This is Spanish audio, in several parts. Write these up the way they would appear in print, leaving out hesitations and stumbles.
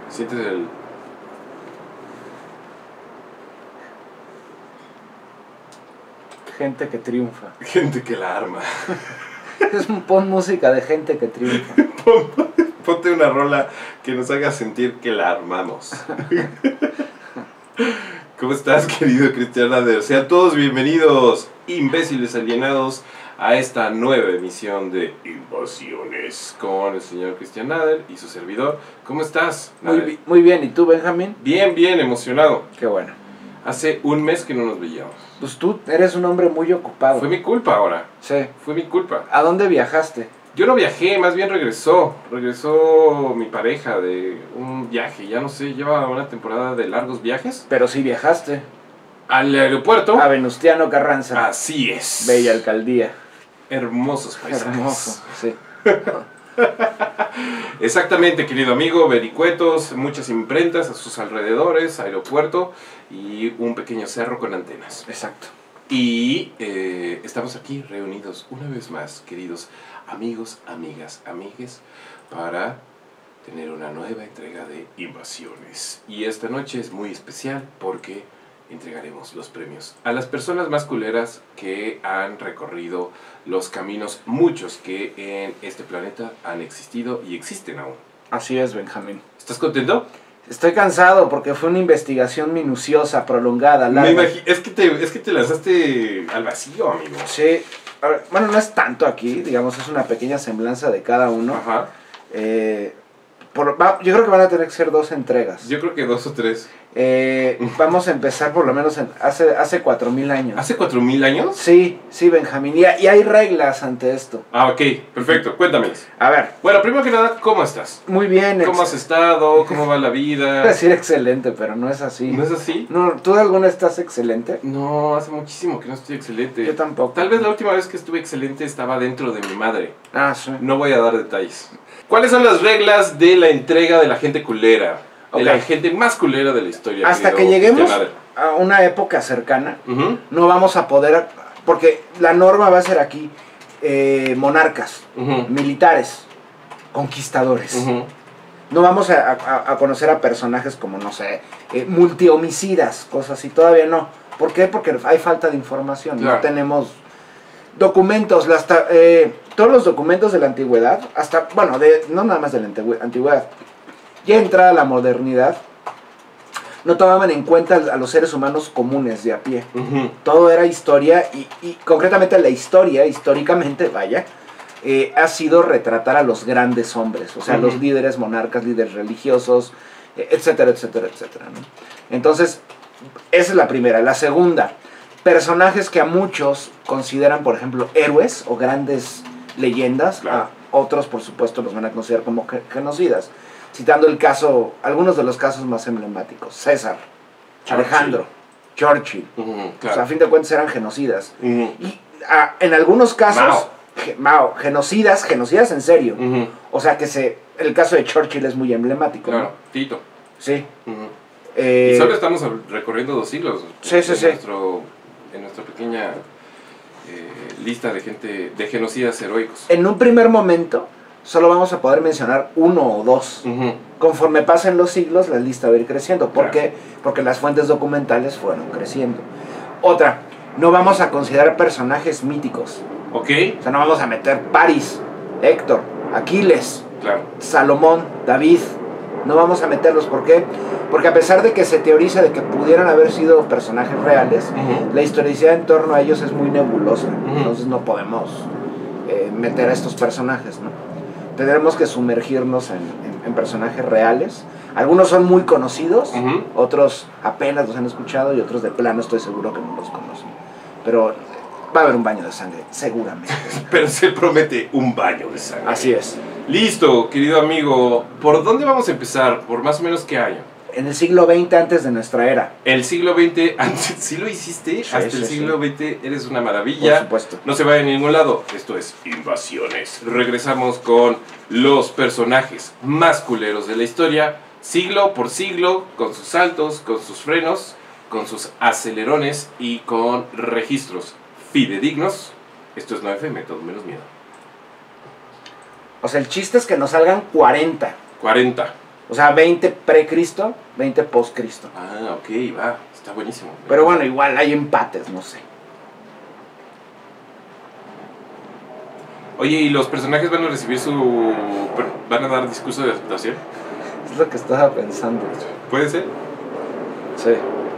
Sientes el... Gente que triunfa. Gente que la arma. Pon música de gente que triunfa. Ponte una rola que nos haga sentir que la armamos. ¿Cómo estás, querido Cristian Nader? Sean todos bienvenidos, imbéciles alienados, a esta nueva emisión de Invasiones con el señor Cristian Nader y su servidor. ¿Cómo estás, Nader? Muy bien, ¿y tú, Benjamín? Bien, bien, emocionado. Qué bueno. Hace un mes que no nos veíamos. Pues tú eres un hombre muy ocupado. Fue mi culpa ahora. Sí. Fue mi culpa. ¿A dónde viajaste? Yo no viajé, más bien regresó mi pareja de un viaje, ya no sé, lleva una temporada de largos viajes. Pero sí viajaste. Al aeropuerto. A Venustiano Carranza. Así es. Bella alcaldía. Hermosos paisajes. Hermoso, sí. Exactamente, querido amigo, vericuetos, muchas imprentas a sus alrededores, aeropuerto y un pequeño cerro con antenas. Exacto. Y estamos aquí reunidos una vez más, queridos amigos, amigas, amigues, para tener una nueva entrega de Invasiones. Y esta noche es muy especial porque entregaremos los premios a las personas más culeras que han recorrido los caminos, muchos que en este planeta han existido y existen aún. Así es, Benjamín. ¿Estás contento? Estoy cansado porque fue una investigación minuciosa, prolongada, larga. Es que te lanzaste al vacío, amigo. Sí. A ver, bueno, no es tanto aquí, digamos, es una pequeña semblanza de cada uno. Ajá. Yo creo que van a tener que ser 2 entregas. Yo creo que 2 o 3. Vamos a empezar por lo menos hace 4000 años. ¿Hace 4000 años? Sí, Benjamín. Y hay reglas ante esto. Ah, ok, perfecto. Cuéntame. A ver. Bueno, primero que nada, ¿cómo estás? Muy bien. ¿Cómo has estado? ¿Cómo va la vida? Voy a decir excelente, pero no es así. ¿No es así? No, ¿tú de alguna estás excelente? No, hace muchísimo que no estoy excelente. Yo tampoco. Tal vez la última vez que estuve excelente estaba dentro de mi madre. Ah, sí. No voy a dar detalles. ¿Cuáles son las reglas de la entrega de la gente culera? De la gente más culera de la historia. Hasta que lleguemos a una época cercana, no vamos a poder, porque la norma va a ser aquí, monarcas, militares, conquistadores. No vamos a conocer a personajes como, no sé, multihomicidas, cosas así, todavía no. ¿Por qué? Porque hay falta de información, claro. No tenemos documentos, todos los documentos de la antigüedad, hasta, bueno, no nada más de la antigüedad, ya entrada la modernidad, no tomaban en cuenta a los seres humanos comunes de a pie. Todo era historia y concretamente la historia, históricamente, vaya, ha sido retratar a los grandes hombres, o sea, los líderes monarcas, líderes religiosos, etcétera, etcétera, etcétera, ¿no? Entonces, esa es la primera. La segunda, personajes que a muchos consideran, por ejemplo, héroes o grandes leyendas, claro. A otros, por supuesto, los van a considerar como genocidas. Citando algunos de los casos más emblemáticos: César, Alejandro, Churchill. Claro. O sea, a fin de cuentas eran genocidas. Y en algunos casos, Mao, genocidas en serio. O sea, el caso de Churchill es muy emblemático. Claro, ¿no? Tito. Sí. Y solo estamos recorriendo 2 siglos. Sí. En nuestra pequeña lista de gente, de genocidas heroicos. En un primer momento solo vamos a poder mencionar 1 o 2. Conforme pasen los siglos, la lista va a ir creciendo. ¿Por qué? Porque las fuentes documentales fueron creciendo. Otra, no vamos a considerar personajes míticos. Ok. O sea, no vamos a meter París, Héctor, Aquiles, claro. Salomón, David. No vamos a meterlos. ¿Por qué? Porque a pesar de que se teoriza de que pudieran haber sido personajes reales, la historicidad en torno a ellos es muy nebulosa. Entonces no podemos meter a estos personajes, ¿no? Tendremos que sumergirnos en personajes reales. Algunos son muy conocidos, otros apenas los han escuchado y otros de plano estoy seguro que no los conocen. Pero va a haber un baño de sangre, seguramente. Pero se promete un baño de sangre. Así es. Listo, querido amigo. ¿Por dónde vamos a empezar? ¿Por más o menos qué año? En el siglo XX antes de nuestra era. El siglo XX, antes, ¿sí lo hiciste? Sí, hasta el siglo XX eres una maravilla. Por supuesto. No se vaya a ningún lado. Esto es Invasiones. Regresamos con los personajes más culeros de la historia, siglo por siglo, con sus saltos, con sus frenos, con sus acelerones y con registros fidedignos. Esto es 9FM, todo menos miedo. O sea, el chiste es que nos salgan 40. 40. O sea, 20 pre-Cristo, 20 post-Cristo. Ah, ok, va, está buenísimo. Pero bueno, igual hay empates, no sé. Oye, ¿y los personajes van a recibir van a dar discurso de aceptación? Es lo que estaba pensando. ¿Puede ser? Sí.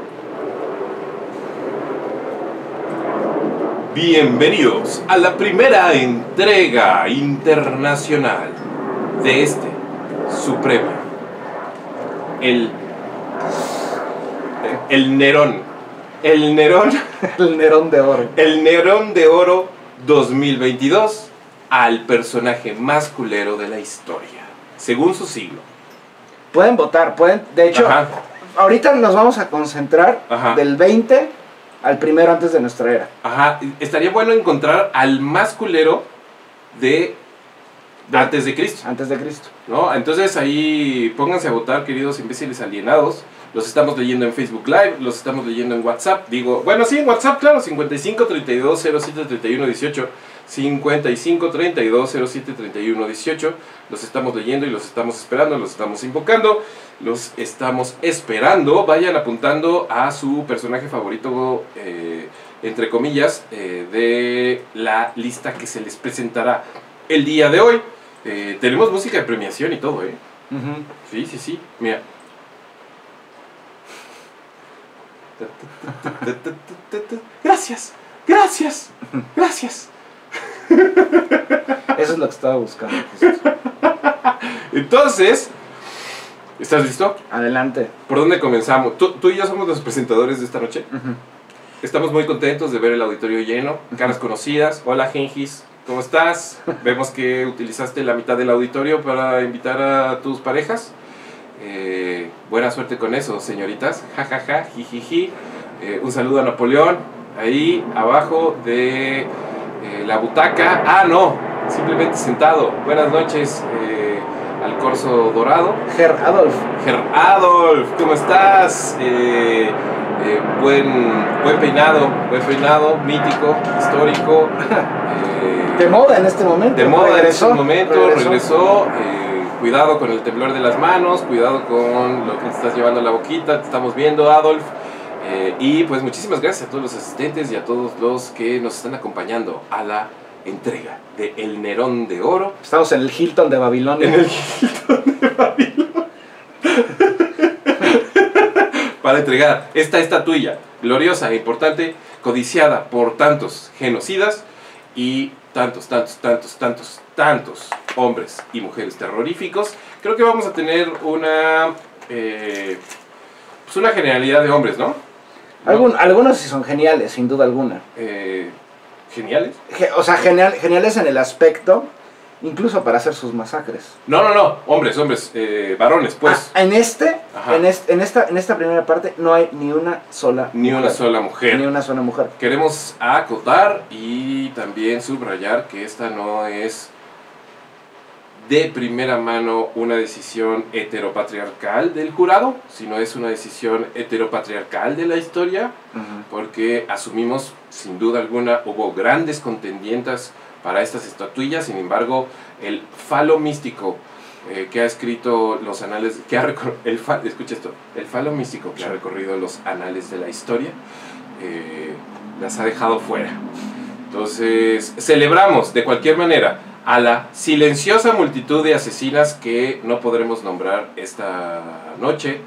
Bienvenidos a la primera entrega internacional de su premio. El Nerón. El Nerón. El Nerón de Oro. El Nerón de Oro 2022 al personaje más culero de la historia, según su siglo. Pueden votar, de hecho, ahorita nos vamos a concentrar del 20 al primero antes de nuestra era. Ajá, estaría bueno encontrar al más culero de antes de Cristo. Antes de Cristo. ¿No? Entonces ahí pónganse a votar, queridos imbéciles alienados. Los estamos leyendo en Facebook Live, los estamos leyendo en WhatsApp. Bueno, sí, en WhatsApp, claro, 55 32 07 31 18. 55 32 07 31 18. Los estamos leyendo y los estamos esperando, los estamos invocando, los estamos esperando. Vayan apuntando a su personaje favorito, entre comillas, de la lista que se les presentará el día de hoy. Tenemos música de premiación y todo, ¿eh? Sí, sí, sí. Mira. Gracias, gracias, gracias. Eso es lo que estaba buscando. Entonces, ¿estás listo? Adelante. ¿Por dónde comenzamos? Tú y yo somos los presentadores de esta noche. Estamos muy contentos de ver el auditorio lleno, caras conocidas. Hola, Gengis, ¿cómo estás? Vemos que utilizaste la mitad del auditorio para invitar a tus parejas. Buena suerte con eso, señoritas. Ja, ja, ja, jijiji. Un saludo a Napoleón, ahí abajo de la butaca. Ah, no, simplemente sentado. Buenas noches al Corso Dorado. Herr Adolf. Herr Adolf, ¿cómo estás? Buen peinado, mítico, histórico. De moda en este momento. De moda en este momento, regresó. Cuidado con el temblor de las manos, cuidado con lo que te estás llevando a la boquita, te estamos viendo, Adolf. Y pues muchísimas gracias a todos los asistentes y a todos los que nos están acompañando a la entrega de El Nerón de Oro. Estamos en el Hilton de Babilonia. En el Hilton de Babilonia. Para entregar esta estatuilla gloriosa e importante, codiciada por tantos genocidas y tantos hombres y mujeres terroríficos. Creo que vamos a tener una generalidad de hombres, ¿no? Algunos sí son geniales, sin duda alguna. ¿Geniales? O sea, geniales en el aspecto, incluso para hacer sus masacres. No, hombres, varones, pues. En esta primera parte no hay ni una sola mujer. Ni una sola mujer. Queremos acotar y también subrayar que esta no es de primera mano una decisión heteropatriarcal del jurado, sino es una decisión heteropatriarcal de la historia, porque asumimos, sin duda alguna, hubo grandes contendientes para estas estatuillas. Sin embargo, el falo místico que ha escrito los anales, escucha esto, el falo místico que ha recorrido los anales de la historia, las ha dejado fuera. Entonces, celebramos de cualquier manera a la silenciosa multitud de asesinas que no podremos nombrar esta noche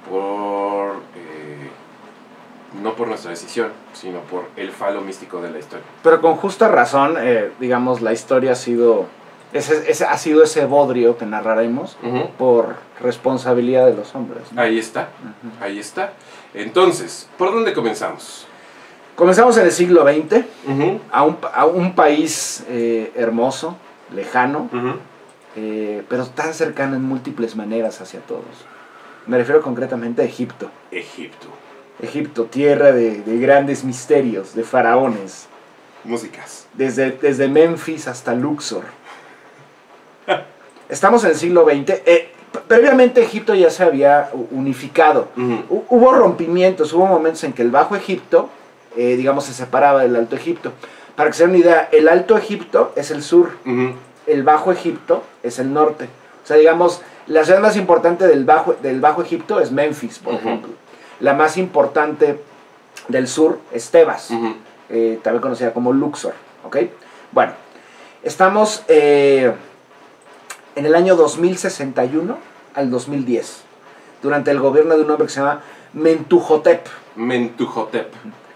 no por nuestra decisión, sino por el falo místico de la historia. Pero con justa razón, digamos, la historia ha sido ese bodrio que narraremos por responsabilidad de los hombres, ¿no? Ahí está. Entonces, ¿por dónde comenzamos? Comenzamos en el siglo XX, a un país hermoso, lejano, pero tan cercano en múltiples maneras hacia todos. Me refiero concretamente a Egipto. Egipto, tierra de grandes misterios, de faraones. Músicas. Desde Memphis hasta Luxor. Estamos en el siglo XX. Previamente Egipto ya se había unificado. Hubo rompimientos, hubo momentos en que el Bajo Egipto, digamos, se separaba del Alto Egipto. Para que se den una idea, el Alto Egipto es el sur, el Bajo Egipto es el norte. O sea, digamos, La ciudad más importante del Bajo Egipto es Memphis, por ejemplo. La más importante del sur es Tebas, también conocida como Luxor. ¿Ok? Bueno, estamos en el año 2061 al 2010, durante el gobierno de un hombre que se llama Mentuhotep. Mentuhotep.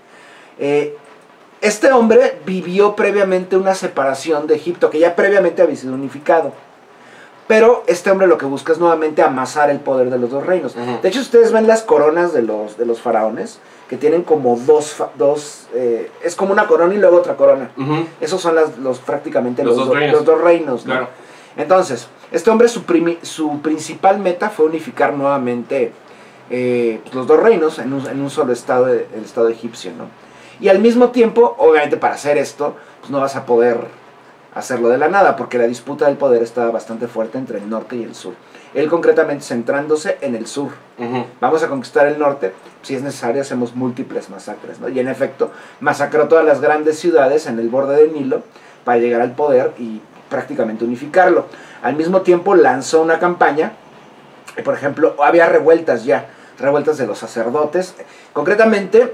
Este hombre vivió previamente una separación de Egipto, que ya previamente había sido unificado. Pero este hombre lo que busca es nuevamente amasar el poder de los dos reinos. De hecho, ustedes ven las coronas de los faraones, que tienen como dos es como una corona y luego otra corona. Esos son prácticamente los dos reinos, ¿no? Claro. Entonces, este hombre, su principal meta fue unificar nuevamente los dos reinos en un solo estado, el estado egipcio, ¿no? Y al mismo tiempo, obviamente para hacer esto, pues no vas a poder hacerlo de la nada, porque la disputa del poder estaba bastante fuerte entre el norte y el sur. Él concretamente centrándose en el sur. Vamos a conquistar el norte, si es necesario hacemos múltiples masacres, ¿no? Y en efecto, masacró todas las grandes ciudades en el borde del Nilo para llegar al poder y prácticamente unificarlo. Al mismo tiempo lanzó una campaña, por ejemplo, había revueltas de los sacerdotes. Concretamente,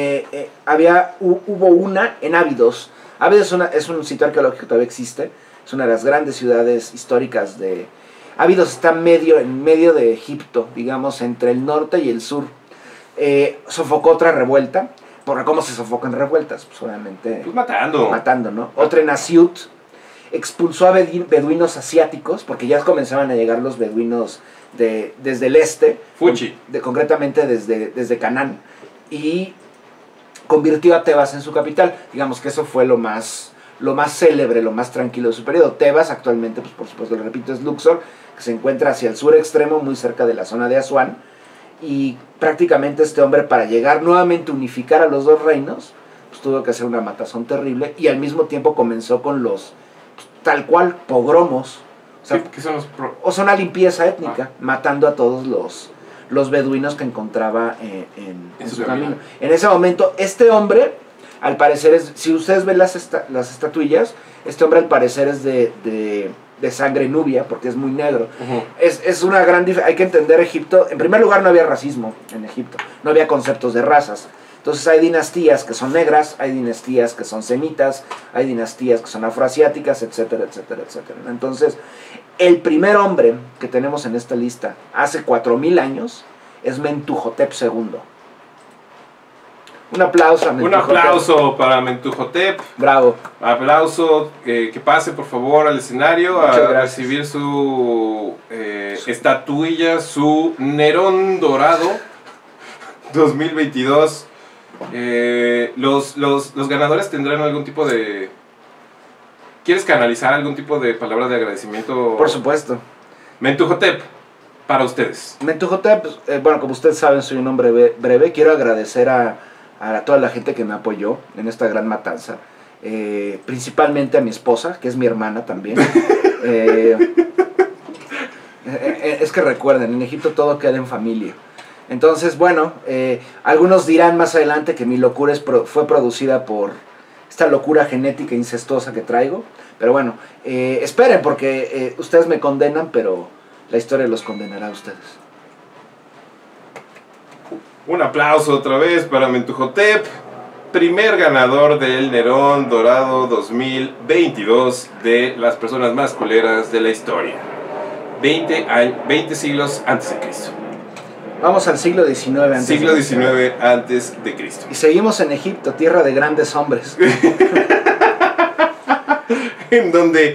hubo una en Abidos. Abidos es un sitio arqueológico que todavía existe, es una de las grandes ciudades históricas de... Abidos está en medio de Egipto, digamos, entre el norte y el sur. Sofocó otra revuelta. ¿Por cómo se sofocan revueltas? Pues obviamente... Pues matando, ¿no? Otra en Asiut. Expulsó a beduinos asiáticos, porque ya comenzaban a llegar los beduinos desde el este. Fuchi. Concretamente desde Canaán. Y convirtió a Tebas en su capital. Digamos que eso fue lo más célebre, lo más tranquilo de su periodo. Tebas actualmente, pues por supuesto, lo repito, es Luxor, que se encuentra hacia el sur extremo, muy cerca de la zona de Asuán. Y prácticamente este hombre, para llegar nuevamente a unificar a los dos reinos, pues tuvo que hacer una matazón terrible. Y al mismo tiempo comenzó con los, pues, tal cual, pogromos. O sea, ¿Qué son los o sea, una limpieza étnica, matando a todos los beduinos que encontraba en su camino. En ese momento, este hombre, al parecer, si ustedes ven las estatuillas, este hombre al parecer es de sangre nubia, porque es muy negro. Es una gran diferencia. Hay que entender Egipto. En primer lugar, no había racismo en Egipto, no había conceptos de razas. Entonces hay dinastías que son negras, hay dinastías que son semitas, hay dinastías que son afroasiáticas, etcétera, etcétera, etcétera. Entonces, el primer hombre que tenemos en esta lista hace 4000 años es Mentuhotep II. Un aplauso a Mentuhotep. Un aplauso para Mentuhotep. Bravo. Aplauso, que pase por favor al escenario a recibir su estatuilla, su Nerón dorado 2022. Los ganadores tendrán algún tipo de... ¿Quieres canalizar algún tipo de palabra de agradecimiento? Por supuesto. Mentuhotep, para ustedes. Mentuhotep, bueno, como ustedes saben, soy un hombre breve. Quiero agradecer a toda la gente que me apoyó en esta gran matanza. Principalmente a mi esposa, que es mi hermana también. Es que recuerden, en Egipto todo queda en familia. Entonces, bueno, algunos dirán más adelante que mi locura fue producida por esta locura genética incestuosa que traigo. Pero bueno, esperen, porque ustedes me condenan, pero la historia los condenará a ustedes. Un aplauso otra vez para Mentuhotep, primer ganador del Nerón Dorado 2022 de las personas más culeras de la historia. 20 siglos antes de Cristo. Vamos al siglo XIX antes. Siglo XIX antes de Cristo. Y seguimos en Egipto, tierra de grandes hombres. en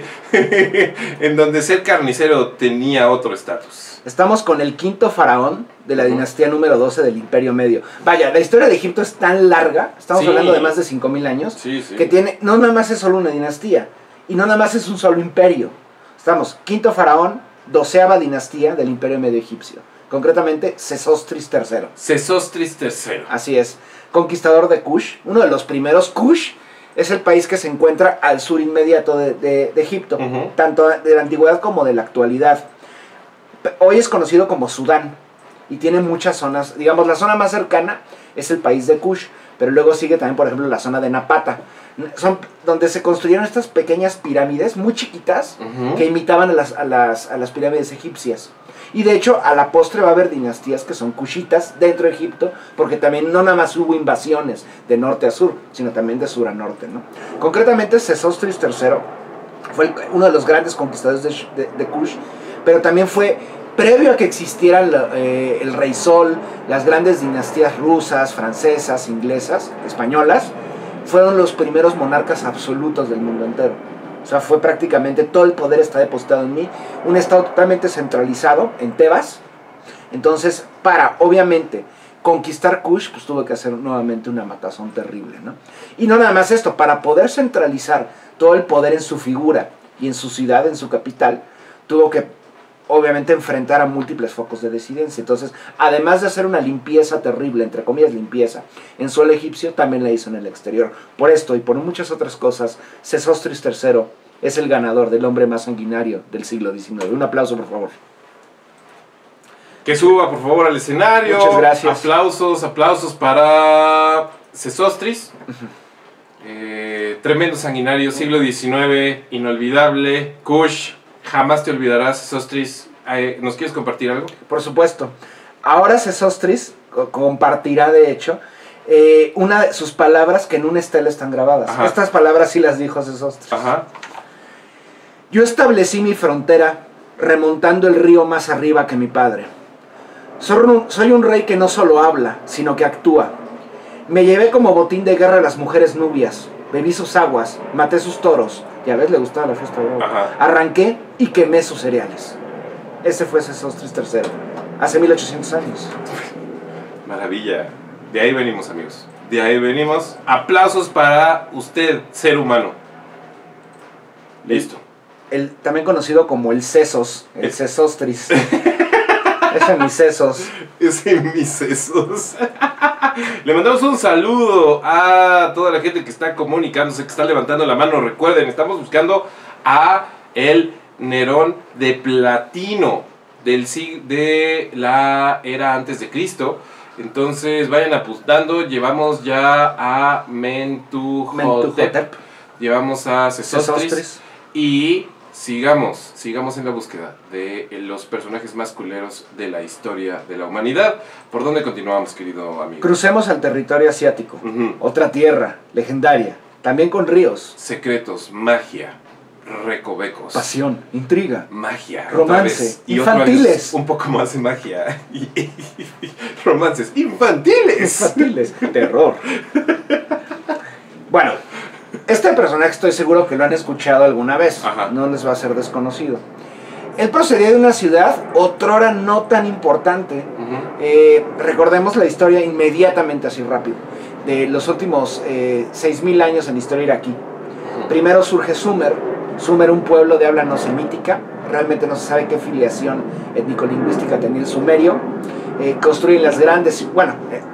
donde ser carnicero tenía otro estatus. Estamos con el quinto faraón de la dinastía número 12 del Imperio Medio. Vaya, la historia de Egipto es tan larga, estamos hablando de más de 5000 años, que tiene, no nada más es solo una dinastía, y no nada más es un solo imperio. Estamos, quinto faraón, 12ª dinastía del Imperio Medio egipcio. Concretamente, Sesostris III. Sesostris III. Así es. Conquistador de Kush, uno de los primeros. Kush es el país que se encuentra al sur inmediato de Egipto, tanto de la antigüedad como de la actualidad. Hoy es conocido como Sudán y tiene muchas zonas. Digamos, la zona más cercana es el país de Kush, pero luego sigue también, por ejemplo, la zona de Napata. Son donde se construyeron estas pequeñas pirámides muy chiquitas que imitaban a las pirámides egipcias. Y de hecho, a la postre va a haber dinastías que son cushitas dentro de Egipto, porque también no nada más hubo invasiones de norte a sur, sino también de sur a norte, ¿no? Concretamente, Sesostris III fue uno de los grandes conquistadores de Kush, pero también fue previo a que existiera el Rey Sol, las grandes dinastías rusas, francesas, inglesas, españolas, fueron los primeros monarcas absolutos del mundo entero. O sea, fue prácticamente todo el poder está depositado en mí, un estado totalmente centralizado en Tebas. Entonces, para, obviamente, conquistar Kush, pues tuvo que hacer nuevamente una matazón terrible, ¿no? Y no nada más esto, para poder centralizar todo el poder en su figura y en su ciudad, en su capital, tuvo que, obviamente, enfrentar a múltiples focos de disidencia. Entonces, además de hacer una limpieza terrible, entre comillas limpieza, en suelo egipcio, también la hizo en el exterior. Por esto y por muchas otras cosas, Sesostris III es el ganador del hombre más sanguinario del siglo XIX. Un aplauso, por favor. Que suba, por favor, al escenario. Muchas gracias. Aplausos para Sesostris. Tremendo sanguinario, siglo XIX, inolvidable. Kush, jamás te olvidarás, Sesostris. ¿Nos quieres compartir algo? Por supuesto. Ahora Sesostris compartirá, de hecho, una de sus palabras que en una estela están grabadas. Ajá. Estas palabras sí las dijo Sesostris. Ajá. Yo establecí mi frontera remontando el río más arriba que mi padre. Soy un rey que no solo habla, sino que actúa. Me llevé como botín de guerra a las mujeres nubias, bebí sus aguas, maté sus toros. Ya ves, le gustaba la fiesta brava. Arranqué y quemé sus cereales. Ese fue Sesostris III, hace 1800 años. Maravilla. De ahí venimos, amigos. De ahí venimos. Aplausos para usted, ser humano. Listo. También conocido como el Sesos, el Sesostris. Ese mis sesos. Ese mis sesos. Le mandamos un saludo a toda la gente que está comunicándose, que está levantando la mano. Recuerden, estamos buscando a el Nerón de platino de la era antes de Cristo. Entonces vayan apuntando. Llevamos ya a Mentuhotep. Llevamos a Sesostris. Y sigamos en la búsqueda de los personajes más culeros de la historia de la humanidad. ¿Por dónde continuamos, querido amigo? Crucemos al territorio asiático. Otra tierra legendaria, también con ríos. Secretos, magia, recovecos. Pasión, intriga. Magia. Romance, infantiles. Un poco más de magia. Romances infantiles. Infantiles, terror. Bueno, este personaje estoy seguro que lo han escuchado alguna vez. Ajá. No les va a ser desconocido. Él procedía de una ciudad otrora no tan importante. Recordemos la historia inmediatamente, así rápido, de los últimos 6000 años en la historia iraquí. Primero surge Sumer, un pueblo de habla no semítica. Realmente no se sabe qué filiación étnico-lingüística tenía el sumerio. Construyen las grandes, bueno,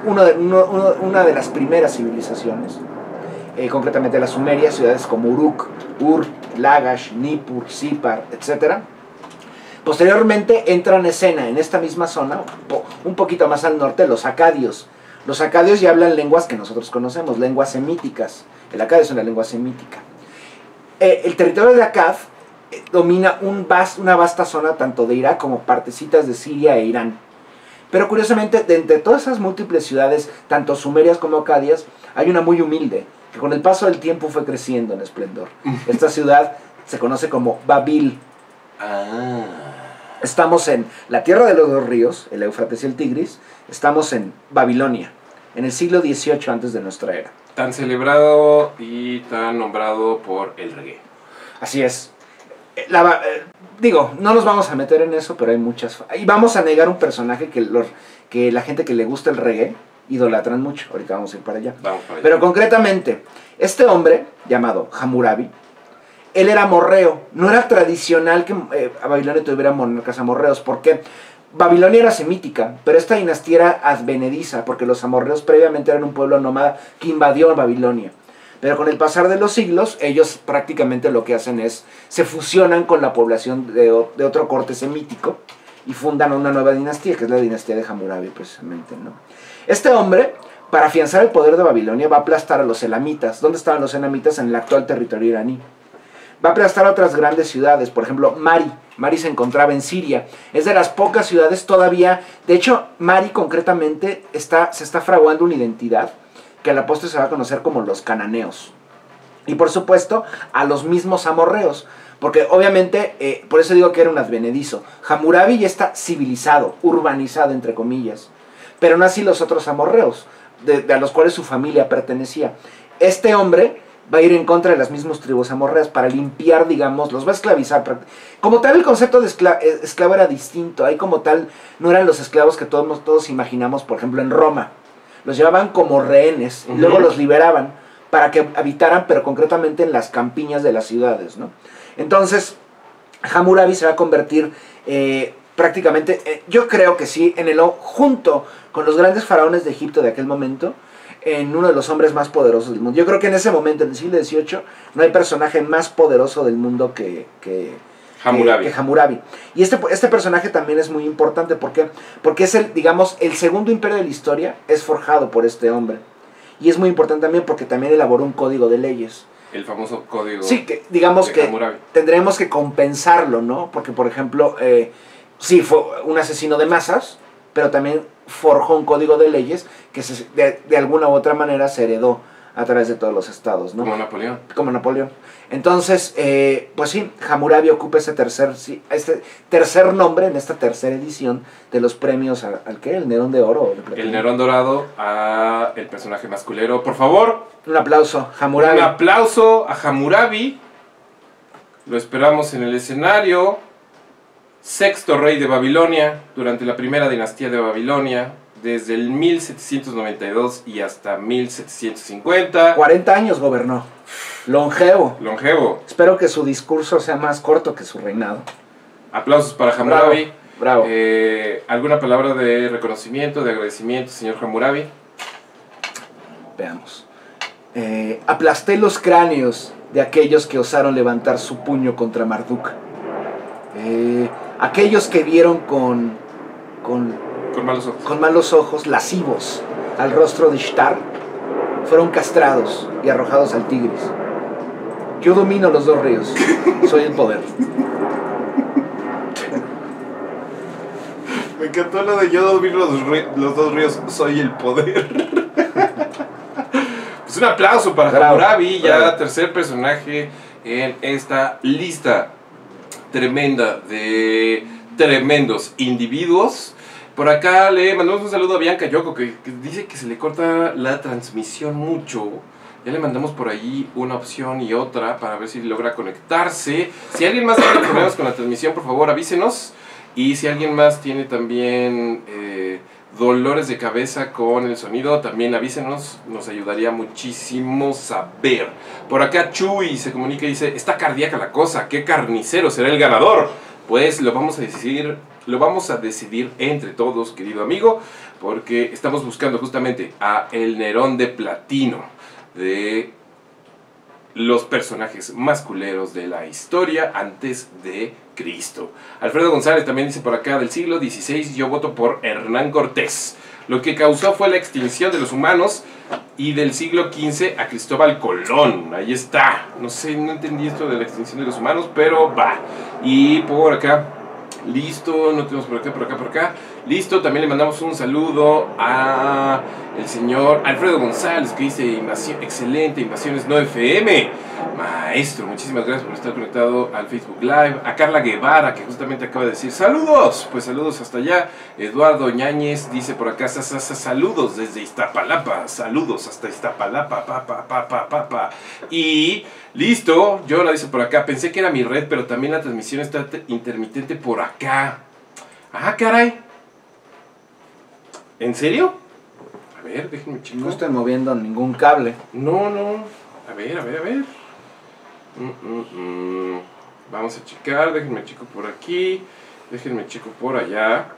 una de las primeras civilizaciones. Concretamente la Sumeria, ciudades como Uruk, Ur, Lagash, Nippur, Sipar, etc. Posteriormente entran en escena en esta misma zona, un poquito más al norte, los acadios. Los acadios ya hablan lenguas que nosotros conocemos, lenguas semíticas. El acadio es una lengua semítica. El territorio de Akkad domina una vasta zona tanto de Irak como partecitas de Siria e Irán. Pero curiosamente, de entre todas esas múltiples ciudades, tanto sumerias como acadias, hay una muy humilde, que con el paso del tiempo fue creciendo en esplendor. Esta ciudad se conoce como Babil. Estamos en la tierra de los dos ríos, el Éufrates y el Tigris. Estamos en Babilonia, en el siglo XVIII antes de nuestra era. Tan celebrado y tan nombrado por el reggae. Así es. Digo, no nos vamos a meter en eso, pero hay muchas... Y vamos a negar un personaje que la gente que le gusta el reggae idolatran mucho. Ahorita vamos a ir para allá. Pero concretamente, este hombre, llamado Hammurabi, él era amorreo. No era tradicional que a Babilonia tuviera monarcas amorreos. ¿Por qué? Babilonia era semítica, pero esta dinastía era advenediza, porque los amorreos previamente eran un pueblo nómada que invadió Babilonia. Pero con el pasar de los siglos, ellos prácticamente lo que hacen es, se fusionan con la población de otro corte semítico y fundan una nueva dinastía, que es la dinastía de Hammurabi precisamente, ¿no? Este hombre, para afianzar el poder de Babilonia, va a aplastar a los elamitas. ¿Dónde estaban los elamitas? En el actual territorio iraní. Va a aplastar a otras grandes ciudades, por ejemplo, Mari. Mari se encontraba en Siria. Es de las pocas ciudades todavía. De hecho, Mari concretamente se está fraguando una identidad que a la postre se va a conocer como los cananeos. Y por supuesto, a los mismos amorreos. Porque obviamente, por eso digo que era un advenedizo. Hammurabi ya está civilizado, urbanizado, entre comillas. Pero no así los otros amorreos, a los cuales su familia pertenecía. Este hombre va a ir en contra de las mismas tribus amorreas para limpiar, digamos, los va a esclavizar. Como tal, el concepto de esclavo era distinto. Ahí como tal, no eran los esclavos que todos imaginamos, por ejemplo, en Roma. Los llevaban como rehenes, y luego los liberaban para que habitaran, pero concretamente en las campiñas de las ciudades, ¿no? Entonces, Hammurabi se va a convertir prácticamente, yo creo que sí, junto con los grandes faraones de Egipto de aquel momento, en uno de los hombres más poderosos del mundo. Yo creo que en ese momento, en el siglo XVIII, no hay personaje más poderoso del mundo que Hammurabi. Y este personaje también es muy importante. ¿Por qué? Porque es el segundo imperio de la historia es forjado por este hombre. Y es muy importante también porque también elaboró un código de leyes. El famoso código. Sí, que digamos que Hammurabi. Tendremos que compensarlo, ¿no? Porque, por ejemplo, sí, fue un asesino de masas, pero también forjó un código de leyes que de alguna u otra manera se heredó a través de todos los estados, ¿no? Como Napoleón. Entonces, pues sí, Hammurabi ocupa este tercer nombre en esta tercera edición de los premios ¿al qué? ¿El Nerón de Oro? El Nerón Dorado a el personaje masculero. Por favor. Un aplauso, Hammurabi. Un aplauso a Hammurabi. Lo esperamos en el escenario. Sexto rey de Babilonia durante la primera dinastía de Babilonia, desde el 1792 y hasta 1750. 40 años gobernó. Longevo. Espero que su discurso sea más corto que su reinado. Aplausos para Hammurabi. Bravo. ¿Alguna palabra de reconocimiento, de agradecimiento, señor Hammurabi? Veamos. Aplasté los cráneos de aquellos que osaron levantar su puño contra Marduk. Aquellos que vieron con malos ojos, lascivos, al rostro de Ishtar, fueron castrados y arrojados al Tigris. Yo domino los dos ríos, soy el poder. Me encantó lo de yo domino los dos ríos, soy el poder. Pues un aplauso para Hammurabi, ya tercer personaje en esta lista tremenda de tremendos individuos. Por acá le mandamos un saludo a Bianca Yoko, que dice que se le corta la transmisión mucho. Ya le mandamos por ahí una opción y otra para ver si logra conectarse. Si alguien más tiene problemas con la transmisión, por favor avísenos. Y si alguien más tiene también dolores de cabeza con el sonido, también avísenos, nos ayudaría muchísimo saber. Por acá Chuy se comunica y dice: está cardíaca la cosa, ¿qué carnicero será el ganador? Pues lo vamos a decidir entre todos, querido amigo, porque estamos buscando justamente a el Nerón de Platino, de los personajes más culeros de la historia antes de Cristo. Alfredo González también dice por acá: del siglo XVI yo voto por Hernán Cortés. Lo que causó fue la extinción de los humanos, y del siglo XV a Cristóbal Colón. Ahí está. No sé, no entendí esto de la extinción de los humanos, pero va. Y por acá, listo, no tenemos por acá. Listo, también le mandamos un saludo a el señor Alfredo González, que dice: excelente, Invasiones No FM. Maestro, muchísimas gracias por estar conectado al Facebook Live. A Carla Guevara, que justamente acaba de decir: saludos, pues saludos hasta allá. Eduardo Ñáñez dice por acá: saludos desde Iztapalapa, saludos hasta Iztapalapa, Y listo, Yola dice por acá: pensé que era mi red, pero también la transmisión está intermitente por acá. Ah, caray. ¿En serio? A ver, déjenme checar. No estoy moviendo ningún cable. No. A ver. Vamos a checar, déjenme checo por aquí, déjenme checo por allá.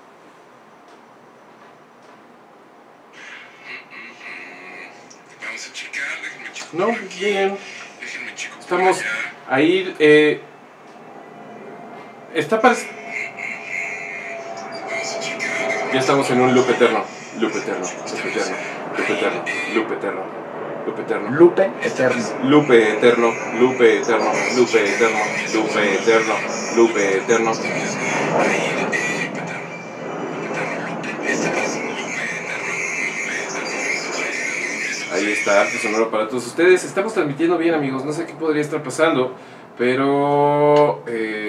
Vamos a checar, déjenme checo por aquí. No, bien. Déjenme checo por Estamos ahí, está para... Ya estamos en un loop eterno. Lupe eterno. Lupe eterno. Lupe eterno. Lupe eterno. Lupe eterno. Lupe eterno. Lupe eterno. Ahí está, arte sonoro para todos ustedes. Estamos transmitiendo bien, amigos. No sé qué podría estar pasando, pero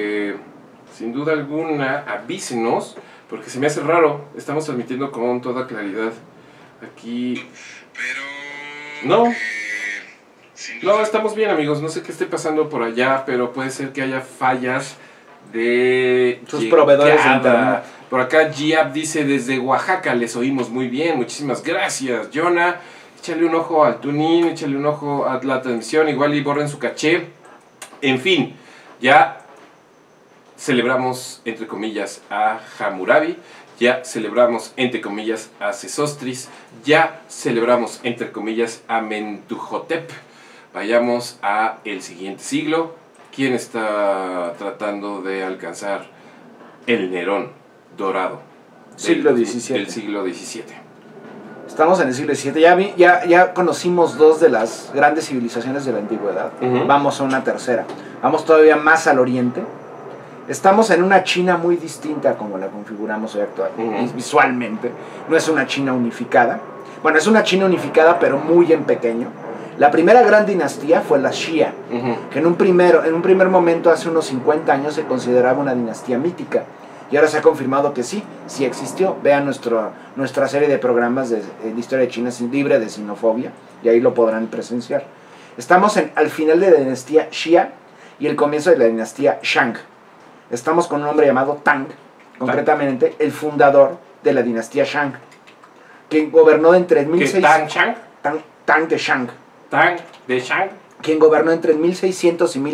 sin duda alguna, avísenos, porque se me hace raro. Estamos transmitiendo con toda claridad aquí. No, estamos bien, amigos. No sé qué esté pasando por allá, pero puede ser que haya fallas de sus proveedores de internet. Por acá Giap dice: desde Oaxaca les oímos muy bien, muchísimas gracias. Jonah, échale un ojo al tuning, échale un ojo a la transmisión, igual y borren su caché. En fin, ya celebramos entre comillas a Hammurabi, ya celebramos entre comillas a Sesostris, ya celebramos entre comillas a Mentuhotep. Vayamos a el siguiente siglo. ¿Quién está tratando de alcanzar el Nerón dorado del siglo XVII? Estamos en el siglo XVII. Ya conocimos dos de las grandes civilizaciones de la antigüedad. Vamos a una tercera. Vamos todavía más al oriente. Estamos en una China muy distinta como la configuramos hoy actual, visualmente. No es una China unificada. Bueno, es una China unificada, pero muy en pequeño. La primera gran dinastía fue la Xia, que en un primer momento, hace unos 50 años, se consideraba una dinastía mítica. Y ahora se ha confirmado que sí existió. Vean nuestra serie de programas de historia de China libre de xenofobia, y ahí lo podrán presenciar. Estamos al final de la dinastía Xia y el comienzo de la dinastía Shang. Estamos con un hombre llamado Tang, concretamente el fundador de la dinastía Shang, quien gobernó entre 1600... Tang de Shang. Tang de Shang. Quien gobernó entre 1600 y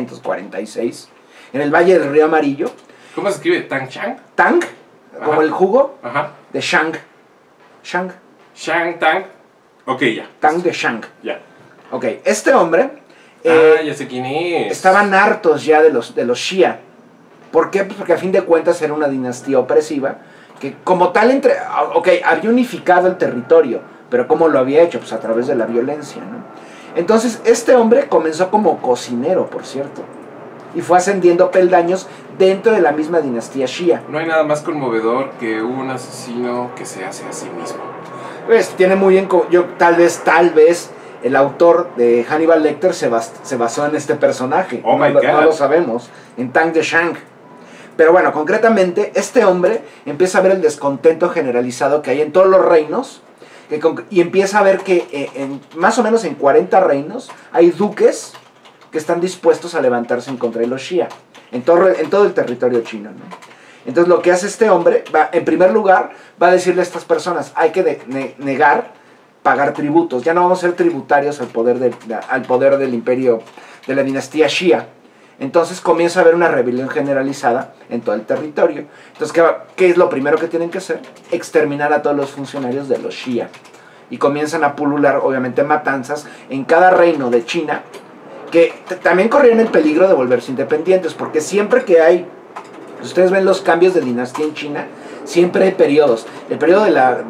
1646 en el Valle del Río Amarillo. ¿Cómo se escribe? ¿Tang Shang? Tang, como el jugo, ajá, de Shang. Shang. Shang Tang. Ok, ya. Tang de Shang. Ya. Ok, este hombre... ya sé quién es. Estaban hartos ya de los Xia. ¿Por qué? Pues porque a fin de cuentas era una dinastía opresiva que como tal había unificado el territorio, pero ¿cómo lo había hecho? Pues a través de la violencia, ¿no? Entonces este hombre comenzó como cocinero, por cierto, y fue ascendiendo peldaños dentro de la misma dinastía Xia. No hay nada más conmovedor que un asesino que se hace a sí mismo. Pues tiene muy bien... Tal vez el autor de Hannibal Lecter se basó en este personaje. Oh my God. No lo sabemos. En Tang de Shang. Pero bueno, concretamente, este hombre empieza a ver el descontento generalizado que hay en todos los reinos, y empieza a ver que más o menos en 40 reinos hay duques que están dispuestos a levantarse en contra de los Xia, en todo el territorio chino, ¿no? Entonces lo que hace este hombre, en primer lugar, va a decirle a estas personas: hay que negar pagar tributos, ya no vamos a ser tributarios al poder del imperio de la dinastía Xia. Entonces comienza a haber una rebelión generalizada en todo el territorio. Entonces, ¿qué es lo primero que tienen que hacer? Exterminar a todos los funcionarios de los Xia. Y comienzan a pulular, obviamente, matanzas en cada reino de China, que también corrían el peligro de volverse independientes, porque siempre que hay... Ustedes ven los cambios de dinastía en China, siempre hay periodos. El periodo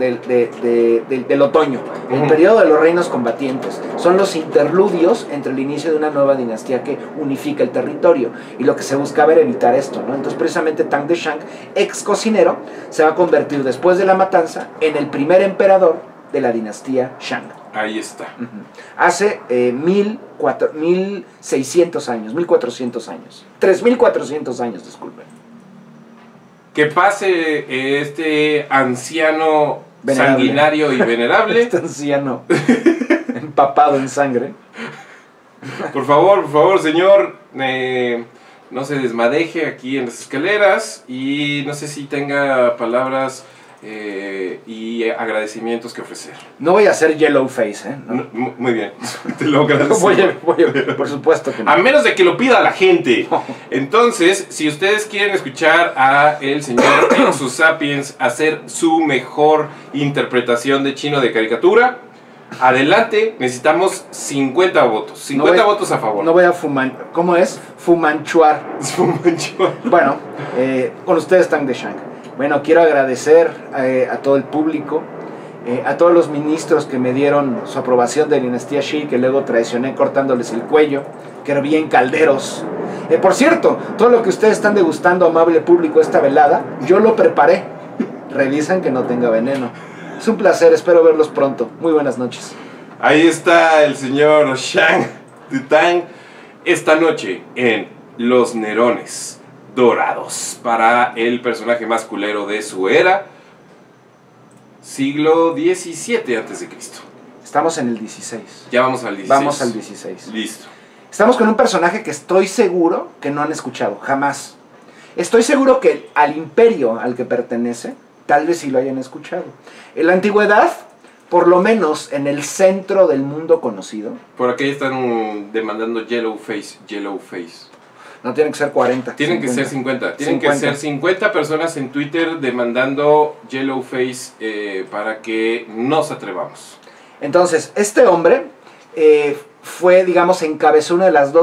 del otoño, el periodo de los reinos combatientes, son los interludios entre el inicio de una nueva dinastía que unifica el territorio. Y lo que se buscaba era evitar esto, ¿no? Entonces precisamente Tang de Shang, ex cocinero, se va a convertir después de la matanza en el primer emperador de la dinastía Shang. Ahí está. Hace 1600 años, 1400 años. 3400 años, disculpen. Que pase este anciano venerable, sanguinario y venerable. Este anciano empapado en sangre. Por favor, señor, no se desmadeje aquí en las escaleras, y no sé si tenga palabras y agradecimientos que ofrecer. No voy a hacer yellow face, ¿eh? No. Muy bien, te lo agradezco. Por supuesto que no. A menos de que lo pida la gente. Entonces, si ustedes quieren escuchar a el señor Exus Sapiens hacer su mejor interpretación de chino de caricatura, adelante. Necesitamos 50 votos. 50 votos a favor. No voy a ¿cómo es? Fumanchuar. Bueno, con ustedes Tang de Shang. Bueno, quiero agradecer a todo el público a todos los ministros que me dieron su aprobación de Dinastía Shi, que luego traicioné cortándoles el cuello, que eran bien calderos. Por cierto, todo lo que ustedes están degustando, amable público, esta velada, yo lo preparé. Revisan que no tenga veneno. Es un placer, espero verlos pronto. Muy buenas noches. Ahí está el señor Shang Tsung esta noche en Los Nerones Dorados, para el personaje más culero de su era, siglo XVII a.C. Estamos en el 16. Ya vamos al 16. Vamos al 16. Listo. Estamos con un personaje que estoy seguro que no han escuchado, jamás. Estoy seguro que al imperio al que pertenece, tal vez sí lo hayan escuchado. En la antigüedad, por lo menos en el centro del mundo conocido. Por aquí están demandando Yellow Face. No tienen que ser 40. Tienen 50. Que ser 50. Tienen que ser 50 personas en Twitter demandando Yellow Face para que nos atrevamos. Entonces, este hombre fue, digamos, encabezó una de las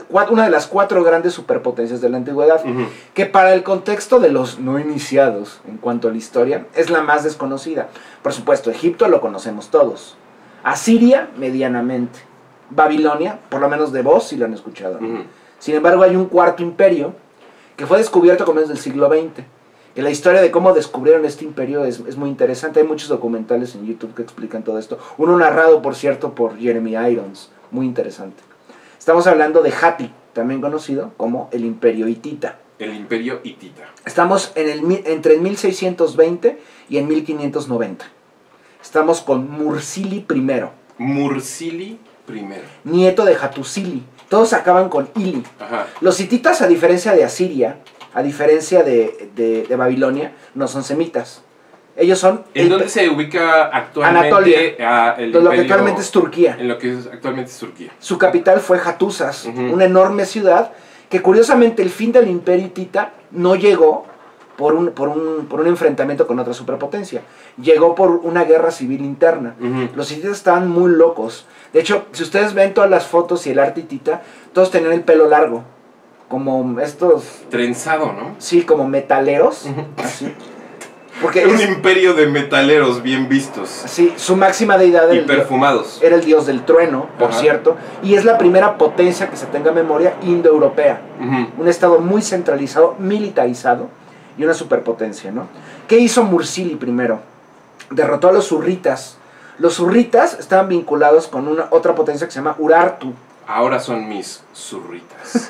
cuatro grandes superpotencias de la antigüedad, que para el contexto de los no iniciados en cuanto a la historia, es la más desconocida. Por supuesto, Egipto lo conocemos todos. Asiria, medianamente. Babilonia, por lo menos de voz, si lo han escuchado. Sin embargo, hay un cuarto imperio que fue descubierto a comienzos del siglo XX. Y la historia de cómo descubrieron este imperio es muy interesante. Hay muchos documentales en YouTube que explican todo esto. Uno narrado, por cierto, por Jeremy Irons. Muy interesante. Estamos hablando de Hatti, también conocido como el Imperio Hitita. El Imperio Hitita. Estamos entre el 1620 y en 1590. Estamos con Mursili I. Mursili I. Nieto de Hattusili. Todos acaban con Ili. Ajá. Los hititas, a diferencia de Asiria, a diferencia de Babilonia, no son semitas. Ellos son... ¿En dónde se ubica actualmente Anatolia, lo que actualmente es Turquía. En lo que actualmente es Turquía. Su capital fue Hattusas, una enorme ciudad que curiosamente el fin del Imperio Hitita no llegó por un enfrentamiento con otra superpotencia. Llegó por una guerra civil interna. Los hititas estaban muy locos. De hecho, si ustedes ven todas las fotos y el arte hitita, todos tenían el pelo largo. Como estos... Trenzado, ¿no? Sí, como metaleros. Así. Porque un imperio de metaleros bien vistos. Sí, su máxima deidad y perfumados. Era el dios del trueno, por cierto. Y es la primera potencia que se tenga memoria indoeuropea. Un estado muy centralizado, militarizado y una superpotencia, ¿no? ¿Qué hizo Mursili primero? Derrotó a los zurritas. Los zurritas estaban vinculados con otra potencia que se llama Urartu. Ahora son mis zurritas.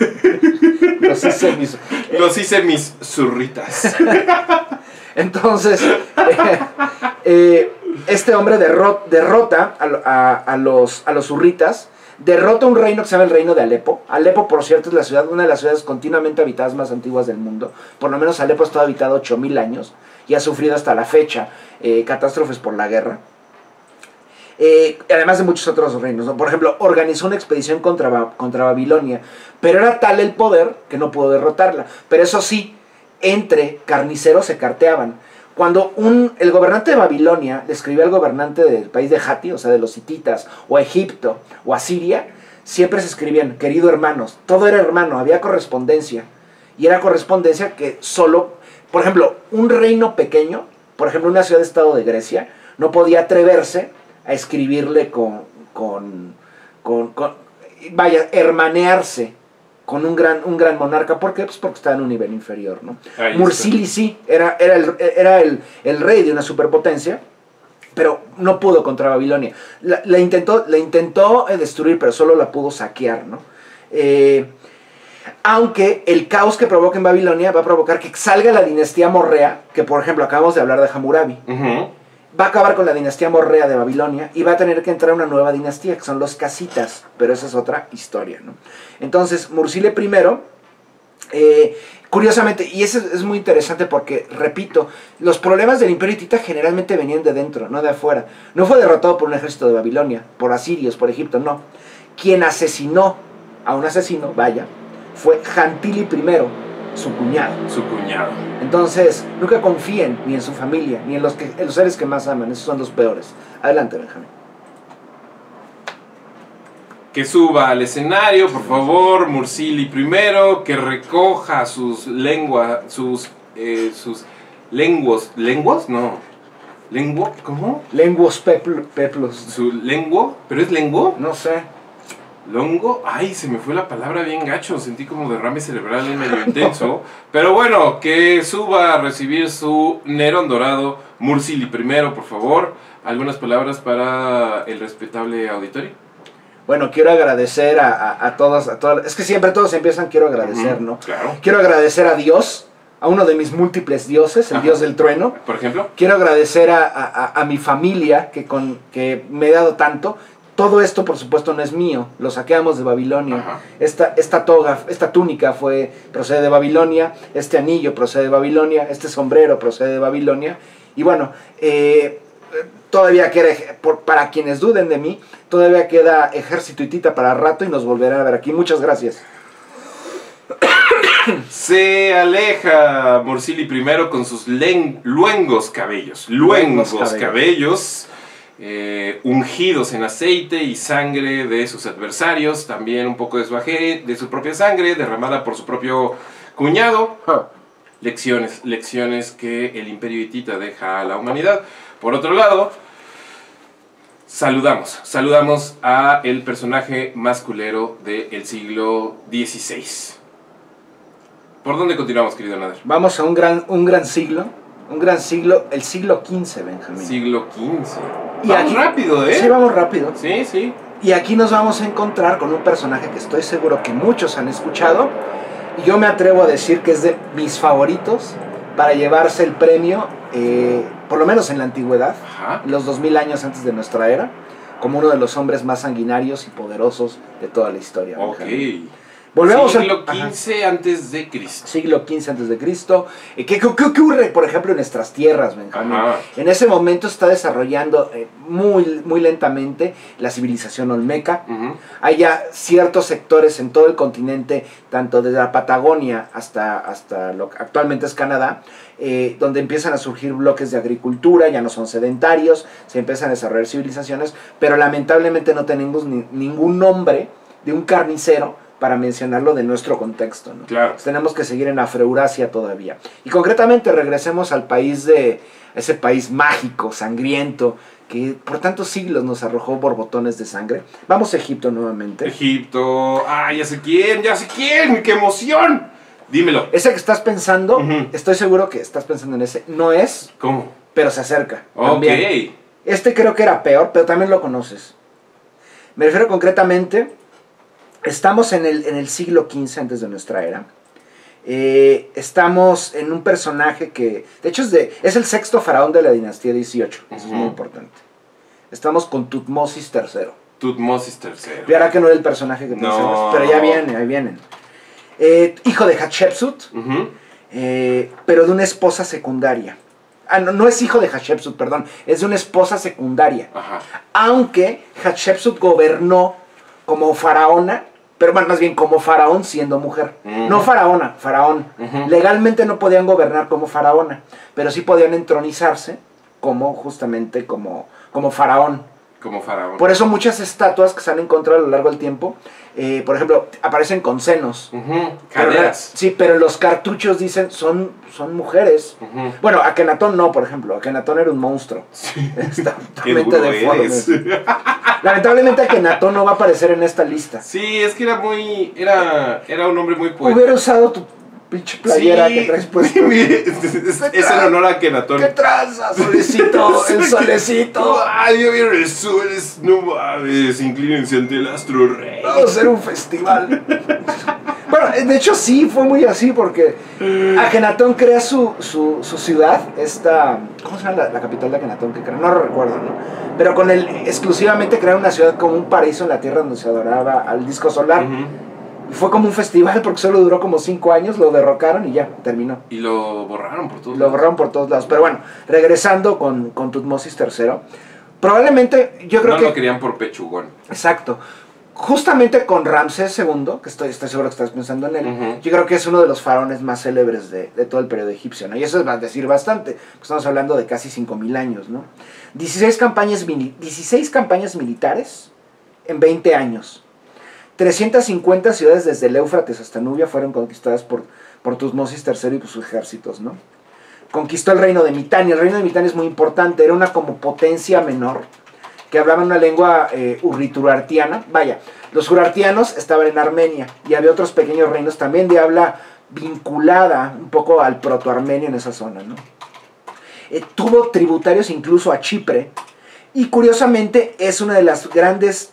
Los hice mis zurritas. Entonces, este hombre derrota a los zurritas, derrota un reino que se llama el reino de Alepo. Alepo, por cierto, es una de las ciudades continuamente habitadas más antiguas del mundo. Por lo menos Alepo ha estado habitado 8000 años y ha sufrido hasta la fecha catástrofes por la guerra. Además de muchos otros reinos, ¿no? Por ejemplo, organizó una expedición contra Babilonia, pero era tal el poder que no pudo derrotarla. Pero eso sí, entre carniceros se carteaban. Cuando el gobernante de Babilonia le escribió al gobernante del país de Hatti, o sea, de los hititas, o a Egipto, o a Siria, siempre se escribían, querido hermanos. Todo era hermano, había correspondencia. Y era correspondencia que solo, por ejemplo, un reino pequeño, por ejemplo, una ciudad-estado de Grecia, no podía atreverse a escribirle hermanearse con un gran monarca. ¿Por qué? Pues porque estaba en un nivel inferior, ¿no? Mursili sí, era el rey de una superpotencia, pero no pudo contra Babilonia. La intentó destruir, pero solo la pudo saquear, ¿no? Aunque el caos que provoca en Babilonia va a provocar que salga la dinastía morrea, que por ejemplo acabamos de hablar de Hammurabi. Va a acabar con la dinastía morrea de Babilonia y va a tener que entrar una nueva dinastía, que son los casitas, pero esa es otra historia, ¿no? Entonces, Mursili I, curiosamente, y eso es muy interesante porque, repito, los problemas del Imperio Hitita generalmente venían de dentro, no de afuera. No fue derrotado por un ejército de Babilonia, por asirios, por Egipto, no. Quien asesinó a un asesino, fue Jantili I, su cuñado. Entonces, nunca confíen ni en su familia, ni en los seres que más aman. Esos son los peores. Adelante, Benjamín. Que suba al escenario, por favor, Mursili I, que recoja sus lenguas, ¿lenguas? No. ¿Lengua? ¿Cómo? Lenguos peplos. ¿Su lengua? ¿Pero es lengua? No sé. ¿Longo? Ay, se me fue la palabra bien gacho. Sentí como derrame cerebral en medio intenso. Pero bueno, que suba a recibir su Nerón dorado. Mursili primero, por favor. ¿Algunas palabras para el respetable auditorio? Bueno, quiero agradecer a todos. Es que siempre todos empiezan, quiero agradecer, ¿no? Claro. Quiero agradecer a Dios, a uno de mis múltiples dioses, el dios del trueno. Por ejemplo. Quiero agradecer a mi familia que me ha dado tanto. Todo esto, por supuesto, no es mío. Lo saqueamos de Babilonia. Esta toga, esta túnica procede de Babilonia. Este anillo procede de Babilonia. Este sombrero procede de Babilonia. Y bueno, todavía queda, para quienes duden de mí, todavía queda ejército hitita para rato y nos volverán a ver aquí. Muchas gracias. Se aleja Mursili primero con sus luengos cabellos. Luengos cabellos. Ungidos en aceite y sangre de sus adversarios, también un poco de su propia sangre derramada por su propio cuñado. Lecciones que el imperio hitita deja a la humanidad. Por otro lado, saludamos a el personaje más culero del siglo XVI. ¿Por dónde continuamos, querido Nader? Vamos a un gran siglo. El siglo XV, Benjamín. Siglo XV. Y vamos rápido, ¿eh? Sí, vamos rápido. Sí. Y aquí nos vamos a encontrar con un personaje que estoy seguro que muchos han escuchado. Y yo me atrevo a decir que es de mis favoritos para llevarse el premio, por lo menos en la antigüedad, los 2000 años antes de nuestra era, como uno de los hombres más sanguinarios y poderosos de toda la historia. Ok. Benjamín. Volvemos siglo XV antes de Cristo. Siglo XV antes de Cristo. ¿Qué ocurre, por ejemplo, en nuestras tierras, Benjamín? En ese momento está desarrollando muy lentamente la civilización olmeca. Hay ya ciertos sectores en todo el continente, tanto desde la Patagonia hasta lo que actualmente es Canadá, donde empiezan a surgir bloques de agricultura, ya no son sedentarios, se empiezan a desarrollar civilizaciones, pero lamentablemente no tenemos ningún nombre de un carnicero para mencionarlo de nuestro contexto, ¿no? Claro. Pues tenemos que seguir en Afroeurasia todavía. Y concretamente regresemos al país ese país mágico, sangriento, que por tantos siglos nos arrojó borbotones de sangre. Vamos a Egipto nuevamente. Egipto, ya sé quién, qué emoción. Dímelo. Ese que estás pensando, estoy seguro que estás pensando en ese. No es. ¿Cómo? Pero se acerca. Ok. También. Este creo que era peor, pero también lo conoces. Me refiero concretamente. Estamos en el siglo XV antes de nuestra era. Estamos en un personaje que, de hecho, es el sexto faraón de la dinastía 18. Eso es muy importante. Estamos con Tutmosis III. Tutmosis III. Y ahora que no era el personaje que pensamos, pero ya viene, ahí vienen. Hijo de Hatshepsut, pero de una esposa secundaria. No es hijo de Hatshepsut, perdón, es de una esposa secundaria. Aunque Hatshepsut gobernó como faraona, pero más bien como faraón siendo mujer. No faraona, faraón. Legalmente no podían gobernar como faraona, pero sí podían entronizarse justamente como faraón. Como faraón. Por eso muchas estatuas que se han encontrado a lo largo del tiempo, por ejemplo, aparecen con senos. Caderas. Sí, pero los cartuchos dicen son mujeres. Bueno, Akenatón no, por ejemplo. Akenatón era un monstruo. Sí. Está totalmente deforme. Lamentablemente Akenatón no va a aparecer en esta lista. Sí, es que era un hombre muy poeta. Hubiera usado tu pinche playera que traes puesta. Es en honor a Akenatón. ¡Qué tranza, solecito! ¡El solecito! ¡Ay, yo vieron el sol! No mames, inclínense ante el astro rey. Vamos a hacer un festival. Bueno, de hecho sí, fue muy así porque Akenatón crea su ciudad, ¿cómo se llama la capital de Akenatón que crea? No lo recuerdo, ¿no? Pero con él exclusivamente crea una ciudad como un paraíso en la tierra donde se adoraba al disco solar. Y fue como un festival porque solo duró como 5 años, lo derrocaron y ya, terminó. Y lo borraron por todos lados. Lo borraron por todos lados. Pero bueno, regresando con Tutmosis III, probablemente yo creo que... No lo querían por pechugón. Exacto. Justamente con Ramsés II, que estoy seguro que estás pensando en él, yo creo que es uno de los faraones más célebres de todo el periodo egipcio, ¿no? Y eso es decir bastante, estamos hablando de casi 5000 años, ¿no? 16 campañas militares en 20 años. 350 ciudades desde el Éufrates hasta Nubia fueron conquistadas por Tutmosis III y por sus ejércitos, ¿no? conquistó el reino de Mitanni. El reino de Mitanni es muy importante, era una como potencia menor, que hablaban una lengua urriturartiana. Vaya, los urartianos estaban en Armenia, y había otros pequeños reinos también de habla vinculada un poco al protoarmenio en esa zona, ¿no? Tuvo tributarios incluso a Chipre, y curiosamente es una de las grandes...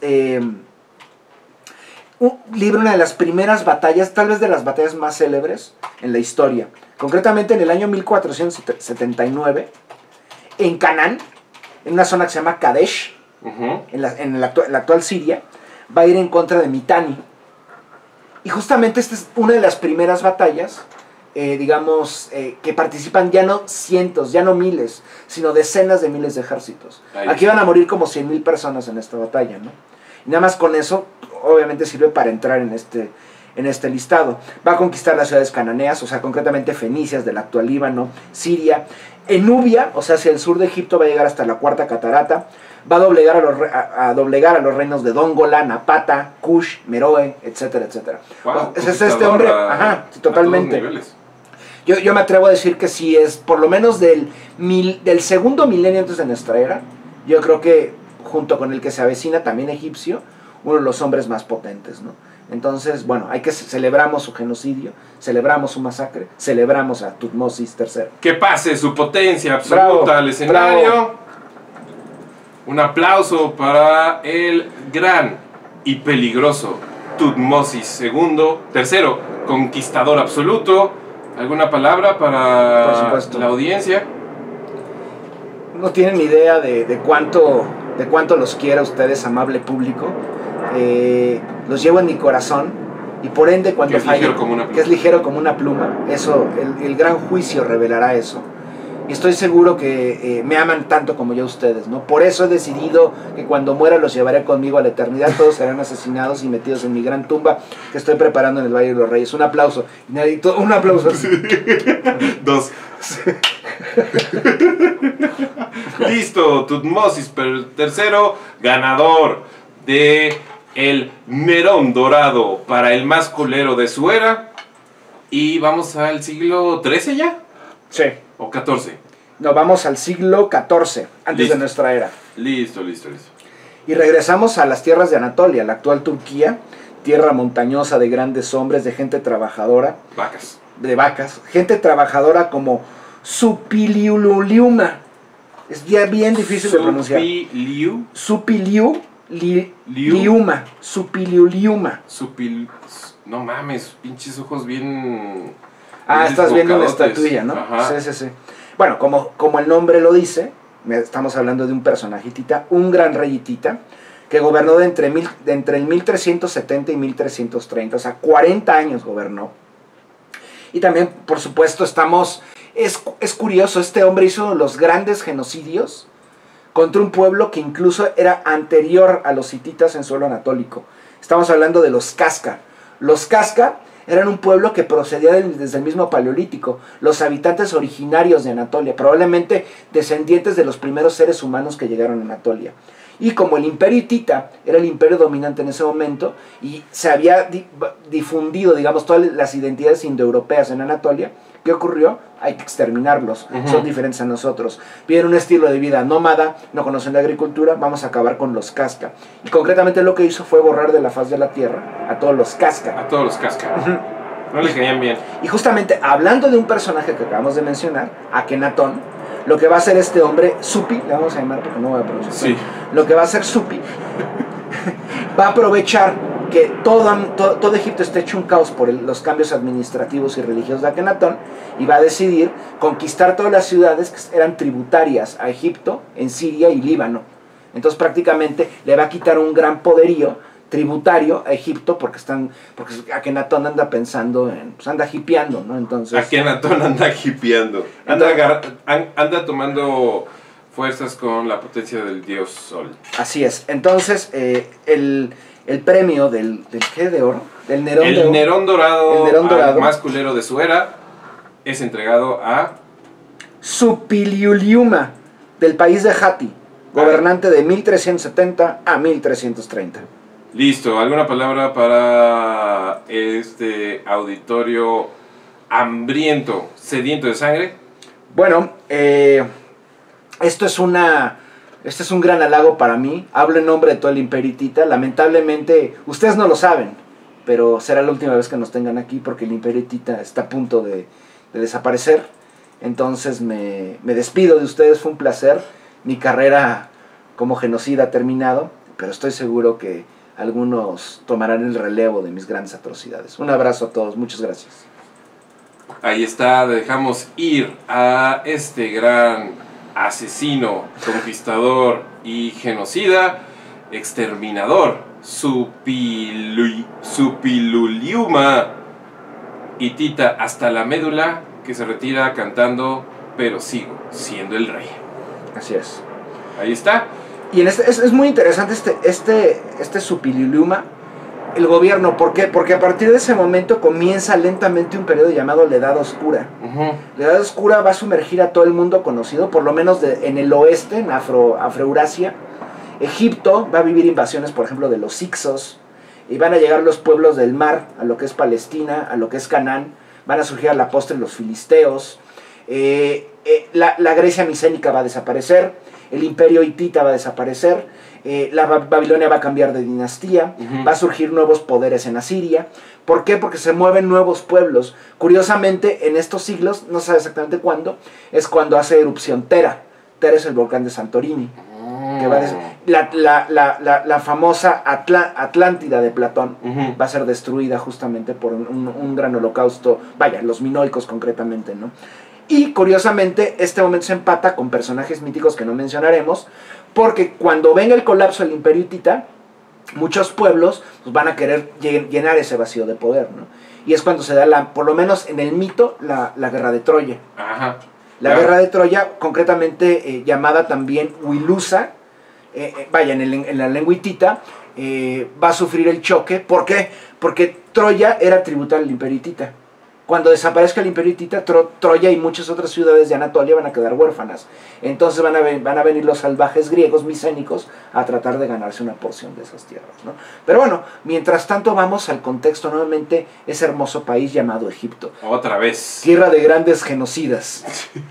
libra una de las primeras batallas, tal vez de las batallas más célebres en la historia. Concretamente en el año 1479, en Canaán, en una zona que se llama Kadesh, en la actual Siria, va a ir en contra de Mitanni. Y justamente esta es una de las primeras batallas, que participan ya no cientos, ya no miles, sino decenas de miles de ejércitos. Aquí van a morir como 100,000 personas en esta batalla, ¿no? Y nada más con eso, obviamente sirve para entrar en este listado. Va a conquistar las ciudades cananeas, o sea, concretamente fenicias del actual Líbano, Siria. En Nubia, o sea, hacia el sur de Egipto, va a llegar hasta la Cuarta Catarata. Va a doblegar a los reinos de Dongola, Napata, Kush, Meroe, etcétera, etcétera. Wow, es este hombre, sí, totalmente. Yo me atrevo a decir que sí es, por lo menos del segundo milenio antes de nuestra era, yo creo que junto con el que se avecina también egipcio, uno de los hombres más potentes, ¿no? Entonces, bueno, celebramos su genocidio, celebramos su masacre, celebramos a Tutmosis III. Que pase su potencia absoluta al escenario. Bravo. Un aplauso para el gran y peligroso Tutmosis III, conquistador absoluto. ¿Alguna palabra para la audiencia? No tienen idea de cuánto los quiera ustedes, amable público. Los llevo en mi corazón, y por ende cuando falle, que es ligero como una pluma, eso, el gran juicio revelará eso. Y estoy seguro que me aman tanto como yo ustedes, ¿no? Por eso he decidido que cuando muera los llevaré conmigo a la eternidad. Todos serán asesinados y metidos en mi gran tumba que estoy preparando en el Valle de los Reyes. Un aplauso. Un aplauso. Sí. 2. Sí. Listo, Tutmosis III, ganador de el Nerón dorado para el más culero de su era. Y vamos al siglo XIII ya. Sí. ¿O 14? No, vamos al siglo XIV, antes de nuestra era. Listo. Y regresamos a las tierras de Anatolia, la actual Turquía, tierra montañosa de grandes hombres, de gente trabajadora. Vacas. De vacas. Gente trabajadora como Supiliuliuma. Es ya bien difícil de pronunciar. Supiliuliuma. No mames, pinches ojos bien... estás viendo una estatuilla, ¿no? Ajá. Sí. Bueno, como el nombre lo dice, estamos hablando de un personaje hitita, un gran rey hitita, que gobernó de entre el 1370 y 1330, o sea, 40 años gobernó. Y también, por supuesto, es curioso, este hombre hizo los grandes genocidios contra un pueblo que incluso era anterior a los hititas en suelo anatólico. Estamos hablando de los Casca. Los Casca eran un pueblo que procedía desde el mismo Paleolítico, los habitantes originarios de Anatolia, probablemente descendientes de los primeros seres humanos que llegaron a Anatolia. Y como el imperio hitita era el imperio dominante en ese momento y se había difundido, digamos, todas las identidades indoeuropeas en Anatolia, ¿qué ocurrió? Hay que exterminarlos, son diferentes a nosotros. Viven un estilo de vida nómada, no conocen la agricultura, vamos a acabar con los Casca. Y concretamente lo que hizo fue borrar de la faz de la tierra a todos los Casca. A todos los Casca. No le caían bien. Y justamente hablando de un personaje que acabamos de mencionar, Akenatón, lo que va a hacer este hombre, Supi, le vamos a llamar porque no voy a pronunciar. Sí. Lo que va a hacer Supi, va a aprovechar que todo Egipto está hecho un caos por los cambios administrativos y religiosos de Akenatón, y va a decidir conquistar todas las ciudades que eran tributarias a Egipto en Siria y Líbano. Entonces prácticamente le va a quitar un gran poderío tributario a Egipto porque Akenatón anda pensando anda hipeando, ¿no? Entonces Akenatón anda hipeando, anda tomando fuerzas con la potencia del dios Sol. Así es. Entonces el premio del ¿qué? De oro, del Nerón dorado, más culero de su era, es entregado a Supiliuliuma, del país de Hatti, gobernante de 1370 a 1330. Listo, ¿alguna palabra para este auditorio hambriento, sediento de sangre? Bueno, este es un gran halago para mí. Hablo en nombre de todo el Imperio Hitita. Lamentablemente, ustedes no lo saben, pero será la última vez que nos tengan aquí porque el Imperio Hitita está a punto de desaparecer. Entonces me despido de ustedes, fue un placer. Mi carrera como genocida ha terminado, pero estoy seguro que algunos tomarán el relevo de mis grandes atrocidades. Un abrazo a todos, muchas gracias. Ahí está, dejamos ir a este gran asesino, conquistador y genocida, exterminador, Supiluliuma Hitita hasta la médula, que se retira cantando "Pero sigo siendo el rey". Así es. Ahí está. Y en es muy interesante este Supiluliuma, el gobierno. ¿Por qué? Porque a partir de ese momento comienza lentamente un periodo llamado la Edad Oscura. La Edad Oscura va a sumergir a todo el mundo conocido, por lo menos en el oeste, en Afroeurasia. Egipto va a vivir invasiones, por ejemplo, de los Hicsos, y van a llegar los pueblos del mar, a lo que es Palestina, a lo que es Canaán. Van a surgir a la postre los filisteos. La Grecia micénica va a desaparecer. El Imperio Hitita va a desaparecer. La Babilonia va a cambiar de dinastía. Va a surgir nuevos poderes en Asiria. ¿Por qué? Porque se mueven nuevos pueblos. Curiosamente, en estos siglos, no se sabe exactamente cuándo, es cuando hace erupción Tera. Tera es el volcán de Santorini. Que va la famosa Atlántida de Platón va a ser destruida justamente por un gran holocausto, vaya, los minoicos concretamente, ¿no? Y curiosamente este momento se empata con personajes míticos que no mencionaremos, porque cuando venga el colapso del Imperio Hitita, muchos pueblos pues, van a querer llenar ese vacío de poder, ¿no? Y es cuando se da, por lo menos en el mito, la guerra de Troya. Ajá. La guerra de Troya, concretamente llamada también Wilusa, en la lengua hitita, va a sufrir el choque. ¿Por qué? Porque Troya era tributaria al Imperio Hitita. Cuando desaparezca el Imperio Hitita, Troya y muchas otras ciudades de Anatolia van a quedar huérfanas. Entonces van a venir los salvajes griegos micénicos a tratar de ganarse una porción de esas tierras, ¿no? Pero bueno, mientras tanto vamos al contexto nuevamente, ese hermoso país llamado Egipto. Otra vez. Tierra de grandes genocidas.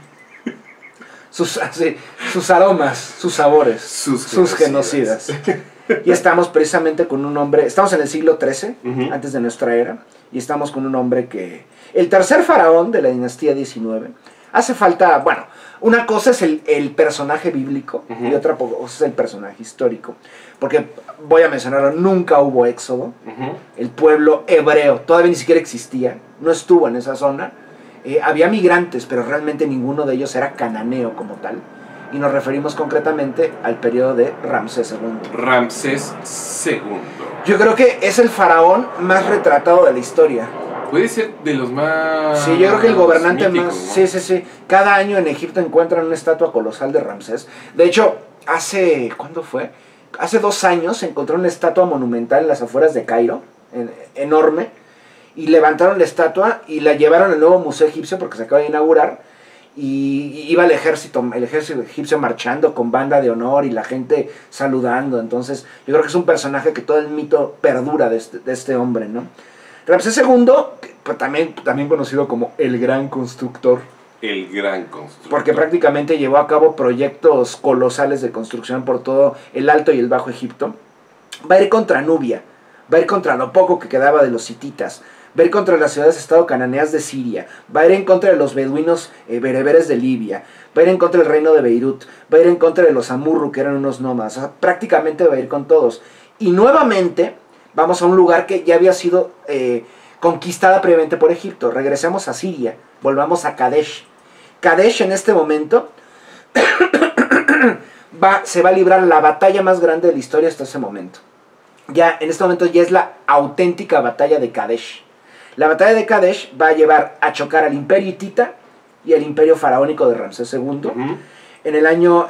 Sus aromas, sus sabores, sus genocidas. Y estamos precisamente con un hombre, estamos en el siglo XIII, antes de nuestra era, y estamos con un hombre que, el tercer faraón de la dinastía XIX, hace falta, bueno, una cosa es el personaje bíblico y otra cosa es el personaje histórico. Porque, voy a mencionarlo, nunca hubo éxodo, el pueblo hebreo todavía ni siquiera existía, no estuvo en esa zona. Había migrantes, pero realmente ninguno de ellos era cananeo como tal. Y nos referimos concretamente al periodo de Ramsés II. Ramsés II. Yo creo que es el faraón más retratado de la historia. Puede ser de los más... Sí, yo creo que el gobernante míticos, más... ¿no? Sí. Cada año en Egipto encuentran una estatua colosal de Ramsés. De hecho, ¿cuándo fue? Hace 2 años se encontró una estatua monumental en las afueras de Cairo, enorme. Y levantaron la estatua y la llevaron al nuevo museo egipcio porque se acaba de inaugurar. Y iba el ejército egipcio marchando con banda de honor y la gente saludando. Entonces yo creo que es un personaje que todo el mito perdura de este hombre, ¿no? Ramsés II, pues, también conocido como el Gran Constructor. El Gran Constructor. Porque prácticamente llevó a cabo proyectos colosales de construcción por todo el Alto y el Bajo Egipto. Va a ir contra Nubia, va a ir contra lo poco que quedaba de los hititas, va a ir contra las ciudades-estado cananeas de Siria, va a ir en contra de los beduinos bereberes de Libia, va a ir en contra del reino de Beirut, va a ir en contra de los Amurru, que eran unos nómadas. O sea, prácticamente va a ir con todos. Y nuevamente vamos a un lugar que ya había sido conquistada previamente por Egipto. Regresamos a Siria, volvamos a Kadesh. Kadesh en este momento se va a librar la batalla más grande de la historia hasta ese momento. Ya en este momento ya es la auténtica batalla de Kadesh. La batalla de Kadesh va a llevar a chocar al Imperio Hitita y al Imperio Faraónico de Ramsés II en el año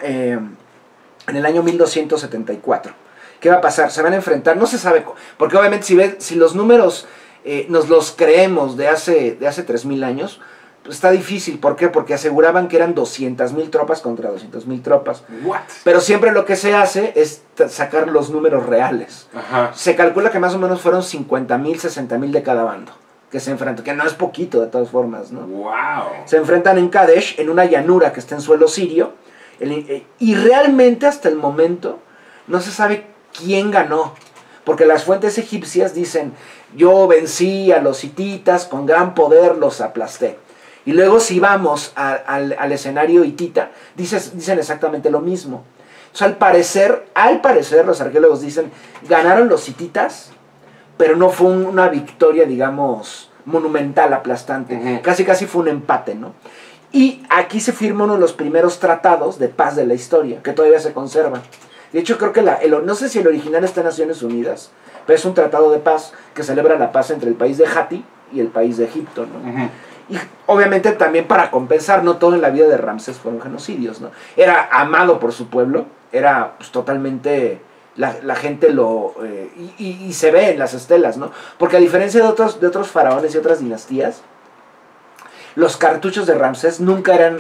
1274. ¿Qué va a pasar? Se van a enfrentar, no se sabe, porque obviamente si los números nos los creemos de hace 3000 años, pues está difícil. ¿Por qué? Porque aseguraban que eran 200,000 tropas contra 200,000 tropas. What? Pero siempre lo que se hace es sacar los números reales. Se calcula que más o menos fueron 50,000, 60,000 de cada bando que se enfrentan, que no es poquito de todas formas, ¿no? ¡Wow! Se enfrentan en Kadesh, en una llanura que está en suelo sirio, y realmente hasta el momento no se sabe quién ganó, porque las fuentes egipcias dicen, yo vencí a los hititas, con gran poder los aplasté. Y luego si vamos al escenario hitita, dicen exactamente lo mismo. O sea, al parecer, los arqueólogos dicen, ganaron los hititas, pero no fue una victoria, digamos, monumental, aplastante. Casi fue un empate, ¿no? Y aquí se firma uno de los primeros tratados de paz de la historia, que todavía se conserva. De hecho, creo que no sé si el original está en Naciones Unidas, pero es un tratado de paz que celebra la paz entre el país de Hati y el país de Egipto, ¿no? Y obviamente también para compensar, no todo en la vida de Ramsés fueron genocidios, ¿no? Era amado por su pueblo, era pues, totalmente... La gente y se ve en las estelas, ¿no? Porque a diferencia de otros faraones y otras dinastías, los cartuchos de Ramsés nunca eran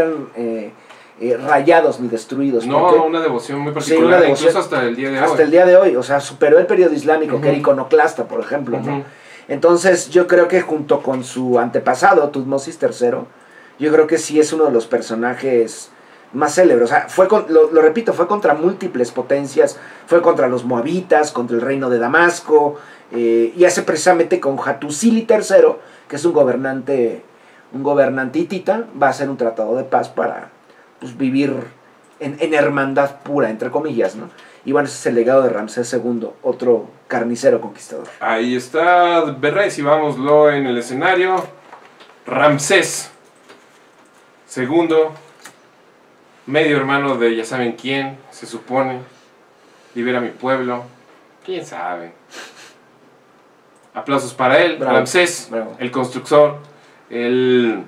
rayados ni destruidos. No, una devoción muy particular, sí, devoción, incluso hasta el día de hoy. Hasta el día de hoy, o sea, superó el periodo islámico, que era iconoclasta, por ejemplo, ¿no? Entonces, yo creo que junto con su antepasado, Tutmosis III, yo creo que sí es uno de los personajes más célebres. O sea, lo repito, fue contra múltiples potencias, fue contra los moabitas, contra el reino de Damasco, y hace precisamente con Hattusili III, que es un gobernante hitita, va a hacer un tratado de paz para pues, vivir en hermandad pura, entre comillas, ¿no? Y bueno, ese es el legado de Ramsés II, otro carnicero conquistador. Ahí está, recibámoslo en el escenario. Ramsés II, medio hermano de ya saben quién, se supone. Libera mi pueblo. ¿Quién sabe? Aplausos para él. Bravo. Ramsés, bravo. El constructor, pues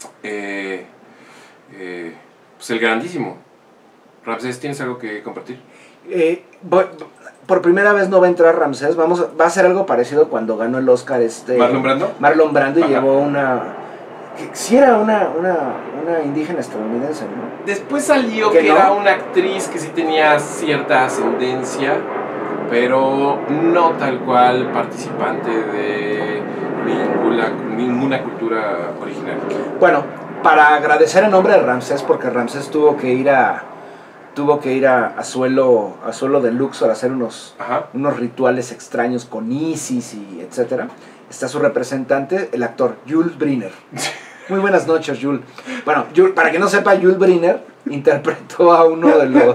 el grandísimo. Ramsés, ¿tienes algo que compartir? Por primera vez no va a entrar Ramsés, va a ser algo parecido cuando ganó el Oscar ¿Marlon Brando? Marlon Brando, y llevó sí era una indígena estadounidense, ¿no? Después salió que era una actriz que sí tenía cierta ascendencia, pero no tal cual participante de ninguna cultura original. Bueno, para agradecer en nombre de Ramsés, porque Ramsés tuvo que ir a suelo de Luxor a hacer unos rituales extraños con Isis y etcétera. Está su representante, el actor Jules Briner. Muy buenas noches, Jules. Bueno, para que no sepa, Jules Briner interpretó a uno de los...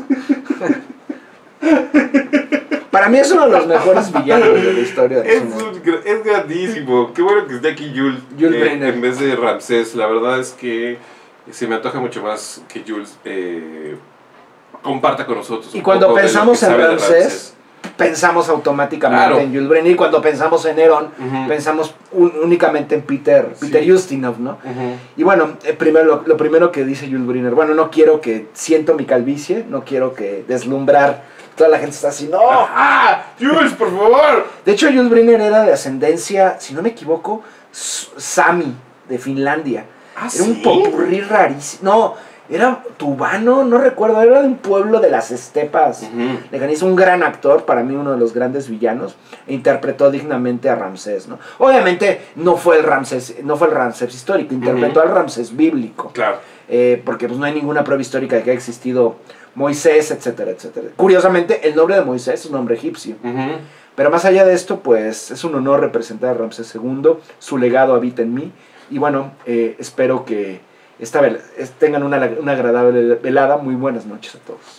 Para mí es uno de los mejores villanos de la historia. Es grandísimo. Qué bueno que esté aquí Jules Briner en vez de Ramsés. La verdad es que se me antoja mucho más que Jules comparta con nosotros. Y cuando pensamos en Ramsés, pensamos automáticamente en Jules Briner. Y cuando pensamos en Nerón, pensamos únicamente en Peter Ustinov, ¿no? Y bueno, lo primero que dice Jules Briner, bueno, no quiero que siento mi calvicie, no quiero que deslumbrar. Toda la gente está así, ¡no! ¡Ah! ¡Jules, por favor! De hecho, Jules Briner era de ascendencia, si no me equivoco, Sami, de Finlandia. Era un popurrí rarísimo. No, era tubano, no recuerdo, era de un pueblo de las estepas. Leganés, un gran actor, para mí uno de los grandes villanos, e interpretó dignamente a Ramsés, ¿no? Obviamente no fue el Ramsés histórico, interpretó al Ramsés bíblico. Claro. Porque pues no hay ninguna prueba histórica de que haya existido Moisés, etcétera, etcétera. Curiosamente, el nombre de Moisés es un nombre egipcio. Pero más allá de esto, pues es un honor representar a Ramsés II, su legado habita en mí, y bueno, espero que tengan una agradable velada. Muy buenas noches a todos.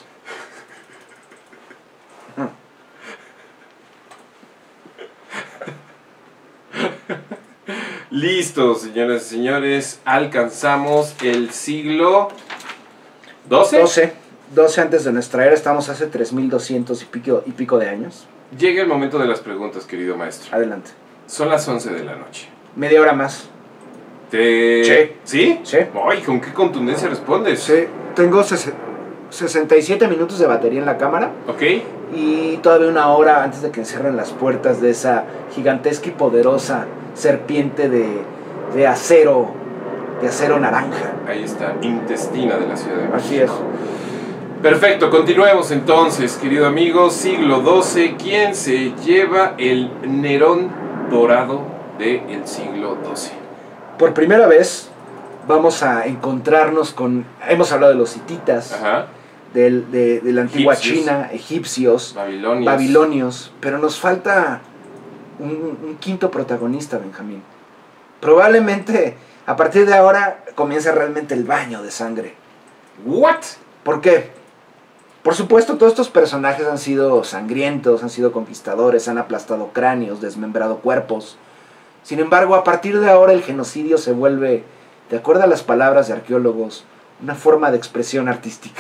Listo, señoras y señores, alcanzamos el siglo XII. 12 antes de nuestra era, estamos hace 3200 y pico de años. Llega el momento de las preguntas, querido maestro. Adelante. Son las 11 de la noche. Media hora más. ¿Sí? Sí. Ay, ¿con qué contundencia respondes? Sí, tengo 67 minutos de batería en la cámara. Ok. Y todavía una hora antes de que cierren las puertas de esa gigantesca y poderosa serpiente de acero naranja. Ahí está, intestina de la Ciudad de México. Así es. Perfecto, continuemos entonces, querido amigo. Siglo XII, ¿quién se lleva el Nerón dorado del siglo XII. Por primera vez vamos a encontrarnos con... Hemos hablado de los hititas, Ajá. de la antigua Egipcios. China, egipcios, Babilonios. babilonios, pero nos falta un quinto protagonista, Benjamín. Probablemente a partir de ahora comienza realmente el baño de sangre. ¿What? ¿Por qué? Por supuesto, todos estos personajes han sido sangrientos, han sido conquistadores, han aplastado cráneos, desmembrado cuerpos. Sin embargo, a partir de ahora el genocidio se vuelve, de acuerdo a las palabras de arqueólogos, una forma de expresión artística.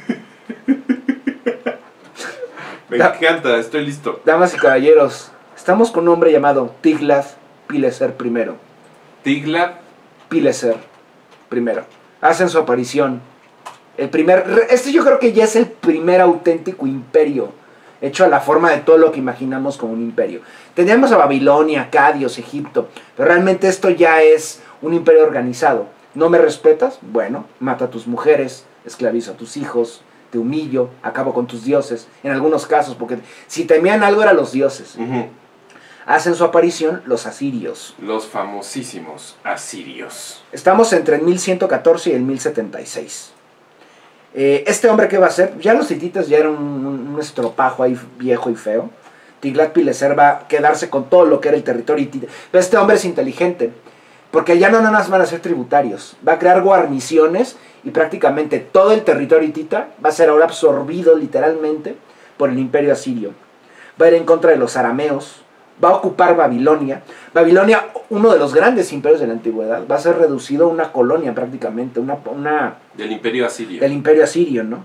Me encanta, estoy listo. Damas y caballeros, estamos con un hombre llamado Tiglath-Pileser I. Tiglath-Pileser I. Hacen su aparición. Este yo creo que ya es el primer auténtico imperio hecho a la forma de todo lo que imaginamos como un imperio. Teníamos a Babilonia, Acadios, Egipto, pero realmente esto ya es un imperio organizado. ¿No me respetas? Bueno, mata a tus mujeres, esclavizo a tus hijos, te humillo, acabo con tus dioses, en algunos casos, porque si temían algo eran los dioses. Hacen su aparición los asirios. Los famosísimos asirios. Estamos entre el 1114 y el 1076. Este hombre, ¿qué va a hacer? Ya los hititas ya eran un estropajo ahí viejo y feo. Tiglath-Pileser va a quedarse con todo lo que era el territorio hitita. Pero este hombre es inteligente, porque ya no nada más van a ser tributarios. Va a crear guarniciones y prácticamente todo el territorio hitita va a ser ahora absorbido literalmente por el imperio asirio. Va a ir en contra de los arameos. Va a ocupar Babilonia. Babilonia, uno de los grandes imperios de la antigüedad, va a ser reducido a una colonia prácticamente, del imperio asirio. Del imperio asirio, ¿no?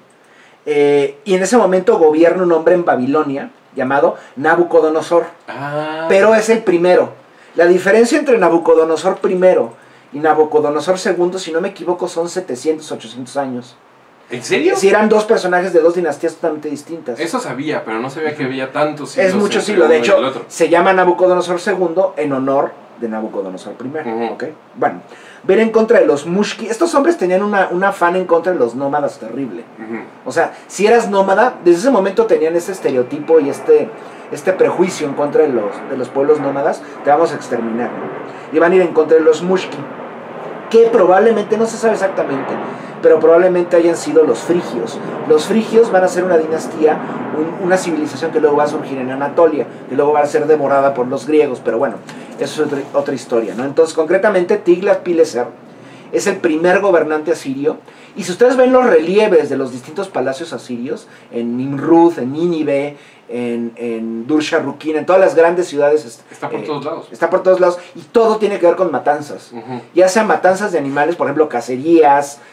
Y en ese momento gobierna un hombre en Babilonia llamado Nabucodonosor. Pero es el primero. La diferencia entre Nabucodonosor I y Nabucodonosor II, si no me equivoco, son 700, 800 años. ¿En serio? Si eran dos personajes de dos dinastías totalmente distintas. Eso sabía, pero no sabía que había tantos siglos. Es mucho siglo. De hecho, se llama Nabucodonosor II en honor de Nabucodonosor I. ¿Okay? Bueno, ver en contra de los mushki. Estos hombres tenían un afán en contra de los nómadas terrible. O sea, si eras nómada, desde ese momento tenían ese estereotipo y este prejuicio en contra de los pueblos nómadas. Te vamos a exterminar, ¿no? Y van a ir en contra de los mushki, que probablemente, no se sabe exactamente, pero probablemente hayan sido los frigios. Los frigios van a ser una dinastía, una civilización que luego va a surgir en Anatolia, que luego va a ser devorada por los griegos, pero bueno, eso es otra historia, ¿no? Entonces, concretamente, Tiglath-Pileser es el primer gobernante asirio, y si ustedes ven los relieves de los distintos palacios asirios, en Nimrud, en Nínive, en Dur-Sharrukin, en todas las grandes ciudades. Está por todos lados. Está por todos lados, y todo tiene que ver con matanzas. Ya sean matanzas de animales, por ejemplo, cacerías,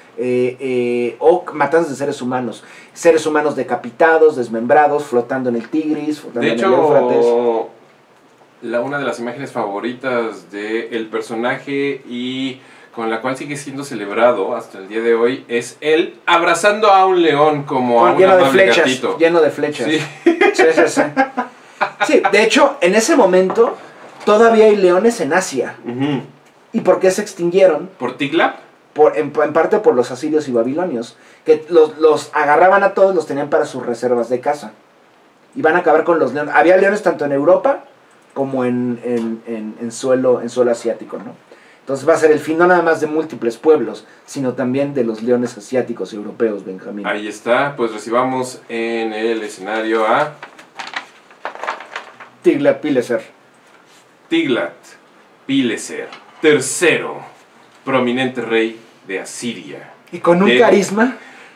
o matanzas de seres humanos decapitados, desmembrados, flotando en el Tigris, flotando de en hecho, el Éufrates. Una de las imágenes favoritas del personaje y con la cual sigue siendo celebrado hasta el día de hoy es él abrazando a un león como a un amable gatito. Lleno de flechas. Sí. Sí. Sí, de hecho, en ese momento todavía hay leones en Asia. ¿Y por qué se extinguieron? ¿Por Tiglath? En parte por los asirios y babilonios, que los agarraban a todos, los tenían para sus reservas de caza. Y van a acabar con los leones. Había leones tanto en Europa como en suelo asiático, ¿no? Entonces va a ser el fin no nada más de múltiples pueblos, sino también de los leones asiáticos y europeos, Benjamín. Ahí está, pues recibamos en el escenario a Tiglath-Pileser. Tiglath-Pileser, tercero prominente rey de Asiria. Y con un carisma.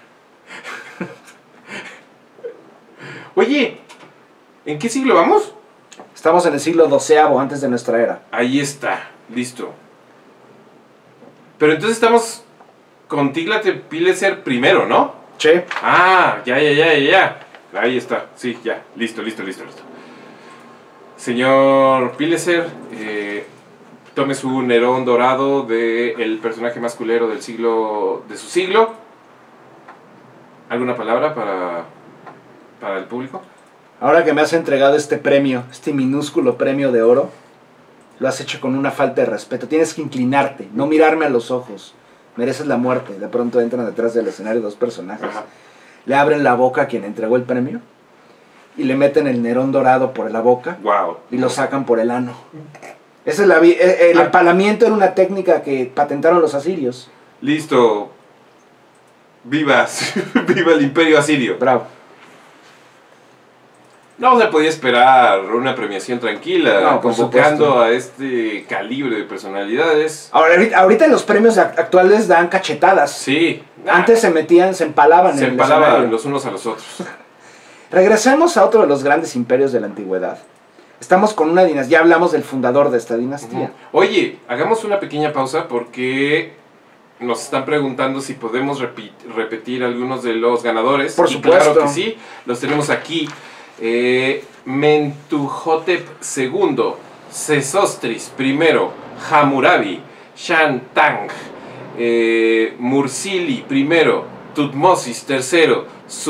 Oye, ¿en qué siglo vamos? Estamos en el siglo XII antes de nuestra era. Ahí está, listo. Pero entonces estamos con Tiglath-Pileser primero, ¿no? Sí. Ah, ya. Ahí está, sí, ya, listo. Señor Pileser, tome su Nerón dorado del personaje más culero de su siglo. ¿Alguna palabra para el público? Ahora que me has entregado este premio, este minúsculo premio de oro, lo has hecho con una falta de respeto. Tienes que inclinarte, no mirarme a los ojos. Mereces la muerte. De pronto entran detrás del escenario dos personajes. Ajá. Le abren la boca a quien entregó el premio y le meten el Nerón dorado por la boca. Wow. Y lo sacan por el ano. Esa es el empalamiento era una técnica que patentaron los asirios. Listo. Vivas. Viva el imperio asirio. Bravo. No se podía esperar una premiación tranquila, No, convocando a este calibre de personalidades. Ahorita los premios actuales dan cachetadas. Sí. Antes se empalaban. Se empalaban los unos a los otros. Regresemos a otro de los grandes imperios de la antigüedad. Estamos con una dinastía, ya hablamos del fundador de esta dinastía. Oye, hagamos una pequeña pausa porque nos están preguntando si podemos repetir algunos de los ganadores. Por supuesto. Claro que sí, los tenemos aquí. Mentuhotep II, Sesostris I, Hammurabi, Shantang, Mursili I, Tutmosis III,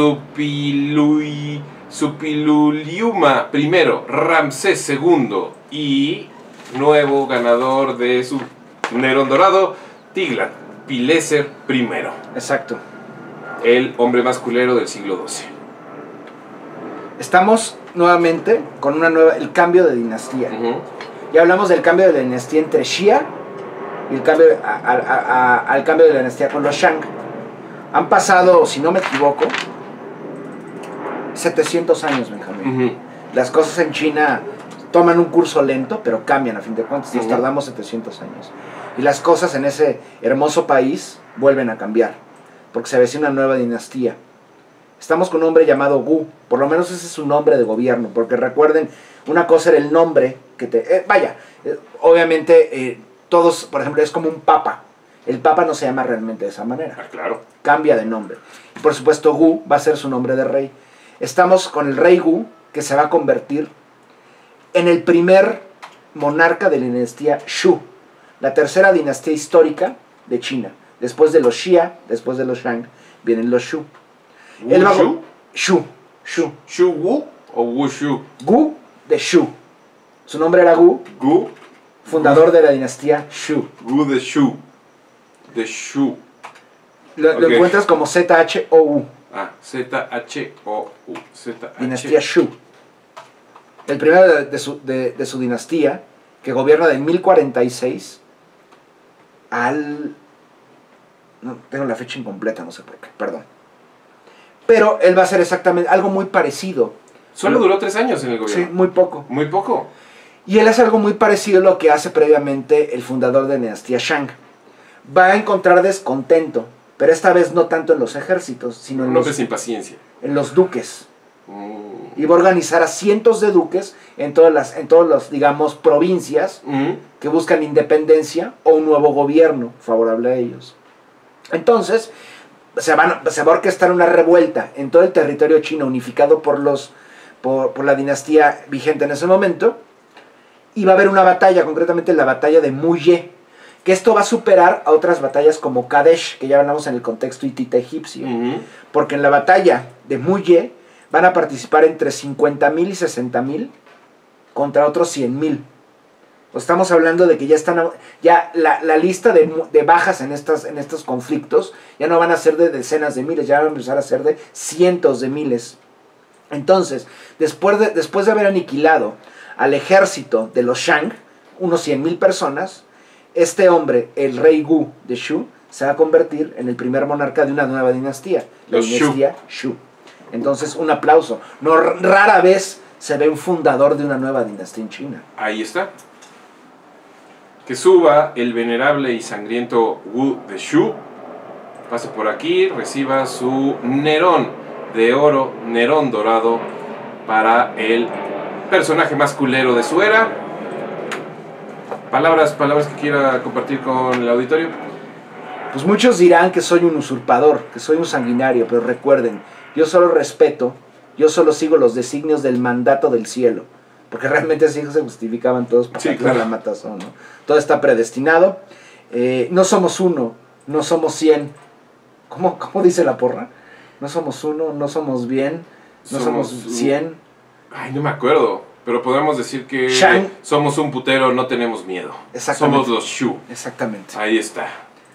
Supiluliuma I, Ramsés II y nuevo ganador de su Nerón dorado, Tiglat-Pileser I. Exacto. El hombre más culero del siglo XII. Estamos nuevamente con el cambio de dinastía. Ya hablamos del cambio de la dinastía entre Xia y el cambio al cambio de la dinastía con los Shang. Han pasado, si no me equivoco, 700 años, Benjamín. Las cosas en China toman un curso lento, pero cambian a fin de cuentas. Nos tardamos 700 años. Y las cosas en ese hermoso país vuelven a cambiar, porque se avecina una nueva dinastía. Estamos con un hombre llamado Wu, por lo menos ese es su nombre de gobierno, porque recuerden, una cosa era el nombre que te... obviamente todos, por ejemplo, es como un papa. El papa no se llama realmente de esa manera. Ah, claro. Cambia de nombre. Y por supuesto Wu va a ser su nombre de rey. Estamos con el rey Wu, que se va a convertir en el primer monarca de la dinastía Shu, la tercera dinastía histórica de China. Después de los Xia, después de los Shang, vienen los Shu. ¿Shu? Shu. ¿Shu Wu o Wu Shu? Gu de Shu. Su nombre era Gu. Gu. Fundador de la dinastía Shu. Gu de Shu. De Shu. Lo encuentras como Z-H-O-U. Ah, Z-H-O-U. Dinastía Shu. El primero de su dinastía, que gobierna de 1046 al... No, tengo la fecha incompleta, no sé por qué, perdón. Pero él va a hacer exactamente algo muy parecido. Solo duró 3 años en el gobierno. Sí, muy poco. Muy poco. Y él hace algo muy parecido a lo que hace previamente el fundador de la dinastía Shang. Va a encontrar descontento, pero esta vez no tanto en los ejércitos, sino en impaciencia. En los duques. Y va a organizar a cientos de duques en todas las, digamos, provincias que buscan independencia o un nuevo gobierno favorable a ellos. Entonces, se va a orquestar una revuelta en todo el territorio chino unificado por la dinastía vigente en ese momento, y va a haber una batalla, concretamente la batalla de Muye, que esto va a superar a otras batallas como Kadesh, que ya hablamos en el contexto hitita egipcio, porque en la batalla de Muye van a participar entre 50,000 y 60,000 contra otros 100,000. Pues estamos hablando de que ya la lista de bajas en estos conflictos ya no van a ser de decenas de miles, ya van a empezar a ser de cientos de miles. Entonces, después de haber aniquilado al ejército de los Shang, unos 100,000 personas, este hombre, el rey Gu de Shu, se va a convertir en el primer monarca de una nueva dinastía, la dinastía Shu. Entonces, un aplauso. No, rara vez se ve un fundador de una nueva dinastía en China. Ahí está. Que suba el venerable y sangriento Wu de Shu, pase por aquí, reciba su Nerón de oro, Nerón dorado, para el personaje más culero de su era. Palabras que quiera compartir con el auditorio. Pues muchos dirán que soy un usurpador, que soy un sanguinario, pero recuerden, yo solo respeto, yo solo sigo los designios del mandato del cielo. Porque realmente así se justificaban todos para la matazón, ¿no? Todo está predestinado. No somos uno, no somos 100. ¿Cómo dice la porra? No somos uno, no somos bien, no somos 100. Ay, no me acuerdo. Pero podemos decir que somos un putero, no tenemos miedo. Somos los Shu. Exactamente. Ahí está.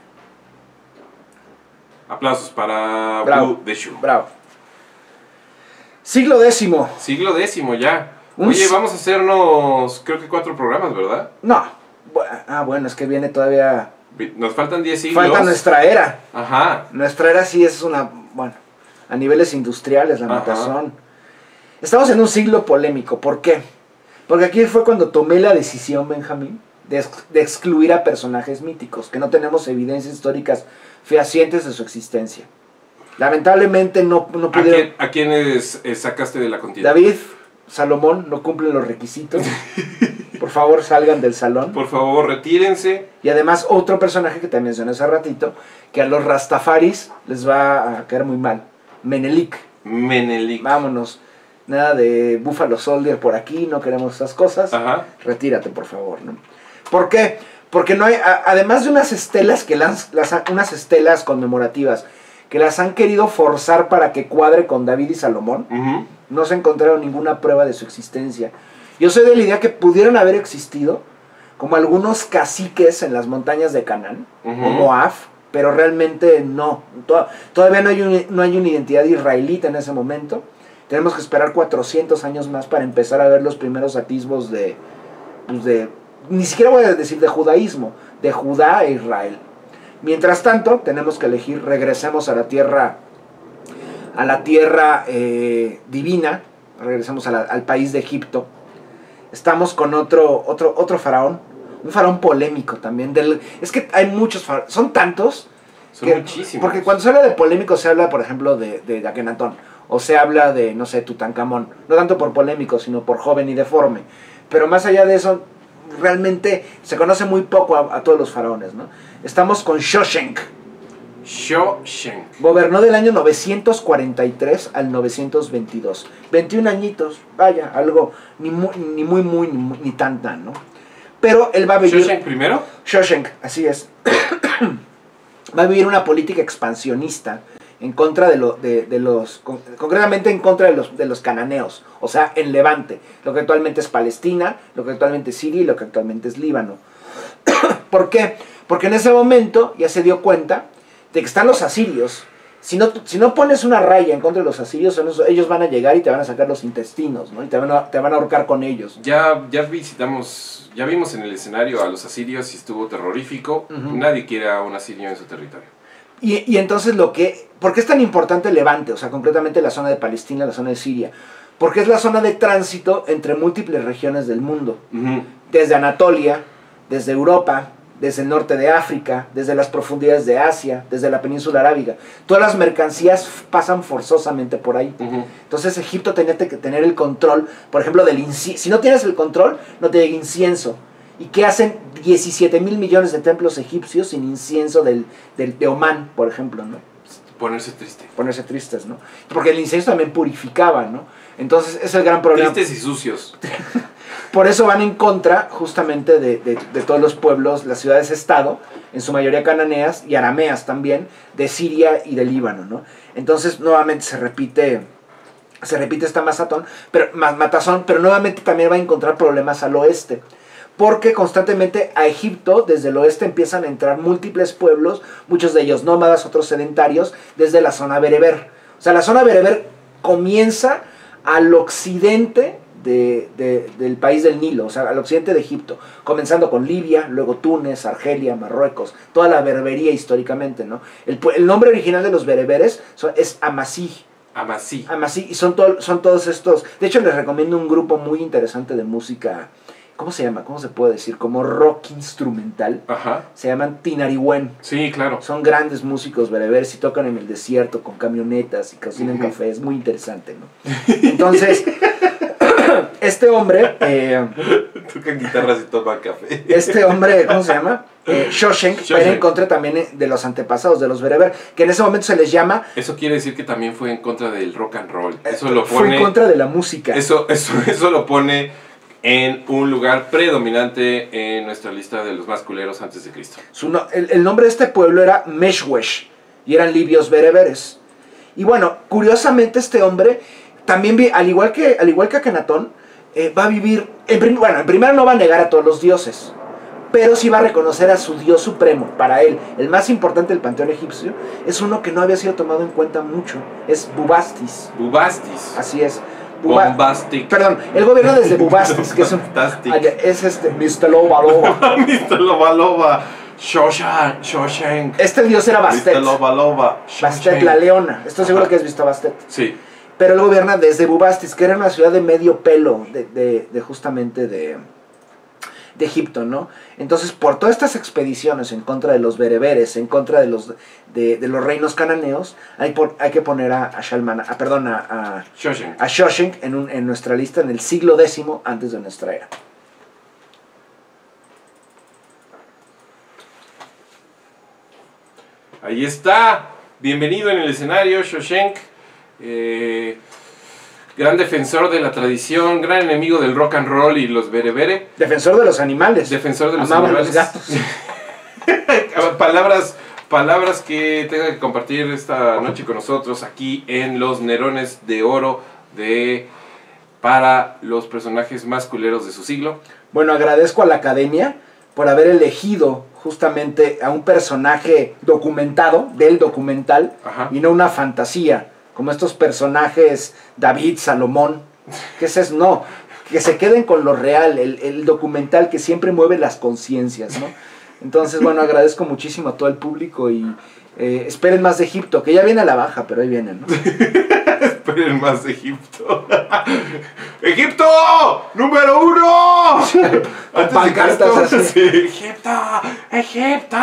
Aplausos para Wu de Shu. Bravo. Siglo X. Siglo X ya. Oye, vamos a hacernos, creo que 4 programas, ¿verdad? No. Bueno, es que viene todavía... Nos faltan 10 siglos. Falta nuestra era. Ajá. Nuestra era sí es una... Bueno, a niveles industriales, la matazón. Estamos en un siglo polémico. ¿Por qué? Porque aquí fue cuando tomé la decisión, Benjamín, de excluir a personajes míticos, que no tenemos evidencias históricas fehacientes de su existencia. Lamentablemente no pudieron... ¿A quiénes sacaste de la contienda? David, Salomón, no cumplen los requisitos. Por favor, salgan del salón. Por favor, retírense. Y además, otro personaje que te mencioné hace ratito, que a los rastafaris les va a caer muy mal. Menelik. Vámonos. Nada de Buffalo Soldier por aquí, no queremos esas cosas. Retírate, por favor, ¿no? ¿Por qué? Porque no hay, además de unas estelas unas estelas conmemorativas que las han querido forzar para que cuadre con David y Salomón, no se encontraron ninguna prueba de su existencia. Yo soy de la idea que pudieron haber existido como algunos caciques en las montañas de Canaán, o Moab, pero realmente no. Todavía no hay una identidad israelita en ese momento. Tenemos que esperar 400 años más para empezar a ver los primeros atisbos de ni siquiera voy a decir de judaísmo, de Judá e Israel. Mientras tanto, tenemos que elegir, regresemos a la tierra divina, regresemos al país de Egipto. Estamos con otro faraón, un faraón polémico también. Es que hay muchos faraones, son tantos. Son muchísimos. Porque cuando se habla de polémico se habla, por ejemplo, de Akenatón, o se habla de, no sé, Tutankamón. No tanto por polémico, sino por joven y deforme. Pero más allá de eso, realmente se conoce muy poco a todos los faraones, ¿no? Estamos con Shoshenq. Gobernó del año 943 al 922. 21 añitos, vaya, algo ni muy, ni tan, ¿no? Pero él va a vivir... ¿Shoshenq primero? Shoshenq, así es. Va a vivir una política expansionista en contra concretamente en contra de los cananeos, o sea, en Levante, lo que actualmente es Palestina, lo que actualmente es Siria y lo que actualmente es Líbano. ¿Por qué? Porque en ese momento ya se dio cuenta de que están los asirios. Si no pones una raya en contra de los asirios, ellos van a llegar y te van a sacar los intestinos, ¿no? Y te van a ahorcar con ellos. Ya vimos en el escenario a los asirios y estuvo terrorífico. Nadie quiere a un asirio en su territorio. Y entonces ¿por qué es tan importante Levante? O sea, concretamente la zona de Palestina, la zona de Siria. Porque es la zona de tránsito entre múltiples regiones del mundo. Desde Anatolia, desde Europa, desde el norte de África, desde las profundidades de Asia, desde la península arábiga. Todas las mercancías pasan forzosamente por ahí. Entonces Egipto tenía que tener el control, por ejemplo, del incienso. Si no tienes el control, no te llega incienso. ¿Y qué hacen 17 mil millones de templos egipcios sin incienso de Omán, por ejemplo, ¿no? Ponerse triste. Ponerse tristes, ¿no? Porque el incienso también purificaba, ¿no? Entonces es el gran problema. Tristes y sucios. Por eso van en contra justamente de todos los pueblos, las ciudades-estado, en su mayoría cananeas y arameas también, de Siria y de Líbano, ¿no? Entonces nuevamente se repite esta matazón, pero nuevamente también va a encontrar problemas al oeste. Porque constantemente a Egipto, desde el oeste, empiezan a entrar múltiples pueblos, muchos de ellos nómadas, otros sedentarios, desde la zona bereber. O sea, la zona bereber comienza al occidente del país del Nilo, o sea, al occidente de Egipto, comenzando con Libia, luego Túnez, Argelia, Marruecos, toda la berbería históricamente, ¿no? El nombre original de los bereberes es Amasí. Y son todos estos... De hecho, les recomiendo un grupo muy interesante de música... ¿Cómo se llama? ¿Cómo se puede decir? Como rock instrumental. Se llaman Tinariwen. Sí, claro. Son grandes músicos bereberes y tocan en el desierto con camionetas y cocinan café. Es muy interesante, ¿no? Entonces, este hombre... tocan guitarras y toman café. Este hombre, ¿cómo se llama? Shoshenq, era en contra también de los antepasados de los bereber, que en ese momento se les llama... Eso quiere decir que también fue en contra del rock and roll. Fue en contra de la música. Eso lo pone... en un lugar predominante en nuestra lista de los más culeros antes de Cristo. El nombre de este pueblo era Meshwesh y eran libios bereberes. Y bueno, curiosamente este hombre también, al igual que Akenatón, va a vivir... en primero no va a negar a todos los dioses, pero sí va a reconocer a su dios supremo. Para él, el más importante del panteón egipcio, es uno que no había sido tomado en cuenta mucho. Es Bubastis. Bubastis. Así es. Bombastic. Perdón, él gobierna desde Bubastis, que es un... Es Mr. Loba Loba. Mr. Loba Loba. Shawshank. Este dios era Bastet. Mr. Loba Loba. Bastet, la leona. Estoy seguro que has visto a Bastet. Sí. Pero él gobierna desde Bubastis, que era una ciudad de medio pelo, justamente de Egipto, ¿no? Entonces, por todas estas expediciones en contra de los bereberes, en contra de los reinos cananeos, hay que poner a Shawshank en nuestra lista en el siglo X antes de nuestra era. Ahí está. Bienvenido en el escenario, Shawshank. Gran defensor de la tradición, gran enemigo del rock and roll y los berebere. Defensor de los animales. Defensor de los Amaba animales. Los gatos. palabras que tenga que compartir esta noche con nosotros aquí en Los Nerones de Oro para los personajes más culeros de su siglo. Bueno, agradezco a la Academia por haber elegido justamente a un personaje documentado, del documental, Ajá. y no una fantasía, como estos personajes David, Salomón, que se queden con lo real, el documental que siempre mueve las conciencias, ¿no? Entonces, bueno, agradezco muchísimo a todo el público y esperen más de Egipto, que ya viene a la baja, pero ahí vienen, ¿no? Esperen más de Egipto. ¡Egipto! ¡Número 1! Con pancartas así. Sí. ¡Egipto! ¡Egipto!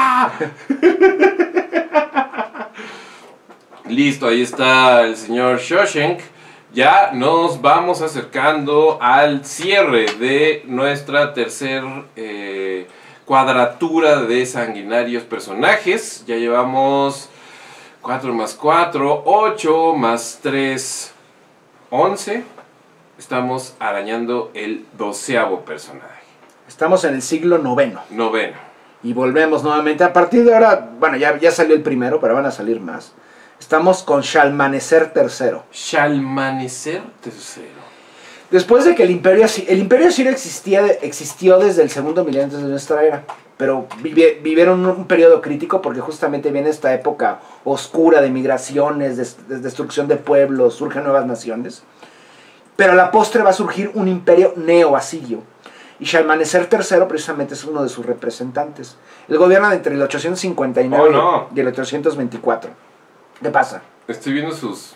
Listo, ahí está el señor Shawshank. Ya nos vamos acercando al cierre de nuestra tercer cuadratura de sanguinarios personajes. Ya llevamos 4 más 4, 8 más 3, 11. Estamos arañando el 12º personaje. Estamos en el siglo IX. Noveno. Y volvemos nuevamente. A partir de ahora, bueno, ya salió el primero, pero van a salir más. Estamos con Shalmaneser III. Shalmaneser III. Después de que el imperio asirio existió desde el segundo milenio antes de nuestra era, pero vivieron un periodo crítico porque justamente viene esta época oscura de migraciones, de destrucción de pueblos, surgen nuevas naciones. Pero a la postre va a surgir un imperio neo-asirio. Y Shalmaneser III precisamente es uno de sus representantes. Él gobierna entre el 859 y el 824. ¿Qué pasa? Estoy viendo sus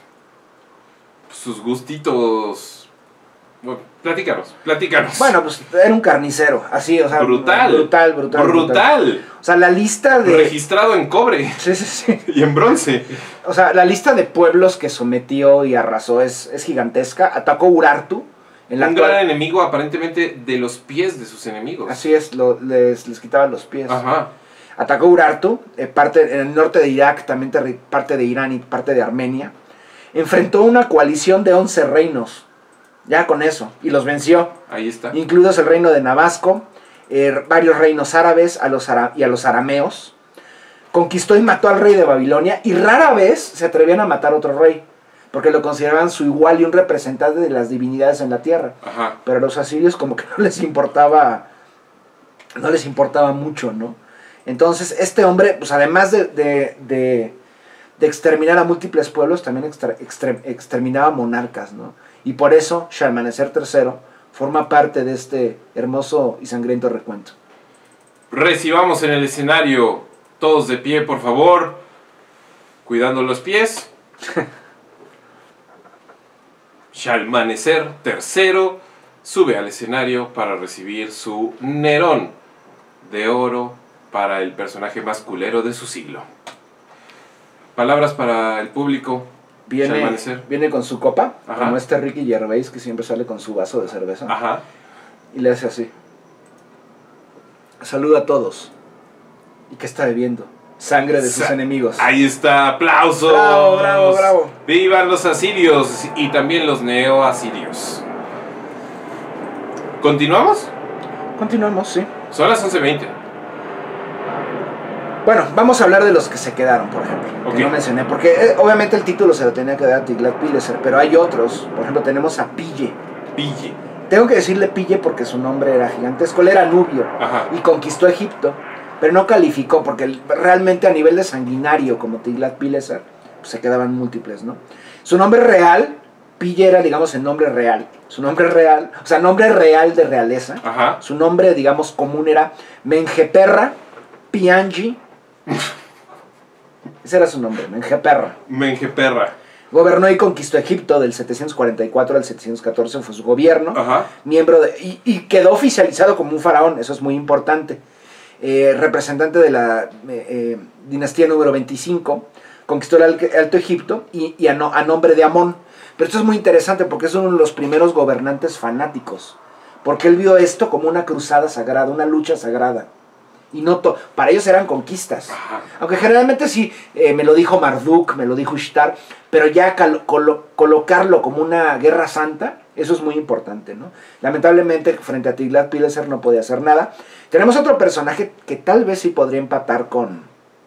gustitos. Bueno, platícanos. Bueno, pues era un carnicero, así, o sea, brutal. O sea, la lista de... Registrado en cobre. Sí. Y en bronce. O sea, la lista de pueblos que sometió y arrasó es gigantesca. Atacó Urartu. Un gran enemigo aparentemente de los pies de sus enemigos. Así es, les quitaba los pies. Ajá. Atacó Urartu, en el norte de Irak, también parte de Irán y parte de Armenia. Enfrentó una coalición de 11 reinos, ya con eso, y los venció. Ahí está. Incluidos el reino de Nabasco, varios reinos árabes y a los arameos. Conquistó y mató al rey de Babilonia, y rara vez se atrevían a matar a otro rey, porque lo consideraban su igual y un representante de las divinidades en la tierra. Ajá. Pero a los asirios como que no les importaba mucho, ¿no? Entonces, este hombre, pues además de exterminar a múltiples pueblos, también exterminaba monarcas, ¿no? Y por eso Shalmaneser III forma parte de este hermoso y sangriento recuento. Recibamos en el escenario, todos de pie, por favor, cuidando los pies. Shalmaneser III sube al escenario para recibir su Nerón de Oro para el personaje más culero de su siglo. Palabras para el público. Viene con su copa, Ajá. como este Ricky Gervais que siempre sale con su vaso de cerveza. Ajá. Y le hace así. Saluda a todos. ¿Y qué está bebiendo? Sangre de sus enemigos. Ahí está, aplausos. Bravo. Vivan los asirios y también los neoasirios. ¿Continuamos? Continuamos, sí. Son las 11:20. Bueno, vamos a hablar de los que se quedaron, por ejemplo. Okay. Que no mencioné, porque obviamente el título se lo tenía que dar a Tiglat-Pileser, pero hay otros. Por ejemplo, tenemos a Pille. Pille. Tengo que decirle Pille porque su nombre era gigantesco. Él era nubio. Ajá. Y conquistó Egipto, pero no calificó porque realmente a nivel de sanguinario como Tiglat-Pileser pues se quedaban múltiples, ¿no? Su nombre real, Pille era, digamos, el nombre real. Su nombre real, o sea, nombre real de realeza. Ajá. Su nombre, digamos, común era Menjeperra Piangi. Ese era su nombre, Menjeperra. Menjeperra. Gobernó y conquistó Egipto del 744 al 714, fue su gobierno. Ajá. Miembro de, y quedó oficializado como un faraón, eso es muy importante. Representante de la dinastía número 25, conquistó el Alto Egipto y a nombre de Amón. Pero esto es muy interesante porque es uno de los primeros gobernantes fanáticos, porque él vio esto como una cruzada sagrada, una lucha sagrada. Y no para ellos eran conquistas. Ajá. Aunque generalmente sí, me lo dijo Marduk, me lo dijo Ishtar, pero ya colocarlo como una guerra santa, eso es muy importante, ¿no? Lamentablemente, frente a Tiglat-Pileser no podía hacer nada. Tenemos otro personaje que tal vez sí podría empatar con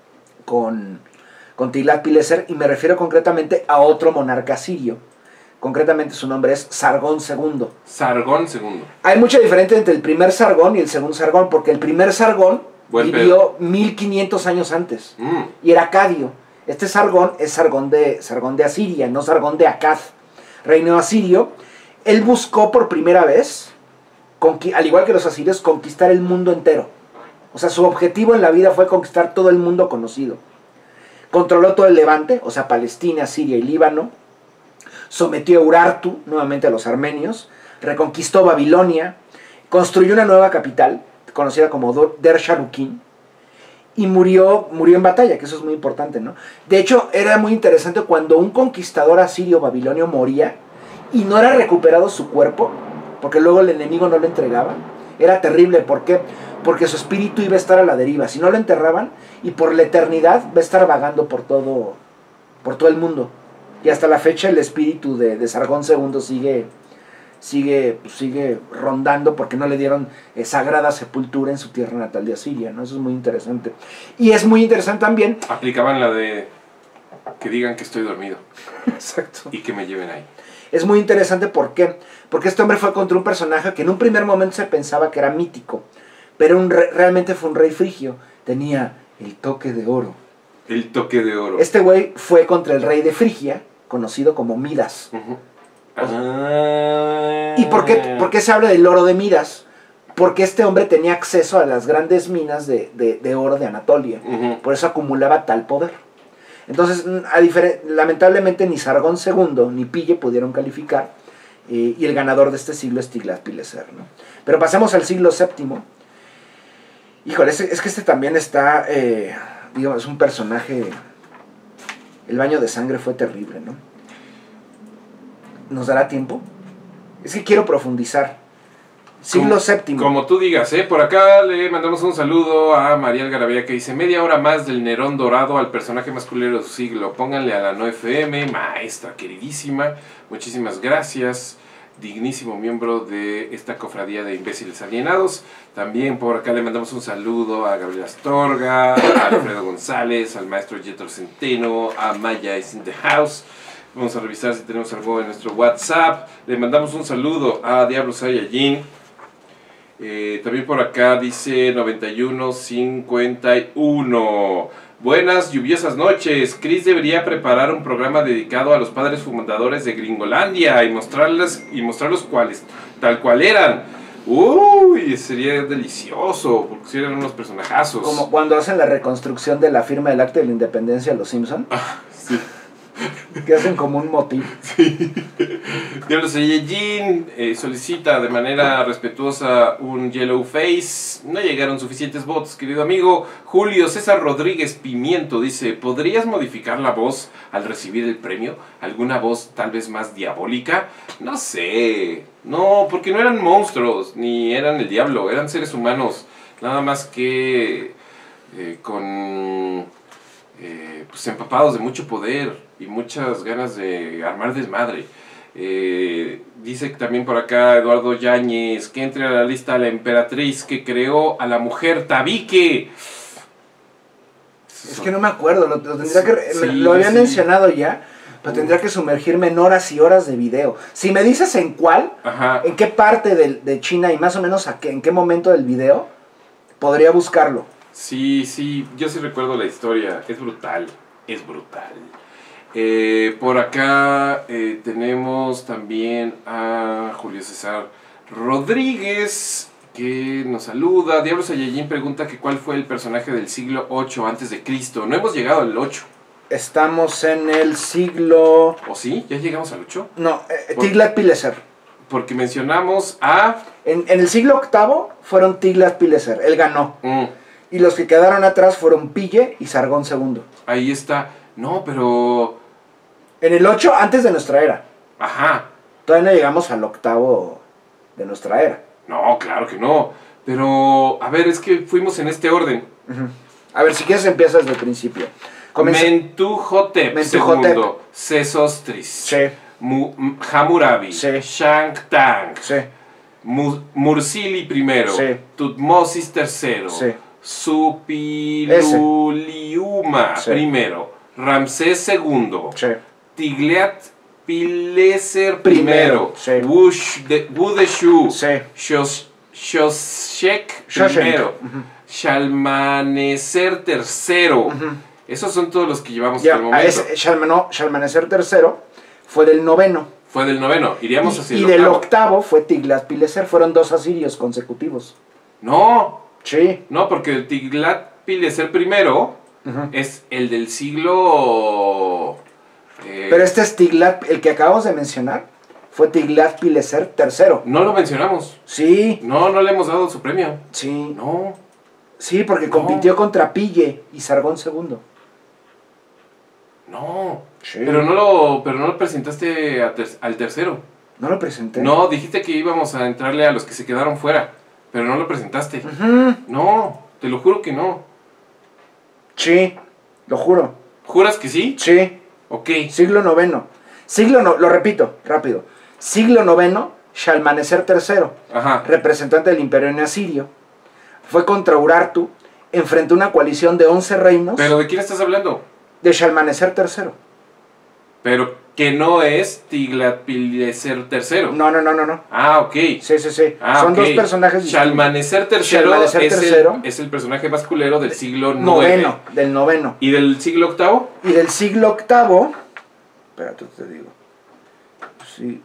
Tiglat-Pileser, y me refiero concretamente a otro monarca sirio. Concretamente su nombre es Sargón II. Sargón II. Hay mucha diferencia entre el primer Sargón y el segundo Sargón, porque el primer Sargón vivió 1500 años antes y era acadio. Este Sargón es Sargón de Asiria, no Sargón de Akkad, reino asirio. Él buscó por primera vez, al igual que los asirios, conquistar el mundo entero. O sea, su objetivo en la vida fue conquistar todo el mundo conocido. Controló todo el Levante, o sea, Palestina, Siria y Líbano. Sometió a Urartu, nuevamente a los armenios. Reconquistó Babilonia. Construyó una nueva capital, conocida como Der-Sharukin. Y murió en batalla, que eso es muy importante, ¿no? De hecho, era muy interesante cuando un conquistador asirio babilonio moría y no era recuperado su cuerpo, porque luego el enemigo no lo entregaba. Era terrible, ¿por qué? Porque su espíritu iba a estar a la deriva. Si no lo enterraban, y por la eternidad va a estar vagando por todo el mundo. Y hasta la fecha el espíritu de Sargón II sigue rondando porque no le dieron sagrada sepultura en su tierra natal de Asiria, ¿no? Eso es muy interesante. Y es muy interesante también... Aplicaban la de que digan que estoy dormido. Exacto. Y que me lleven ahí. Es muy interesante, ¿por qué? Porque este hombre fue contra un personaje que en un primer momento se pensaba que era mítico, pero realmente fue un rey frigio. Tenía el toque de oro. El toque de oro. Este güey fue contra el rey de Frigia, conocido como Midas. ¿Y por qué se habla del oro de Midas? Porque este hombre tenía acceso a las grandes minas de oro de Anatolia. Por eso acumulaba tal poder. Entonces, lamentablemente ni Sargón II ni Pille pudieron calificar. Y el ganador de este siglo es Tiglat-Pileser, ¿no? Pero pasemos al siglo VII. Híjole, es que este también está... digamos, es un personaje... El baño de sangre fue terrible, ¿no? ¿Nos dará tiempo? Es que quiero profundizar. Siglo VII. Como tú digas, ¿eh? Por acá le mandamos un saludo a María Algarabía que dice: media hora más del Nerón dorado al personaje más culero de su siglo. Pónganle a la No FM, maestra queridísima. Muchísimas gracias. Dignísimo miembro de esta cofradía de imbéciles alienados. También por acá le mandamos un saludo a Gabriela Astorga, a Alfredo González, al maestro Jetro Centeno, a Maya is in the house. Vamos a revisar si tenemos algo en nuestro WhatsApp. Le mandamos un saludo a Diablo Saiyajin. También por acá dice 9151. Buenas lluviosas noches. Chris debería preparar un programa dedicado a los padres fundadores de Gringolandia y mostrarlos cuáles, tal cual eran. Uy, sería delicioso, porque serían unos personajazos. Como cuando hacen la reconstrucción de la firma del Acta de la Independencia de los Simpson. Sí. Que hacen como un motín. Sí. Diablo Saiyajin solicita de manera respetuosa un yellow face. No llegaron suficientes votos, querido amigo. Julio César Rodríguez Pimiento dice: ¿podrías modificar la voz al recibir el premio? ¿Alguna voz tal vez más diabólica? No sé. No, porque no eran monstruos, ni eran el diablo, eran seres humanos. Nada más que pues empapados de mucho poder y muchas ganas de armar desmadre. Dice también por acá Eduardo Yáñez que entre a la lista la emperatriz que creó a la mujer tabique. Es que no me acuerdo, lo había mencionado ya, pero tendría que sumergirme en horas y horas de video. Si me dices en cuál, en qué parte de China y más o menos en qué momento del video, podría buscarlo. Sí, yo sí recuerdo la historia, es brutal, es brutal. Por acá tenemos también a Julio César Rodríguez, que nos saluda. Diablo Saiyajin pregunta que cuál fue el personaje del siglo 8 antes de Cristo. No hemos llegado al 8. Estamos en el siglo... ¿O sí? ¿Ya llegamos al 8? No, Tiglat-Pileser. Porque mencionamos a... En el siglo VIII fueron Tiglat-Pileser, él ganó. Y los que quedaron atrás fueron Pille y Sargón II. Ahí está. No, pero... En el 8, antes de nuestra era. Ajá. Todavía no llegamos al 8 de nuestra era. No, claro que no. Pero, a ver, es que fuimos en este orden. A ver, si quieres empiezas desde el principio. Mentuhotep II, Sesostris, sí. Hammurabi, sí. Shangtang, sí. Mursili I, sí. Tutmosis III, sí. Suppiluliuma sí. I, Ramsés II, sí. Tiglat-Pileser I, sí. Wudeshu, sí. Shoshek I, Shalmaneser III. Esos son todos los que llevamos hasta el momento. Shalmaneser III fue del 9. Fue del 9. Iríamos hacia el 8. Y del 8 fue Tiglat-Pileser. Fueron 2 asirios consecutivos. No. Sí. No, porque el Tiglat-Pileser I es el del siglo... Pero este es Tiglat, el que acabamos de mencionar, fue Tiglat-Pileser III. No lo mencionamos. Sí. No le hemos dado su premio. Sí. No. Sí, porque compitió contra Pille y Sargón II. No. Sí. Pero no lo presentaste al tercero. No lo presenté. No, dijiste que íbamos a entrarle a los que se quedaron fuera. Pero no lo presentaste. No, te lo juro que no. Sí, lo juro. ¿Juras que sí? Sí. Ok. Siglo IX. Lo repito, rápido. Siglo IX, Shalmaneser III, Ajá. representante del imperio asirio, fue contra Urartu, enfrentó una coalición de 11 reinos. ¿Pero de quién estás hablando? De Shalmaneser III. Pero que no es Tiglat-Pileser III. No. Ah, ok. Sí. Son dos personajes distintos. Shalmaneser III es el personaje más culero del siglo IX. Del 9. ¿Y del siglo VIII? Y del siglo VIII... Espérate, te digo. Sí.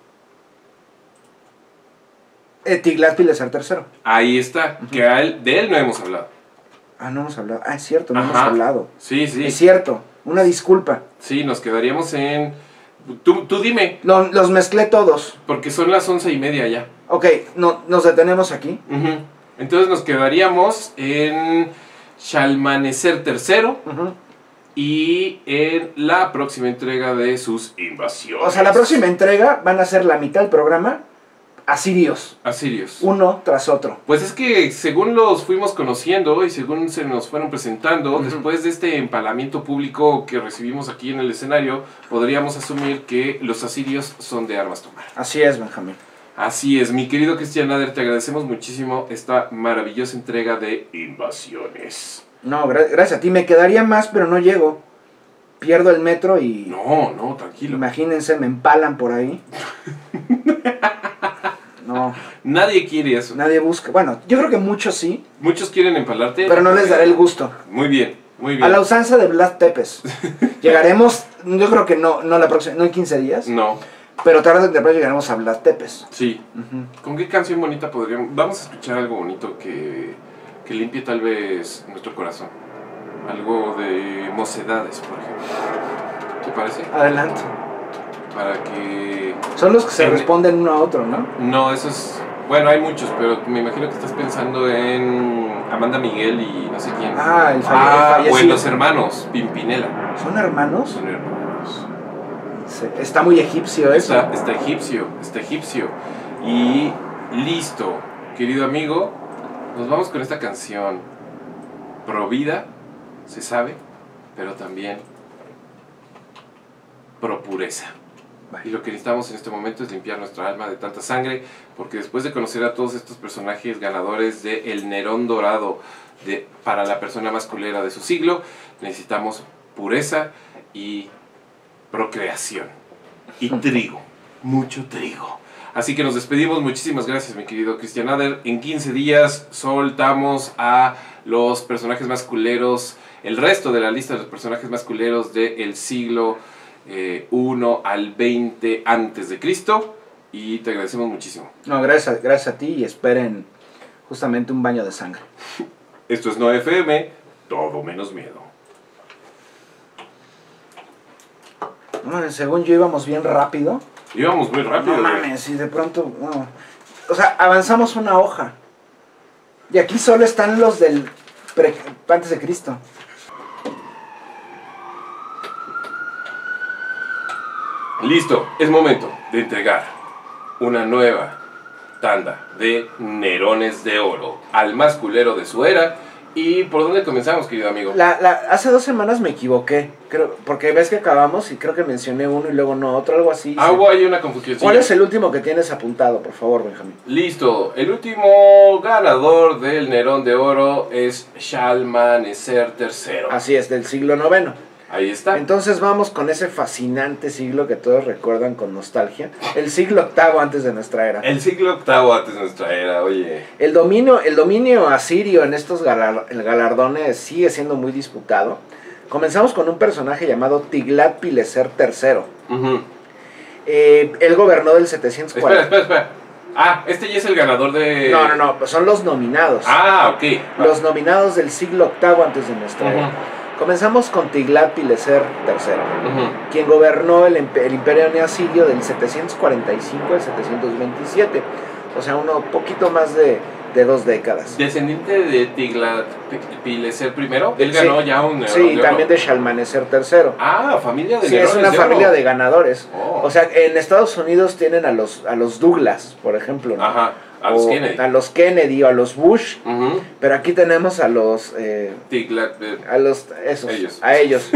Tiglat-Pileser III. Ahí está. Que de él no hemos hablado. No hemos hablado. Es cierto, no hemos hablado. Sí. Es cierto. Una disculpa. Sí, nos quedaríamos en... Tú dime. Los mezclé todos. Porque son las 11:30 ya. Ok, nos detenemos aquí. Entonces nos quedaríamos en Shalmaneser III y en la próxima entrega de sus invasiones. O sea, la próxima entrega van a ser la mitad del programa asirios. Uno tras otro. Pues es que según los fuimos conociendo y según se nos fueron presentando, después de este empalamiento público que recibimos aquí en el escenario, podríamos asumir que los asirios son de armas tomar. Así es, Benjamín. Así es, mi querido Cristian Nader, te agradecemos muchísimo esta maravillosa entrega de Invasiones. No, gracias a ti. Me quedaría más, pero no llego. Pierdo el metro y... No, tranquilo. Imagínense, me empalan por ahí. No. Nadie quiere eso. Nadie busca. Bueno, yo creo que muchos sí. Muchos quieren empalarte. Pero no les daré el gusto. Muy bien. A la usanza de Vlad Tepes. Llegaremos, yo creo que no la próxima, no en 15 días. No. Pero tarde o temprano llegaremos a Vlad Tepes. Sí. ¿Con qué canción bonita podríamos? Vamos a escuchar algo bonito que limpie tal vez nuestro corazón. Algo de Mocedades, por ejemplo. ¿Te parece? Adelante. Para que... Son los que se responden uno a otro, ¿no? No, eso es... Bueno, hay muchos, pero me imagino que estás pensando en Amanda Miguel y no sé quién. El fallecido. O en los hermanos Pimpinela. ¿Son hermanos? Son hermanos. Está muy egipcio eso. Está egipcio. Y listo, querido amigo, nos vamos con esta canción. Pro vida, se sabe, pero también pro pureza. Y lo que necesitamos en este momento es limpiar nuestra alma de tanta sangre, porque después de conocer a todos estos personajes ganadores de El Nerón Dorado para la persona más culera de su siglo, necesitamos pureza y procreación. Y trigo, mucho trigo. Así que nos despedimos. Muchísimas gracias, mi querido Cristian Nader. En 15 días soltamos a los personajes más culeros, el resto de la lista de los personajes más culeros del siglo 1 al 20 antes de Cristo. Y te agradecemos muchísimo. No, gracias a ti y esperen justamente un baño de sangre. Esto es No FM, todo menos miedo. No, según yo íbamos bien rápido. Íbamos muy rápido. No mames, y de pronto, no. O sea, avanzamos una hoja. Y aquí solo están los del antes de Cristo. Listo, es momento de entregar una nueva tanda de Nerones de Oro al más culero de su era. ¿Y por dónde comenzamos, querido amigo? Hace 2 semanas me equivoqué, creo, porque ves que acabamos y creo que mencioné uno y luego no otro, algo así. Ah, hubo ahí una confusión. ¿Cuál es el último que tienes apuntado, por favor, Benjamín? Listo, el último ganador del Nerón de Oro es Shalmaneser III. Así es, del siglo IX. Ahí está. Entonces vamos con ese fascinante siglo que todos recuerdan con nostalgia. El siglo VIII antes de nuestra era. El siglo VIII antes de nuestra era, oye. El dominio asirio en estos galardones sigue siendo muy disputado. Comenzamos con un personaje llamado Tiglat-Pileser III. Él gobernó del 740. Espera. Ah, este ya es el ganador de... No, son los nominados. Ah, ok. Los nominados del siglo VIII antes de nuestra era. Comenzamos con Tiglat-Pileser III, quien gobernó el imperio neosirio del 745 al 727, o sea, poquito más de 2 décadas. Descendiente de Tiglat-Pileser I, él ganó ya un... Sí, también de Shalmaneser III. Ah, familia de Sí, es una familia de ganadores. Oh. O sea, en Estados Unidos tienen a los Douglas, por ejemplo, ¿no? Ajá. A los Kennedy. A los Kennedy o a los Bush. Pero aquí tenemos a los... a los... A ellos.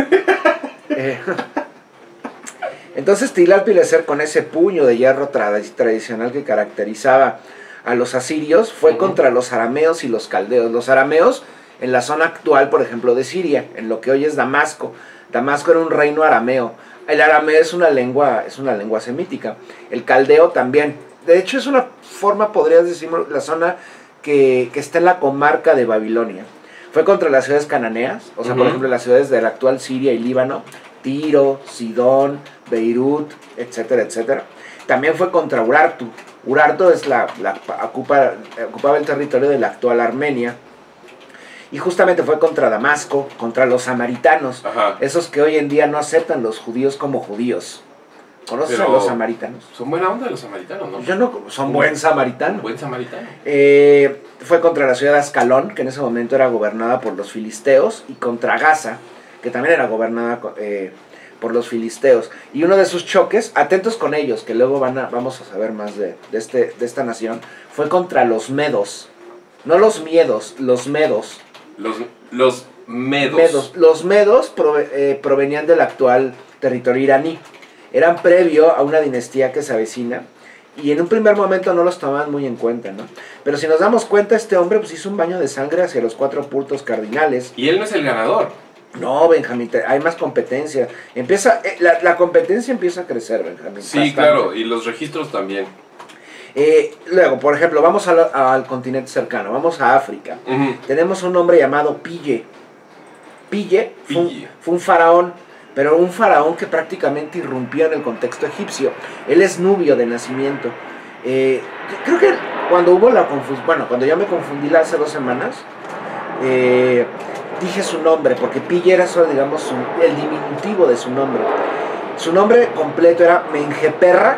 Entonces Tiglat-Pileser, con ese puño de hierro tradicional que caracterizaba a los asirios, fue contra los arameos y los caldeos. Los arameos en la zona actual, por ejemplo, de Siria, en lo que hoy es Damasco. Damasco era un reino arameo. El arameo es una lengua semítica. El caldeo también. De hecho, es una forma, podrías decir, la zona que está en la comarca de Babilonia. Fue contra las ciudades cananeas, o sea, por ejemplo, las ciudades de la actual Siria y Líbano, Tiro, Sidón, Beirut, etcétera, etcétera. También fue contra Urartu. Urartu es ocupaba el territorio de la actual Armenia. Y justamente fue contra Damasco, contra los samaritanos, esos que hoy en día no aceptan los judíos como judíos. ¿Conoces a los samaritanos? Son buena onda los samaritanos, ¿no? Yo no, son buen samaritano. Buen samaritano. Fue contra la ciudad de Ascalón, que en ese momento era gobernada por los filisteos, y contra Gaza, que también era gobernada por los filisteos. Y uno de sus choques, atentos con ellos, que luego vamos a saber más de esta nación, fue contra los medos. No los miedos, los medos. Los medos. Los medos provenían del actual territorio iraní. Eran previo a una dinastía que se avecina y en un primer momento no los tomaban muy en cuenta, ¿no? Pero si nos damos cuenta, este hombre pues hizo un baño de sangre hacia los 4 puntos cardinales. Y él no es el ganador. No, Benjamín, hay más competencia. La competencia empieza a crecer, Benjamín. Sí, bastante. claro, y los registros también. Luego, por ejemplo, vamos al continente cercano, vamos a África. Tenemos un hombre llamado Pille. Pille fue un faraón, pero un faraón que prácticamente irrumpió en el contexto egipcio. Él es nubio de nacimiento. Creo que cuando hubo la confusión, cuando yo me confundí hace 2 semanas, dije su nombre, porque Pille era solo, digamos, el diminutivo de su nombre. Su nombre completo era Menjeperra.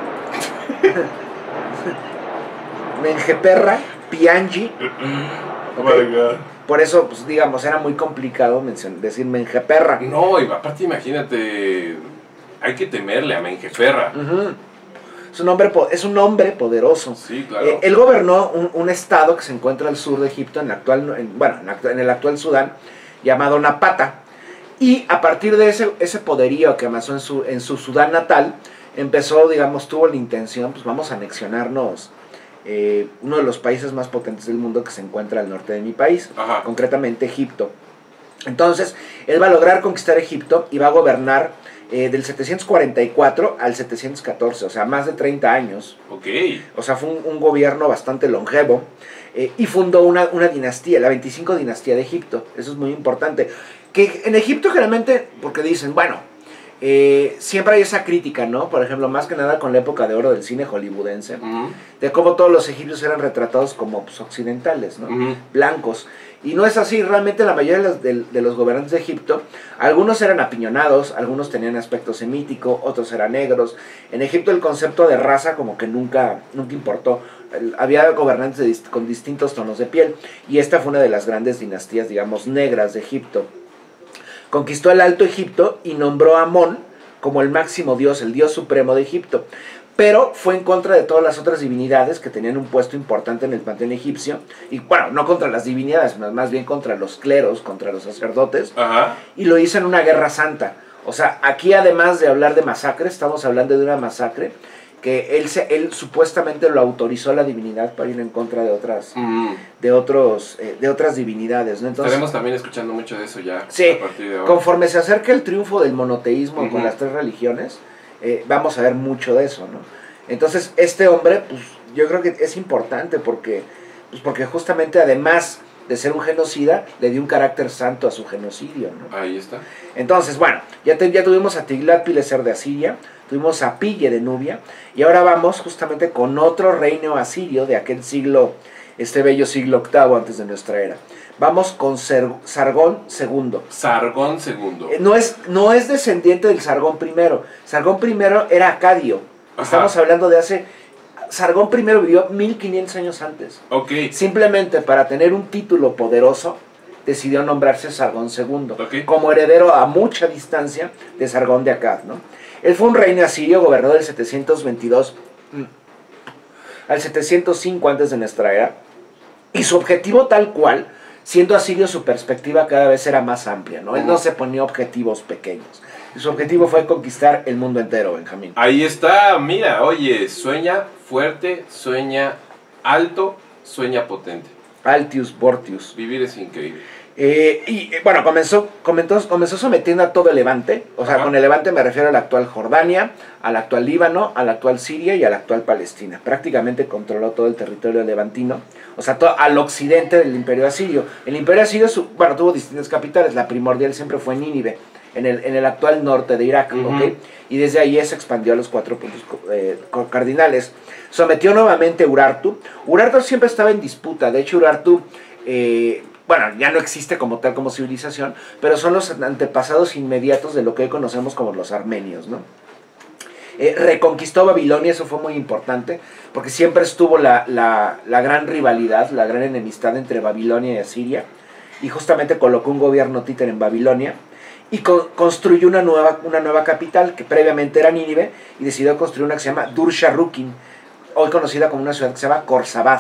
Menjeperra Piangi. Okay. Por eso, pues, digamos, era muy complicado decir Menjeperra. No, y aparte imagínate, hay que temerle a Menjeperra. Es un hombre poderoso. Sí, claro. Él gobernó un estado que se encuentra al sur de Egipto, en el actual Sudán, llamado Napata. Y a partir de ese poderío que amasó en su Sudán natal, empezó, digamos, tuvo la intención, pues vamos a anexionarnos uno de los países más potentes del mundo que se encuentra al norte de mi país, concretamente Egipto. Entonces, él va a lograr conquistar Egipto y va a gobernar del 744 al 714, o sea, más de 30 años. O sea, fue un gobierno bastante longevo, y fundó una dinastía, la 25 dinastía de Egipto. Eso es muy importante. Que en Egipto generalmente, porque dicen, bueno, siempre hay esa crítica, ¿no? Por ejemplo, más que nada con la época de oro del cine hollywoodense, de cómo todos los egipcios eran retratados como pues, occidentales, ¿no? Blancos. Y no es así, realmente la mayoría de los gobernantes de Egipto, algunos eran apiñonados, algunos tenían aspecto semítico, otros eran negros. En Egipto el concepto de raza como que nunca importó. Había gobernantes con distintos tonos de piel, y esta fue una de las grandes dinastías, digamos, negras de Egipto. Conquistó el Alto Egipto y nombró a Amón como el máximo dios, el dios supremo de Egipto. Pero fue en contra de todas las otras divinidades que tenían un puesto importante en el panteón egipcio. Y bueno, no contra las divinidades, más bien contra los cleros, contra los sacerdotes. Y lo hizo en una guerra santa. O sea, aquí además de hablar de masacre, estamos hablando de una masacre que él supuestamente lo autorizó a la divinidad para ir en contra de otras divinidades, ¿no? Entonces, estaremos también escuchando mucho de eso ya. Sí, a partir de ahora. Conforme se acerca el triunfo del monoteísmo con las tres religiones, vamos a ver mucho de eso, ¿no? Entonces, este hombre, pues, yo creo que es importante porque justamente además de ser un genocida, le dio un carácter santo a su genocidio, ¿no? Ahí está. Entonces, bueno, ya tuvimos a Tiglat-Pileser de Asiria, tuvimos a Pille de Nubia, y ahora vamos justamente con otro reino asirio de aquel siglo, este bello siglo VIII antes de nuestra era. Vamos con Sargón II. Sargón II. No es descendiente del Sargón I. Sargón I era acadio. Estamos hablando de hace... Sargón I vivió 1500 años antes. Simplemente para tener un título poderoso, decidió nombrarse Sargón II, como heredero a mucha distancia de Sargón de Akkad, ¿no? Él fue un reino asirio, gobernó del 722 al 705 antes de nuestra era, y su objetivo tal cual, siendo asirio, su perspectiva cada vez era más amplia, ¿no? Él no se ponía objetivos pequeños. Su objetivo fue conquistar el mundo entero, Benjamín. Ahí está, mira, oye, sueña fuerte, sueña alto, sueña potente. Altius, Bortius. Vivir es increíble. Bueno, comenzó sometiendo a todo el Levante. O sea, con el Levante me refiero a la actual Jordania, al actual Líbano, a la actual Siria y a la actual Palestina. Prácticamente controló todo el territorio levantino, o sea, al occidente del Imperio Asirio. El Imperio Asirio, tuvo distintas capitales. La primordial siempre fue Nínive, en el actual norte de Irak, y desde ahí se expandió a los 4 puntos cardinales. Sometió nuevamente a Urartu. Urartu siempre estaba en disputa. De hecho, Urartu, bueno, ya no existe como tal como civilización, pero son los antepasados inmediatos de lo que hoy conocemos como los armenios, ¿no? Reconquistó Babilonia, eso fue muy importante, porque siempre estuvo la gran rivalidad, la gran enemistad entre Babilonia y Asiria, y justamente colocó un gobierno títere en Babilonia, y construyó una nueva capital, que previamente era Nínive, y decidió construir una que se llama Dur-Sharrukin, hoy conocida como una ciudad que se llama Khorsabad.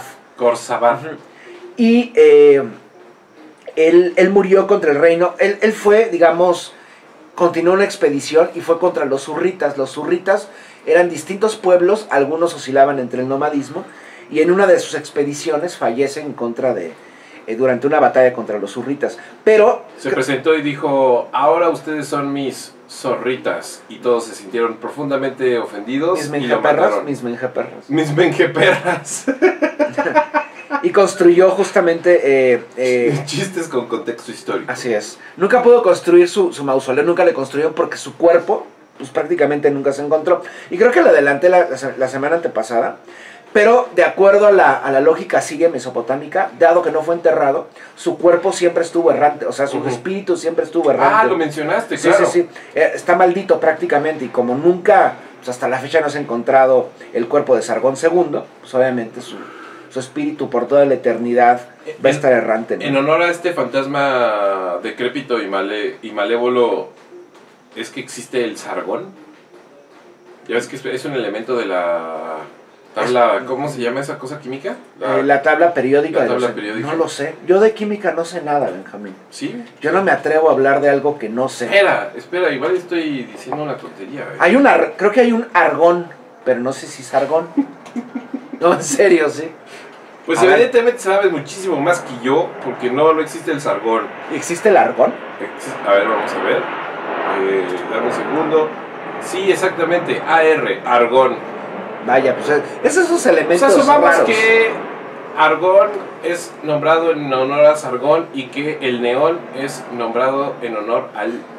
Y él murió contra el reino, él fue, digamos, continuó una expedición y fue contra los zurritas. Los zurritas eran distintos pueblos, algunos oscilaban entre el nomadismo, y en una de sus expediciones fallece durante una batalla contra los zurritas. Pero se presentó y dijo: ahora ustedes son mis zorritas, y todos se sintieron profundamente ofendidos. Mis menjaperras. Y construyó justamente... chistes con contexto histórico. Así es. Nunca pudo construir su mausoleo, nunca le construyeron porque su cuerpo, pues prácticamente nunca se encontró. Y creo que lo adelanté la semana antepasada, pero de acuerdo a la lógica siria mesopotámica, dado que no fue enterrado, su cuerpo siempre estuvo errante, o sea, su espíritu siempre estuvo errante. Lo mencionaste, claro. Sí. Está maldito prácticamente, y como nunca, pues hasta la fecha no se ha encontrado el cuerpo de Sargón II, pues obviamente su espíritu por toda la eternidad va a estar errante, ¿no? En honor a este fantasma decrépito y malévolo, ¿es que existe el Sargón? Ya ves que es un elemento de la tabla, ¿cómo se llama esa cosa química? La tabla periódica. La tabla periódica. No lo sé. Yo de química no sé nada, Benjamín. ¿Sí? Yo no me atrevo a hablar de algo que no sé. Espera, igual estoy diciendo una tontería. Creo que hay un argón, pero no sé si es argón. No, en serio, sí. Pues evidentemente sabes muchísimo más que yo, porque no existe el Sargón. ¿Existe el argón? A ver, vamos a ver. Dame un segundo. Sí, exactamente, argón. Vaya, pues esos elementos raros. O sea, asumamos raros. que argón es nombrado en honor a Sargón y que el neón es nombrado en honor al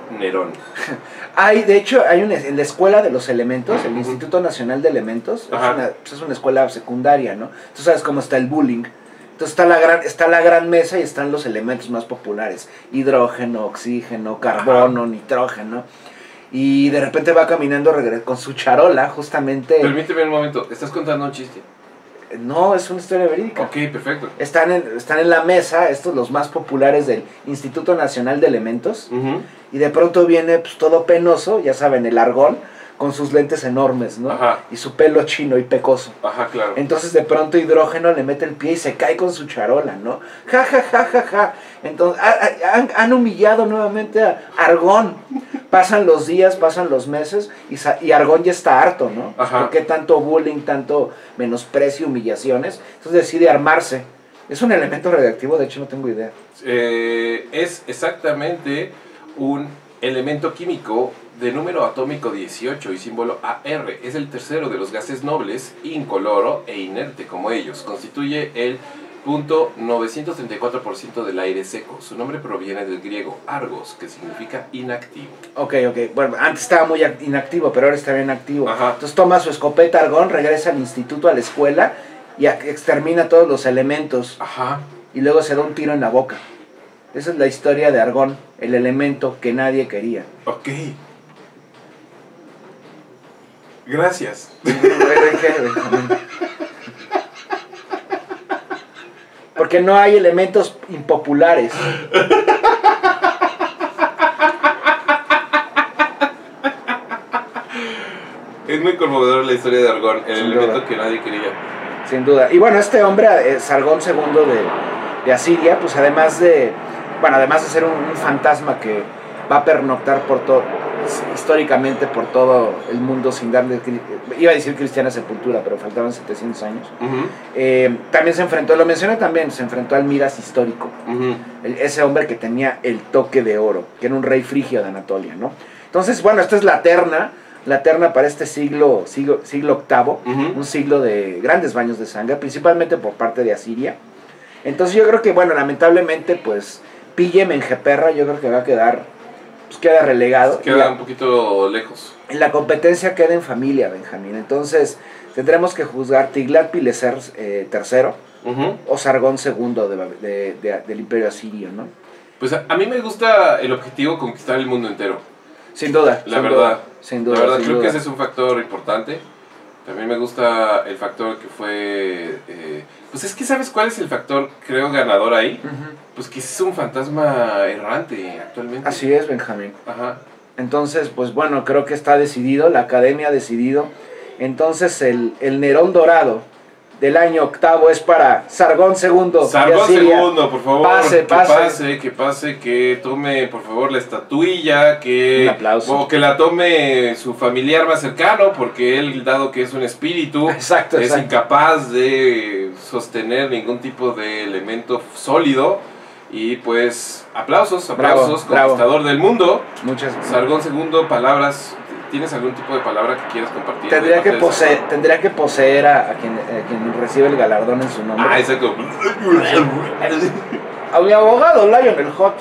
Nerón? De hecho, en la Escuela de los Elementos, el Instituto Nacional de Elementos, es una escuela secundaria, ¿no? Tú sabes cómo está el bullying. Entonces está la gran mesa y están los elementos más populares. Hidrógeno, oxígeno, carbono, nitrógeno. Y de repente va caminando con su charola, justamente... Permíteme un momento, ¿estás contando un chiste? No, es una historia verídica. Ok, perfecto. Están en la mesa, estos los más populares del Instituto Nacional de Elementos, y de pronto viene pues, todo penoso, ya saben, el Argón, con sus lentes enormes, ¿no? Ajá. Y su pelo chino y pecoso. Ajá, claro. Entonces de pronto Hidrógeno le mete el pie y se cae con su charola, ¿no? Ja, ja, ja, ja, ja. Entonces han humillado nuevamente a Argón. Pasan los días, pasan los meses y Argón ya está harto, ¿no? Ajá. ¿Por qué tanto bullying, tanto menosprecio, humillaciones? Entonces decide armarse. ¿Es un elemento radioactivo? De hecho no tengo idea. Es exactamente un elemento químico de número atómico 18 y símbolo AR. Es el tercero de los gases nobles, incoloro e inerte como ellos. Constituye el 0.934% del aire seco. Su nombre proviene del griego argos, que significa inactivo. Ok. Bueno, antes estaba muy inactivo, pero ahora está bien activo. Ajá. Entonces toma su escopeta Argón, regresa al instituto, a la escuela, y extermina todos los elementos. Ajá. Y luego se da un tiro en la boca. Esa es la historia de Argón, el elemento que nadie quería. Ok. Gracias. Porque no hay elementos impopulares. Es muy conmovedora la historia de Argón, el elemento que nadie quería. Sin duda. Y bueno, este hombre, Sargón II de Asiria, pues además de ser un fantasma que va a pernoctar por todo, históricamente por todo el mundo sin darle, iba a decir cristiana sepultura, pero faltaban 700 años. También se enfrentó, lo mencioné también, se enfrentó al Midas histórico, ese hombre que tenía el toque de oro, que era un rey frigio de Anatolia, ¿no? Entonces, bueno, esta es la terna para este siglo VIII, un siglo de grandes baños de sangre, principalmente por parte de Asiria. Entonces yo creo que, bueno, lamentablemente, pues, Pille Menjeperra, yo creo que va a queda relegado. Queda un poquito lejos. En la competencia queda en familia, Benjamín. Entonces tendremos que juzgar Tiglat-Pileser III o Sargón II del Imperio Asirio, ¿no? Pues a mí me gusta el objetivo conquistar el mundo entero. Sin duda. La verdad, creo que ese duda. es un factor importante. También me gusta el factor que fue... pues es que ¿sabes cuál es el factor, creo, ganador ahí? Pues que es un fantasma errante actualmente. Así es, Benjamín. Ajá. Entonces, pues bueno, creo que está decidido, la academia ha decidido. Entonces el Nerón dorado del año octavo es para Sargón II. Sargón II, por favor. Que pase, que tome, por favor, la estatuilla, un aplauso. O que la tome su familiar más cercano, porque él, dado que es un espíritu, exacto. Incapaz de sostener ningún tipo de elemento sólido. Y pues, aplausos, conquistador del mundo. Muchas gracias. Sargón II, palabras. ¿Tienes algún tipo de palabra que quieras compartir? Tendría que poseer a quien recibe el galardón en su nombre. Ah, exacto. A mi abogado, Lionel Hutz.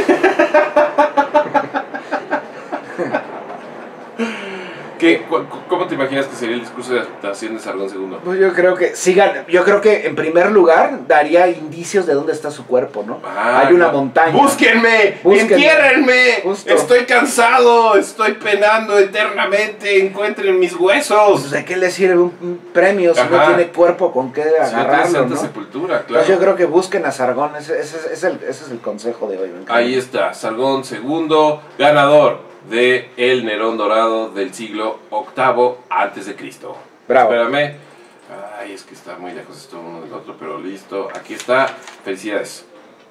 ¿Cómo te imaginas que sería el discurso de aceptación de Sargón II? Pues yo creo que en primer lugar daría indicios de dónde está su cuerpo, ¿no? Hay una montaña. ¡Búsquenme! ¡Entiérrenme! Justo. Estoy cansado, estoy penando eternamente, encuentren mis huesos. Pues, ¿de qué le sirve un premio si no tiene cuerpo con qué agarrarlo, ¿no? Sepultura, claro. Entonces yo creo que busquen a Sargón, ese es el consejo de hoy. Ahí está, Sargón II, ganador de el Nerón dorado del siglo VIII a.C. Bravo. Espérame. Ay, es que está muy lejos esto uno del otro, pero listo. Aquí está. Felicidades.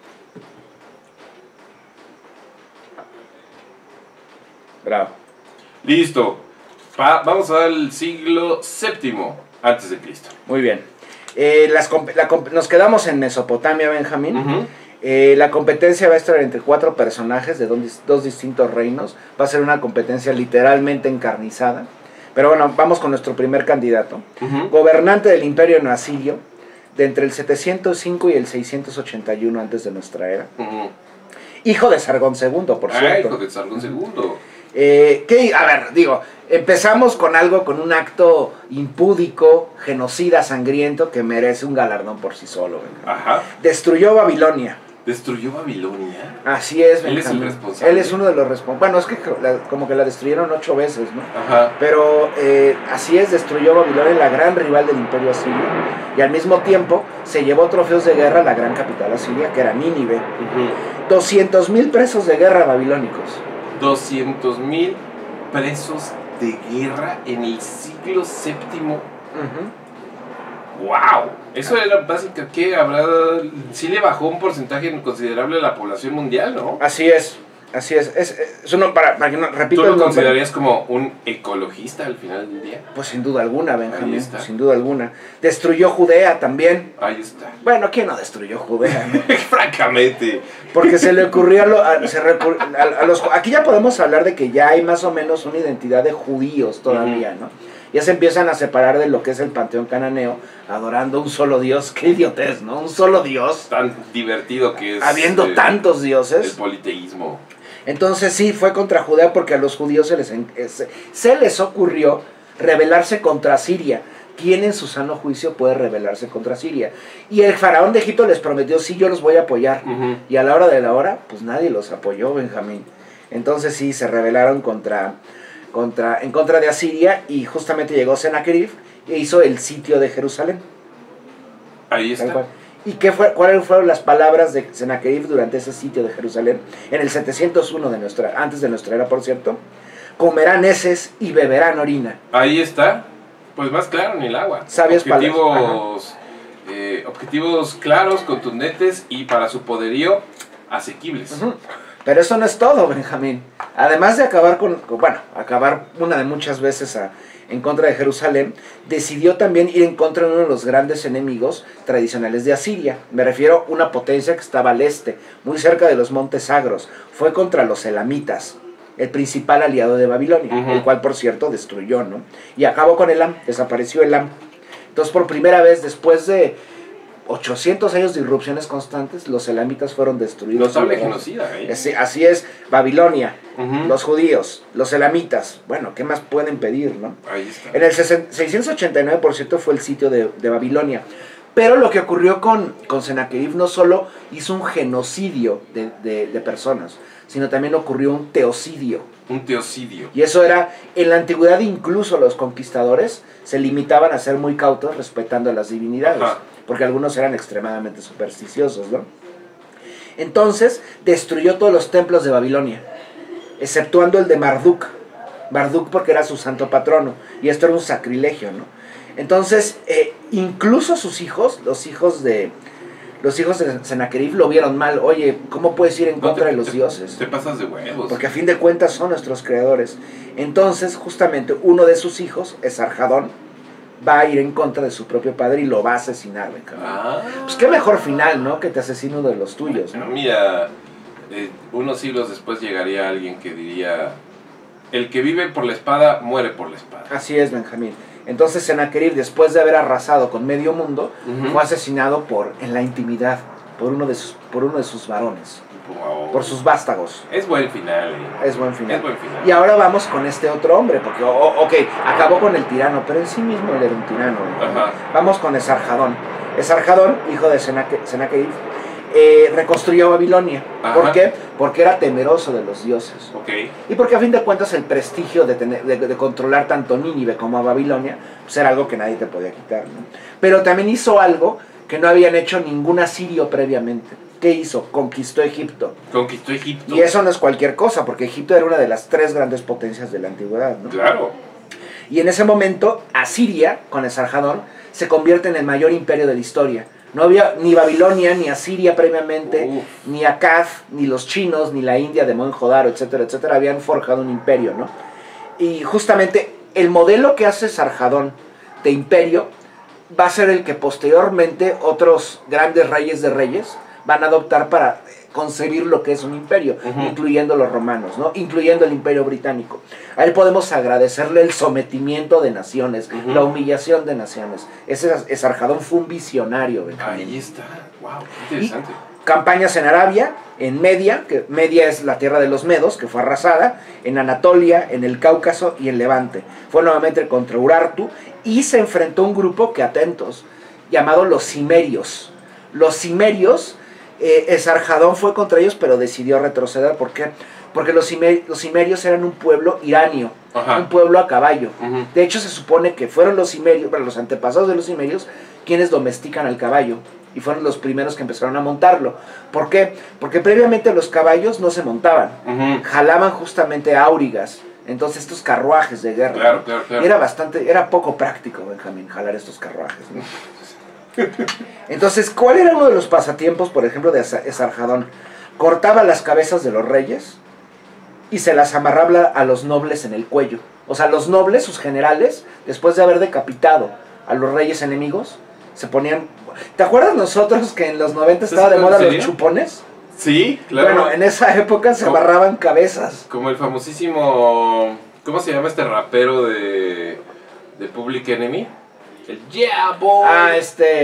Bravo. Listo. Vamos al siglo VII a.C. Muy bien. Nos quedamos en Mesopotamia, Benjamín. La competencia va a estar entre 4 personajes de dos distintos reinos. Va a ser una competencia literalmente encarnizada. Pero bueno, vamos con nuestro primer candidato. Gobernante del Imperio Asirio, de entre el 705 y el 681 antes de nuestra era. Hijo de Sargón II, por cierto. Hijo de Sargón II. A ver, digo, empezamos con algo, con un acto impúdico, genocida, sangriento, que merece un galardón por sí solo. Ajá. Destruyó Babilonia. ¿Destruyó Babilonia? Así es, Benjamín. Él es el responsable. Él es uno de los responsables. Bueno, es que como que la destruyeron 8 veces, ¿no? Ajá. Pero así es, destruyó Babilonia, la gran rival del imperio asirio. Y al mismo tiempo se llevó trofeos de guerra a la gran capital asiria, que era Nínive. 200,000 presos de guerra babilónicos. 200,000 presos de guerra en el siglo VII. ¡Wow! Eso era básicamente que habrá. Sí le bajó un porcentaje considerable de la población mundial, ¿no? Así es. Así es. Es uno para que no repito. ¿Tú lo considerarías como un ecologista al final del día? Pues sin duda alguna, Benjamín. Sin duda alguna. Destruyó Judea también. Ahí está. Bueno, ¿quién no destruyó Judea? ¿No? Francamente. Porque se le ocurrió a los. Aquí ya podemos hablar de que ya hay más o menos una identidad de judíos todavía, ¿no? Ya se empiezan a separar de lo que es el panteón cananeo, adorando un solo Dios. Qué idiotez, ¿no? Un solo Dios. Tan divertido que es. Habiendo tantos dioses. El politeísmo. Entonces sí, fue contra Judea porque a los judíos se les ocurrió rebelarse contra Siria. ¿Quién en su sano juicio puede rebelarse contra Siria? Y el faraón de Egipto les prometió, sí, yo los voy a apoyar. Y a la hora de la hora, pues nadie los apoyó, Benjamín. Entonces sí, se rebelaron en contra de Asiria, y justamente llegó Sennacherib e hizo el sitio de Jerusalén. Ahí está. ¿Y cuáles fueron las palabras de Sennacherib durante ese sitio de Jerusalén? En el 701 antes de nuestra era, por cierto. Comerán heces y beberán orina. Ahí está. Pues más claro en el agua. Sabias objetivos claros, contundentes y para su poderío asequibles. Pero eso no es todo, Benjamín. Además de acabar acabar una de muchas veces en contra de Jerusalén, decidió también ir en contra de uno de los grandes enemigos tradicionales de Asiria. Me refiero a una potencia que estaba al este, muy cerca de los montes Sagros. Fue contra los elamitas, el principal aliado de Babilonia, el cual, por cierto, destruyó, ¿no? Y acabó con Elam, desapareció Elam. Entonces, por primera vez, después de 800 años de irrupciones constantes, los elamitas fueron destruidos. Notable genocida, Así es, Babilonia, los judíos, los elamitas. Bueno, ¿qué más pueden pedir, no? Ahí está. En el 689, por cierto, fue el sitio de Babilonia. Pero lo que ocurrió con Sennacherib no solo hizo un genocidio de personas, sino también ocurrió un teocidio. Un teocidio. Y eso era, en la antigüedad incluso los conquistadores se limitaban a ser muy cautos respetando a las divinidades. Porque algunos eran extremadamente supersticiosos, ¿no? Entonces, destruyó todos los templos de Babilonia, exceptuando el de Marduk. Marduk porque era su santo patrono, y esto era un sacrilegio, ¿no? Entonces, incluso sus hijos, los hijos de Sennacherib lo vieron mal. Oye, ¿cómo puedes ir en contra de los dioses? Te pasas de huevos. Porque a fin de cuentas son nuestros creadores. Entonces, justamente, uno de sus hijos, Esarhadón, va a ir en contra de su propio padre y lo va a asesinar. Pues qué mejor final, ¿no? Que te asesine uno de los tuyos, ¿no? Mira, unos siglos después llegaría alguien que diría: el que vive por la espada, muere por la espada. Así es, Benjamín. Entonces Sennacherib, después de haber arrasado con medio mundo, fue asesinado en la intimidad por uno de sus varones. Por sus vástagos. Es buen final. Es buen final. Y ahora vamos con este otro hombre, porque, acabó con el tirano, pero en sí mismo él era un tirano. Vamos con Esarhadón. Esarhadón, hijo de Sennacherib, reconstruyó Babilonia. ¿Por qué? Porque era temeroso de los dioses. Y porque a fin de cuentas el prestigio de controlar tanto Nínive como a Babilonia, pues era algo que nadie te podía quitar, ¿no? Pero también hizo algo que no habían hecho ningún asirio previamente. ¿Qué hizo? Conquistó Egipto. Y eso no es cualquier cosa, porque Egipto era una de las 3 grandes potencias de la antigüedad, ¿no? Claro. Y en ese momento, Asiria, con Esarhadón, se convierte en el mayor imperio de la historia. No había ni Babilonia, ni Asiria previamente, ni Akkad, ni los chinos, ni la India de Mohenjo-Daro, etcétera, etcétera, habían forjado un imperio, ¿no? Y justamente el modelo que hace Esarhadón de imperio va a ser el que posteriormente otros grandes reyes de reyes van a adoptar para concebir lo que es un imperio, incluyendo los romanos, ¿no? Incluyendo el imperio británico. A él podemos agradecerle el sometimiento de naciones, la humillación de naciones. Ese Esarhadón fue un visionario. Ahí está. Wow, qué interesante. campañas en Arabia, en Media, que Media es la tierra de los medos, que fue arrasada, en Anatolia, en el Cáucaso y en Levante. Fue nuevamente contra Urartu y se enfrentó a un grupo que, atentos, llamado los cimerios. Los cimerios, Esarhadón fue contra ellos, pero decidió retroceder. ¿Por qué? Porque los cimerios eran un pueblo iranio, un pueblo a caballo. De hecho, se supone que fueron los cimerios, bueno, los antepasados de los cimerios, quienes domestican al caballo. Y fueron los primeros que empezaron a montarlo. ¿Por qué? Porque previamente los caballos no se montaban. Jalaban justamente aurigas. Entonces estos carruajes de guerra. Claro, ¿no? Y era poco práctico, Benjamín, jalar estos carruajes, ¿no? Entonces, ¿cuál era uno de los pasatiempos, por ejemplo, de Esarhadón? Cortaba las cabezas de los reyes y se las amarraba a los nobles en el cuello. O sea, los nobles, sus generales, después de haber decapitado a los reyes enemigos, se ponían... ¿Te acuerdas nosotros que en los 90 estaba de moda los chupones? Sí, claro. Bueno, en esa época se amarraban cabezas. Como el famosísimo... ¿Cómo se llama este rapero de Public Enemy? El Yeah Boy. Ah,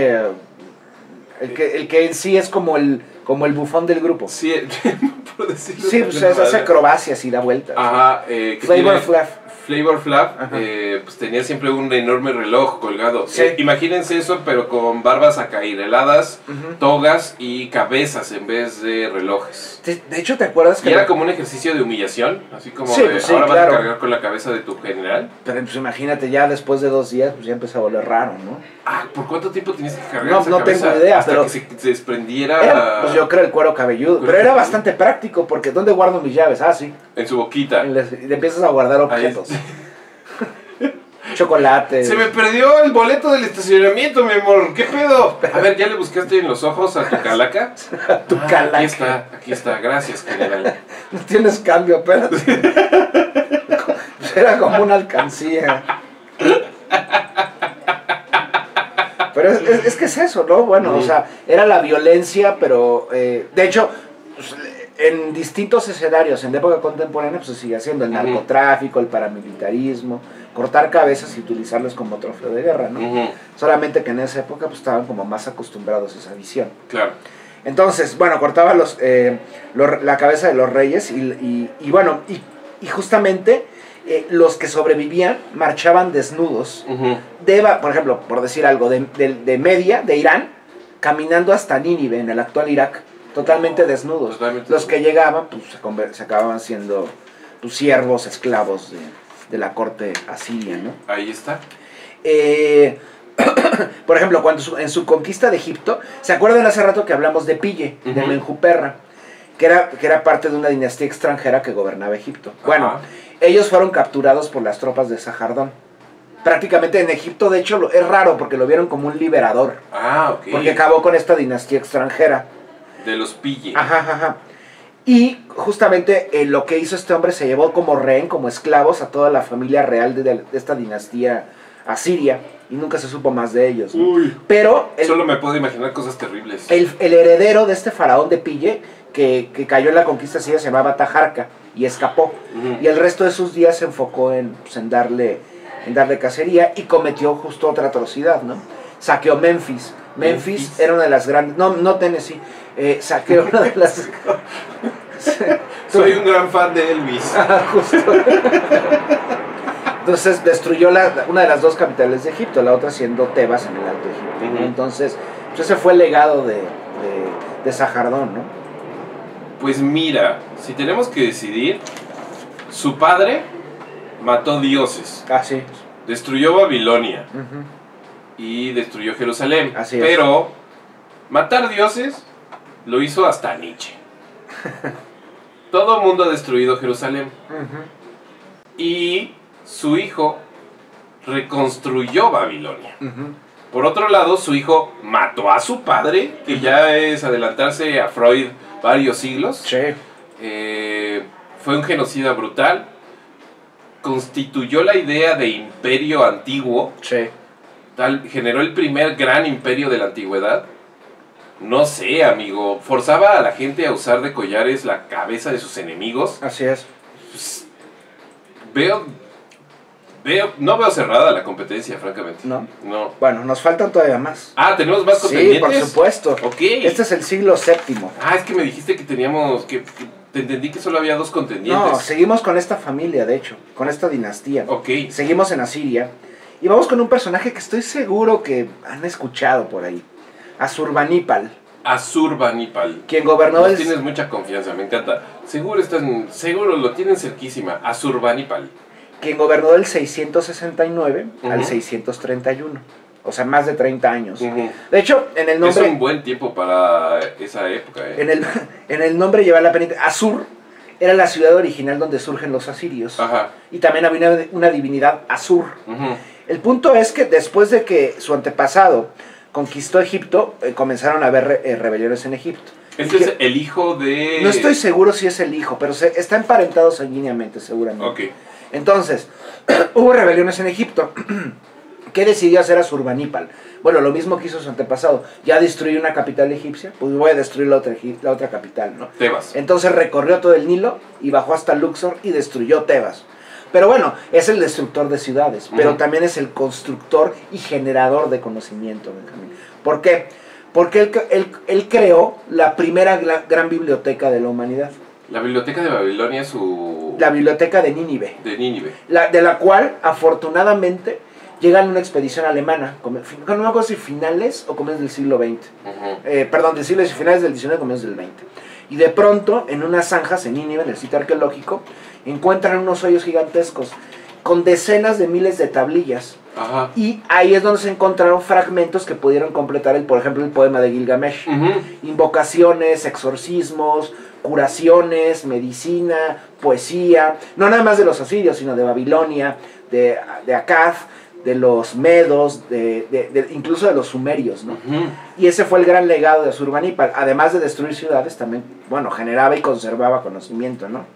el que en sí es como el bufón del grupo. Sí, por decirlo. Sí, pues hace acrobacias y da vueltas. Ajá. Flavor Flav. Flavor Flav, pues tenía siempre un enorme reloj colgado. Sí. Imagínense eso, pero con barbas acaireladas, togas y cabezas en vez de relojes. De hecho, ¿te acuerdas que era como un ejercicio de humillación? Así como sí, pues sí, ahora claro. vas a cargar con la cabeza de tu general. Pero pues imagínate, ya después de 2 días, pues ya empezó a volver raro, ¿no? Ah, ¿por cuánto tiempo tenías que cargar no, esa no cabeza? tengo idea, hasta pero que se desprendiera... pues yo creo el cuero cabelludo. Pero era bastante práctico, porque ¿dónde guardo mis llaves? Ah, sí. En su boquita. Y le empiezas a guardar objetos. Chocolate. Se me perdió el boleto del estacionamiento, mi amor. ¿Qué pedo? A ver, ¿ya le buscaste en los ojos a tu calaca? A tu calaca. Aquí está. Gracias, general. No tienes cambio, espérate. Era como una alcancía. Pero es que es eso, ¿no? Bueno, o sea, era la violencia, pero... de hecho, pues, en distintos escenarios, en la época contemporánea, pues se sigue haciendo el narcotráfico, el paramilitarismo, cortar cabezas y utilizarlas como trofeo de guerra, ¿no? Solamente que en esa época pues estaban como más acostumbrados a esa visión. Claro. Entonces, bueno, cortaba la cabeza de los reyes y justamente los que sobrevivían marchaban desnudos. Por ejemplo, por decir algo, de Media, de Irán, caminando hasta Nínive, en el actual Irak, totalmente desnudos. Los que llegaban, pues se acababan siendo pues, siervos, esclavos de la corte asiria, ¿no? Ahí está. Por ejemplo, cuando en su conquista de Egipto, ¿se acuerdan hace rato que hablamos de Pille, de Menjuperra, que era parte de una dinastía extranjera que gobernaba Egipto? Bueno, ellos fueron capturados por las tropas de Esarhadón. Prácticamente en Egipto, de hecho, es raro porque lo vieron como un liberador. Ok. Porque acabó con esta dinastía extranjera. De los Pille. Ajá. Y justamente lo que hizo este hombre se llevó como rehén, como esclavos, a toda la familia real de esta dinastía asiria. Y nunca se supo más de ellos, ¿no? Uy, pero solo me puedo imaginar cosas terribles. El heredero de este faraón de Pille, que cayó en la conquista asiria, se llamaba Taharka y escapó. Y el resto de sus días se enfocó en darle cacería y cometió justo otra atrocidad, ¿no? Saqueó Memphis. Memphis era una de las grandes... No Tennessee. Saqueó una de las... Soy un gran fan de Elvis. Justo. Entonces destruyó una de las 2 capitales de Egipto, la otra siendo Tebas en el Alto Egipto. Entonces, pues ese fue el legado de Esarhadón, ¿no? Pues mira, si tenemos que decidir, su padre mató dioses. Sí. Destruyó Babilonia. Y destruyó Jerusalén. Así es. Pero matar dioses lo hizo hasta Nietzsche. Todo el mundo ha destruido Jerusalén. Y su hijo reconstruyó Babilonia. Por otro lado, su hijo mató a su padre, que ya es adelantarse a Freud varios siglos. Sí. Fue un genocida brutal. Constituyó la idea de imperio antiguo. Sí. Generó el primer gran imperio de la antigüedad. No sé, amigo. Forzaba a la gente a usar de collares la cabeza de sus enemigos. Así es. Pues, veo No veo cerrada la competencia, francamente. ¿No? No. Bueno, nos faltan todavía más. Ah, ¿tenemos más contendientes? Sí, por supuesto. Ok. Este es el siglo VII. Ah, es que me dijiste que teníamos... que te entendí que solo había 2 contendientes. No, seguimos con esta familia, de hecho, con esta dinastía. Ok. Seguimos en Asiria. Y vamos con un personaje que estoy seguro que han escuchado por ahí. Asurbanipal. Asurbanipal. Quien gobernó el... Tienes mucha confianza, me encanta. Seguro lo tienen cerquísima. Asurbanipal. Quien gobernó del 669 al 631. O sea, más de 30 años. De hecho, en el nombre... Es un buen tiempo para esa época. En el nombre lleva la penitencia. Asur era la ciudad original donde surgen los asirios. Ajá. Y también había una divinidad Asur. El punto es que después de que su antepasado conquistó Egipto, comenzaron a haber rebeliones en Egipto. Este es el hijo de... No estoy seguro si es el hijo, pero está emparentado sanguíneamente, seguramente. Ok. Entonces, hubo rebeliones en Egipto. ¿Qué decidió hacer Asurbanipal? Bueno, lo mismo que hizo su antepasado. Ya destruyó una capital egipcia, pues voy a destruir la otra capital, ¿no? Tebas. Entonces recorrió todo el Nilo y bajó hasta Luxor y destruyó Tebas. Pero bueno, es el destructor de ciudades, pero también es el constructor y generador de conocimiento, Benjamín. ¿Por qué? Porque él creó la primera gran biblioteca de la humanidad. La biblioteca de Babilonia es su... La biblioteca de Nínive. De Nínive. De la cual, afortunadamente, llega en una expedición alemana, no me acuerdo si finales o comienzos del siglo XX. Perdón, del siglo finales del XIX o comienzos del XX. Y de pronto, en unas zanjas en Nínive, en el sitio arqueológico, encuentran unos hoyos gigantescos con decenas de miles de tablillas. Ajá. Y ahí es donde se encontraron fragmentos que pudieron completar, por ejemplo, el poema de Gilgamesh. Invocaciones, exorcismos, curaciones, medicina, poesía. No nada más de los asirios, sino de Babilonia, de Akkad, de los medos, incluso de los sumerios, ¿no? Y ese fue el gran legado de Asurbanipal. Además de destruir ciudades, también, bueno, generaba y conservaba conocimiento, ¿no?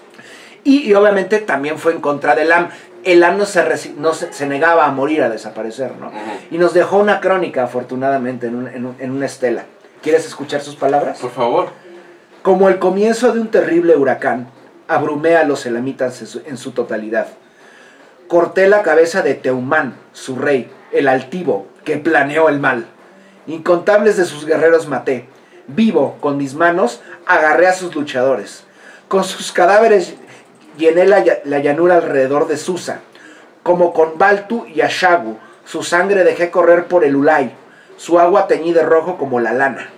Y obviamente también fue en contra de Elam. Elam se negaba a morir, a desaparecer, ¿no? Y nos dejó una crónica, afortunadamente, en una estela. ¿Quieres escuchar sus palabras? Por favor. Como el comienzo de un terrible huracán, abrumé a los elamitas en su totalidad. Corté la cabeza de Teumán, su rey, el altivo, que planeó el mal. Incontables de sus guerreros maté. Vivo, con mis manos, agarré a sus luchadores. Con sus cadáveres llené la llanura alrededor de Susa. Como con Baltu y Ashagu, su sangre dejé correr por el Ulay. Su agua teñí de rojo como la lana.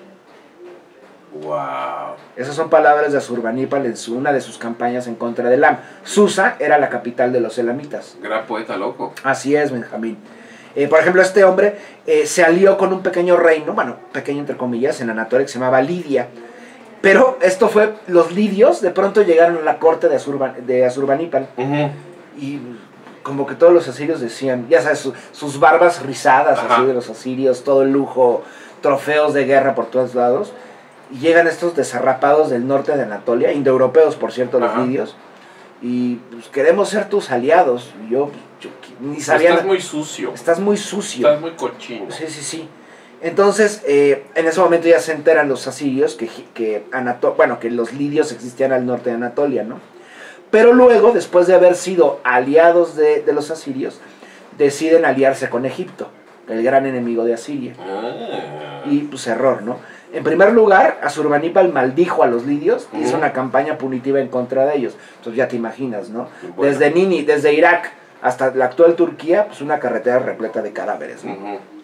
Wow. Esas son palabras de Asurbanipal en una de sus campañas en contra de Elam. Susa era la capital de los elamitas. Gran poeta loco. Así es, Benjamín. Por ejemplo, este hombre se alió con un pequeño reino, bueno, pequeño entre comillas, en Anatolia, que se llamaba Lidia. Pero esto fue, los lidios de pronto llegaron a la corte de Asurbanipal. Y como que todos los asirios decían, ya sabes, sus barbas rizadas, así de los asirios, todo el lujo, trofeos de guerra por todos lados. Y llegan estos desarrapados del norte de Anatolia, indoeuropeos por cierto, los lidios, y pues queremos ser tus aliados. Y yo ni sabía. Estás muy sucio. Estás muy sucio. Estás muy cochino. Sí, sí, sí. Entonces, en ese momento ya se enteran los asirios que los lidios existían al norte de Anatolia, ¿no? Pero luego, después de haber sido aliados de los asirios, deciden aliarse con Egipto, el gran enemigo de Asiria. Y pues error, ¿no? En primer lugar, Asurbanipal maldijo a los lidios y hizo una campaña punitiva en contra de ellos. Entonces ya te imaginas, ¿no? Bueno. Desde Irak hasta la actual Turquía, pues una carretera repleta de cadáveres, ¿no?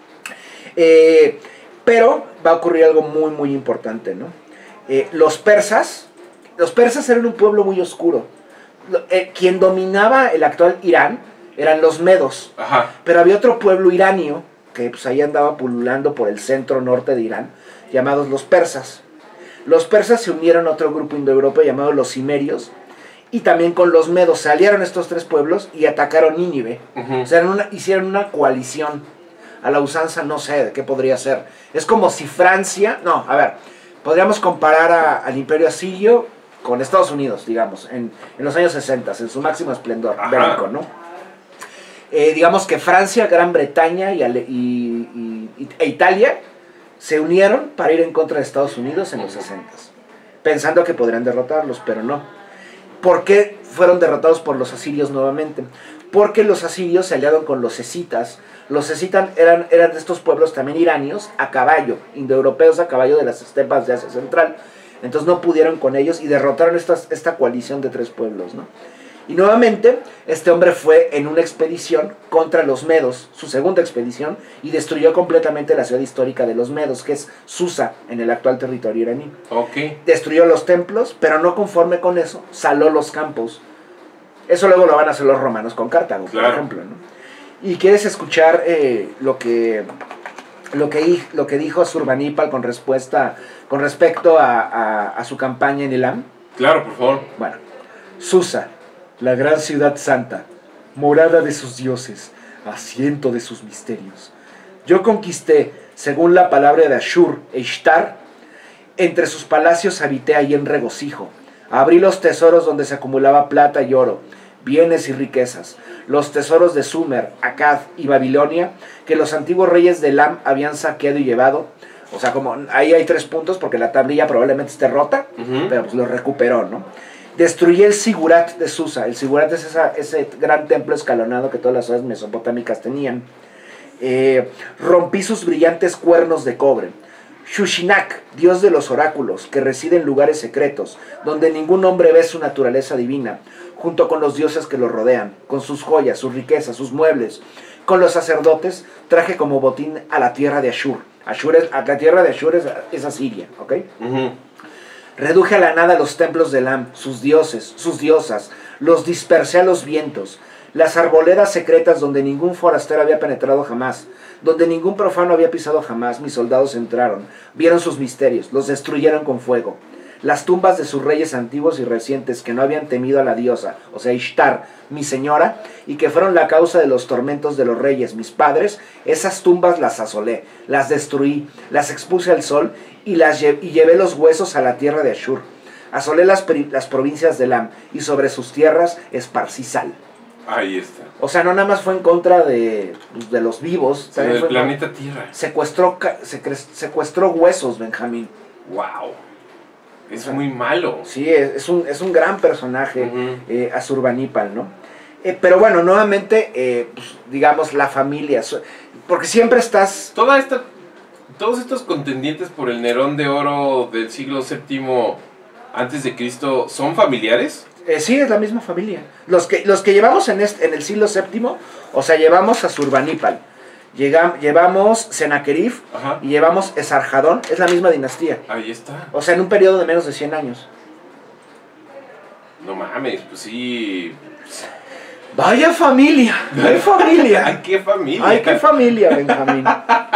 Pero va a ocurrir algo muy, muy importante, ¿no? Los persas eran un pueblo muy oscuro. Quien dominaba el actual Irán eran los medos. Pero había otro pueblo iranio que pues ahí andaba pululando por el centro norte de Irán, llamados los persas. Los persas se unieron a otro grupo indoeuropeo llamado los cimerios, y también con los medos se aliaron estos tres pueblos y atacaron Nínive. O sea, hicieron una coalición. A la usanza no sé de qué podría ser. Es como si Francia, podríamos comparar al imperio asirio con Estados Unidos, digamos, en los años 60, en su máximo esplendor bélico, ¿no? Digamos que Francia, Gran Bretaña e Italia se unieron para ir en contra de Estados Unidos en los 60, pensando que podrían derrotarlos, pero no. Porque fueron derrotados por los asirios nuevamente, porque los asirios se aliaron con los escitas. Los escitas eran de estos pueblos también iranios, a caballo, indoeuropeos a caballo de las estepas de Asia Central. Entonces no pudieron con ellos y derrotaron esta coalición de 3 pueblos, ¿no? Y nuevamente, este hombre fue en una expedición contra los medos, su segunda expedición, y destruyó completamente la ciudad histórica de los medos, que es Susa, en el actual territorio iraní. Okay. Destruyó los templos, pero no conforme con eso, saló los campos. Eso luego lo van a hacer los romanos con Cartago, claro, por ejemplo, ¿no? Y quieres escuchar lo que dijo Asurbanipal con respecto a su campaña en Elam. Claro, por favor. Bueno, Susa, la gran ciudad santa, morada de sus dioses, asiento de sus misterios. Yo conquisté, según la palabra de Ashur e Ishtar, entre sus palacios habité ahí en regocijo. Abrí los tesoros donde se acumulaba plata y oro, bienes y riquezas, los tesoros de Sumer, Akkad y Babilonia, que los antiguos reyes de Elam habían saqueado y llevado. O sea, como ahí hay 3 puntos, porque la tablilla probablemente esté rota, pero pues lo recuperó, ¿no? Destruí el Sigurat de Susa. El Sigurat es ese gran templo escalonado que todas las ciudades mesopotámicas tenían. Rompí sus brillantes cuernos de cobre. Shushinak, dios de los oráculos, que reside en lugares secretos, donde ningún hombre ve su naturaleza divina, junto con los dioses que lo rodean, con sus joyas, sus riquezas, sus muebles. Con los sacerdotes traje como botín a la tierra de Ashur. La tierra de Ashur es Asiria, ¿ok? Reduje a la nada los templos de Elam, sus dioses, sus diosas, los dispersé a los vientos, las arboledas secretas donde ningún forastero había penetrado jamás, donde ningún profano había pisado jamás. Mis soldados entraron, vieron sus misterios, los destruyeron con fuego. Las tumbas de sus reyes antiguos y recientes que no habían temido a la diosa, o sea, Ishtar, mi señora, y que fueron la causa de los tormentos de los reyes, mis padres, esas tumbas las asolé, las destruí, las expuse al sol y llevé los huesos a la tierra de Ashur. Asolé las provincias de Elam y sobre sus tierras esparcí sal. Ahí está. O sea, no nada más fue en contra de los vivos. Sí, del planeta Tierra. Secuestró huesos, Benjamín. Wow. Es muy malo. Sí, es un gran personaje, Asurbanipal, ¿no? Pero bueno, nuevamente, pues, digamos, la familia. Porque siempre estás... Todos estos contendientes por el Nerón de Oro del siglo VII antes de Cristo, ¿son familiares? Sí, es la misma familia. Los que llevamos en el siglo VII, o sea, llevamos a Asurbanipal, llevamos Sennacherib y llevamos Esarhadón, es la misma dinastía. Ahí está. O sea, en un periodo de menos de 100 años. No mames, pues sí. ¡Vaya familia! ¡Hay familia! ¡Ay, qué familia! ¡Ay, qué familia, Benjamín!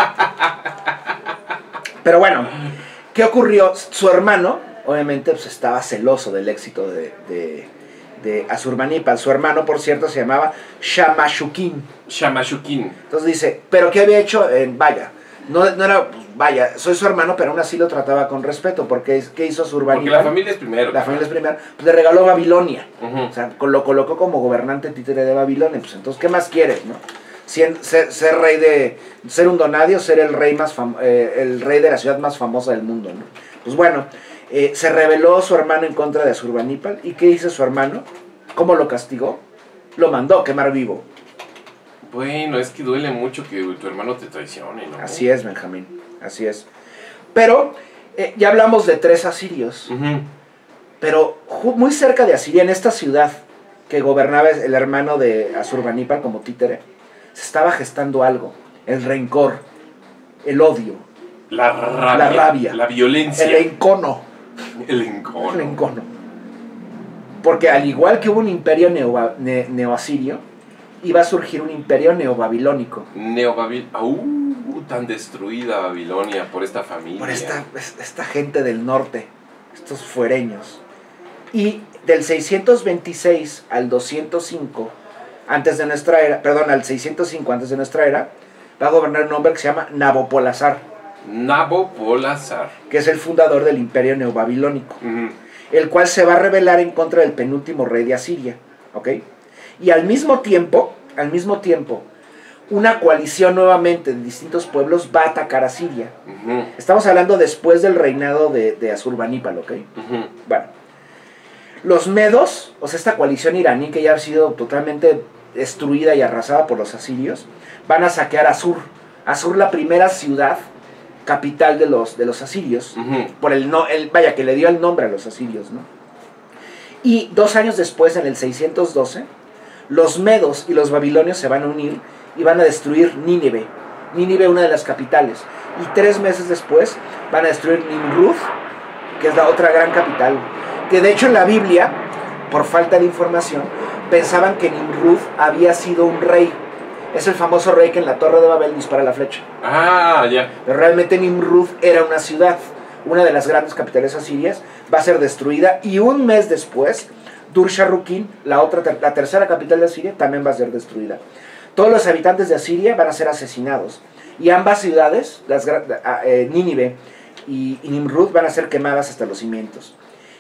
Pero bueno, ¿qué ocurrió? Su hermano, obviamente, pues estaba celoso del éxito de Asurbanipal. Su hermano, por cierto, se llamaba Shamashukin. Entonces dice, ¿pero qué había hecho? Vaya, no era, pues, vaya, soy su hermano, pero aún así lo trataba con respeto, porque ¿qué hizo Asurbanipal? Porque la familia es primero. La familia es primero. Pues le regaló Babilonia. O sea, lo colocó como gobernante títere de Babilonia. Pues entonces, ¿qué más quieres, no? Ser rey ser un donadio, ser el rey el rey de la ciudad más famosa del mundo, ¿no? Pues bueno, se rebeló su hermano en contra de Asurbanipal. ¿Y qué hizo su hermano? ¿Cómo lo castigó? Lo mandó quemar vivo. Bueno, es que duele mucho que tu hermano te traicione, ¿no? Así es, Benjamín, así es. Pero ya hablamos de 3 asirios. Pero muy cerca de Asiria, en esta ciudad que gobernaba el hermano de Asurbanipal como títere, se estaba gestando algo: el rencor, el odio, la rabia, la violencia, el encono. El encono. Porque al igual que hubo un imperio neoasirio, iba a surgir un imperio neobabilónico. Tan destruida Babilonia por esta familia. Por esta gente del norte, estos fuereños. Y del 626 al 205 antes de nuestra era, perdón, al 605 antes de nuestra era, va a gobernar un hombre que se llama Nabopolassar. Que es el fundador del imperio neobabilónico. El cual se va a rebelar en contra del penúltimo rey de Asiria. ¿Ok? Y al mismo tiempo, una coalición nuevamente de distintos pueblos va a atacar a Siria. Estamos hablando después del reinado de Asurbanipal, ¿ok? Bueno, Los medos, o sea, esta coalición iraní que ya ha sido totalmente destruida y arrasada por los asirios, van a saquear Asur. Asur, la primera ciudad capital de los asirios, por vaya, que le dio el nombre a los asirios, ¿no? Y 2 años después, en el 612, los medos y los babilonios se van a unir y van a destruir Nínive. Nínive, una de las capitales. Y 3 meses después van a destruir Nimrud, que es la otra gran capital. Que de hecho en la Biblia, por falta de información, pensaban que Nimrud había sido un rey. Es el famoso rey que en la Torre de Babel dispara la flecha. Ah, ya. Pero realmente Nimrud era una ciudad, una de las grandes capitales asirias, va a ser destruida. Y 1 mes después, Dur-Sharrukin, la tercera capital de Asiria, también va a ser destruida. Todos los habitantes de Asiria van a ser asesinados. Y ambas ciudades, Nínive y Nimrud, van a ser quemadas hasta los cimientos.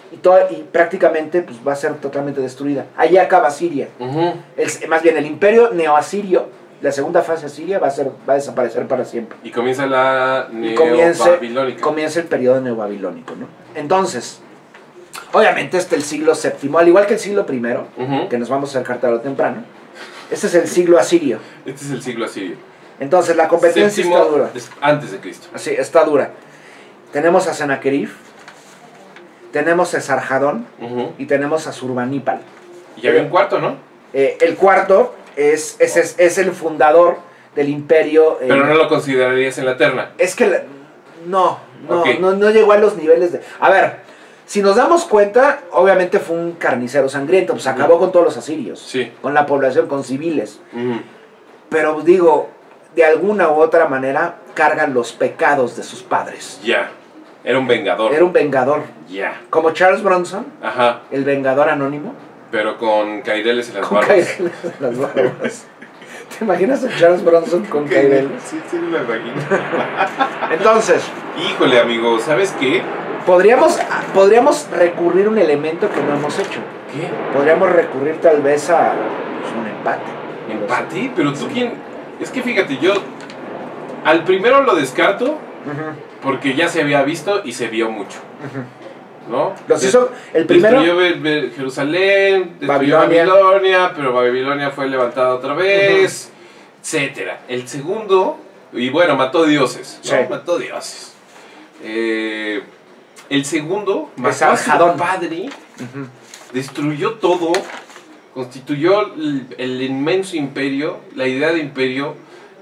Y prácticamente pues, va a ser totalmente destruida. Allí acaba Asiria. Más bien el imperio neoasirio, la segunda fase asiria, va a desaparecer para siempre. Y comienza la neobabilónica. Comienza el periodo neobabilónico, ¿no? Entonces, obviamente el siglo VII, al igual que el siglo I, que nos vamos a acercar tarde o temprano, este es el siglo asirio. Este es el siglo asirio. Entonces la competencia está dura. Antes de Cristo. Sí, está dura. Tenemos a Sennacherib, tenemos a Sarjadón y tenemos a Surbanipal. Y había un cuarto, ¿no? El cuarto es el fundador del imperio. Pero no lo considerarías en la terna. Es que no llegó a los niveles de... A ver, si nos damos cuenta, obviamente fue un carnicero sangriento, pues acabó con todos los asirios, sí, con la población, con civiles. Pero digo, de alguna u otra manera cargan los pecados de sus padres. Ya, era un vengador. Era un vengador. Ya. Como Charles Bronson, ajá, el vengador anónimo. Pero con caireles en las barbas. Caireles en las barbas. ¿Te imaginas a Charles Bronson con caireles? Sí, sí, me imagino. Entonces, híjole, amigo, ¿sabes qué? Podríamos recurrir a un elemento que no hemos hecho. ¿Qué? Podríamos recurrir tal vez a pues, un empate. ¿Empate? Pero tú quién... Es que fíjate, yo al primero lo descarto porque ya se había visto y se vio mucho. ¿No? Los hizo el primero. Destruyó Jerusalén, destruyó Babilonia, pero Babilonia fue levantada otra vez, etcétera. El segundo, y bueno, mató dioses, ¿no? Sí. Mató dioses. El segundo mató a su padre, destruyó todo, constituyó el inmenso imperio, la idea de imperio,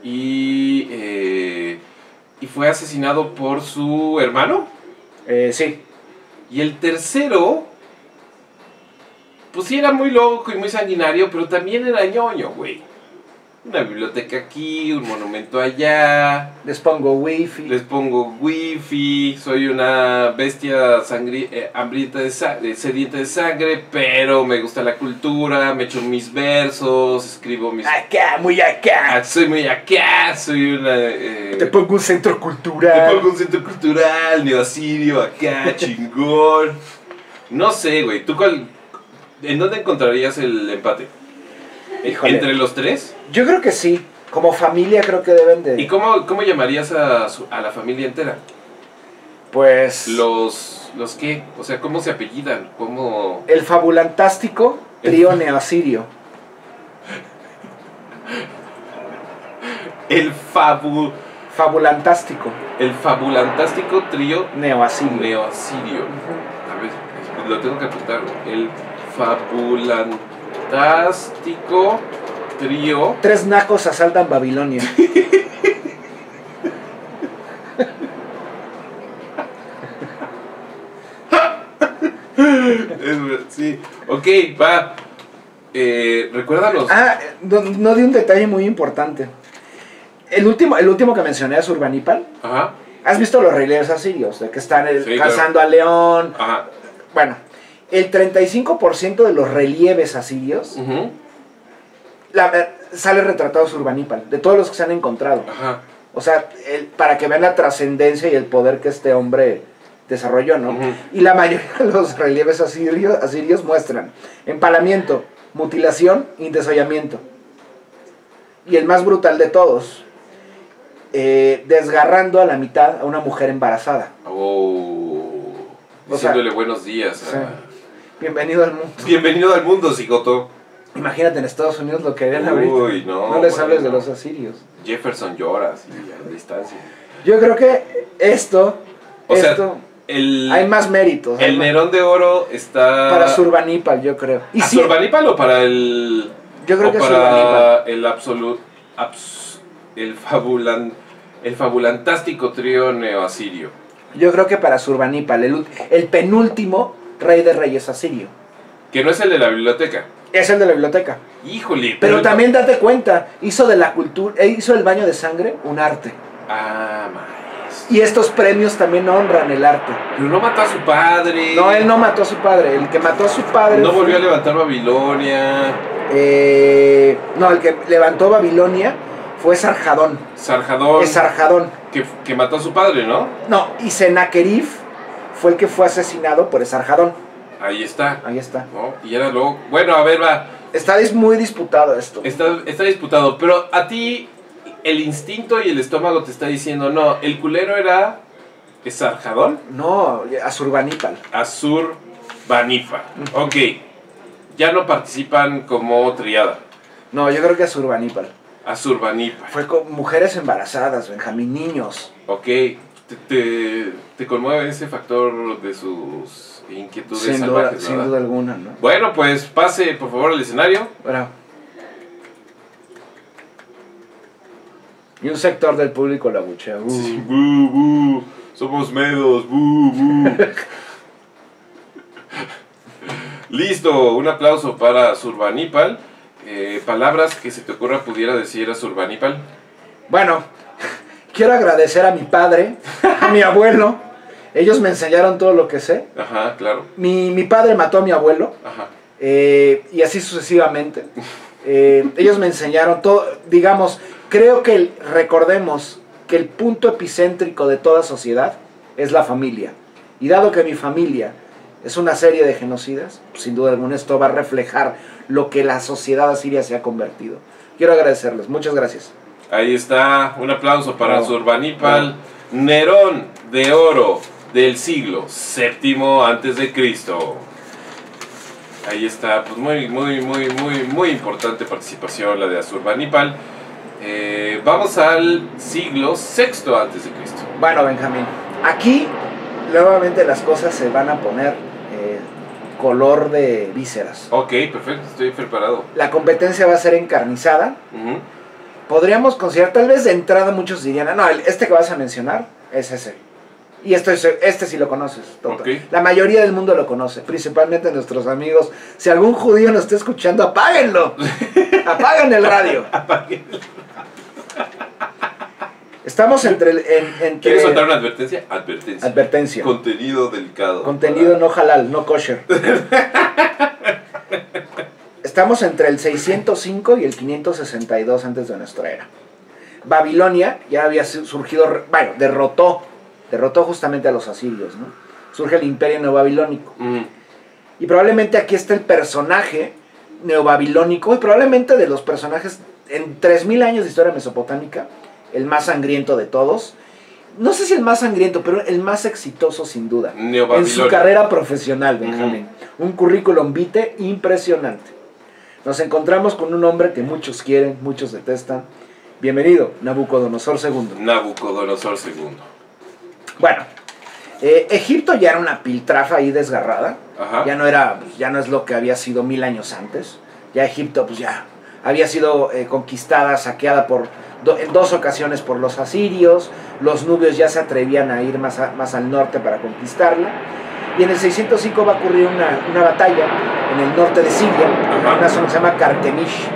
y fue asesinado por su hermano. Sí. Y el tercero, pues sí era muy loco y muy sanguinario, pero también era ñoño, güey. Una biblioteca aquí, un monumento allá. Les pongo wifi. Soy una bestia hambrienta sedienta de sangre, pero me gusta la cultura, me echo mis versos, escribo mis... Acá, muy acá. Soy muy acá, soy una... Te pongo un centro cultural. Neoasirio, acá, chingón. No sé, güey, ¿tú en dónde encontrarías el empate? Híjole. ¿Entre los tres? Yo creo que sí. Como familia creo que deben de... ¿Y cómo llamarías a la familia entera? Pues... ¿Los qué? O sea, ¿cómo se apellidan? ¿Cómo...? El fabulantástico trío neoasirio. Fabulantástico. El fabulantástico trío neoasirio. A ver, lo tengo que apuntar. El fabulantástico trío. 3 nacos asaltan Babilonia. Sí, ok, va. Recuérdalos. No di un detalle muy importante. El último que mencioné es Urbanipal. Ajá. ¿Has visto los relieves asirios? De que están cazando al león. Ajá. Bueno, el 35% de los relieves asirios sale retratado Urbanipal, de todos los que se han encontrado. Ajá. O sea, para que vean la trascendencia y el poder que este hombre desarrolló, ¿no? Y la mayoría de los relieves asirios muestran empalamiento, mutilación y desollamiento. Y el más brutal de todos, desgarrando a la mitad a una mujer embarazada. Diciéndole buenos días. Sí. Bienvenido al mundo. Bienvenido al mundo, cigoto. Imagínate en Estados Unidos lo que harían ahorita. Uy, no. No les hables de los asirios. Jefferson llora así a la distancia. Yo creo que esto... hay más méritos. El Nerón de Oro está... Para Surbanipal, yo creo. ¿Y ¿A Surbanipal o para el...? Yo creo que para el fabulantástico trío neoasirio. Yo creo que para Surbanipal, el penúltimo rey de reyes asirio. Que no es el de la biblioteca. Es el de la biblioteca. Híjole. Pero también date cuenta, hizo de la cultura, hizo el baño de sangre un arte. Ah, maestro. Y estos premios también honran el arte. Pero no mató a su padre. No, él no mató a su padre. El que mató a su padre... No volvió a levantar Babilonia. No, el que levantó Babilonia fue Sarjadón. Sarjadón. Es Sarjadón. Que mató a su padre, ¿no? No, y Sennacherib fue el que fue asesinado por Sarjadón. Ahí está. Ahí está. ¿No? Y era luego... Bueno, a ver, va. Está muy disputado esto. Está disputado, pero a ti el instinto y el estómago te está diciendo, no, el culero era Sarjadón. No, Asurbanipal. Asurbanipal. Ok. Ya no participan como triada. No, yo creo que Asurbanipal. Asurbanipal. Fue con mujeres embarazadas, Benjamín, niños. Ok. ¿Te conmueve ese factor de sus inquietudes salvajes? Sin duda alguna, ¿no? Bueno, pues pase por favor al escenario. Bueno. Y un sector del público la buchea. Sí, somos medos. Listo, un aplauso para Surbanipal. Palabras que se te ocurra pudiera decir a Surbanipal. Bueno, quiero agradecer a mi padre, a mi abuelo. Ellos me enseñaron todo lo que sé. Ajá, claro. Mi padre mató a mi abuelo. Ajá. Y así sucesivamente. Ellos me enseñaron todo, digamos, creo que recordemos que el punto epicéntrico de toda sociedad es la familia. Y dado que mi familia es una serie de genocidas, sin duda alguna esto va a reflejar lo que la sociedad asiria se ha convertido. Quiero agradecerles, muchas gracias. Ahí está, un aplauso para Surbanipal, Nerón de Oro del siglo VII a.C. Ahí está, pues muy importante participación la de Asurbanipal. Vamos al siglo VI a.C. Bueno, Benjamín, aquí nuevamente las cosas se van a poner color de vísceras. Ok, perfecto, estoy preparado. La competencia va a ser encarnizada. Podríamos considerar, tal vez de entrada muchos dirían, no, este que vas a mencionar es ese. Y este sí lo conoces, okay. La mayoría del mundo lo conoce, principalmente nuestros amigos. Si algún judío nos está escuchando, apáguenlo. Apaguen el radio. Estamos entre... ¿Quieres soltar una advertencia? Advertencia. Contenido delicado. Contenido no halal, no kosher. Estamos entre el 605 y el 562 antes de nuestra era. Babilonia ya había surgido, bueno, derrotó justamente a los asirios, ¿no? Surge el imperio neobabilónico. Y probablemente aquí está el personaje neobabilónico, y probablemente de los personajes en 3000 años de historia mesopotámica, el más sangriento de todos. No sé si el más sangriento, pero el más exitoso sin duda. En su carrera profesional, Benjamín. Un currículum vitae impresionante. Nos encontramos con un hombre que muchos quieren, muchos detestan. Bienvenido, Nabucodonosor II. Nabucodonosor II. Bueno, Egipto ya era una piltrafa ahí desgarrada. Ajá. Ya no es lo que había sido 1000 años antes. Ya Egipto pues ya había sido conquistada, saqueada en 2 ocasiones por los asirios. Los nubios ya se atrevían a ir más al norte para conquistarla. Y en el 605 va a ocurrir una batalla en el norte de Siria, en una zona que se llama Carquemish.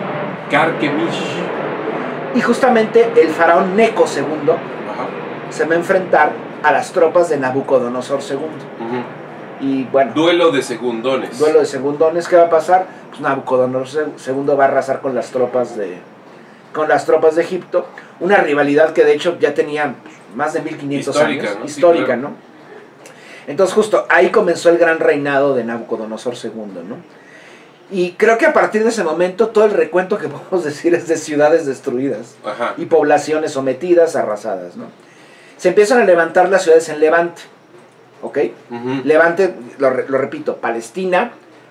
Y justamente el faraón Neco II se va a enfrentar a las tropas de Nabucodonosor II. Y bueno, duelo de segundones. ¿Qué va a pasar? Pues Nabucodonosor II va a arrasar con las tropas de Egipto. Una rivalidad que de hecho ya tenía más de 1500 años. ¿no? Histórica, sí, claro. ¿no? Entonces justo ahí comenzó el gran reinado de Nabucodonosor II, ¿no? Y creo que a partir de ese momento todo el recuento que podemos decir es de ciudades destruidas. Y poblaciones sometidas, arrasadas, ¿no? Se empiezan a levantar las ciudades en Levante, ¿ok? Levante, lo repito, Palestina,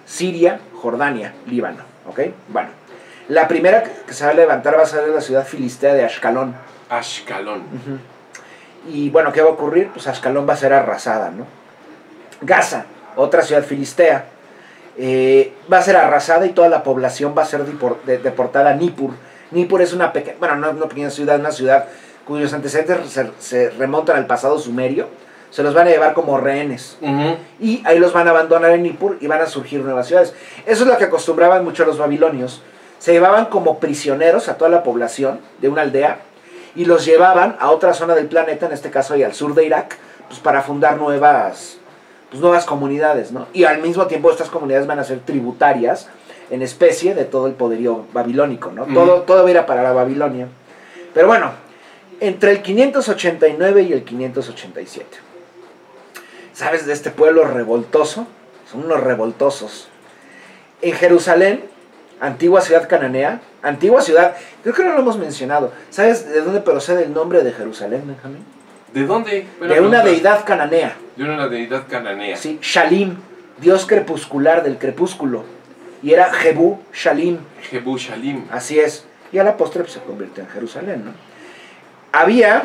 Siria, Jordania, Líbano. ¿Ok? Bueno, la primera que se va a levantar va a ser la ciudad filistea de Ashkelon. Ashkelon. Y bueno, ¿qué va a ocurrir? Pues Ashkelon va a ser arrasada, ¿no? Gaza, otra ciudad filistea, va a ser arrasada y toda la población va a ser deportada a Nippur. Nippur es una pequeña, bueno, no una pequeña ciudad, una ciudad cuyos antecedentes se remontan al pasado sumerio. Se los van a llevar como rehenes. Y ahí los van a abandonar en Nippur y van a surgir nuevas ciudades. Eso es lo que acostumbraban mucho los babilonios. Se llevaban como prisioneros a toda la población de una aldea y los llevaban a otra zona del planeta, en este caso y al sur de Irak, pues para fundar nuevas comunidades, ¿no? Y al mismo tiempo estas comunidades van a ser tributarias en especie de todo el poderío babilónico, ¿no? Todo era para la Babilonia. Pero bueno, entre el 589 y el 587. ¿Sabes de este pueblo revoltoso? Son unos revoltosos. En Jerusalén, antigua ciudad cananea, antigua ciudad, creo que no lo hemos mencionado. ¿Sabes de dónde procede el nombre de Jerusalén, Benjamín? ¿De dónde? De una deidad cananea. De una deidad cananea. Sí, Shalim, dios crepuscular del crepúsculo. Y era Jebú Shalim. Jebú Shalim. Así es. Y a la postre pues, se convirtió en Jerusalén, ¿no? Había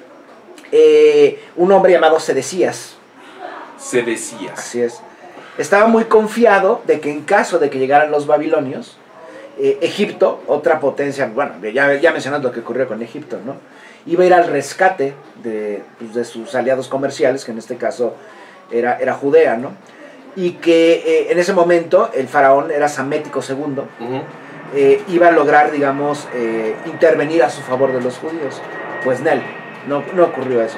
un hombre llamado Sedecías. Sedecías. Así es. Estaba muy confiado de que en caso de que llegaran los babilonios, Egipto, otra potencia, bueno, ya mencionas lo que ocurrió con Egipto, ¿no? Iba a ir al rescate de sus aliados comerciales, que en este caso era Judea, ¿no? Y que en ese momento el faraón era Psamético II, iba a lograr, digamos, intervenir a su favor de los judíos. Pues no ocurrió eso.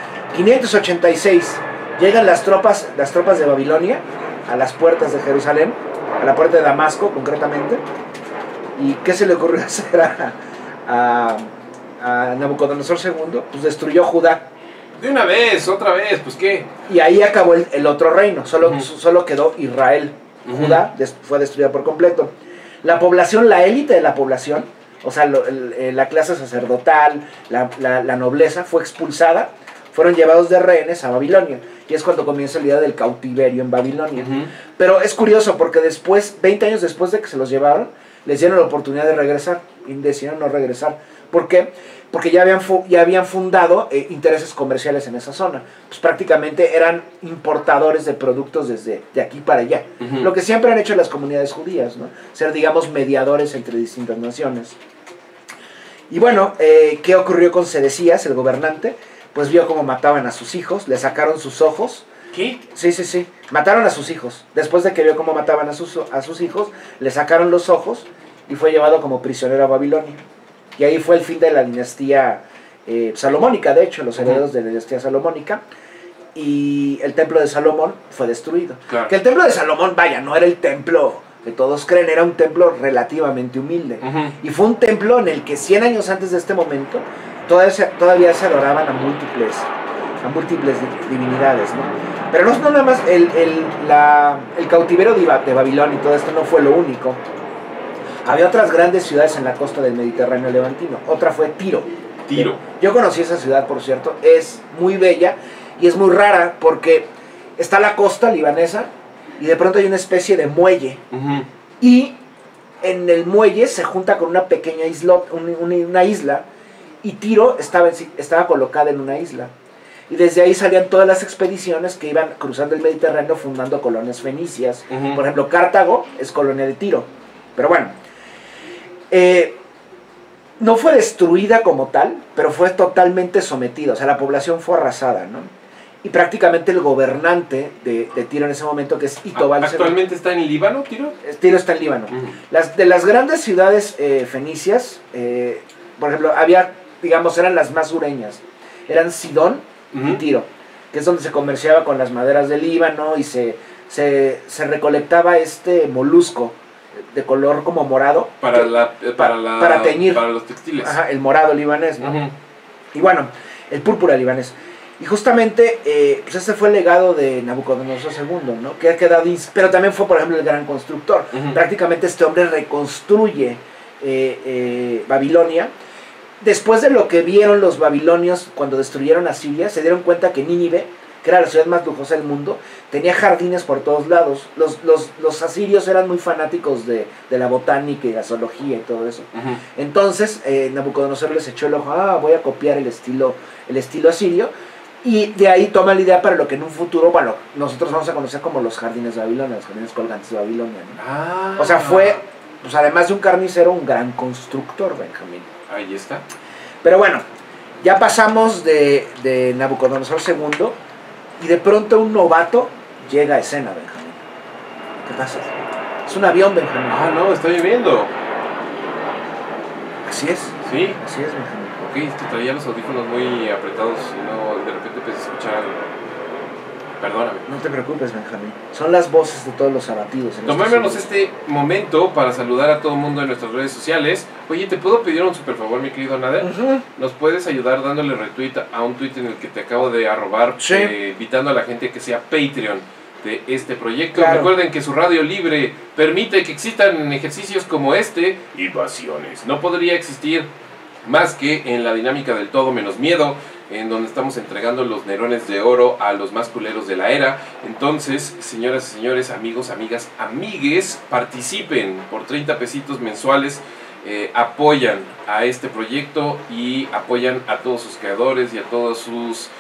586, llegan las tropas de Babilonia a las puertas de Jerusalén, a la puerta de Damasco concretamente. ¿Y qué se le ocurrió hacer a Nabucodonosor II? Pues destruyó Judá. De una vez, otra vez, pues qué. Y ahí acabó el otro reino, solo quedó Israel. Judá fue destruida por completo. La población, la élite de la población, o sea, la clase sacerdotal, la nobleza, fue expulsada, fueron llevados de rehenes a Babilonia. Y es cuando comienza el día del cautiverio en Babilonia. Pero es curioso porque después, 20 años después de que se los llevaron, les dieron la oportunidad de regresar y decidieron no regresar. ¿Por qué? Porque ya habían fundado intereses comerciales en esa zona. Pues prácticamente eran importadores de productos desde de aquí para allá. Lo que siempre han hecho las comunidades judías, ¿no? Ser, digamos, mediadores entre distintas naciones. Y bueno, ¿qué ocurrió con Sedecías, el gobernante? Pues vio cómo mataban a sus hijos, le sacaron sus ojos. ¿Qué? Sí. Mataron a sus hijos. Después de que vio cómo mataban a sus hijos, le sacaron los ojos y fue llevado como prisionero a Babilonia. Y ahí fue el fin de la dinastía salomónica, de hecho, los herederos de la dinastía salomónica. Y el templo de Salomón fue destruido. Claro. Que el templo de Salomón, vaya, no era el templo que todos creen, era un templo relativamente humilde. Y fue un templo en el que 100 años antes de este momento todavía se adoraban a múltiples divinidades, ¿no? Pero no nada más el cautiverio de Babilonia y todo esto no fue lo único. Había otras grandes ciudades en la costa del Mediterráneo levantino. Otra fue Tiro. Yo conocí esa ciudad, por cierto. Es muy bella y es muy rara porque está la costa libanesa y de pronto hay una especie de muelle. Y en el muelle se junta con una pequeña isla, una isla, y Tiro estaba colocada en una isla. Y desde ahí salían todas las expediciones que iban cruzando el Mediterráneo fundando colonias fenicias. Por ejemplo, Cartago es colonia de Tiro. Pero bueno, no fue destruida como tal, pero fue totalmente sometida. O sea, la población fue arrasada, ¿no? Y prácticamente el gobernante de Tiro en ese momento, que es Itobal. ¿Actualmente está en Líbano, Tiro? Tiro está en Líbano. De las grandes ciudades fenicias, por ejemplo, había, digamos, eran las más sureñas. Eran Sidón y Tiro, que es donde se comerciaba con las maderas del Líbano y se recolectaba este molusco de color como morado para teñir, para los textiles. Ajá, el morado libanés, ¿no? Y bueno, el púrpura libanés. Y justamente, pues ese fue el legado de Nabucodonosor II, ¿no? Que ha quedado, pero también fue, por ejemplo, el gran constructor. Prácticamente este hombre reconstruye Babilonia. Después de lo que vieron los babilonios cuando destruyeron a Siria, se dieron cuenta que Nínive que era la ciudad más lujosa del mundo, tenía jardines por todos lados. Los asirios eran muy fanáticos de la botánica y la zoología y todo eso. Entonces Nabucodonosor les echó el ojo, voy a copiar el estilo asirio, y de ahí toma la idea para lo que en un futuro, bueno, nosotros vamos a conocer como los jardines de Babilonia, los jardines colgantes de Babilonia, ¿no? O sea, fue, pues además de un carnicero, un gran constructor, Benjamín. Ahí está. Pero bueno, ya pasamos de Nabucodonosor II, y de pronto un novato llega a escena, Benjamín. ¿Qué pasa? Es un avión, Benjamín. No, está lloviendo. Así es. Sí. Así es, Benjamín. Ok, es que traía los audífonos muy apretados y no, de repente empecé a escuchar algo. Perdóname. No te preocupes, Benjamín. Son las voces de todos los abatidos. Tomémonos este momento para saludar a todo el mundo en nuestras redes sociales. Oye, ¿te puedo pedir un super favor, mi querido Nader? ¿Nos puedes ayudar dándole retweet a un tweet en el que te acabo de arrobar, invitando a la gente que sea Patreon de este proyecto? Claro. Recuerden que su radio libre permite que existan ejercicios como este, Invasiones. No podría existir más que en la dinámica del todo menos miedo, en donde estamos entregando los nerones de oro a los más culeros de la era. Entonces, señoras y señores, amigos, amigas, amigues, participen por 30 pesitos mensuales, apoyan a este proyecto y apoyan a todos sus creadores y a todos sus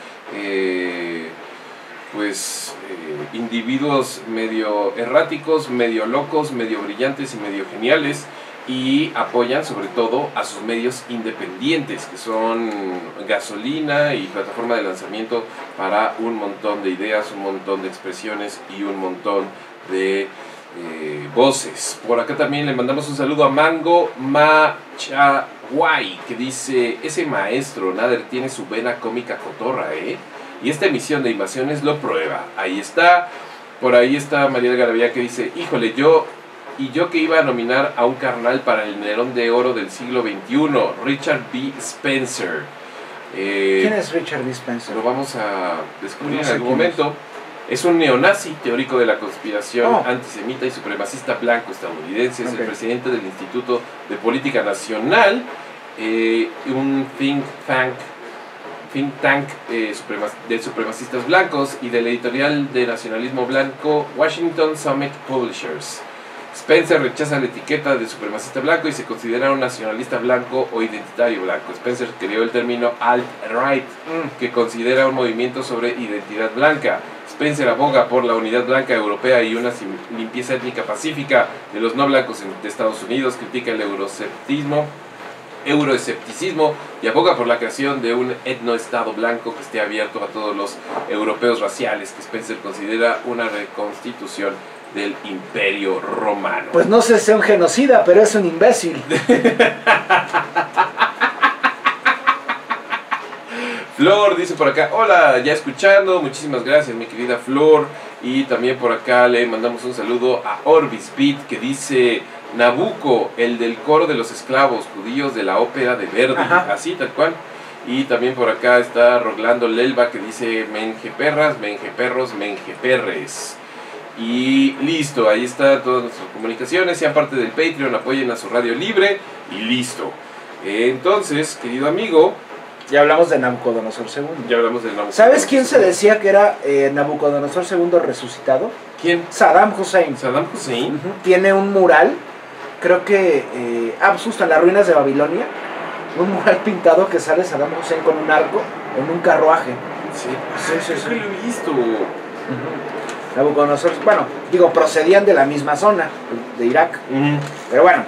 individuos medio erráticos, medio locos, medio brillantes y medio geniales. Y apoyan sobre todo a sus medios independientes, que son gasolina y plataforma de lanzamiento para un montón de ideas, un montón de expresiones y un montón de voces. Por acá también le mandamos un saludo a Mango Machaguay, que dice: ese maestro Nader tiene su vena cómica cotorra, y esta emisión de Invasiones lo prueba. Ahí está. Por ahí está María Garavía, que dice: híjole, yo que iba a nominar a un carnal para el Nerón de Oro del siglo XXI, Richard B. Spencer. ¿Quién es Richard B. Spencer? Lo vamos a descubrir en algún momento. Es un neonazi, teórico de la conspiración, antisemita y supremacista blanco estadounidense. Es el presidente del Instituto de Política Nacional, un think tank de supremacistas blancos, y del editorial de nacionalismo blanco Washington Summit Publishers. Spencer rechaza la etiqueta de supremacista blanco y se considera un nacionalista blanco o identitario blanco. Spencer creó el término alt-right, que considera un movimiento sobre identidad blanca. Spencer aboga por la unidad blanca europea y una limpieza étnica pacífica de los no blancos de Estados Unidos. Critica el euroescepticismo y aboga por la creación de un etnoestado blanco que esté abierto a todos los europeos raciales, que Spencer considera una reconstitución del Imperio Romano. Pues no sé si sea un genocida, pero es un imbécil. Flor dice por acá: hola, ya escuchando, muchísimas gracias mi querida Flor. Y también por acá le mandamos un saludo a Orbis Beat, que dice: Nabucco, el del coro de los esclavos judíos de la ópera de Verdi. Así, tal cual. Y también por acá está Rolando Lelva, que dice: menge perras, menge perros, menge perres. Y listo, ahí está todas nuestras comunicaciones. Sean parte del Patreon, apoyen a su radio libre y listo. Entonces, querido amigo, ya hablamos de Nabucodonosor II. Ya hablamos de Nabucodonosor. ¿Sabes quién se decía que era Nabucodonosor II resucitado? ¿Quién? Saddam Hussein. Saddam Hussein. Tiene un mural, creo que justo en las ruinas de Babilonia, un mural pintado que sale Saddam Hussein con un arco en un carruaje. Sí, creo que lo he visto. Nabucodonosor, bueno, procedían de la misma zona, de Irak. Pero bueno,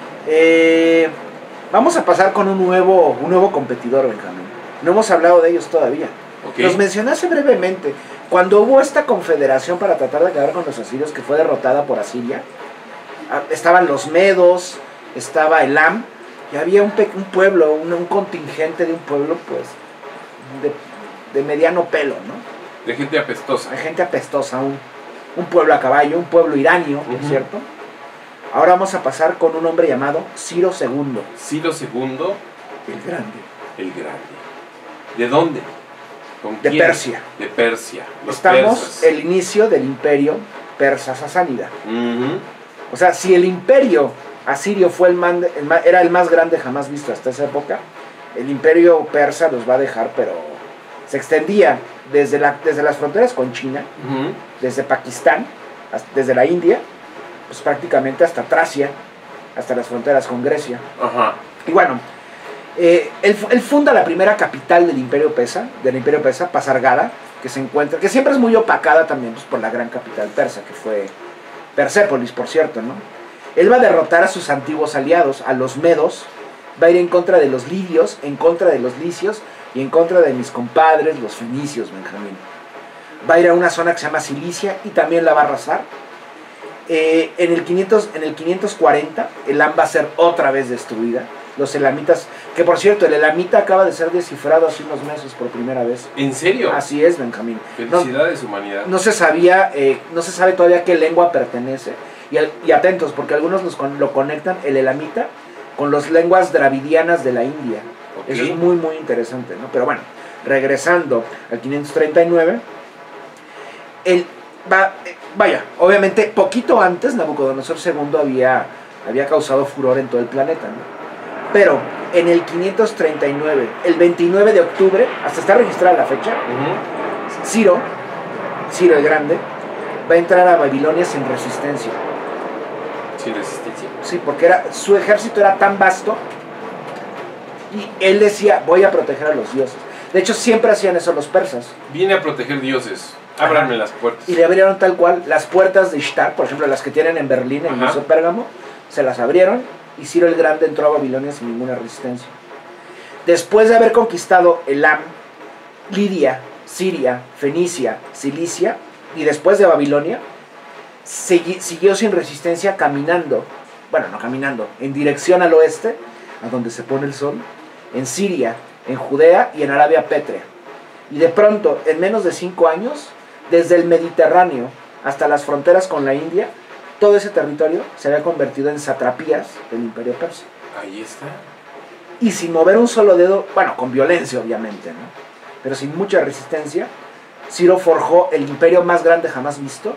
vamos a pasar con un nuevo competidor, Benjamín. No hemos hablado de ellos todavía. Los mencionaste brevemente. Cuando hubo esta confederación para tratar de acabar con los asirios, que fue derrotada por Asiria, estaban los medos, estaba Elam, y había un pueblo, un contingente de un pueblo, pues, de mediano pelo, ¿no? De gente apestosa. De gente apestosa, un pueblo a caballo, un pueblo iranio, ¿no es cierto? Ahora vamos a pasar con un hombre llamado Ciro II. Ciro II. El Grande. El Grande. ¿De dónde? ¿Con de quién? Persia. De Persia. Estamos persas. El inicio del imperio persa-sasánida. O sea, si el imperio asirio fue era el más grande jamás visto hasta esa época, el imperio persa los va a dejar, pero se extendía desde las fronteras con China, desde Pakistán, desde la India, pues prácticamente hasta Tracia, hasta las fronteras con Grecia. Y bueno, él funda la primera capital del Imperio Persa, Pasargada, que se encuentra, que siempre es muy opacada también pues, por la gran capital persa, que fue Persépolis, por cierto, ¿no? Él va a derrotar a sus antiguos aliados, a los medos, va a ir en contra de los lidios, en contra de los licios y en contra de mis compadres, los fenicios, Benjamín. Va a ir a una zona que se llama Cilicia y también la va a arrasar. En el 540, Elam va a ser otra vez destruida. Los elamitas, que por cierto, el elamita acaba de ser descifrado hace unos meses por primera vez. ¿En serio? Así es, Benjamín. Felicidades, humanidad. No se sabe todavía qué lengua pertenece. Y atentos, porque algunos lo conectan, el elamita, con las lenguas dravidianas de la India. Okay. Eso es muy, muy interesante, ¿no? Pero bueno, regresando al 539, obviamente, poquito antes, Nabucodonosor II había causado furor en todo el planeta, ¿no? Pero en el 539, el 29 de octubre, hasta está registrada la fecha, Ciro el Grande, va a entrar a Babilonia sin resistencia. ¿Sin resistencia? Sí, porque su ejército era tan vasto y él decía, voy a proteger a los dioses. De hecho, siempre hacían eso los persas. Viene a proteger dioses, ábranme las puertas. Y le abrieron tal cual las puertas de Ishtar, por ejemplo, las que tienen en Berlín, en el Museo Pérgamo, se las abrieron y Ciro el Grande entró a Babilonia sin ninguna resistencia. Después de haber conquistado Elam, Lidia, Siria, Fenicia, Cilicia, y después de Babilonia, siguió sin resistencia caminando, en dirección al oeste, a donde se pone el sol, en Siria, en Judea y en Arabia Pétrea. Y de pronto, en menos de 5 años, desde el Mediterráneo hasta las fronteras con la India, todo ese territorio se había convertido en satrapías del Imperio Persa. Ahí está. Y sin mover un solo dedo, con violencia obviamente, ¿no? Pero sin mucha resistencia, Ciro forjó el imperio más grande jamás visto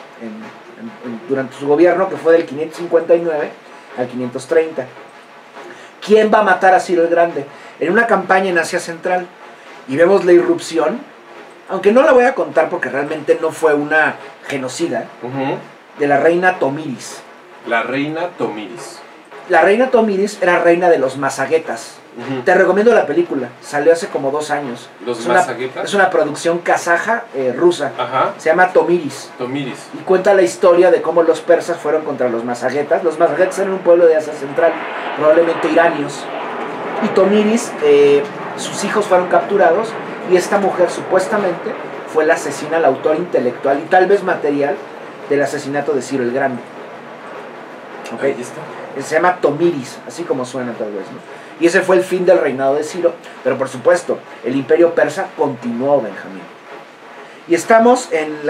durante su gobierno, que fue del 559 al 530. ¿Quién va a matar a Ciro el Grande? En una campaña en Asia Central. Y vemos la irrupción, aunque no la voy a contar porque realmente no fue una genocida, de la reina Tomiris. La reina Tomiris. La reina Tomiris era reina de los masaguetas. Te recomiendo la película, salió hace como 2 años. ¿Los masaguetas? Es una producción kazaja rusa. Se llama Tomiris. Tomiris. Y cuenta la historia de cómo los persas fueron contra los masaguetas. Los masaguetas eran un pueblo de Asia Central, probablemente iranios. Y Tomiris, sus hijos fueron capturados y esta mujer supuestamente fue la asesina, la autora intelectual y tal vez material del asesinato de Ciro el Grande. ¿Okay? Ahí está. Se llama Tomiris, así como suena tal vez, ¿no? Y ese fue el fin del reinado de Ciro, pero por supuesto, el imperio persa continuó, Benjamín. Y estamos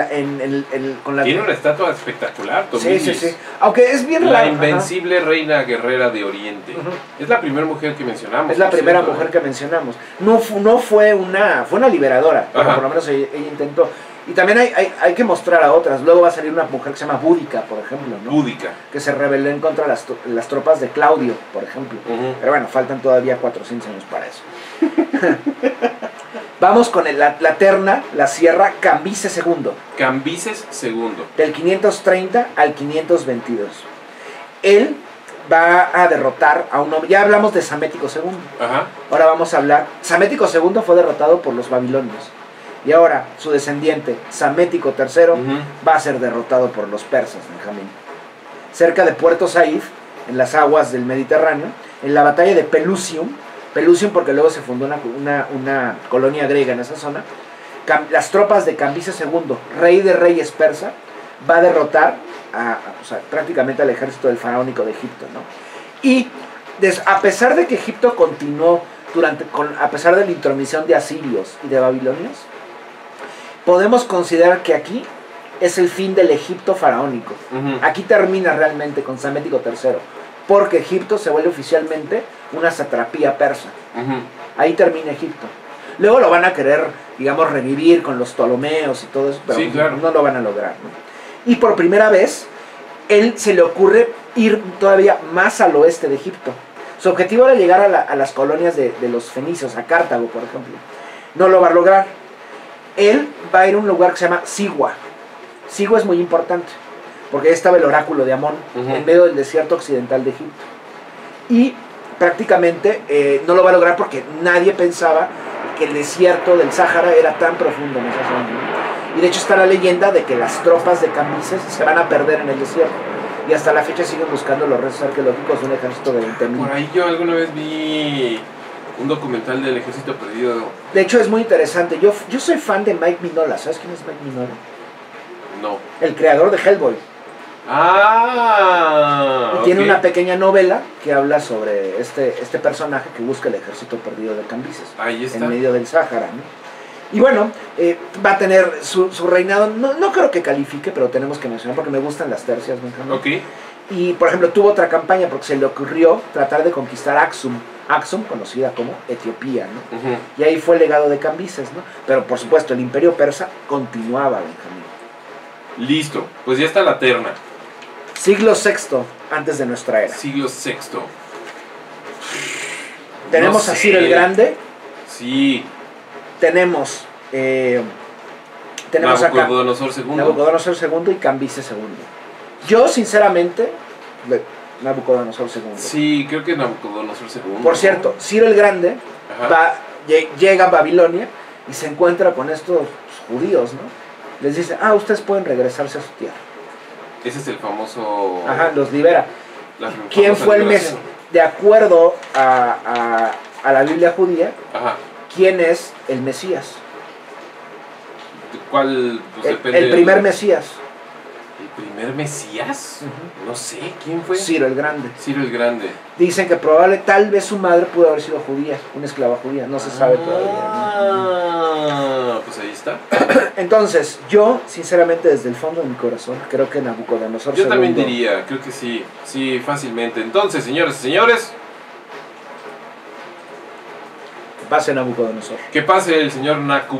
con la... Tiene una estatua espectacular, Tomiris. Sí. Aunque es bien raro. La invencible reina guerrera de Oriente. Es la primera mujer que mencionamos. Es la primera mujer que mencionamos. No fue una liberadora, pero por lo menos ella intentó. Y también hay que mostrar a otras. Luego va a salir una mujer que se llama Búdica, por ejemplo, ¿no? Búdica. Que se rebeló en contra de las tropas de Claudio, por ejemplo. Pero bueno, faltan todavía 400 años para eso. Vamos con la terna, la sierra Cambises II. Cambises II. Del 530 al 522. Él va a derrotar a un hombre. Ya hablamos de Psamético II. Ahora vamos a hablar. Psamético II fue derrotado por los babilonios. Y ahora su descendiente, Psamético III, va a ser derrotado por los persas, Benjamín. Cerca de Puerto Said, en las aguas del Mediterráneo, en la batalla de Pelusium porque luego se fundó una colonia griega en esa zona, las tropas de Cambises II, rey de reyes persa, va a derrotar prácticamente al ejército del faraónico de Egipto, ¿no? Y a pesar de que Egipto continuó, a pesar de la intromisión de asirios y de babilonios, podemos considerar que aquí es el fin del Egipto faraónico. Aquí termina realmente con Psamético III, porque Egipto se vuelve oficialmente una satrapía persa. Ahí termina Egipto. Luego lo van a querer, digamos, revivir con los Ptolomeos y todo eso, pero sí, claro, no lo van a lograr, ¿no? Y por primera vez, él se le ocurre ir todavía más al oeste de Egipto. Su objetivo era llegar a las colonias de los fenicios, a Cartago, por ejemplo. No lo va a lograr. él va a ir a un lugar que se llama Sigua. Sigua es muy importante, porque ahí estaba el oráculo de Amón, en medio del desierto occidental de Egipto. Y prácticamente no lo va a lograr porque nadie pensaba que el desierto del Sáhara era tan profundo en esa zona, ¿no? Y de hecho está la leyenda de que las tropas de Cambises se van a perder en el desierto. Y hasta la fecha siguen buscando los restos arqueológicos de un ejército de 20.000. Por ahí yo alguna vez vi un documental del ejército perdido. De hecho es muy interesante. Yo soy fan de Mike Mignola. ¿Sabes quién es Mike Mignola? No. El creador de Hellboy. Y tiene una pequeña novela que habla sobre este personaje que busca el ejército perdido de Cambises. Ahí está. En medio del Sáhara, ¿no? Y bueno, va a tener su reinado, no creo que califique, pero tenemos que mencionar porque me gustan las tercias, Benjamín. Ok. Y por ejemplo tuvo otra campaña porque se le ocurrió tratar de conquistar Aksum, conocida como Etiopía, ¿no? Y ahí fue el legado de Cambises, ¿no? Pero por supuesto el imperio persa continuaba, Benjamín. Listo, pues ya está la terna. Siglo VI antes de nuestra era. Siglo VI. Tenemos a Ciro el Grande. Sí. Tenemos Nabucodonosor II. Nabucodonosor II y Cambises II. Yo, sinceramente, Nabucodonosor II. Sí, creo que Nabucodonosor II. Por cierto, Ciro el Grande llega a Babilonia y se encuentra con estos judíos, ¿no? Les dice, ustedes pueden regresarse a su tierra. Ese es el famoso... Los libera. ¿Quién fue el Mesías? De acuerdo a la Biblia judía, ¿quién es el Mesías? ¿Cuál? Pues el primer Mesías. ¿El primer Mesías? No sé, ¿quién fue? Ciro el Grande. Ciro el Grande. Dicen que tal vez su madre pudo haber sido judía, una esclava judía, no se sabe todavía. Pues ahí está. Entonces, yo, sinceramente, desde el fondo de mi corazón, creo que Nabucodonosor Yo también diría, creo que sí, fácilmente. Entonces, señores y señores, que pase Nabucodonosor. Que pase el señor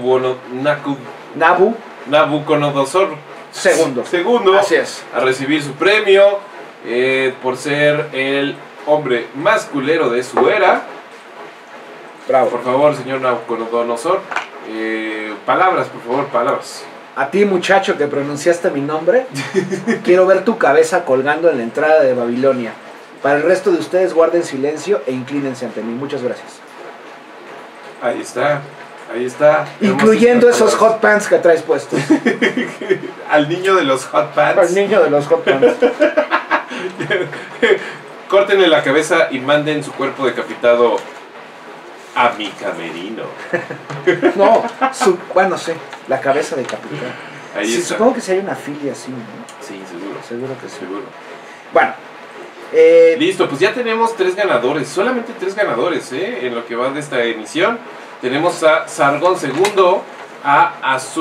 Nabucodonosor segundo Así es. A recibir su premio por ser el hombre más culero de su era. Bravo. Por favor, señor Nabucodonosor, palabras, por favor, palabras. A ti, muchacho, que pronunciaste mi nombre, quiero ver tu cabeza colgando en la entrada de Babilonia. Para el resto de ustedes, guarden silencio e inclínense ante mí. Muchas gracias. Ahí está. Incluyendo esos hot pants que traes puestos. Al niño de los hot pants. Al niño de los hot pants. Córtenle la cabeza y manden su cuerpo decapitado a mi camerino. No, sí, la cabeza decapitada. Ahí sí, está. Supongo que si hay una filia así, ¿no? Sí, seguro. Seguro que sí. Seguro. Bueno. Listo, pues ya tenemos 3 ganadores. Solamente 3 ganadores, en lo que va de esta emisión. Tenemos a Sargón II, a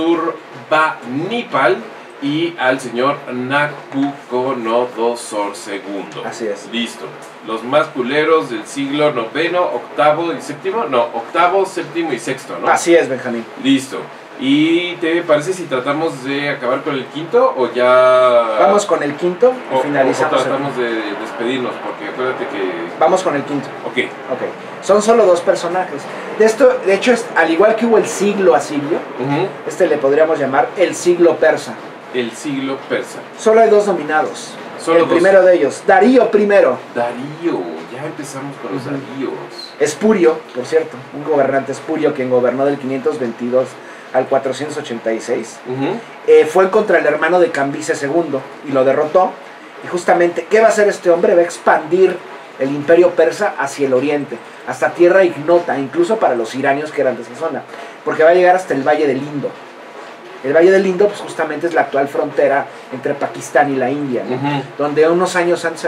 Asurbanipal y al señor Nabucodonosor II. Así es. Listo. Los más culeros del siglo IX, octavo y séptimo. No, octavo, séptimo y sexto, ¿no? Así es, Benjamín. Listo. ¿Y te parece si tratamos de acabar con el quinto o ya...? Vamos con el quinto y finalizamos. O tratamos de despedirnos, porque acuérdate que... Vamos con el quinto. Ok. Son solo 2 personajes. De hecho, al igual que hubo el siglo asirio, le podríamos llamar el siglo persa. El siglo persa. Solo hay 2 nominados. Solo primero de ellos, Darío I. Darío, ya empezamos con los Daríos. Espurio, por cierto, un gobernante espurio quien gobernó del 522 al 486. Fue contra el hermano de Cambises II y lo derrotó. Y justamente, ¿qué va a hacer este hombre? Va a expandir el imperio persa hacia el oriente, hasta tierra ignota, incluso para los iranios que eran de esa zona, porque va a llegar hasta el Valle del Indo. El Valle del Indo, pues justamente es la actual frontera entre Pakistán y la India, ¿no? Donde unos años antes,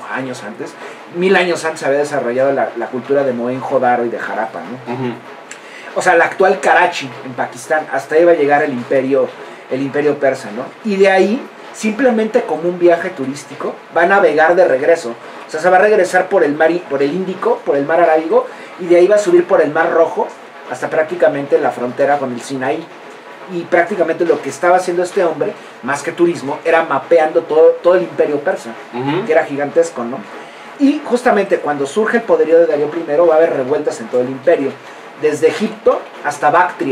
1000 años antes se había desarrollado la cultura de Mohenjo-Daro y de Harappa, ¿no? O sea, la actual Karachi en Pakistán, hasta ahí va a llegar el imperio persa, ¿no? Y de ahí, simplemente como un viaje turístico, va a navegar de regreso. O sea, se va a regresar por el Índico, por el mar Arábigo, y de ahí va a subir por el Mar Rojo hasta prácticamente la frontera con el Sinaí. Y prácticamente lo que estaba haciendo este hombre, más que turismo, era mapeando todo el imperio persa, que era gigantesco, ¿no? Y justamente cuando surge el poderío de Darío I, va a haber revueltas en todo el imperio, desde Egipto hasta Bactria,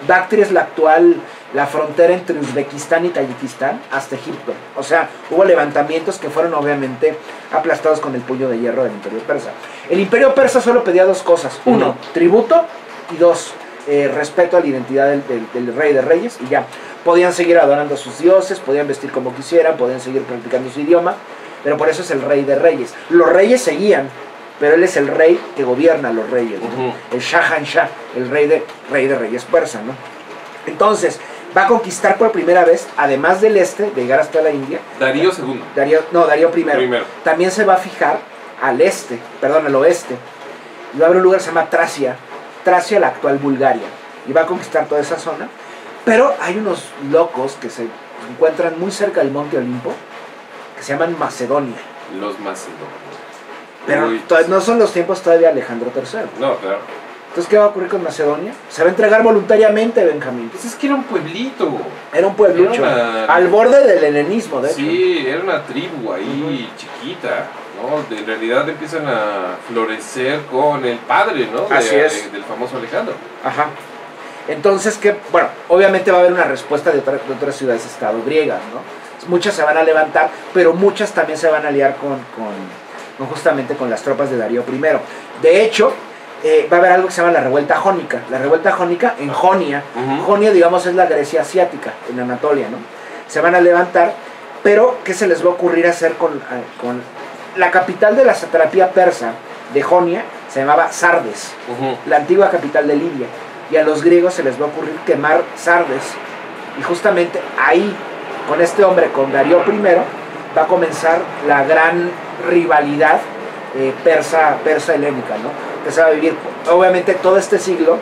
Bactria es la frontera entre Uzbekistán y Tayikistán hasta Egipto. O sea, hubo levantamientos que fueron obviamente aplastados con el puño de hierro del Imperio Persa. El Imperio Persa solo pedía dos cosas. Uno, tributo, y dos, respeto a la identidad del rey de reyes, y ya. Podían seguir adorando a sus dioses, podían vestir como quisieran, podían seguir practicando su idioma, pero por eso es el rey de reyes. Los reyes seguían, pero él es el rey que gobierna a los reyes, ¿no? El Shahanshah, el rey de reyes persa, ¿no? Entonces, va a conquistar por primera vez, además del este, de llegar hasta la India. Darío II. Darío primero. También se va a fijar al oeste. Y va a haber un lugar que se llama Tracia, la actual Bulgaria. Y va a conquistar toda esa zona. Pero hay unos locos que se encuentran muy cerca del Monte Olimpo, que se llaman Macedonia. Los macedonios. Pero no son los tiempos todavía de Alejandro III. No, claro. Entonces, ¿qué va a ocurrir con Macedonia? Se va a entregar voluntariamente, Benjamín. Pues es que era un pueblito. Era un pueblucho. Al borde del helenismo, de hecho. Sí, era una tribu ahí chiquita, ¿no? En realidad empiezan a florecer con el padre, ¿no? Así es. Del famoso Alejandro. Ajá. Entonces, obviamente va a haber una respuesta de otras ciudades-estado griegas, ¿no? Muchas se van a levantar, pero muchas también se van a aliar justamente con las tropas de Darío I. De hecho, va a haber algo que se llama la revuelta jónica. La revuelta jónica en Jonia. Jonia, digamos, es la Grecia asiática, en Anatolia, ¿no? Se van a levantar, pero ¿qué se les va a ocurrir hacer con la capital de la satrapía persa de Jonia? Se llamaba Sardes, la antigua capital de Libia. Y a los griegos se les va a ocurrir quemar Sardes. Y justamente ahí, con este hombre, con Darío I, va a comenzar la gran rivalidad persa-helénica, ¿no? Que se va a vivir, obviamente, todo el siglo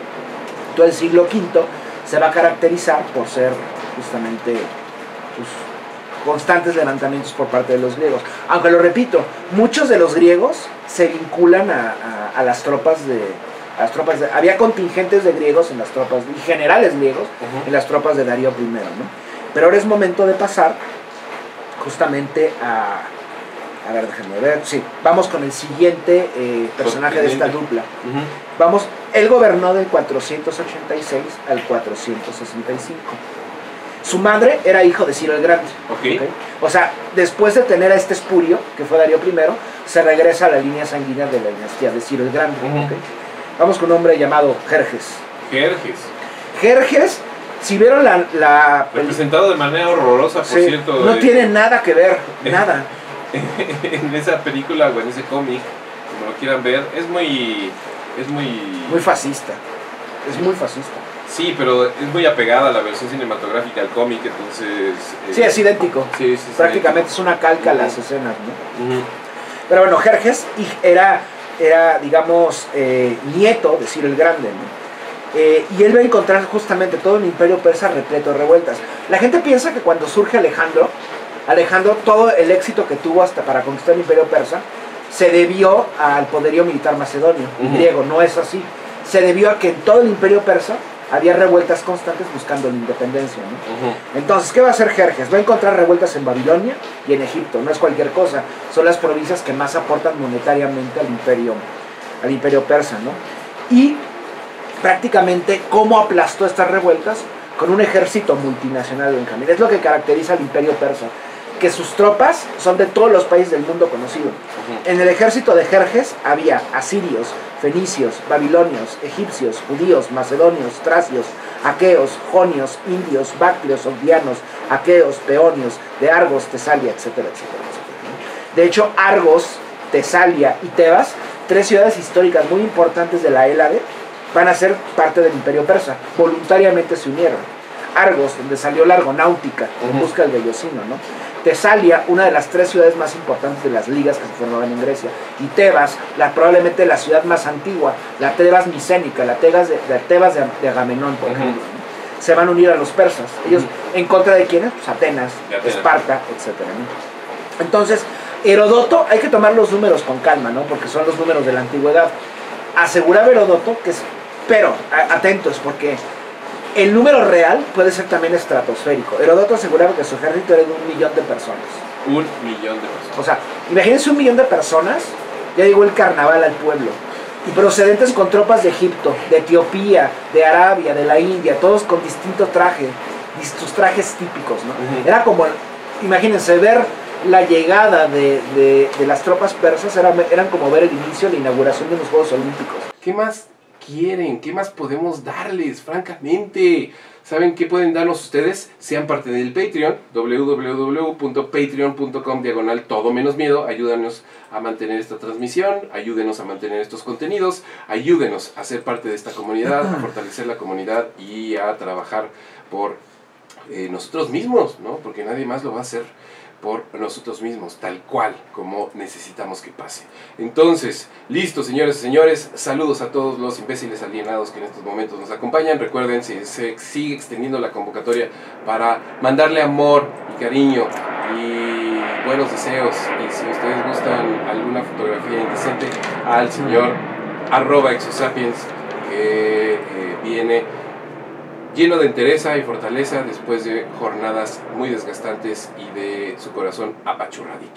V, se va a caracterizar por ser justamente constantes levantamientos por parte de los griegos. Aunque lo repito, muchos de los griegos se vinculan a las tropas había contingentes de griegos en las tropas, y generales griegos en las tropas de Darío I, ¿no? Pero ahora es momento de pasar justamente a ver, déjenme ver, sí, vamos con el siguiente personaje de esta dupla. Él gobernó del 486 al 465. Su madre era hijo de Ciro el Grande. ¿Okay? O sea, después de tener a este espurio, que fue Darío I, se regresa a la línea sanguínea de la dinastía de Ciro el Grande. ¿Okay? Vamos con un hombre llamado Jerjes. Jerjes, si vieron la representado de manera horrorosa, por cierto. No tiene nada que ver, nada. En esa película o en ese cómic, como lo quieran ver, es muy fascista. Es muy fascista. Sí, pero es muy apegada a la versión cinematográfica del cómic, entonces... sí, es idéntico. Sí, prácticamente es una calca a las escenas, ¿no? Pero bueno, Jerjes era digamos, nieto de Ciro el Grande, ¿no? Y él va a encontrar justamente todo un imperio persa repleto de revueltas. La gente piensa que cuando surge Alejandro, todo el éxito que tuvo hasta para conquistar el imperio persa, se debió al poderío militar macedonio y griego. No es así. Se debió a que en todo el imperio persa había revueltas constantes buscando la independencia, ¿no? Entonces, ¿qué va a hacer Jerjes? Va a encontrar revueltas en Babilonia y en Egipto. No es cualquier cosa, son las provincias que más aportan monetariamente al imperio persa, ¿no? Y prácticamente cómo aplastó estas revueltas con un ejército multinacional, Benjamín. Es lo que caracteriza al imperio persa, que sus tropas son de todos los países del mundo conocido. En el ejército de Jerjes había asirios, fenicios, babilonios, egipcios, judíos, macedonios, tracios, aqueos, jonios, indios, bactrios, ogdianos, aqueos, peonios, de Argos, Tesalia, etcétera, etcétera, etcétera. De hecho, Argos, Tesalia y Tebas, tres ciudades históricas muy importantes de la Hélade, van a ser parte del imperio persa. Voluntariamente se unieron. Argos, donde salió la argonáutica en busca del vellocino, ¿no? Tesalia, una de las tres ciudades más importantes de las ligas que se formaban en Grecia, y Tebas, probablemente la ciudad más antigua, la Tebas micénica, la Tebas de Agamenón, por ejemplo, ¿no? Se van a unir a los persas. Ellos, ¿en contra de quiénes? Pues Atenas, Esparta, etc., ¿no? Entonces, Herodoto, hay que tomar los números con calma, ¿no? Porque son los números de la antigüedad. Aseguraba Herodoto que pero atentos, porque el número real puede ser también estratosférico. Herodoto aseguraba que su ejército era de 1 millón de personas. 1 millón de personas. O sea, imagínense 1 millón de personas, ya llegó el carnaval al pueblo. y procedentes con tropas de Egipto, de Etiopía, de Arabia, de la India, todos con distinto traje, sus trajes típicos, ¿no? Era como, imagínense, ver la llegada de las tropas persas, eran como ver el inicio, la inauguración de los Juegos Olímpicos. ¿Qué más quieren? ¿Qué más podemos darles, francamente? ¿Saben qué pueden darnos ustedes? Sean parte del Patreon, www.patreon.com/todo menos miedo. Ayúdanos a mantener esta transmisión, ayúdenos a mantener estos contenidos, ayúdenos a ser parte de esta comunidad, a fortalecer la comunidad y a trabajar por nosotros mismos, ¿no? Porque nadie más lo va a hacer por nosotros mismos, tal cual como necesitamos que pase. Entonces, listo, señores y señores, saludos a todos los imbéciles alienados que en estos momentos nos acompañan. Recuerden, si se sigue extendiendo la convocatoria para mandarle amor y cariño y buenos deseos, y si ustedes gustan alguna fotografía indecente, al señor @exosapiens, que viene lleno de entereza y fortaleza después de jornadas muy desgastantes y de su corazón apachurradito.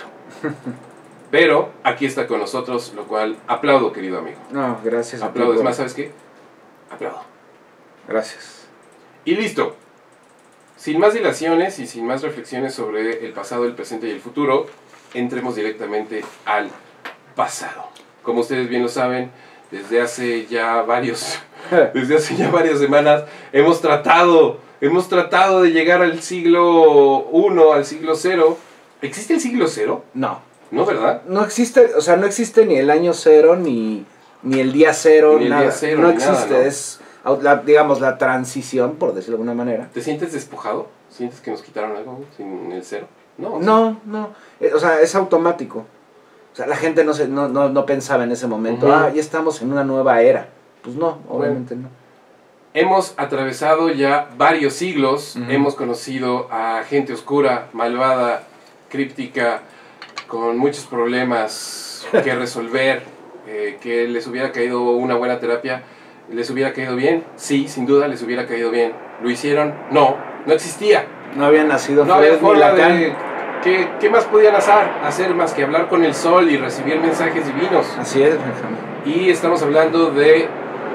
Pero aquí está con nosotros, lo cual aplaudo, querido amigo. No, gracias. Aplaudo, es más, ¿sabes qué? Aplaudo. Gracias. Y listo. Sin más dilaciones y sin más reflexiones sobre el pasado, el presente y el futuro, entremos directamente al pasado. Como ustedes bien lo saben, desde hace ya varias semanas hemos tratado de llegar al siglo I, al siglo 0. ¿Existe el siglo 0? No. ¿No, verdad? No existe, o sea, no existe ni el año 0, ni el día 0, ni el nada. Día cero, no ni existe, nada, ¿no? Es, digamos, la transición, por decirlo de alguna manera. ¿Te sientes despojado? ¿Sientes que nos quitaron algo sin el 0? No. No. O sea, es automático. O sea, la gente no pensaba en ese momento, ya estamos en una nueva era. Pues no, obviamente no. Hemos atravesado ya varios siglos, hemos conocido a gente oscura, malvada, críptica, con muchos problemas que resolver, que les hubiera caído una buena terapia, les hubiera caído bien, sí, sin duda les hubiera caído bien. ¿Lo hicieron? No existía. No había nacido no había Fred forma ni Lacan. de... ¿Qué más podían hacer más que hablar con el sol y recibir mensajes divinos? Así es, Benjamín. Y estamos hablando de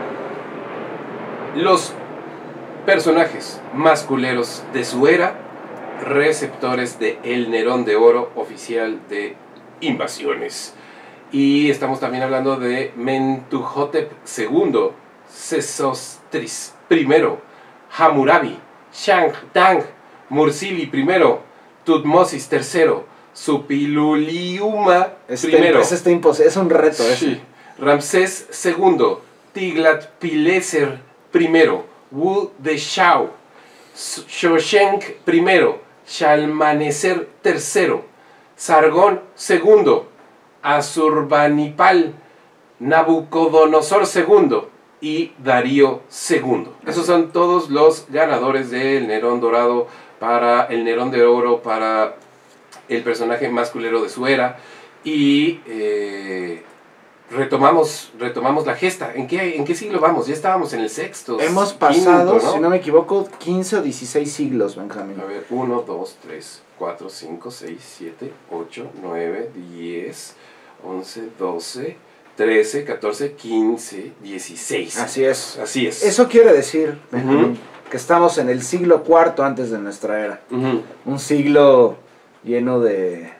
los personajes más culeros de su era, receptores de El Nerón de Oro, oficial de Invasiones. Y estamos también hablando de Mentuhotep II, Sesostris I, Hammurabi, Shang Tang, Mursili I, Tutmosis III, Supiluliuma I. Es un reto ese. Sí. Ramsés II, Tiglat-Pileser I, Wu de Shao, Shoshenq I, Shalmaneser III, Sargón II, Asurbanipal, Nabucodonosor II y Darío II. Esos son todos los ganadores del Nerón Dorado para el Nerón de Oro, para el personaje más culero de su era. Y retomamos la gesta. ¿En qué siglo vamos? Ya estábamos en el sexto. Hemos pasado, quinto, ¿no? si no me equivoco, 15 o 16 siglos, Benjamín. A ver, 1, 2, 3, 4, 5, 6, 7, 8, 9, 10, 11, 12, 13, 14, 15, 16. Así es. Así es. Eso quiere decir, Benjamín, que estamos en el siglo IV antes de nuestra era. Un siglo lleno de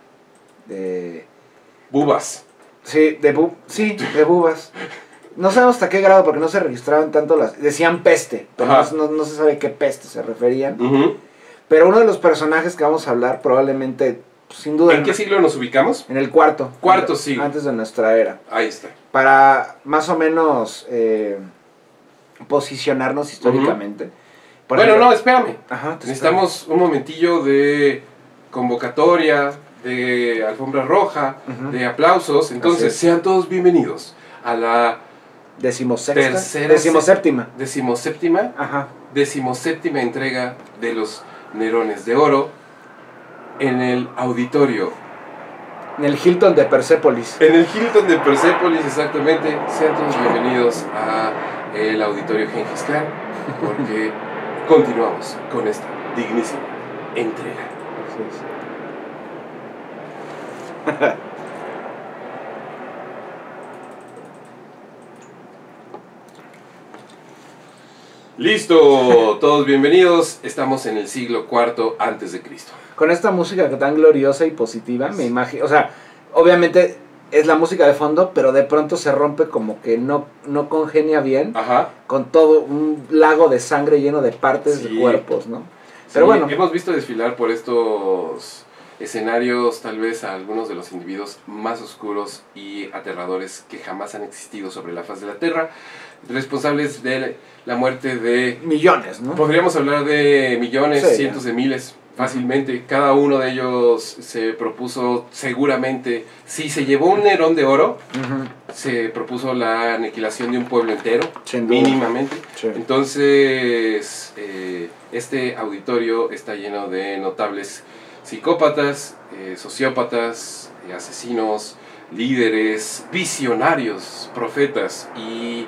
bubas. Sí, de bubas. No sabemos hasta qué grado, porque no se registraban tanto decían peste, pero no se sabe qué peste se referían. Pero uno de los personajes que vamos a hablar, probablemente, sin duda... ¿En qué siglo nos ubicamos? En el cuarto. Cuarto siglo. Antes de nuestra era. Ahí está. Para más o menos posicionarnos históricamente. Bueno, no, espérame. Ajá, necesitamos un momentillo de convocatoria, de alfombra roja, de aplausos. Entonces, sean todos bienvenidos a la decimoséptima entrega de los Nerones de Oro en el auditorio. En el Hilton de Persépolis. En el Hilton de Persépolis, exactamente. Sean todos bienvenidos a el auditorio Gengis Khan, porque continuamos con esta dignísima entrega. Listo, todos bienvenidos. Estamos en el siglo IV antes de Cristo. Con esta música tan gloriosa y positiva, me imagino, o sea, obviamente es la música de fondo, pero de pronto se rompe como que no congenia bien. Ajá. Con todo un lago de sangre lleno de partes de cuerpos, ¿no? Pero bueno, hemos visto desfilar por estos escenarios tal vez a algunos de los individuos más oscuros y aterradores que jamás han existido sobre la faz de la Tierra, responsables de la muerte de millones, ¿no? Podríamos hablar de millones, sí, cientos de miles, fácilmente. Cada uno de ellos se propuso seguramente, si se llevó un Nerón de oro, se propuso la aniquilación de un pueblo entero, mínimamente. Sí. Entonces, este auditorio está lleno de notables psicópatas, sociópatas, asesinos, líderes, visionarios, profetas y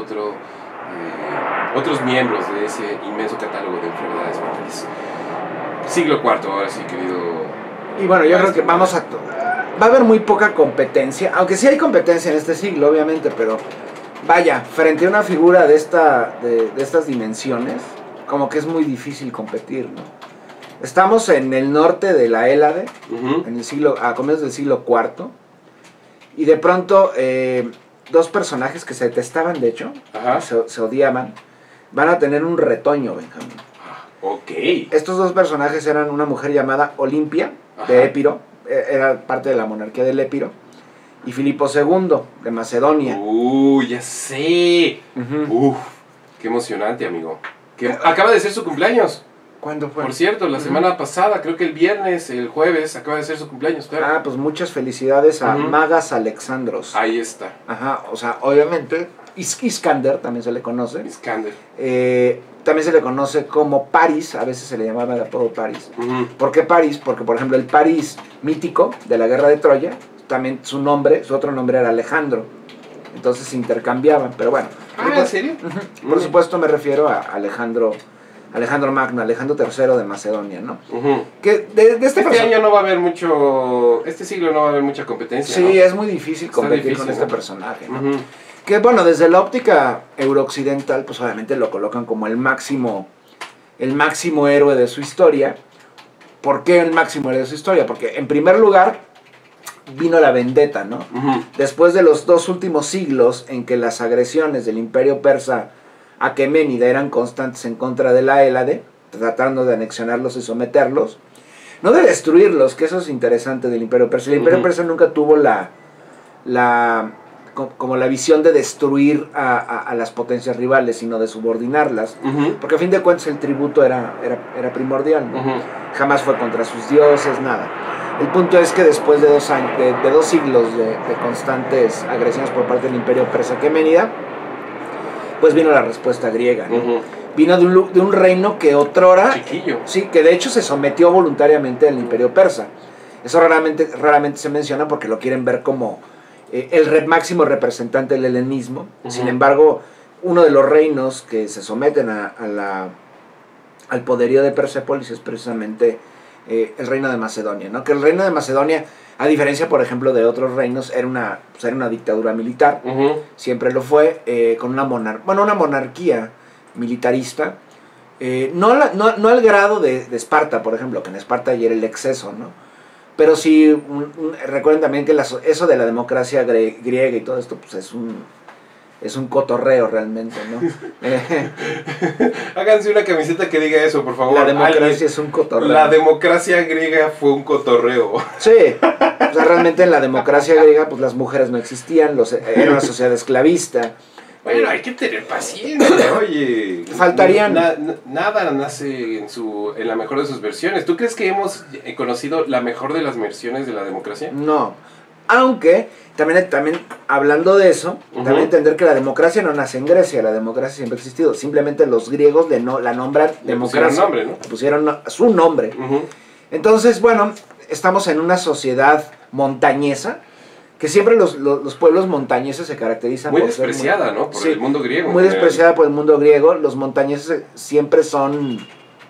otros miembros de ese inmenso catálogo de enfermedades mentales. Siglo IV, ahora sí, querido. Y bueno, yo creo que va a haber muy poca competencia, aunque sí hay competencia en este siglo, obviamente, pero vaya, frente a una figura de estas dimensiones, como que es muy difícil competir, ¿no? Estamos en el norte de la Hélade, a comienzos del siglo IV, y de pronto dos personajes que se detestaban, de hecho, se odiaban, van a tener un retoño, Benjamín. Ok. Estos dos personajes eran una mujer llamada Olimpia, de Épiro, era parte de la monarquía del Épiro, y Filipo II, de Macedonia. Ya sé. Qué emocionante, amigo. Acaba de ser su cumpleaños. ¿Cuándo fue? Por cierto, la semana pasada, creo que el viernes, el jueves, acaba de ser su cumpleaños, claro. Pues muchas felicidades a Magas Alexandros. Ahí está. O sea, obviamente, Iskander también se le conoce. Iskander. También se le conoce como París, a veces se le llamaba el apodo París. ¿Por qué París? Porque, por ejemplo, el París mítico de la guerra de Troya, también su otro nombre era Alejandro. Entonces se intercambiaban, pero bueno. ¿En serio? Por supuesto me refiero a Alejandro Magno, Alejandro III de Macedonia, ¿no? Que este año no va a haber mucho, este siglo no va a haber mucha competencia, sí, ¿no? Es muy difícil competir con este personaje, ¿no? Que bueno, desde la óptica eurooccidental, pues obviamente lo colocan como el máximo héroe de su historia. ¿Por qué el máximo héroe de su historia? Porque en primer lugar vino la vendetta, ¿no? Después de los 2 últimos siglos en que las agresiones del imperio persa Aqueménida eran constantes en contra de la Hélade, tratando de anexionarlos y someterlos, no de destruirlos, que eso es interesante del imperio persa. El imperio persa nunca tuvo como la visión de destruir a las potencias rivales, sino de subordinarlas, porque a fin de cuentas el tributo era primordial, ¿no? Jamás fue contra sus dioses, nada. El punto es que después de 2 años, de 2 siglos de constantes agresiones por parte del imperio persa Aqueménida, pues vino la respuesta griega, ¿no? Vino de un reino que otrora, chiquillo, sí, que de hecho se sometió voluntariamente al imperio persa. Eso raramente se menciona porque lo quieren ver como el máximo representante del helenismo. Sin embargo, uno de los reinos que se someten al poderío de Persépolis es precisamente el reino de Macedonia, ¿no? Que el reino de Macedonia, a diferencia, por ejemplo, de otros reinos, era una dictadura militar, siempre lo fue, con una monarquía militarista, no al grado de Esparta, por ejemplo, que en Esparta ya era el exceso, ¿no? Pero sí, recuerden también que eso de la democracia griega y todo esto, pues es un cotorreo realmente, ¿no? Háganse una camiseta que diga eso, por favor. La democracia es un cotorreo. La democracia griega fue un cotorreo. Sí, o sea, realmente en la democracia griega, pues las mujeres no existían, era una sociedad esclavista. Bueno, hay que tener paciencia, oye. Faltarían... Nada nace en la mejor de sus versiones. ¿Tú crees que hemos conocido la mejor de las versiones de la democracia? No. Aunque, también hablando de eso, también entender que la democracia no nace en Grecia, la democracia siempre ha existido. Simplemente los griegos la nombran democracia. Pusieron nombre, ¿no? Pusieron su nombre. Entonces, bueno, estamos en una sociedad montañesa, que siempre los pueblos montañeses se caracterizan por despreciada, ser ¿no? Por el mundo griego. Muy despreciada por el mundo griego. Los montañeses siempre han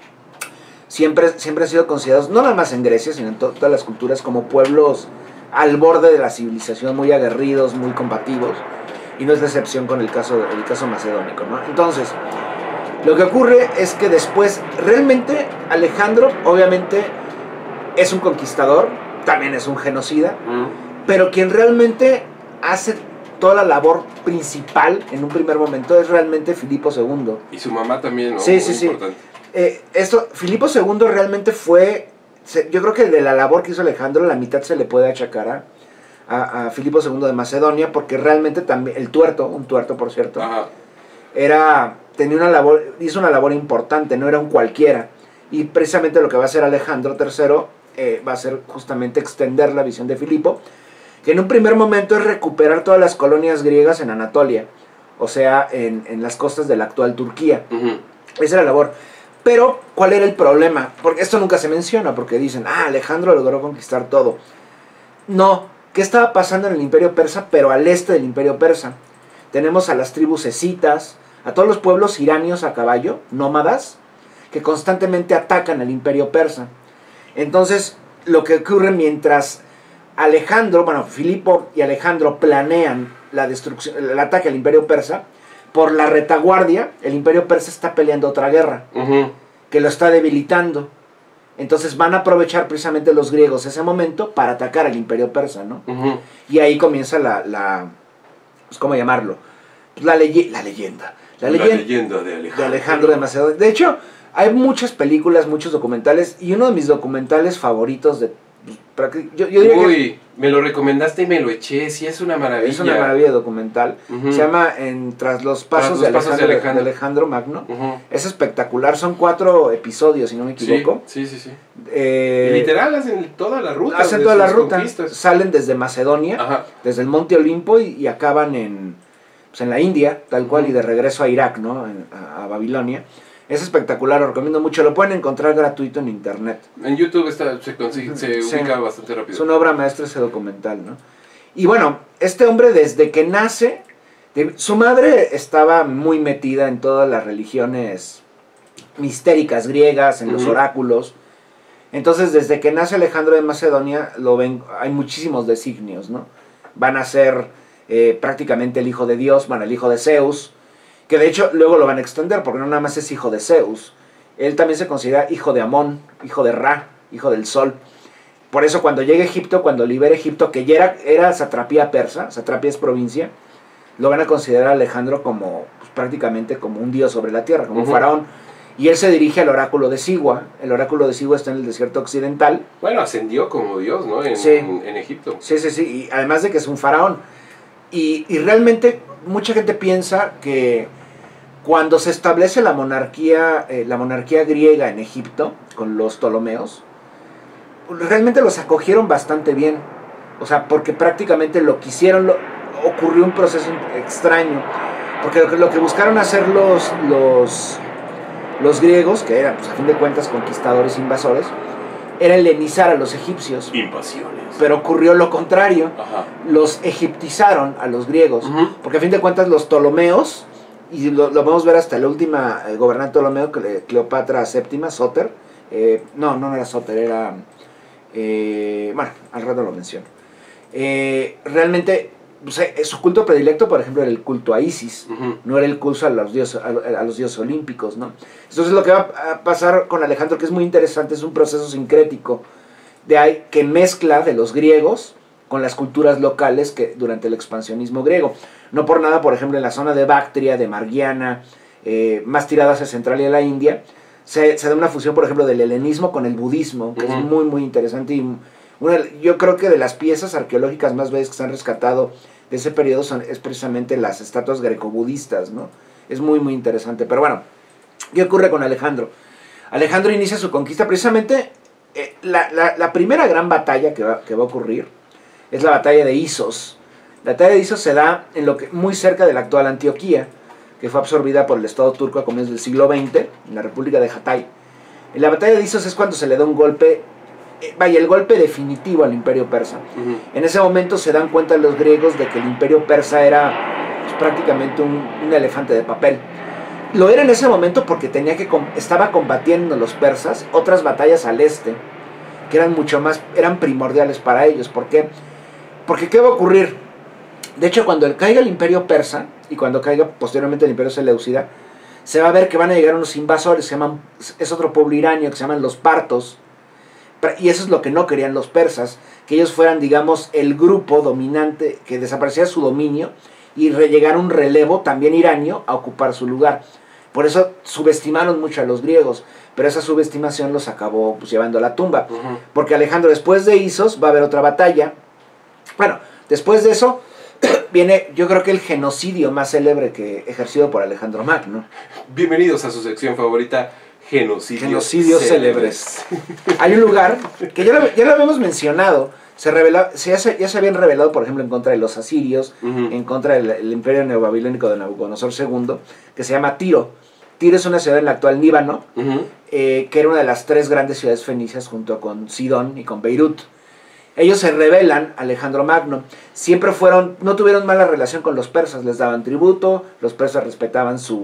sido considerados, no nada más en Grecia, sino en todas las culturas, como pueblos al borde de la civilización, muy aguerridos, muy combativos, y no es la excepción con el caso macedónico, ¿no? Entonces, Lo que ocurre es que después, realmente Alejandro, obviamente, es un conquistador, también es un genocida, pero quien realmente hace toda la labor principal en un primer momento es realmente Filipo II. Y su mamá también, ¿no? Sí, sí. Filipo II realmente fue, yo creo que de la labor que hizo Alejandro, la mitad se le puede achacar a Filipo II de Macedonia, porque realmente también, un tuerto por cierto, hizo una labor importante, no era un cualquiera. Y precisamente lo que va a hacer Alejandro III va a ser justamente extender la visión de Filipo, que en un primer momento es recuperar todas las colonias griegas en Anatolia, o sea, en las costas de la actual Turquía. Esa era la labor. Pero, ¿cuál era el problema? Porque esto nunca se menciona, porque dicen, Alejandro logró conquistar todo. No, ¿qué estaba pasando en el Imperio Persa, pero al este del Imperio Persa? Tenemos a las tribus escitas, a todos los pueblos iranios a caballo, nómadas, que constantemente atacan al Imperio Persa. Entonces, lo que ocurre mientras Filipo y Alejandro planean la destrucción, el ataque al Imperio Persa, por la retaguardia, el Imperio Persa está peleando otra guerra, que lo está debilitando. Entonces van a aprovechar precisamente los griegos ese momento para atacar al Imperio Persa, ¿no? Y ahí comienza ¿cómo llamarlo? La leyenda de Alejandro de Macedonia. De hecho, hay muchas películas, muchos documentales, y uno de mis documentales favoritos yo diría que me lo recomendaste y me lo eché, sí, es una maravilla. Es una maravilla documental. Se llama Tras los pasos de Alejandro Magno. Es espectacular, son 4 episodios, si no me equivoco. Sí. Y literal hacen toda la ruta. Hacen toda la ruta. Salen desde Macedonia, desde el Monte Olimpo, y acaban en la India, tal cual, y de regreso a Irak, ¿no? A Babilonia. Es espectacular, lo recomiendo mucho. Lo pueden encontrar gratuito en internet. En YouTube se ubica bastante rápido. Es una obra maestra ese documental, ¿no? Y bueno, este hombre desde que nace, su madre estaba muy metida en todas las religiones mistéricas griegas, en los oráculos. Entonces, desde que nace Alejandro de Macedonia, hay muchísimos designios, ¿no? Van a ser prácticamente el hijo de Dios, el hijo de Zeus, que de hecho luego lo van a extender, porque no nada más es hijo de Zeus, él también se considera hijo de Amón, hijo de Ra, hijo del sol. Por eso cuando llega a Egipto, cuando libera Egipto, que ya era satrapía persa, satrapía es provincia, lo van a considerar a Alejandro como prácticamente como un dios sobre la tierra, como un faraón. Y él se dirige al oráculo de Sigua. El oráculo de Sigua está en el desierto occidental. Bueno, ascendió como dios, ¿no? En Egipto. Sí. Y además de que es un faraón. Y realmente mucha gente piensa que cuando se establece la monarquía griega en Egipto, con los Ptolomeos, realmente los acogieron bastante bien. O sea, porque prácticamente lo que hicieron, ocurrió un proceso extraño. Porque lo que buscaron hacer los griegos, que eran, a fin de cuentas, conquistadores invasores, era helenizar a los egipcios. Invasiones. Pero ocurrió lo contrario. Los egiptizaron a los griegos. Porque a fin de cuentas los Ptolomeos, y lo podemos ver hasta la última gobernante Ptolomeo, Cleopatra VII, Soter. No era Soter, era... bueno, al rato lo menciono. Realmente... su culto predilecto, por ejemplo, era el culto a Isis, no era el culto a los dioses olímpicos, ¿no? Entonces lo que va a pasar con Alejandro, que es muy interesante, es un proceso sincrético que mezcla de los griegos con las culturas locales que durante el expansionismo griego. No por nada, por ejemplo, en la zona de Bactria, de Margiana, más tirada hacia Central y a la India, se da una fusión, por ejemplo, del helenismo con el budismo, que es muy, muy interesante. Y yo creo que de las piezas arqueológicas más bellas que se han rescatado de ese periodo es precisamente las estatuas greco-budistas, ¿no? Es muy, muy interesante. Pero bueno, ¿qué ocurre con Alejandro? Alejandro inicia su conquista precisamente... la primera gran batalla que va a ocurrir es la batalla de Issos. La batalla de Issos se da muy cerca de la actual Antioquía, que fue absorbida por el Estado turco a comienzos del siglo XX, en la República de Hatay. En la batalla de Issos es cuando se le da un golpe... el golpe definitivo al Imperio Persa. En ese momento se dan cuenta los griegos de que el Imperio Persa era prácticamente un elefante de papel. Lo era en ese momento porque estaba combatiendo los persas otras batallas al este, que eran primordiales para ellos. ¿Por qué? Porque ¿qué va a ocurrir? De hecho, cuando caiga el Imperio Persa, y cuando caiga posteriormente el Imperio Seleucida, se va a ver que van a llegar unos invasores, es otro pueblo iranio que se llaman los partos, y eso es lo que no querían los persas, que ellos fueran, digamos, el grupo dominante, que desapareciera su dominio y llegara un relevo también iranio a ocupar su lugar. Por eso subestimaron mucho a los griegos, pero esa subestimación los acabó pues, llevando a la tumba. Porque Alejandro, después de Isos, va a haber otra batalla. Bueno, después de eso viene, yo creo que el genocidio más célebre que ejercido por Alejandro Magno. Bienvenidos a su sección favorita, Genocidios célebres. Hay un lugar que ya lo habíamos mencionado. Ya se habían rebelado, por ejemplo, en contra de los asirios, en contra del imperio neobabilónico de Nabucodonosor II, que se llama Tiro. Tiro es una ciudad en la actual Líbano, que era una de las 3 grandes ciudades fenicias junto con Sidón y con Beirut. Ellos se rebelan a Alejandro Magno. Siempre no tuvieron mala relación con los persas, les daban tributo, los persas respetaban su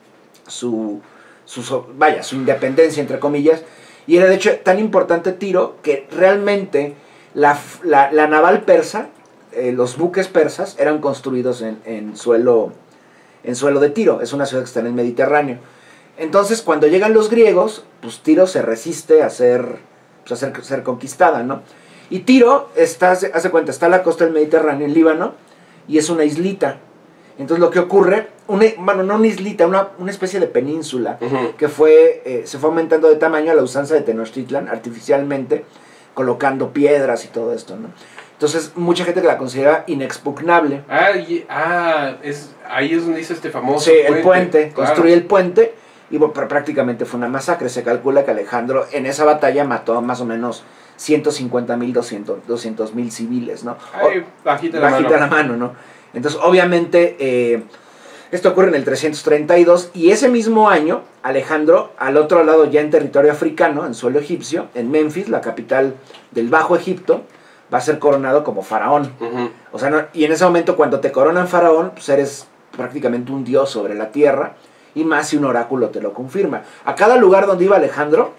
independencia, entre comillas, y era de hecho tan importante Tiro que realmente la naval persa, los buques persas eran construidos en suelo de Tiro. Es una ciudad que está en el Mediterráneo. Entonces cuando llegan los griegos, pues Tiro se resiste a ser conquistada, ¿no? Y Tiro hace cuenta, está a la costa del Mediterráneo, en Líbano, y es una islita. Entonces lo que ocurre, no una islita, una especie de península, que se fue aumentando de tamaño a la usanza de Tenochtitlan, artificialmente, colocando piedras y todo esto, ¿no? Entonces mucha gente que la considera inexpugnable. Ahí es donde hizo este famoso puente. Sí, el puente, claro. Construye el puente, y bueno, pero prácticamente fue una masacre. Se calcula que Alejandro en esa batalla mató a más o menos 150,000, 200,000 civiles, ¿no? Bajita la mano, ¿no? Entonces, obviamente, esto ocurre en el 332, y ese mismo año, Alejandro, al otro lado, ya en territorio africano, en suelo egipcio, en Menfis, la capital del Bajo Egipto, va a ser coronado como faraón. O sea, y en ese momento, cuando te coronan faraón, pues eres prácticamente un dios sobre la tierra, y más si un oráculo te lo confirma. A cada lugar donde iba Alejandro,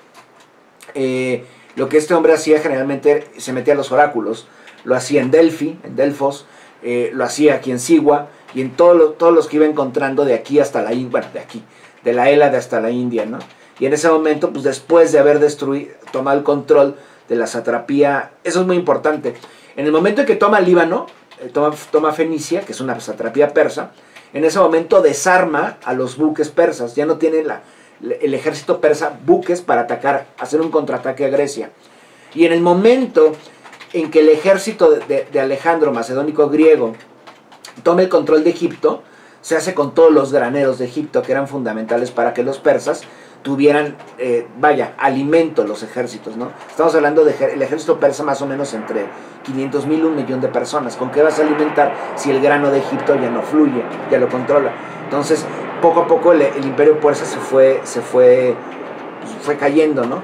lo que este hombre hacía generalmente, se metía a los oráculos. Lo hacía en Delfi, en Delfos, lo hacía aquí en Sigua, y en todos los que iba encontrando de aquí hasta la India, bueno, de la Hélade hasta la India, ¿no? Y en ese momento, pues después de haber tomado el control de la satrapía, eso es muy importante. En el momento en que toma Líbano, toma Fenicia, que es una satrapía persa, en ese momento desarma a los buques persas. Ya no tiene el ejército persa buques para hacer un contraataque a Grecia. Y en el momento en que el ejército de Alejandro, macedónico griego, toma el control de Egipto, se hace con todos los graneros de Egipto, que eran fundamentales para que los persas tuvieran, alimento los ejércitos, ¿no? Estamos hablando del ejército persa más o menos entre 500,000 y 1,000,000 de personas. ¿Con qué vas a alimentar si el grano de Egipto ya no fluye, ya lo controla? Entonces, poco a poco el imperio persa se fue cayendo, ¿no?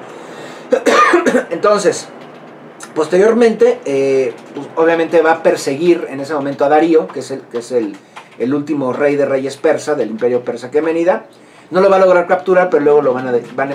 Entonces, posteriormente, pues, obviamente va a perseguir en ese momento a Darío, que es el último rey de reyes persa, del imperio persa aquemenida. No lo va a lograr capturar, pero luego lo van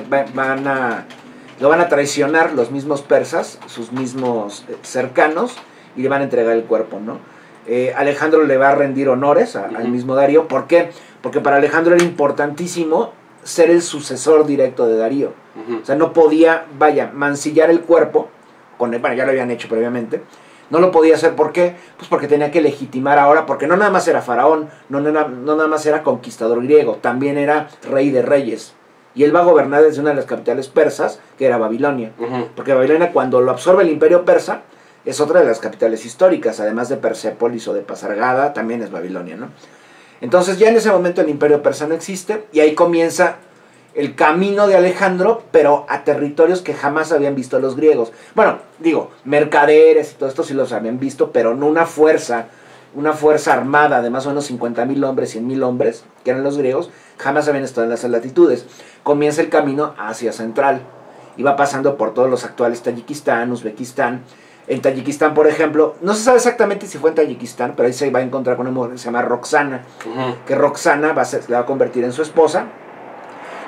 a traicionar los mismos persas, sus mismos cercanos, y le van a entregar el cuerpo, ¿no? Alejandro le va a rendir honores al mismo Darío. ¿Por qué? Porque para Alejandro era importantísimo ser el sucesor directo de Darío. O sea, no podía, mancillar el cuerpo, ya lo habían hecho previamente. No lo podía hacer, ¿por qué? Pues porque tenía que legitimar ahora, porque no nada más era faraón, no nada más era conquistador griego, también era rey de reyes. Y él va a gobernar desde una de las capitales persas, que era Babilonia. Porque Babilonia, cuando lo absorbe el imperio persa, es otra de las capitales históricas, además de Persépolis o de Pasargada, también es Babilonia, ¿no? Entonces ya en ese momento el imperio persa no existe, y ahí comienza el camino de Alejandro, pero a territorios que jamás habían visto los griegos. Bueno, mercaderes y todo esto sí los habían visto, pero no una fuerza armada de más o menos 50,000 hombres, 100,000 hombres, que eran los griegos, jamás habían estado en esas latitudes. Comienza el camino hacia Central, y va pasando por todos los actuales Tayikistán, Uzbekistán. En Tayikistán, por ejemplo, no se sabe exactamente si fue en Tayikistán, pero ahí se va a encontrar con una mujer que se llama Roxana, que Roxana se va a convertir en su esposa.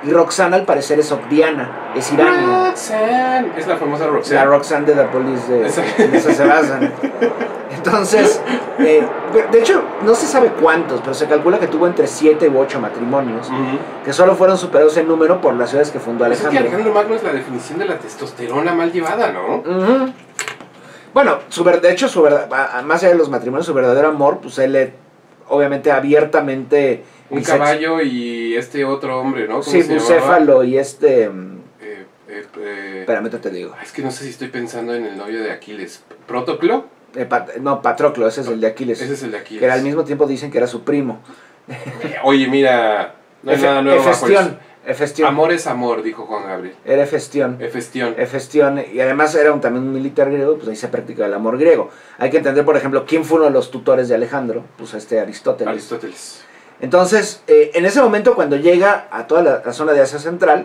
Y Roxana al parecer es Sogdiana, es iranio. Roxanne, es la famosa Roxanne. La Roxanne de The Police, en esa se basan. Entonces, de hecho, no se sabe cuántos, pero se calcula que tuvo entre 7 u 8 matrimonios, que solo fueron superados en número por las ciudades que fundó Alejandro. Es que Alejandro Magno es la definición de la testosterona mal llevada, ¿no? Bueno, de hecho, más allá de los matrimonios, su verdadero amor, pues él obviamente abiertamente... Un caballo y este otro hombre, ¿no? Sí, Bucéfalo y espérame, te digo. Es que no sé si estoy pensando en el novio de Aquiles. ¿Prótoclo? No, Patroclo, ese es el de Aquiles. Ese es el de Aquiles. Que al mismo tiempo dicen que era su primo. Oye, mira, no hay nada nuevo bajo eso. Hefestión. Amor es amor, dijo Juan Gabriel. Era Hefestión. Hefestión, y además era también un militar griego, pues ahí se practicaba el amor griego. Hay que entender, por ejemplo, quién fue uno de los tutores de Alejandro, pues Aristóteles. Entonces, en ese momento cuando llega a toda la zona de Asia Central,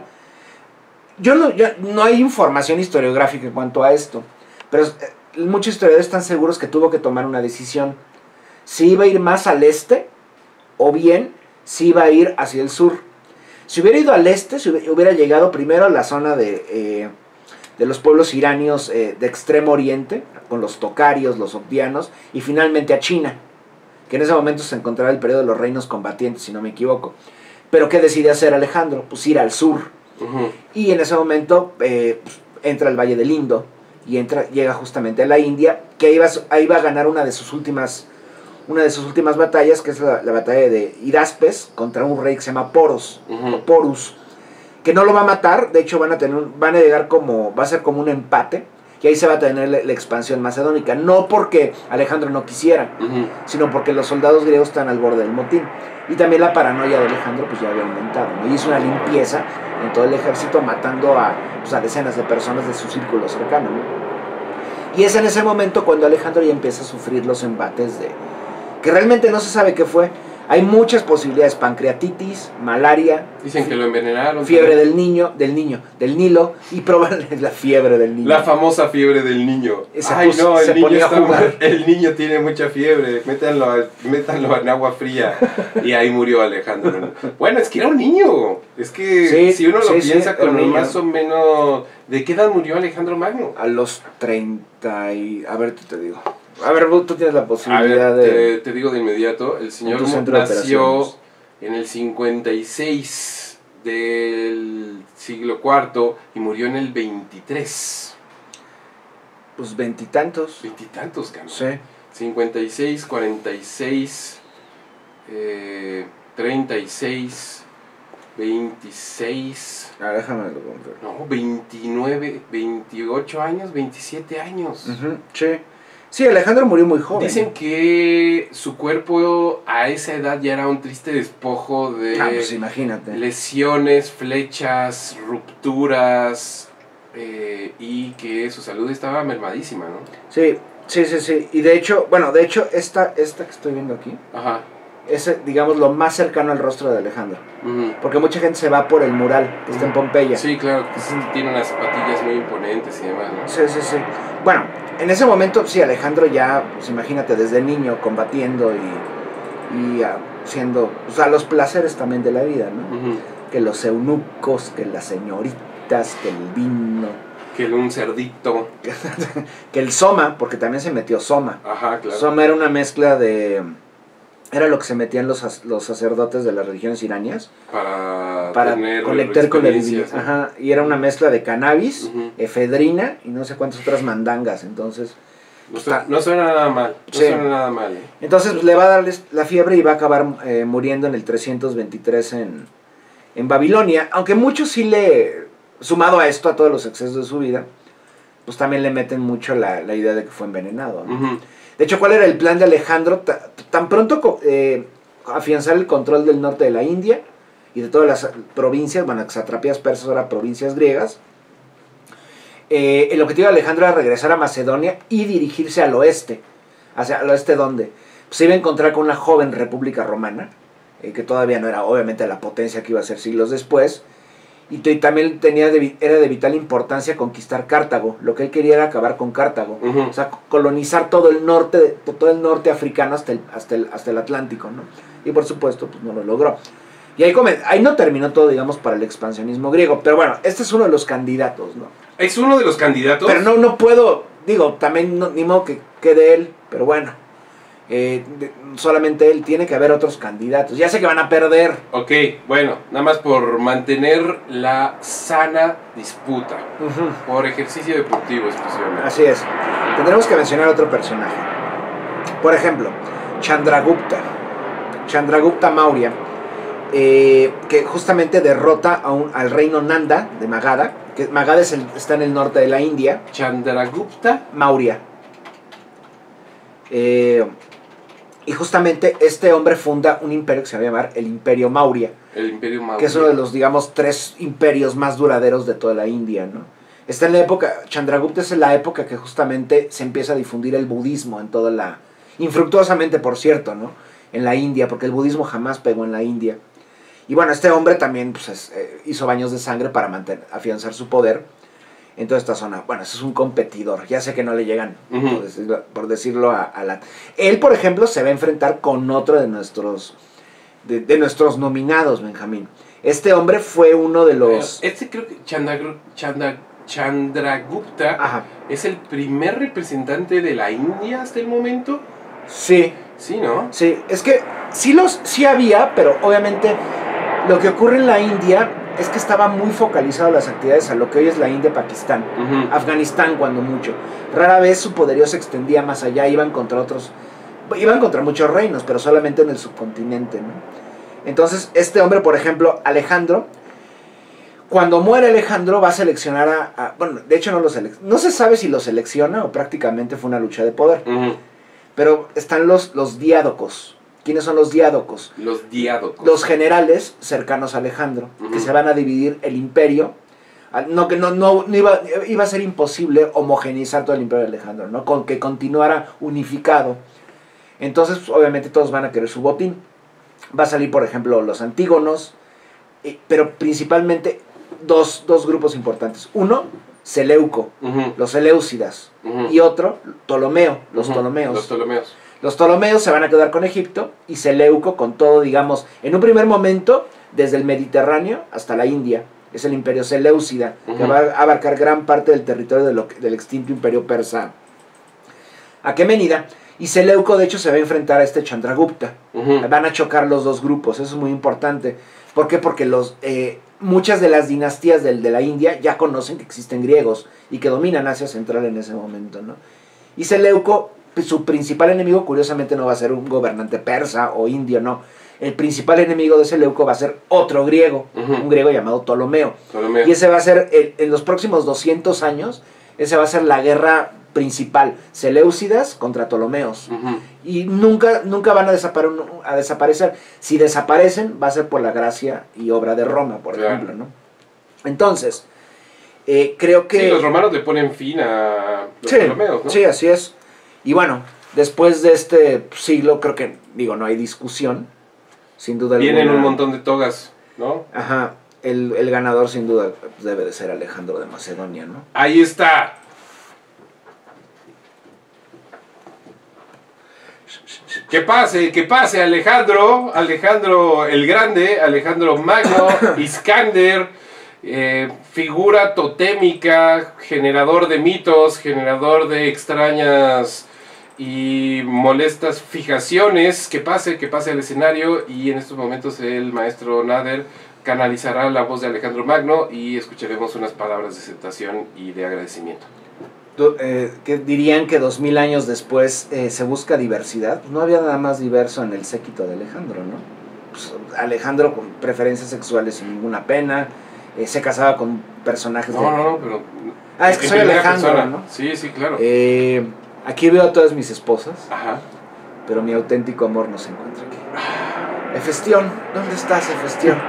no hay información historiográfica en cuanto a esto, pero muchos historiadores están seguros que tuvo que tomar una decisión. Si iba a ir más al este, o bien si iba a ir hacia el sur. Si hubiera ido al este, si hubiera llegado primero a la zona de los pueblos iranios de Extremo Oriente, con los tocarios, los sogdianos, y finalmente a China, que en ese momento se encontraba el periodo de los reinos combatientes, si no me equivoco. Pero ¿qué decide hacer Alejandro? Pues ir al sur. Y en ese momento entra al Valle del Indo, y llega justamente a la India, que ahí va a ganar una de sus últimas batallas, que es la batalla de Hidaspes contra un rey que se llama Porus, que no lo va a matar. De hecho va a ser como un empate, y ahí se va a tener la expansión macedónica, no porque Alejandro no quisiera, sino porque los soldados griegos están al borde del motín, y también la paranoia de Alejandro pues ya había aumentado, ¿no? Y hizo una limpieza en todo el ejército, matando a decenas de personas de su círculo cercano, ¿no? Y es en ese momento cuando Alejandro ya empieza a sufrir los embates que realmente no se sabe qué fue. Hay muchas posibilidades: pancreatitis, malaria. Dicen que lo envenenaron. Fiebre del Nilo, y probablemente la fiebre del niño. La famosa fiebre del niño. El niño tiene mucha fiebre, métanlo en agua fría. Y ahí murió Alejandro. Bueno, es que era un niño. Es que si uno lo piensa con más o menos... ¿De qué edad murió Alejandro Magno? A los 30 y... A ver, te digo. A ver, tú tienes la posibilidad te digo de inmediato. El señor nació en el 56 del siglo IV y murió en el 23. Pues veintitantos. Carlos. Sí. 56, 46, 36, 26... déjame lo comprar. No, 29, 28 años, 27 años. Sí, Alejandro murió muy joven. Dicen que su cuerpo a esa edad ya era un triste despojo de pues imagínate. Lesiones, flechas, rupturas, y que su salud estaba mermadísima, ¿no? Sí. Y de hecho, esta que estoy viendo aquí, es, digamos, lo más cercano al rostro de Alejandro. Porque mucha gente se va por el mural que está en Pompeya. Sí, claro, tiene unas patillas muy imponentes y demás, ¿no? Sí. Bueno, en ese momento, sí, Alejandro ya, pues imagínate, desde niño combatiendo y haciendo, los placeres también de la vida, ¿no? Que los eunucos, que las señoritas, que el vino, que un cerdito, que el soma, porque también se metió soma. Ajá, claro. Soma era una mezcla era lo que se metían los sacerdotes de las religiones iranias para conectar con la divinidad. Ajá, y era una mezcla de cannabis, efedrina y no sé cuántas otras mandangas. Entonces no suena nada mal. Entonces le va a dar la fiebre y va a acabar muriendo en el 323 en Babilonia. Aunque muchos sí sumado a esto, a todos los excesos de su vida, pues también le meten mucho la idea de que fue envenenado, ¿no? De hecho, ¿cuál era el plan de Alejandro? Tan pronto afianzar el control del norte de la India y de todas las provincias, exatropías persas, ahora provincias griegas. El objetivo de Alejandro era regresar a Macedonia y dirigirse al oeste. ¿Hacia el oeste dónde? Pues se iba a encontrar con una joven república romana, que todavía no era obviamente la potencia que iba a ser siglos después. Y también era de vital importancia conquistar Cartago. Lo que él quería era acabar con Cartago. O sea, colonizar todo el norte africano hasta el Atlántico, ¿no? Y por supuesto, pues no lo logró. Y ahí no terminó todo, digamos, para el expansionismo griego. Pero bueno, este es uno de los candidatos, ¿no? ¿Es uno de los candidatos? Pero no puedo, digo, también ni modo que quede él, pero bueno. Solamente él, tiene que haber otros candidatos. Ya sé que van a perder. Ok, bueno, nada más por mantener la sana disputa. Por ejercicio deportivo especialmente. Así es. Tendremos que mencionar otro personaje. Por ejemplo, Chandragupta. Chandragupta Maurya. Que justamente derrota al reino Nanda de Magadha. Que Magadha está en el norte de la India. Chandragupta Maurya. Y justamente este hombre funda un imperio que se va a llamar el Imperio Maurya. El Imperio Maurya. Que es uno de los, digamos, 3 imperios más duraderos de toda la India, ¿no? Está en la época, Chandragupta es la época que justamente se empieza a difundir el budismo en toda la... Infructuosamente, por cierto, ¿no? En la India, porque el budismo jamás pegó en la India. Y bueno, este hombre también pues, hizo baños de sangre para afianzar su poder en toda esta zona. Bueno, ese es un competidor. Ya sé que no le llegan, por decirlo a la... Él, por ejemplo, se va a enfrentar con otro de nuestros nominados, Benjamín. Este hombre fue uno de los... Creo que Chandragupta Ajá. es el primer representante de la India hasta el momento. Sí. Sí, ¿no? Sí, es que sí había, pero obviamente lo que ocurre en la India es que estaba muy focalizado las actividades a lo que hoy es la India-Pakistán, Afganistán cuando mucho. Rara vez su poderío se extendía más allá, iban contra muchos reinos, pero solamente en el subcontinente, ¿no? Entonces, este hombre, por ejemplo, Alejandro, cuando muere Alejandro va a seleccionar bueno, de hecho no se sabe si lo selecciona o prácticamente fue una lucha de poder. Pero están los diádocos. ¿Quiénes son los diádocos? Los diádocos. Los generales cercanos a Alejandro, que se van a dividir el imperio. Iba a ser imposible homogeneizar todo el imperio de Alejandro, ¿no? Con que continuara unificado. Entonces, pues, obviamente todos van a querer su botín. Va a salir, por ejemplo, los antígonos, pero principalmente dos grupos importantes. Uno, Seleuco, los Seleucidas, y otro, Ptolomeo, los Ptolomeos. Los Ptolomeos se van a quedar con Egipto y Seleuco con todo, digamos, en un primer momento, desde el Mediterráneo hasta la India. Es el imperio Seleucida, que va a abarcar gran parte del territorio del extinto imperio persa Aqueménida. Y Seleuco, de hecho, se va a enfrentar a este Chandragupta. Van a chocar los dos grupos, eso es muy importante. ¿Por qué? Porque muchas de las dinastías de la India ya conocen que existen griegos y que dominan Asia Central en ese momento, ¿no? Y Seleuco, su principal enemigo, curiosamente, no va a ser un gobernante persa o indio, no. El principal enemigo de Seleuco va a ser otro griego, un griego llamado Ptolomeo. Y ese va a ser, en los próximos 200 años, esa va a ser la guerra principal, Seleucidas contra Ptolomeos. Y nunca van a desaparecer. Si desaparecen, va a ser por la gracia y obra de Roma, por ejemplo, ¿no? Entonces, creo que... Sí, los romanos le ponen fin a los Ptolomeos, ¿no? Sí, así es. Y bueno, después de este siglo, creo que, no hay discusión, sin duda alguna. Vienen un montón de togas, ¿no? Ajá, el ganador sin duda debe de ser Alejandro de Macedonia, ¿no? Ahí está. Que pase Alejandro el Grande, Alejandro Magno, Iskander, figura totémica, generador de mitos, generador de extrañas y molestas fijaciones. Que pase al escenario, y en estos momentos el maestro Nader canalizará la voz de Alejandro Magno y escucharemos unas palabras de aceptación y de agradecimiento. Que dirían que 2000 años después se busca diversidad. No había nada más diverso en el séquito de Alejandro, ¿no? Pues, Alejandro con preferencias sexuales sin ninguna pena, se casaba con personajes pero... es que soy Alejandro, persona, ¿no? Sí, claro. Aquí veo a todas mis esposas. Ajá. Pero mi auténtico amor no se encuentra aquí. Hefestión, ¿dónde estás, Hefestión?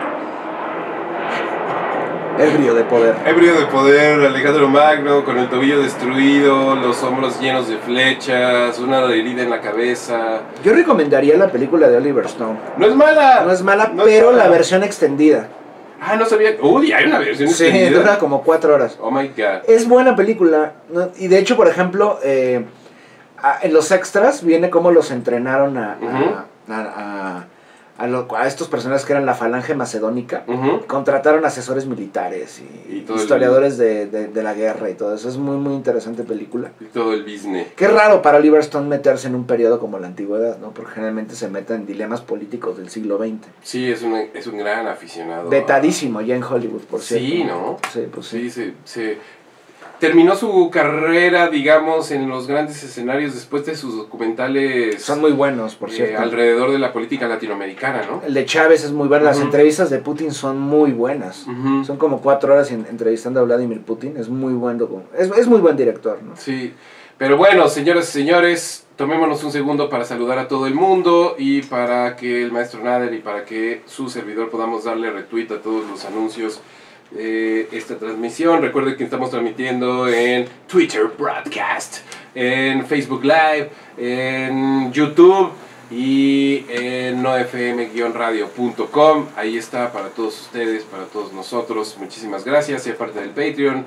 Ebrio de poder, Alejandro Magno, con el tobillo destruido, los hombros llenos de flechas, una herida en la cabeza. Yo recomendaría la película de Oliver Stone. No es mala, pero la versión extendida. Ah, no sabía. Uy, hay una versión extendida. Sí, dura como 4 horas. Oh my God. Es buena película, ¿no? Y de hecho, por ejemplo, en los extras viene cómo los entrenaron a a estos personajes que eran la falange macedónica, contrataron asesores militares y historiadores de la guerra y todo eso. Es muy, muy interesante película. Y todo el business. Qué raro para Oliver Stone meterse en un periodo como la antigüedad, ¿no? Porque generalmente se mete en dilemas políticos del siglo XX. Sí, es un gran aficionado. Vetadísimo ya en Hollywood, por cierto. Sí, ¿no? Sí, pues sí. Sí, terminó su carrera, digamos, en los grandes escenarios después de sus documentales. Son muy buenos, por cierto. Alrededor de la política latinoamericana, ¿no? El de Chávez es muy bueno. Las entrevistas de Putin son muy buenas. Son como 4 horas entrevistando a Vladimir Putin. Es muy buen es muy buen director, ¿no? Sí. Pero bueno, señoras y señores, tomémonos un segundo para saludar a todo el mundo y para que el maestro Nader y para que su servidor podamos darle retweet a todos los anuncios esta transmisión. Recuerden que estamos transmitiendo en Twitter Broadcast, en Facebook Live, en YouTube y en nofm-radio.com. Ahí está para todos ustedes, para todos nosotros. Muchísimas gracias. Sea parte del Patreon,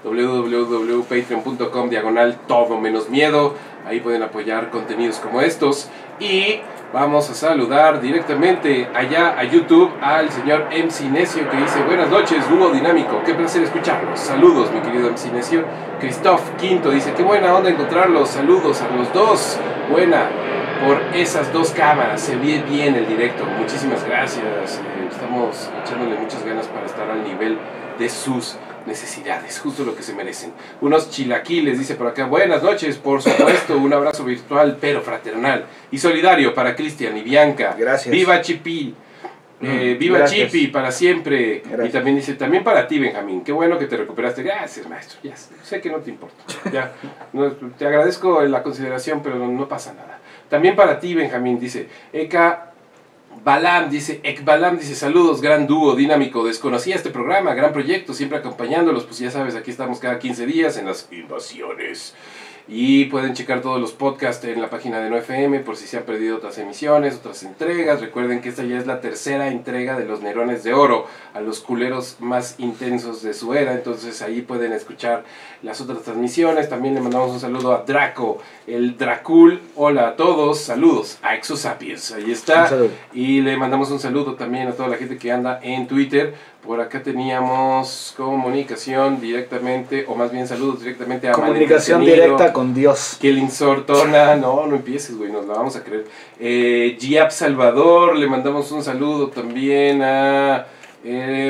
www.patreon.com/todo menos miedo. Ahí pueden apoyar contenidos como estos. Y vamos a saludar directamente allá a YouTube al señor MC Necio, que dice: buenas noches, dúo dinámico, qué placer escucharlos. Saludos, mi querido MC Necio. Christoph Quinto dice: qué buena onda encontrarlos. Saludos a los dos. Buena por esas dos cámaras, se ve bien el directo. Muchísimas gracias. Estamos echándole muchas ganas para estar al nivel de sus necesidades, justo lo que se merecen. Unos chilaquiles, dice por acá: buenas noches, por supuesto, un abrazo virtual pero fraternal y solidario para Cristian y Bianca. Gracias. Viva Chipi. Viva Gracias. Chipi para siempre. Gracias. Y también dice: también para ti, Benjamín, qué bueno que te recuperaste. Gracias, maestro, ya sé que no te importa, ya, no, te agradezco la consideración, pero no pasa nada. También para ti, Benjamín, dice Eka Balam, dice saludos, gran dúo dinámico, desconocía este programa, gran proyecto, siempre acompañándolos, pues ya sabes, aquí estamos cada 15 días en las invasiones. Y pueden checar todos los podcasts en la página de NoFM por si se han perdido otras emisiones, otras entregas. Recuerden que esta ya es la tercera entrega de Los Nerones de Oro, a los culeros más intensos de su era. Entonces ahí pueden escuchar las otras transmisiones. También le mandamos un saludo a Draco, el Dracul. Hola a todos, saludos a Exosapiens. Ahí está. Y le mandamos un saludo también a toda la gente que anda en Twitter. Por acá teníamos comunicación directamente, o más bien saludos directamente a comunicación directa con Dios. Killing Sortona, no empieces, güey, nos la vamos a creer. Giap Salvador, le mandamos un saludo también a... ¿qué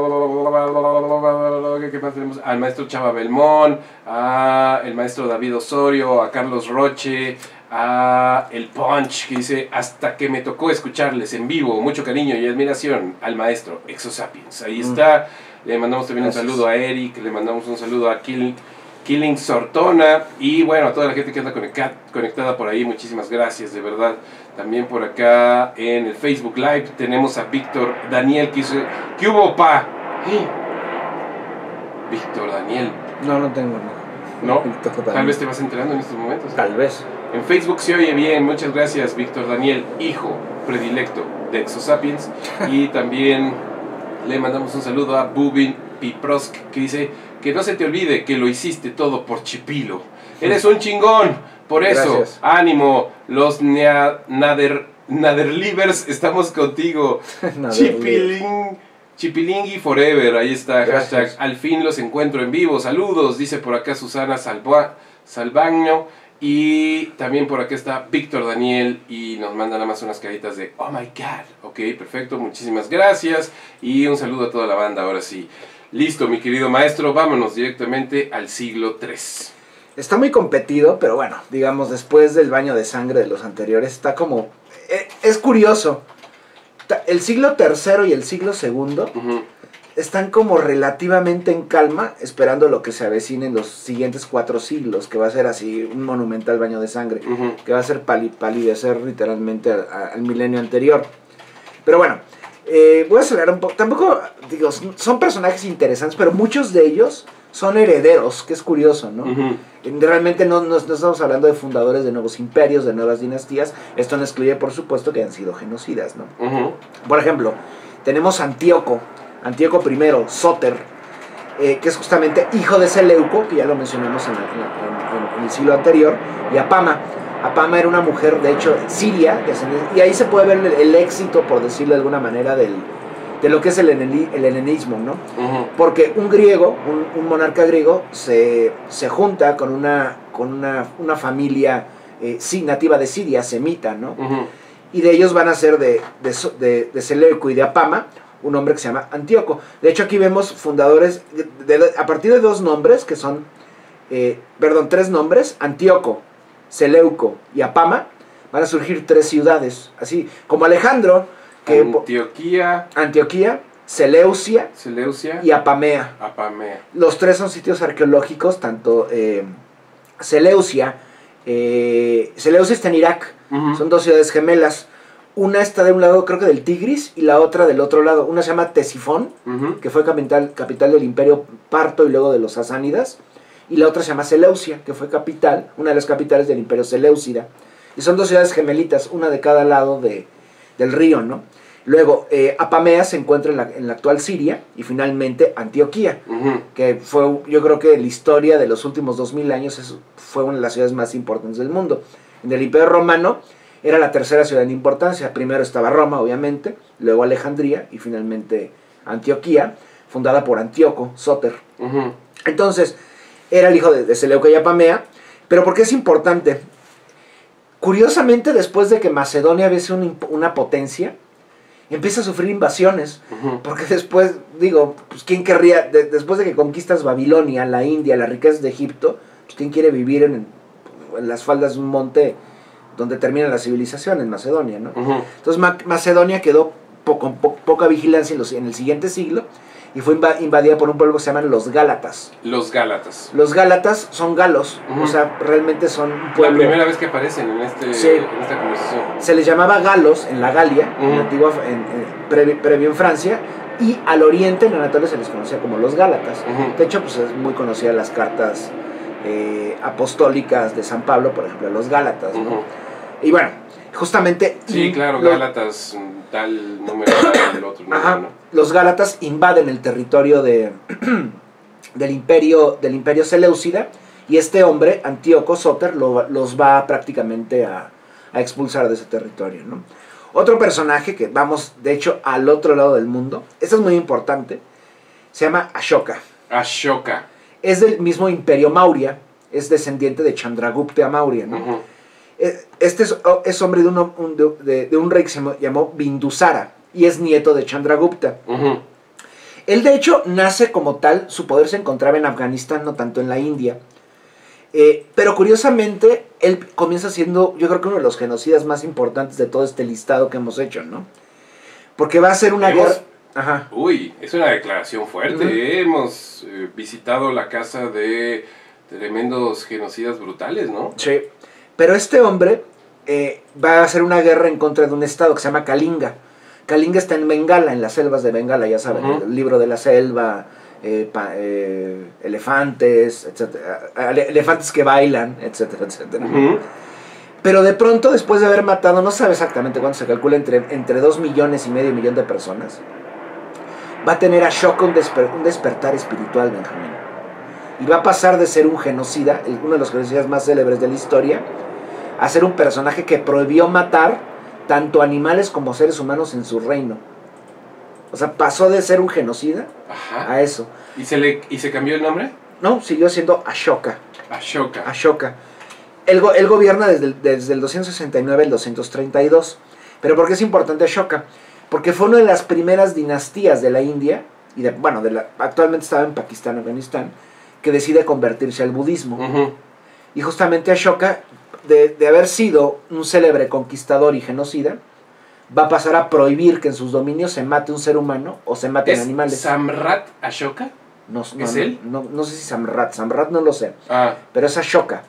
más tenemos? Al maestro Chava Belmón, a el maestro David Osorio, a Carlos Roche, a el Punch, que dice: hasta que me tocó escucharles en vivo, mucho cariño y admiración al maestro Exosapiens. Ahí está. Le mandamos también un saludo a Eric, le mandamos un saludo a Killing Sortona, y bueno, a toda la gente que anda conectada por ahí, muchísimas gracias, de verdad. También por acá en el Facebook Live tenemos a Víctor Daniel, que dice: ¿qué hubo, pa? Víctor Daniel. No tengo, ¿No? Tal vez te vas enterando en estos momentos. Tal vez. En Facebook se oye bien, muchas gracias, Víctor Daniel, hijo predilecto de Exosapiens. Y también le mandamos un saludo a Bubin Piprosk, que dice: que no se te olvide que lo hiciste todo por Chipilo. Eres un chingón, por eso, gracias. Ánimo, los Naderlivers, estamos contigo. Chipilingui Forever, ahí está, hashtag, al fin los encuentro en vivo, saludos, dice por acá Susana Salvaño. Y también por acá está Víctor Daniel y nos manda nada más unas caritas de oh my god. Ok, perfecto, muchísimas gracias. Y un saludo a toda la banda, ahora sí. Listo, mi querido maestro, vámonos directamente al siglo III. Está muy competido, pero bueno, digamos, después del baño de sangre de los anteriores, está como... Es curioso. El siglo III y el siglo II están como relativamente en calma, esperando lo que se avecine en los siguientes 4 siglos, que va a ser así un monumental baño de sangre, que va a ser palidecer literalmente al milenio anterior. Pero bueno, voy a acelerar un poco. Tampoco, digo, son personajes interesantes, pero muchos de ellos son herederos, que es curioso, ¿no? Realmente no estamos hablando de fundadores de nuevos imperios, de nuevas dinastías. Esto no excluye, por supuesto, que han sido genocidas, ¿no? Por ejemplo, tenemos Antíoco I, Sóter, que es justamente hijo de Seleuco, que ya lo mencionamos en el siglo anterior, y Apama. Apama era una mujer, de hecho, siria, y ahí se puede ver el éxito, por decirlo de alguna manera, de lo que es el helenismo, ¿no? Porque un griego, un monarca griego, se junta con una familia nativa de Siria, semita, ¿no? Y de ellos van a ser de Seleuco y de Apama, un hombre que se llama Antíoco. De hecho, aquí vemos fundadores, a partir de dos nombres, que son, tres nombres, Antíoco, Seleuco y Apama, van a surgir 3 ciudades, así como Alejandro, que Antioquía, Seleucia y Apamea. Los 3 son sitios arqueológicos, tanto Seleucia está en Irak, son 2 ciudades gemelas. Una está de un lado, creo que del Tigris, y la otra del otro lado. Una se llama Tesifón, que fue capital del imperio parto y luego de los sasánidas. Y la otra se llama Seleucia, que fue una de las capitales del imperio seleucida. Y son 2 ciudades gemelitas, una de cada lado del río, ¿no? Luego, Apamea se encuentra en la actual Siria, y finalmente Antioquía, que fue, yo creo que en la historia de los últimos 2000 años fue una de las ciudades más importantes del mundo. En el imperio romano era la 3ª ciudad en importancia. Primero estaba Roma, obviamente, luego Alejandría y finalmente Antioquía, fundada por Antíoco Sóter. Entonces, era el hijo de Seleuco y Apamea. Pero ¿por qué es importante? Curiosamente, después de que Macedonia había sido una potencia, empieza a sufrir invasiones. Porque después, pues ¿quién querría, después de que conquistas Babilonia, la India, las riquezas de Egipto, pues ¿quién quiere vivir en las faldas de un monte donde termina la civilización, en Macedonia, ¿no? Entonces Macedonia quedó con poca vigilancia en el siguiente siglo y fue invadida por un pueblo que se llaman los Gálatas. Los Gálatas son galos, o sea, realmente son un pueblo... La primera vez que aparecen en esta conversación. Se les llamaba galos en la Galia, previo en Francia, y al oriente, en Anatolia, se les conocía como los Gálatas. De hecho, pues es muy conocida las cartas apostólicas de San Pablo, por ejemplo, los Gálatas, ¿no? Y bueno, justamente... Sí, claro, Gálatas, tal número, tal otro número, ¿no? Los Gálatas invaden el territorio del imperio seleucida, y este hombre, Antíoco Sóter, los va prácticamente a expulsar de ese territorio, ¿no? Otro personaje que vamos, de hecho, al otro lado del mundo, este es muy importante, se llama Ashoka. Es del mismo imperio Maurya, es descendiente de Chandragupta Maurya, ¿no? Este es hombre de un rey que se llamó Bindusara, y es nieto de Chandragupta. Él, de hecho, nace como tal, su poder se encontraba en Afganistán, no tanto en la India. Pero curiosamente, él comienza siendo, yo creo que uno de los genocidas más importantes de todo este listado que hemos hecho, ¿no? Porque va a ser una guerra... Uy, es una declaración fuerte. Hemos visitado la casa de tremendos genocidas brutales, ¿no? Sí, pero este hombre va a hacer una guerra en contra de un estado que se llama Kalinga. Kalinga está en Bengala, en las selvas de Bengala, ya saben, el libro de la selva, elefantes, etcétera, elefantes que bailan, etcétera, etcétera. Pero de pronto, después de haber matado, no sabe exactamente cuánto, se calcula entre 2,5 millones de personas, va a tener a Ashoka un despertar espiritual, Benjamín. Y va a pasar de ser un genocida, uno de los genocidas más célebres de la historia, a ser un personaje que prohibió matar tanto animales como seres humanos en su reino. O sea, pasó de ser un genocida a eso. ¿Y se cambió el nombre? No, siguió siendo Ashoka. Él gobierna desde el 269 al 232. ¿Pero por qué es importante Ashoka? Porque fue una de las primeras dinastías de la India, y actualmente estaba en Pakistán, Afganistán, que decide convertirse al budismo. Y justamente Ashoka, de haber sido un célebre conquistador y genocida, va a pasar a prohibir que en sus dominios se mate un ser humano o se maten animales. ¿Samrat Ashoka? ¿Es él? No sé si Samrat no lo sé. Pero es Ashoka.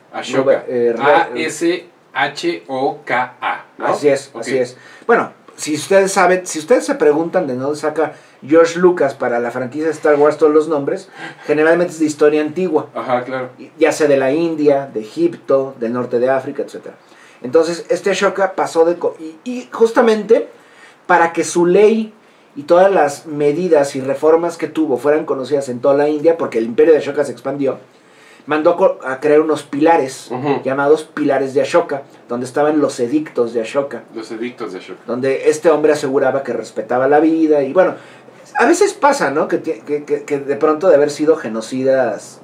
A-S-H-O-K-A, ¿no? Así es. Bueno, si ustedes se preguntan de dónde saca George Lucas para la franquicia de Star Wars todos los nombres, generalmente es de historia antigua. Claro. Ya sea de la India, de Egipto, del norte de África, etc. Entonces, este Ashoka pasó y justamente para que su ley y todas las medidas y reformas que tuvo fueran conocidas en toda la India, porque el imperio de Ashoka se expandió, mandó a crear unos pilares llamados pilares de Ashoka, donde estaban los edictos de Ashoka. Los edictos de Ashoka. Donde este hombre aseguraba que respetaba la vida y bueno, a veces pasa, ¿no? Que de pronto de haber sido genocidas,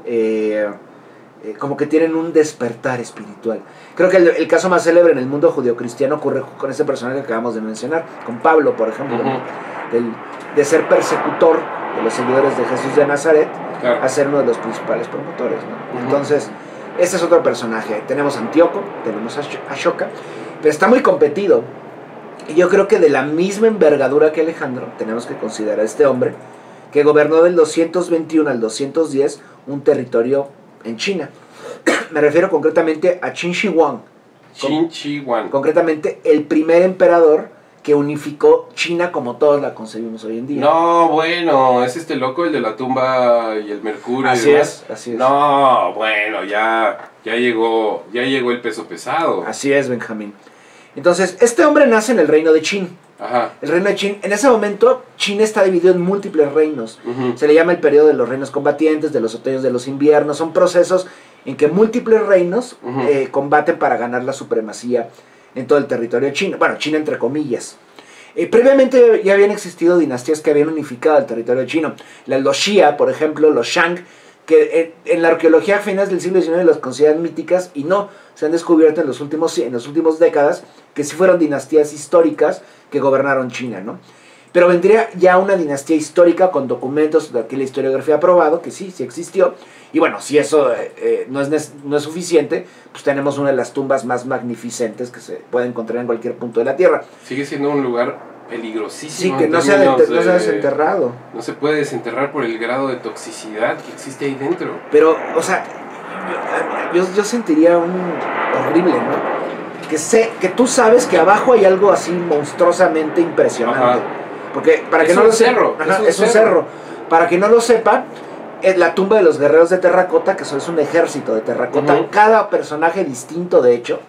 como que tienen un despertar espiritual. Creo que el caso más célebre en el mundo judeocristiano ocurre con ese personaje que acabamos de mencionar, con Pablo, por ejemplo, de ser persecutor de los seguidores de Jesús de Nazaret, claro, a ser uno de los principales promotores, ¿no? Entonces, este es otro personaje. Tenemos a Antíoco, tenemos a Ashoka, pero está muy competido. Y yo creo que de la misma envergadura que Alejandro, tenemos que considerar a este hombre que gobernó del 221 al 210 un territorio en China. Me refiero concretamente a Qin Shi Huang. Qin Shi Huang. Concretamente, el primer emperador que unificó China como todos la concebimos hoy en día. No, bueno, es este loco, el de la tumba y el mercurio. Así y demás. Así es. No, bueno, ya llegó el peso pesado. Así es, Benjamín. Entonces, este hombre nace en el reino de Qin. Ajá. El reino de Qin, en ese momento, China está dividido en múltiples reinos. Se le llama el periodo de los reinos combatientes, de los otoños, de los inviernos. Son procesos en que múltiples reinos combaten para ganar la supremacía en todo el territorio chino. Bueno, China entre comillas. Previamente ya habían existido dinastías que habían unificado el territorio chino. Los Xia, por ejemplo, los Shang, que en la arqueología a finales del siglo XIX los consideran míticas y no, se han descubierto en los últimos décadas que sí fueron dinastías históricas que gobernaron China, ¿no? Pero vendría ya una dinastía histórica con documentos que la historiografía ha probado, que sí existió. Y bueno, si eso no es suficiente, pues tenemos una de las tumbas más magnificentes que se puede encontrar en cualquier punto de la Tierra. Sigue siendo un lugar peligrosísimo. Sí, que no se ha desenterrado. No se puede desenterrar por el grado de toxicidad que existe ahí dentro. Pero, o sea, yo sentiría horrible, ¿no? Que tú sabes que abajo hay algo así monstruosamente impresionante. Ajá. Porque para que no lo sepa, es un cerro. Para que no lo sepa, es la tumba de los guerreros de terracota, que es un ejército de terracota. Cada personaje distinto, de hecho,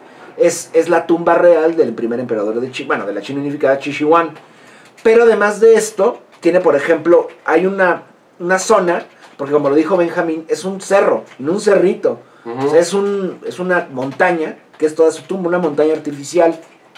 es la tumba real del primer emperador de China, bueno, de la China unificada, Qin Shi Huang. Pero además de esto, tiene, por ejemplo, hay una zona, porque como lo dijo Benjamín, es un cerro, no un cerrito. O sea, es una montaña, que es toda su tumba, una montaña artificial.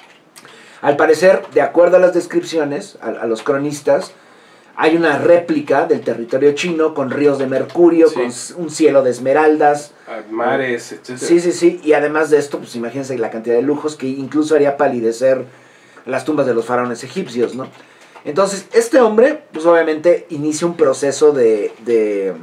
Al parecer, de acuerdo a las descripciones, a los cronistas, hay una réplica del territorio chino con ríos de mercurio, sí, con un cielo de esmeraldas, mares, etc. Sí. Y además de esto, pues imagínense la cantidad de lujos que incluso haría palidecer las tumbas de los faraones egipcios, ¿no? Entonces, este hombre, pues obviamente inicia un proceso de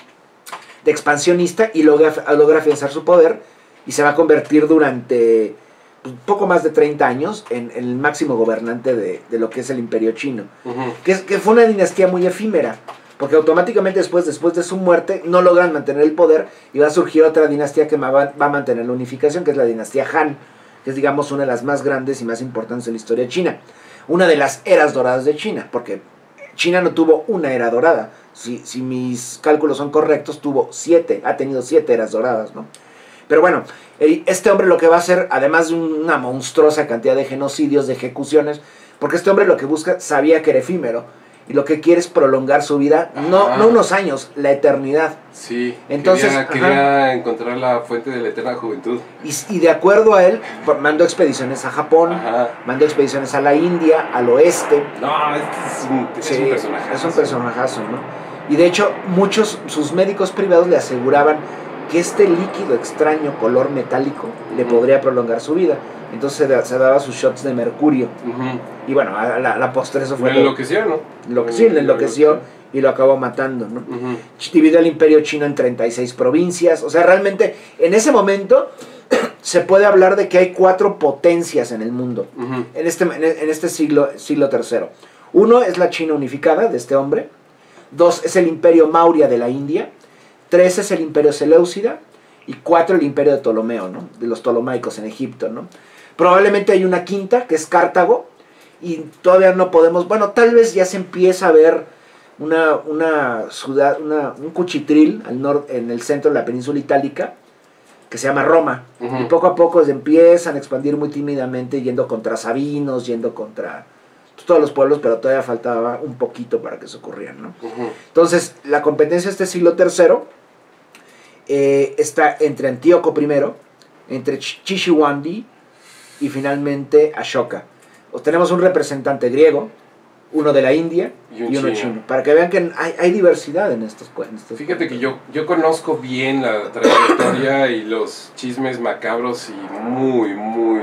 expansionista y logra afianzar su poder y se va a convertir durante poco más de 30 años en el máximo gobernante de lo que es el imperio chino, que fue una dinastía muy efímera, porque automáticamente después de su muerte no logran mantener el poder y va a surgir otra dinastía que va a mantener la unificación, que es la dinastía Han, que es, digamos, una de las más grandes y más importantes de la historia china, una de las eras doradas de China, porque China no tuvo una era dorada, si mis cálculos son correctos, ha tenido 7 eras doradas, ¿no? Pero bueno, este hombre lo que va a hacer, además de una monstruosa cantidad de genocidios, de ejecuciones, porque este hombre lo que busca, sabía que era efímero, y lo que quiere es prolongar su vida, no unos años, la eternidad. Sí, entonces quería encontrar la fuente de la eterna juventud. Y de acuerdo a él, mandó expediciones a Japón, mandó expediciones a la India, al oeste. No, es un personajazo. Es un personajazo, ¿no? Y de hecho, sus médicos privados le aseguraban que este líquido extraño, color metálico, le podría prolongar su vida. Entonces se daba sus shots de mercurio. Y bueno, a la postre eso fue... Le enloqueció, ¿no? Le enloqueció y lo acabó matando, ¿no? Dividió el imperio chino en 36 provincias. O sea, realmente, en ese momento, se puede hablar de que hay 4 potencias en el mundo. En este siglo III. 1 es la China unificada, de este hombre. 2 es el imperio Maurya de la India. 3 es el imperio Seleucida. Y 4 el imperio de Ptolomeo, ¿no? De los ptolomaicos en Egipto, ¿no? Probablemente hay una quinta, que es Cartago, y todavía no podemos, bueno, tal vez ya se empieza a ver una ciudad, un cuchitril en el centro de la península itálica, que se llama Roma, y poco a poco se empiezan a expandir muy tímidamente, yendo contra Sabinos, yendo contra todos los pueblos, pero todavía faltaba un poquito para que eso ocurriera, ¿no? Entonces, la competencia de este siglo III está entre Antíoco I, entre Shishwandi y finalmente Ashoka. Tenemos un representante griego, uno de la India y uno chino. Para que vean que hay diversidad en estos cuentos. Fíjate que yo conozco bien la trayectoria y los chismes macabros y muy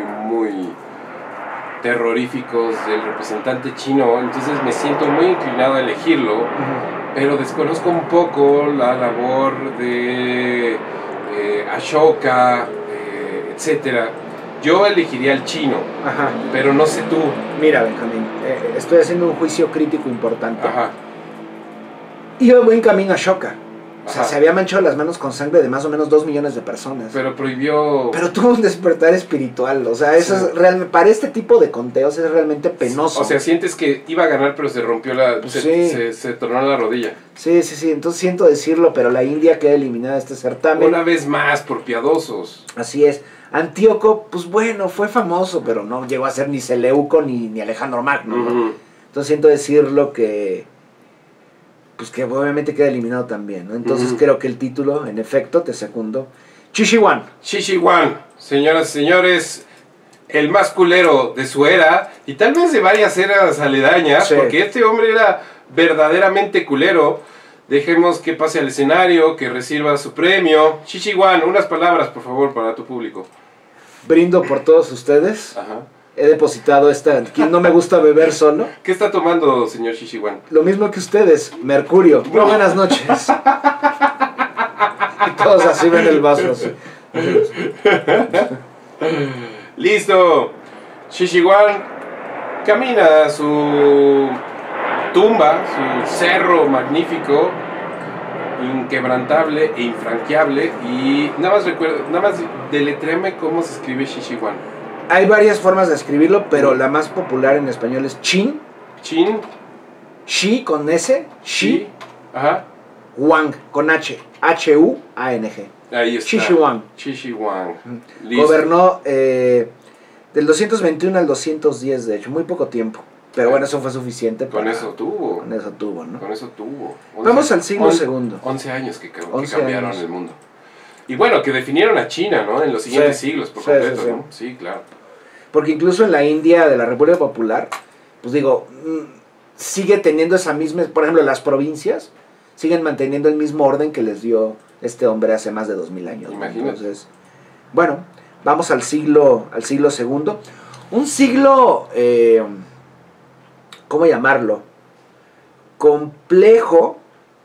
terroríficos del representante chino, entonces me siento muy inclinado a elegirlo, pero desconozco un poco la labor de Ashoka, etcétera. Yo elegiría al chino, pero no sé tú. Mira, Benjamín, estoy haciendo un juicio crítico importante. Iba buen camino a Ashoka. O sea, se había manchado las manos con sangre de más o menos 2 millones de personas. Pero prohibió... Pero tuvo un despertar espiritual. O sea, eso es realmente... Para este tipo de conteos es realmente penoso. O sea, sientes que iba a ganar, pero se rompió la... Se tornó la rodilla. Sí. Entonces siento decirlo, pero la India queda eliminada de este certamen. Una vez más, por piadosos. Así es. Antíoco, pues bueno, fue famoso, pero no llegó a ser ni Seleuco ni Alejandro Magno, ¿no? Entonces siento decirlo que... pues que obviamente queda eliminado también, ¿no? Entonces creo que el título, en efecto, te secundo. Shishiwan. Shishiwan, señoras y señores, el más culero de su era, y tal vez de varias eras aledañas, porque este hombre era verdaderamente culero. Dejemos que pase al escenario, que reciba su premio. Shishiwan, unas palabras, por favor, para tu público. Brindo por todos ustedes. He depositado esta... No me gusta beber solo. ¿Qué está tomando, señor Shishiwan? Lo mismo que ustedes, Mercurio. Muy buenas noches. Y todos así ven el vaso. Así. Listo. Shishiwan camina a su tumba, su cerro magnífico, inquebrantable e infranqueable. Y nada más deletréame cómo se escribe Shishiwan. Hay varias formas de escribirlo, pero la más popular en español es Chin. Shi con S. Shi. Wang con H. H-U-A-N-G. Ahí está. Shishiwan. Gobernó del 221 al 210, de hecho, muy poco tiempo. Pero bueno, eso fue suficiente. Con eso tuvo, ¿no? Con eso tuvo. Vamos al siglo segundo. 11 años que cambiaron el mundo. Y bueno, que definieron a China, ¿no? En los siguientes siglos, por completo, ¿no? Sí, claro. Porque incluso en la India de la República Popular, pues digo, sigue teniendo esa misma... Por ejemplo, las provincias siguen manteniendo el mismo orden que les dio este hombre hace más de 2000 años. Imagínate. Entonces, bueno, vamos al siglo segundo. Un siglo... ¿cómo llamarlo? Complejo.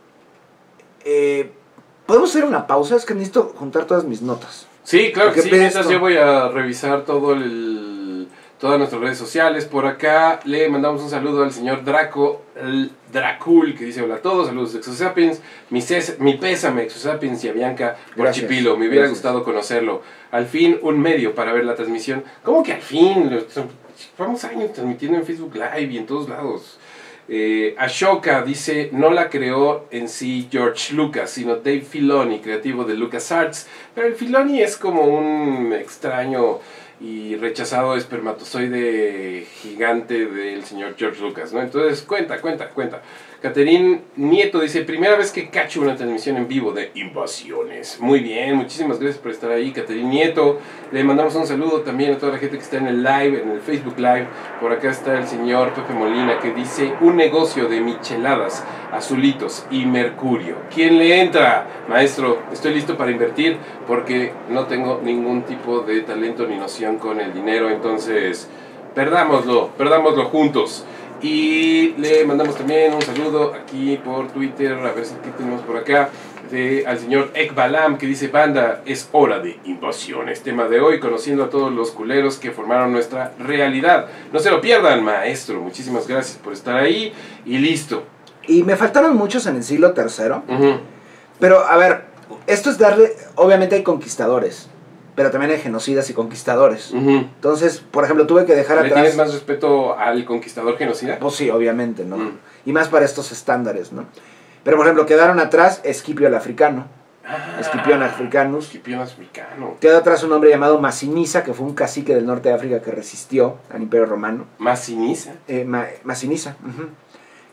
¿Podemos hacer una pausa? Es que necesito juntar todas mis notas. Sí, claro que sí. Mientras yo voy a revisar todas nuestras redes sociales. Por acá le mandamos un saludo al señor Dracul, que dice hola a todos, saludos de Exosapiens. Mi pésame, Exosapiens y a Bianca por Chipilo. Me hubiera gustado conocerlo. Al fin, un medio para ver la transmisión. ¿Cómo que al fin? Llevamos años transmitiendo en Facebook Live y en todos lados. Ashoka dice, no la creó en sí George Lucas, sino Dave Filoni, creativo de LucasArts. Pero el Filoni es como un extraño y rechazado espermatozoide gigante del señor George Lucas, ¿no? Entonces, cuenta. Caterín Nieto dice, primera vez que cacho una transmisión en vivo de Invasiones. Muy bien, muchísimas gracias por estar ahí, Caterín Nieto. Le mandamos un saludo también a toda la gente que está en el live, en el Facebook Live. Por acá está el señor Pepe Molina, que dice, un negocio de micheladas, azulitos y mercurio. ¿Quién le entra? Maestro, estoy listo para invertir porque no tengo ningún tipo de talento ni noción con el dinero, entonces perdámoslo juntos. Y le mandamos también un saludo aquí por Twitter, a ver si tenemos por acá, al señor Ekbalam, que dice, banda, es hora de invasiones. Tema de hoy, conociendo a todos los culeros que formaron nuestra realidad. No se lo pierdan, maestro. Muchísimas gracias por estar ahí y listo. Y me faltaron muchos en el siglo III. Pero, a ver, esto es darle... Obviamente hay conquistadores, pero también hay genocidas y conquistadores. Entonces, por ejemplo, tuve que dejar atrás... ¿Le tienes más respeto al conquistador genocida? Pues sí, obviamente, ¿no? Y más para estos estándares, ¿no? Pero, por ejemplo, quedaron atrás Escipio el africano. Escipión Africanus. Escipión africano. Quedó atrás un hombre llamado Masinisa, que fue un cacique del norte de África que resistió al Imperio Romano. ¿Masinisa? Masinisa.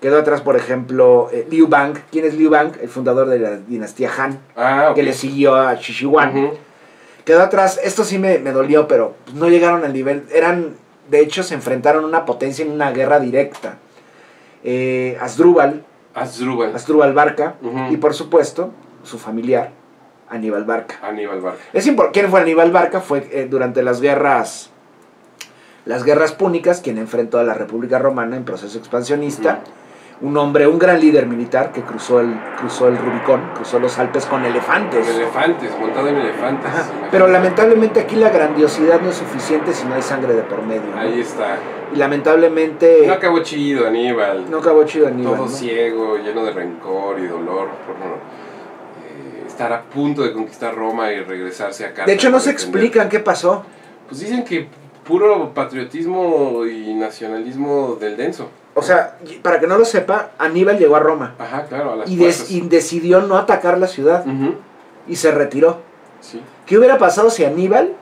Quedó atrás, por ejemplo, Liu Bang. ¿Quién es Liu Bang? El fundador de la dinastía Han, que le siguió a Shishiguan. Quedó atrás, esto sí me dolió, pero no llegaron al nivel, de hecho se enfrentaron a una potencia en una guerra directa. Asdrúbal Barca, y por supuesto, su familiar, Aníbal Barca. ¿Quién fue Aníbal Barca? Fue durante las guerras púnicas, quien enfrentó a la República Romana en proceso expansionista. Un hombre, un gran líder militar que cruzó el Rubicón, cruzó los Alpes con elefantes. Montado en elefantes. Pero lamentablemente aquí la grandiosidad no es suficiente si no hay sangre de por medio, ¿no? Ahí está. Y lamentablemente... No acabó chido Aníbal. Todo ¿no? Ciego, lleno de rencor y dolor por estar a punto de conquistar Roma y regresarse a Cartago. De hecho no se explican qué pasó. Pues dicen que puro patriotismo y nacionalismo del denso. O sea, para que no lo sepa, Aníbal llegó a Roma. Ajá, claro, a las y decidió no atacar la ciudad. Y se retiró. Sí. ¿Qué hubiera pasado si Aníbal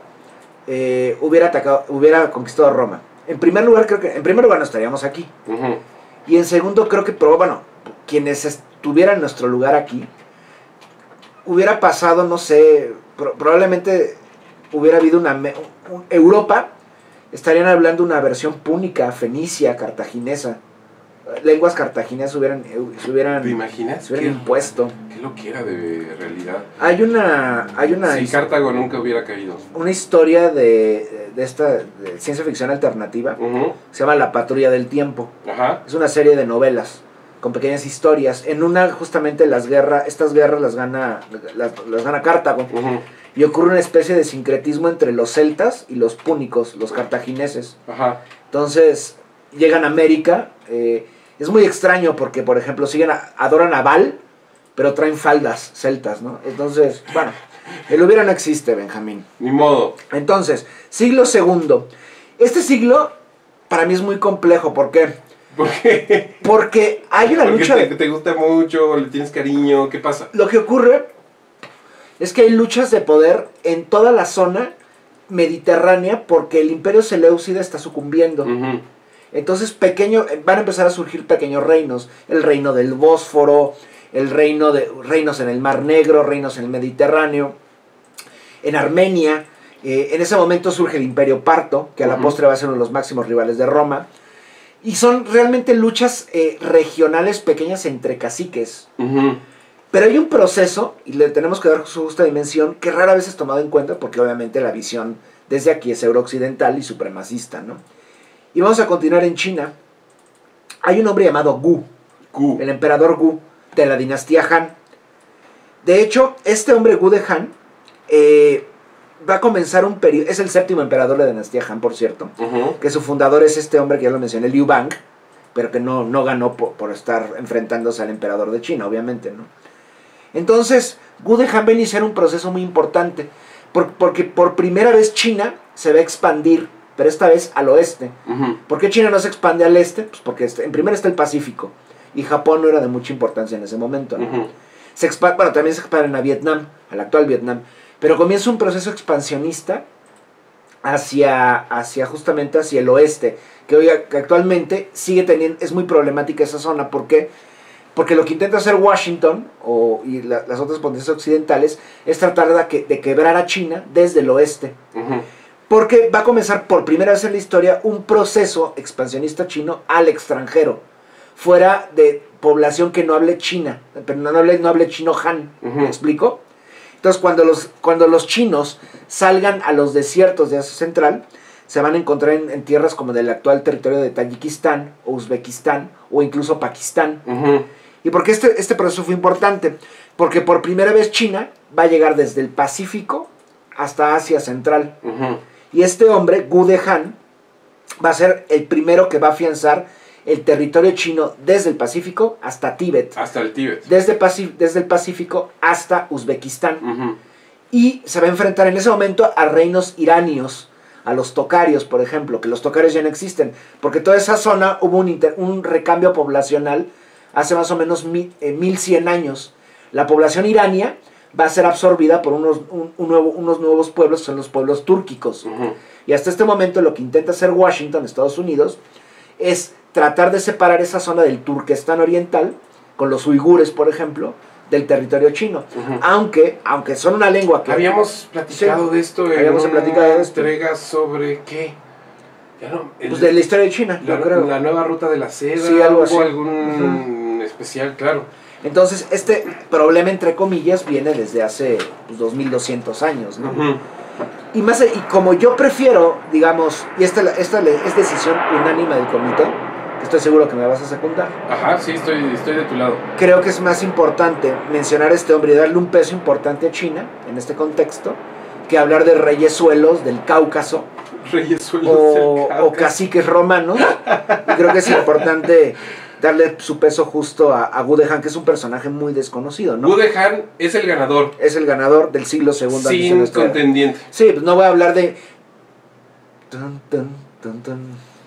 hubiera conquistado Roma? En primer lugar no estaríamos aquí. Y en segundo, creo que, quienes estuvieran en nuestro lugar aquí, hubiera pasado, no sé, probablemente hubiera habido Europa. Estarían hablando una versión púnica, fenicia, cartaginesa. Lenguas cartaginesas se hubieran ¿Te imaginas? Se hubieran impuesto. Qué loquera de realidad. Hay una si Cartago nunca hubiera caído. Una historia de ciencia ficción alternativa. Se llama La Patrulla del Tiempo. Es una serie de novelas con pequeñas historias. En una, justamente, estas guerras las gana Cartago. Y ocurre una especie de sincretismo entre los celtas y los púnicos, los cartagineses. Entonces, llegan a América. Es muy extraño porque, por ejemplo, adoran a Baal, pero traen faldas celtas, ¿no? Entonces, bueno, el hubiera no existe, Benjamín. Ni modo. Entonces, siglo II. Este siglo, para mí, es muy complejo. ¿Por qué? ¿Por qué? Porque hay una lucha... Te gusta mucho, le tienes cariño, ¿qué pasa? Lo que ocurre es que hay luchas de poder en toda la zona mediterránea porque el imperio seleucida está sucumbiendo. Entonces van a empezar a surgir pequeños reinos. El reino del Bósforo, reinos en el Mar Negro, reinos en el Mediterráneo, en Armenia. En ese momento surge el imperio parto, que a la postre va a ser uno de los máximos rivales de Roma. Y son realmente luchas regionales pequeñas entre caciques. Pero hay un proceso, y le tenemos que dar su justa dimensión, que rara vez es tomado en cuenta, porque obviamente la visión desde aquí es eurooccidental y supremacista, ¿no? Y vamos a continuar en China. Hay un hombre llamado Gu. El emperador Gu, de la dinastía Han. De hecho, este hombre Gu de Han va a comenzar un periodo... Es el séptimo emperador de la dinastía Han, por cierto. Que su fundador es este hombre que ya lo mencioné, Liu Bang, pero que no ganó por estar enfrentándose al emperador de China, obviamente, ¿no? Entonces, Gu de Han va a iniciar un proceso muy importante, porque por primera vez China se va a expandir, pero esta vez al oeste. ¿Por qué China no se expande al este? Pues porque en primero está el Pacífico, y Japón no era de mucha importancia en ese momento, ¿no? También se expanden a Vietnam, al actual Vietnam, pero comienza un proceso expansionista justamente hacia el oeste, que actualmente es muy problemática esa zona. ¿Por qué? Porque lo que intenta hacer Washington y las otras potencias occidentales es tratar de quebrar a China desde el oeste. Porque va a comenzar por primera vez en la historia un proceso expansionista chino al extranjero, fuera de población que no hable china, pero no hable chino Han. ¿Me explico? Entonces, cuando los chinos salgan a los desiertos de Asia Central, se van a encontrar en tierras como del actual territorio de Tayikistán, o Uzbekistán, o incluso Pakistán. ¿Y por qué este proceso fue importante? Porque por primera vez China va a llegar desde el Pacífico hasta Asia Central. Y este hombre, Gu de Han, va a ser el primero que va a afianzar el territorio chino desde el Pacífico hasta Tíbet. Hasta el Tíbet. Desde el Pacífico hasta Uzbekistán. Y se va a enfrentar en ese momento a reinos iranios, a los tocarios, por ejemplo, que los tocarios ya no existen, porque toda esa zona hubo un recambio poblacional hace más o menos 1100 años. La población irania va a ser absorbida por unos nuevos pueblos, que son los pueblos túrquicos. Y hasta este momento lo que intenta hacer Washington, Estados Unidos, es tratar de separar esa zona del Turquestán oriental, con los uigures, por ejemplo, del territorio chino. Aunque son una lengua que... Habíamos platicado de esto habíamos platicado de esto. Entrega sobre qué. Pues de la historia de China, yo creo. La nueva ruta de la seda, sí, algo así. Algún especial, claro. Entonces, este problema, entre comillas, viene desde hace 2200 años, ¿no? Y como yo prefiero, digamos, y esta es decisión unánime del comité, que estoy seguro que me vas a secundar. Ajá, sí, estoy de tu lado. Creo que es más importante mencionar a este hombre y darle un peso importante a China, en este contexto, que hablar de reyesuelos del Cáucaso, o caciques romanos. Y creo que es importante darle su peso justo a Wu De Han, que es un personaje muy desconocido, ¿no? Wu De Han es el ganador. Es el ganador del siglo II. Sin contendiente. Sí, pues no voy a hablar de... Dun, dun, dun, dun.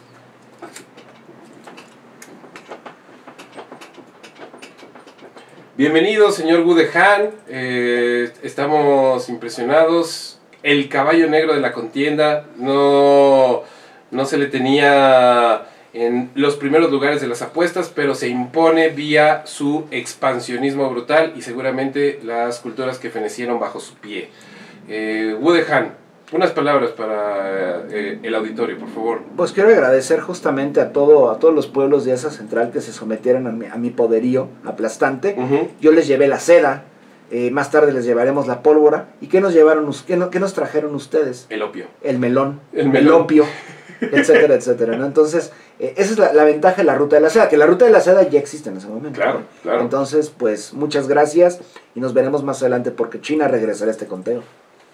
Bienvenido, señor Wu De Han. Estamos impresionados. El caballo negro de la contienda no se le tenía en los primeros lugares de las apuestas, pero se impone vía su expansionismo brutal y seguramente las culturas que fenecieron bajo su pie. Wu De Han, unas palabras para el auditorio, por favor. Pues quiero agradecer justamente a todos los pueblos de Asia Central que se sometieron a mi poderío aplastante. Yo les llevé la seda. Más tarde les llevaremos la pólvora. ¿Y qué nos llevaron? ¿Qué nos trajeron ustedes? El opio. El melón. El opio. Etcétera, etcétera, ¿no? Entonces, esa es la ventaja de la ruta de la seda, que la ruta de la seda ya existe en ese momento. Claro, claro. Entonces, pues, muchas gracias y nos veremos más adelante porque China regresará a este conteo.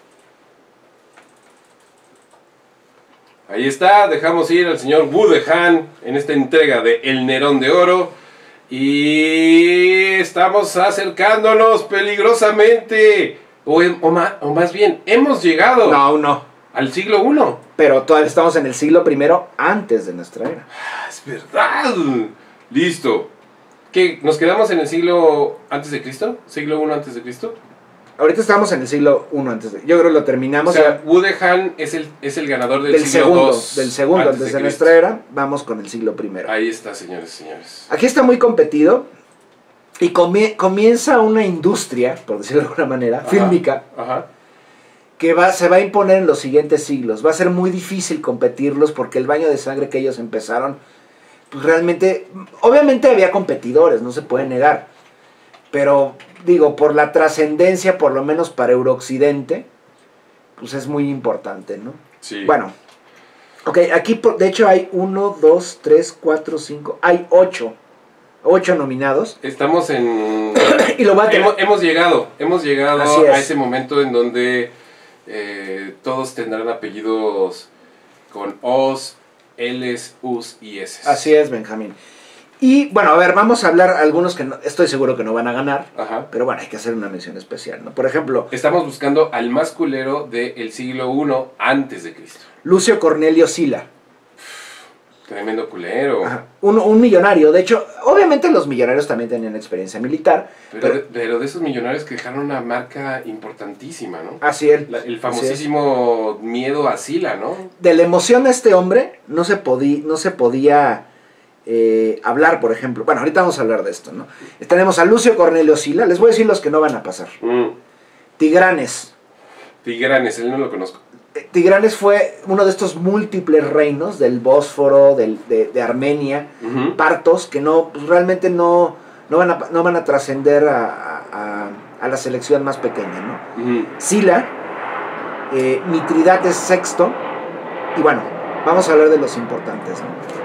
Ahí está, dejamos ir al señor Wu De Han en esta entrega de El Nerón de Oro. Y estamos acercándonos peligrosamente, o más bien, hemos llegado al siglo I. Pero todavía estamos en el siglo I antes de nuestra era. Es verdad. Listo. ¿Qué? ¿Nos quedamos en el siglo antes de Cristo? ¿Siglo I antes de Cristo? Ahorita estamos en el siglo I antes de... Yo creo que lo terminamos. O sea, Wu De Han es el ganador del siglo II. Del segundo antes de nuestra era. Vamos con el siglo I. Ahí está, señores y señores. Aquí está muy competido. Y comienza una industria, por decirlo de alguna manera, fílmica, que se va a imponer en los siguientes siglos. Va a ser muy difícil competirlos porque el baño de sangre que ellos empezaron, pues realmente... Obviamente había competidores, no se puede negar. Pero, digo, por la trascendencia, por lo menos para Eurooccidente, pues es muy importante, ¿no? Sí. Bueno, ok, aquí de hecho hay 1, 2, 3, 4, 5, hay 8 nominados. Estamos en... y lo va a tener. Hemos llegado a ese momento en donde todos tendrán apellidos con O's, L's, U's y S's. Así es, Benjamín. Y bueno, a ver, vamos a hablar algunos que estoy seguro que no van a ganar. Pero bueno, hay que hacer una mención especial, ¿no? Por ejemplo... Estamos buscando al más culero del siglo I antes de Cristo. Lucio Cornelio Sila. Tremendo culero. Un millonario. De hecho, obviamente los millonarios también tenían experiencia militar. Pero de esos millonarios que dejaron una marca importantísima, ¿no? Así es. El famosísimo miedo a Sila, ¿no? De la emoción de este hombre no se podía hablar, por ejemplo. Bueno, ahorita vamos a hablar de esto, ¿no? Tenemos a Lucio Cornelio Sila. Les voy a decir los que no van a pasar. Tigranes. Tigranes, él no lo conozco. Tigranes fue uno de estos múltiples reinos del Bósforo, de Armenia, partos, que pues realmente no van a trascender a la selección más pequeña, ¿no? Sila, Mitridates VI, y bueno, vamos a hablar de los importantes, ¿no?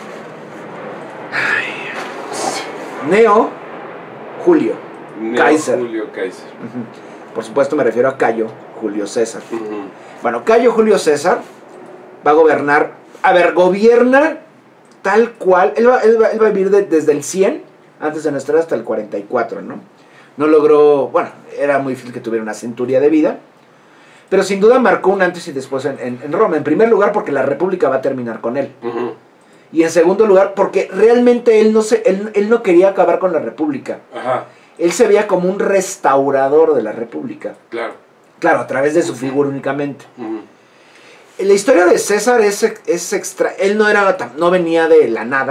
Neo Julio Kaiser. Por supuesto me refiero a Cayo Julio César. Bueno, Cayo Julio César va a gobernar. A ver, gobierna tal cual. Él va a vivir desde el 100 antes de nuestra era hasta el 44, ¿no? No logró. Bueno, era muy difícil que tuviera una centuria de vida. Pero sin duda marcó un antes y después en Roma. En primer lugar, porque la República va a terminar con él. Y en segundo lugar, porque realmente él no quería acabar con la República. Él se veía como un restaurador de la República. Claro, a través de su figura únicamente. La historia de César es extra. Él no venía de la nada.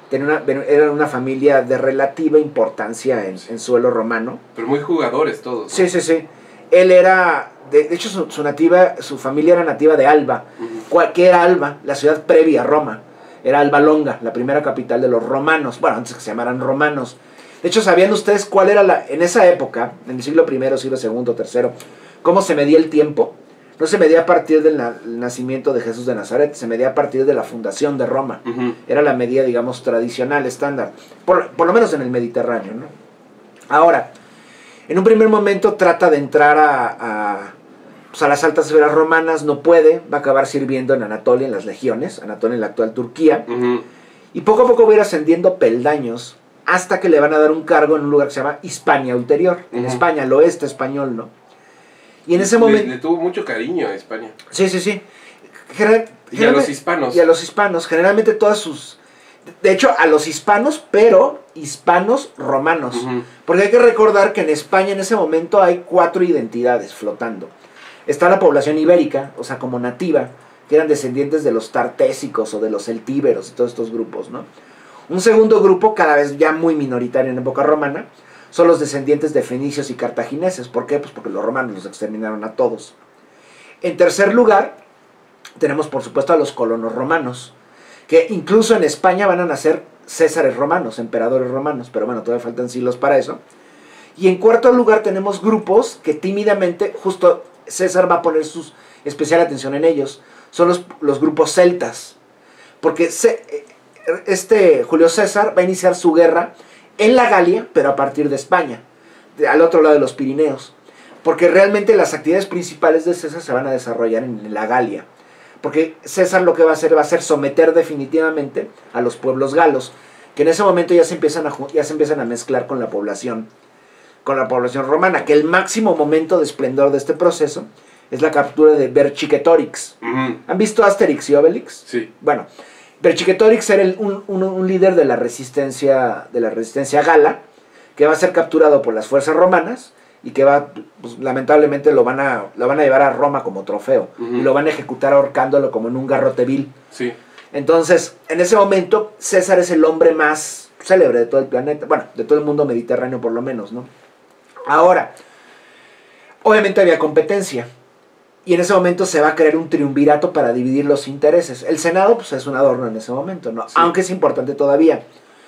Era una familia de relativa importancia en suelo romano. Pero muy jugadores todos, ¿no? Sí, sí, sí. Él era, de hecho su familia era nativa de Alba. ¿Qué era Alba? La ciudad previa a Roma. Era Alba Longa, la primera capital de los romanos. Bueno, antes que se llamaran romanos. De hecho, ¿sabían ustedes cuál era en esa época, en el siglo I, siglo II, III, cómo se medía el tiempo? No se medía a partir del nacimiento de Jesús de Nazaret, se medía a partir de la fundación de Roma. Era la medida, digamos, tradicional, estándar, por lo menos en el Mediterráneo, ¿no? Ahora, en un primer momento trata de entrar a las altas esferas romanas, no puede, va a acabar sirviendo en Anatolia, en las legiones, Anatolia en la actual Turquía, y poco a poco va a ir ascendiendo peldaños, hasta que le van a dar un cargo en un lugar que se llama Hispania Ulterior, en España, el oeste español, ¿no? Y en ese momento... Le tuvo mucho cariño a España. Sí, sí, sí. Y a los hispanos. Y a los hispanos. Generalmente todas sus... De hecho, a los hispanos, pero hispanos romanos. Porque hay que recordar que en España en ese momento hay 4 identidades flotando. Está la población ibérica, o sea, como nativa, que eran descendientes de los tartésicos o de los celtíberos y todos estos grupos, ¿no? Un segundo grupo, cada vez ya muy minoritario en época romana, son los descendientes de fenicios y cartagineses. ¿Por qué? Pues porque los romanos los exterminaron a todos. En tercer lugar, tenemos por supuesto a los colonos romanos, que incluso en España van a nacer césares romanos, emperadores romanos, pero bueno, todavía faltan siglos para eso. Y en cuarto lugar tenemos grupos que tímidamente, justo César va a poner su especial atención en ellos, son los grupos celtas, porque Julio César va a iniciar su guerra en la Galia, pero a partir de España, al otro lado de los Pirineos, porque realmente las actividades principales de César se van a desarrollar en la Galia, porque César lo que va a hacer someter definitivamente a los pueblos galos, que en ese momento ya se empiezan a mezclar con la población romana, que el máximo momento de esplendor de este proceso es la captura de Vercingetorix. ¿Han visto Asterix y Obelix? Sí. Bueno, Vercingetorix era un líder de la resistencia gala, que va a ser capturado por las fuerzas romanas y que pues, lamentablemente lo van a llevar a Roma como trofeo y lo van a ejecutar ahorcándolo como en un garrote vil. Sí. Entonces, en ese momento, César es el hombre más célebre de todo el planeta, bueno, de todo el mundo mediterráneo por lo menos, ¿no? Ahora, obviamente había competencia. Y en ese momento se va a crear un triunvirato para dividir los intereses. El Senado, pues, es un adorno en ese momento, ¿no? Sí. Aunque es importante todavía.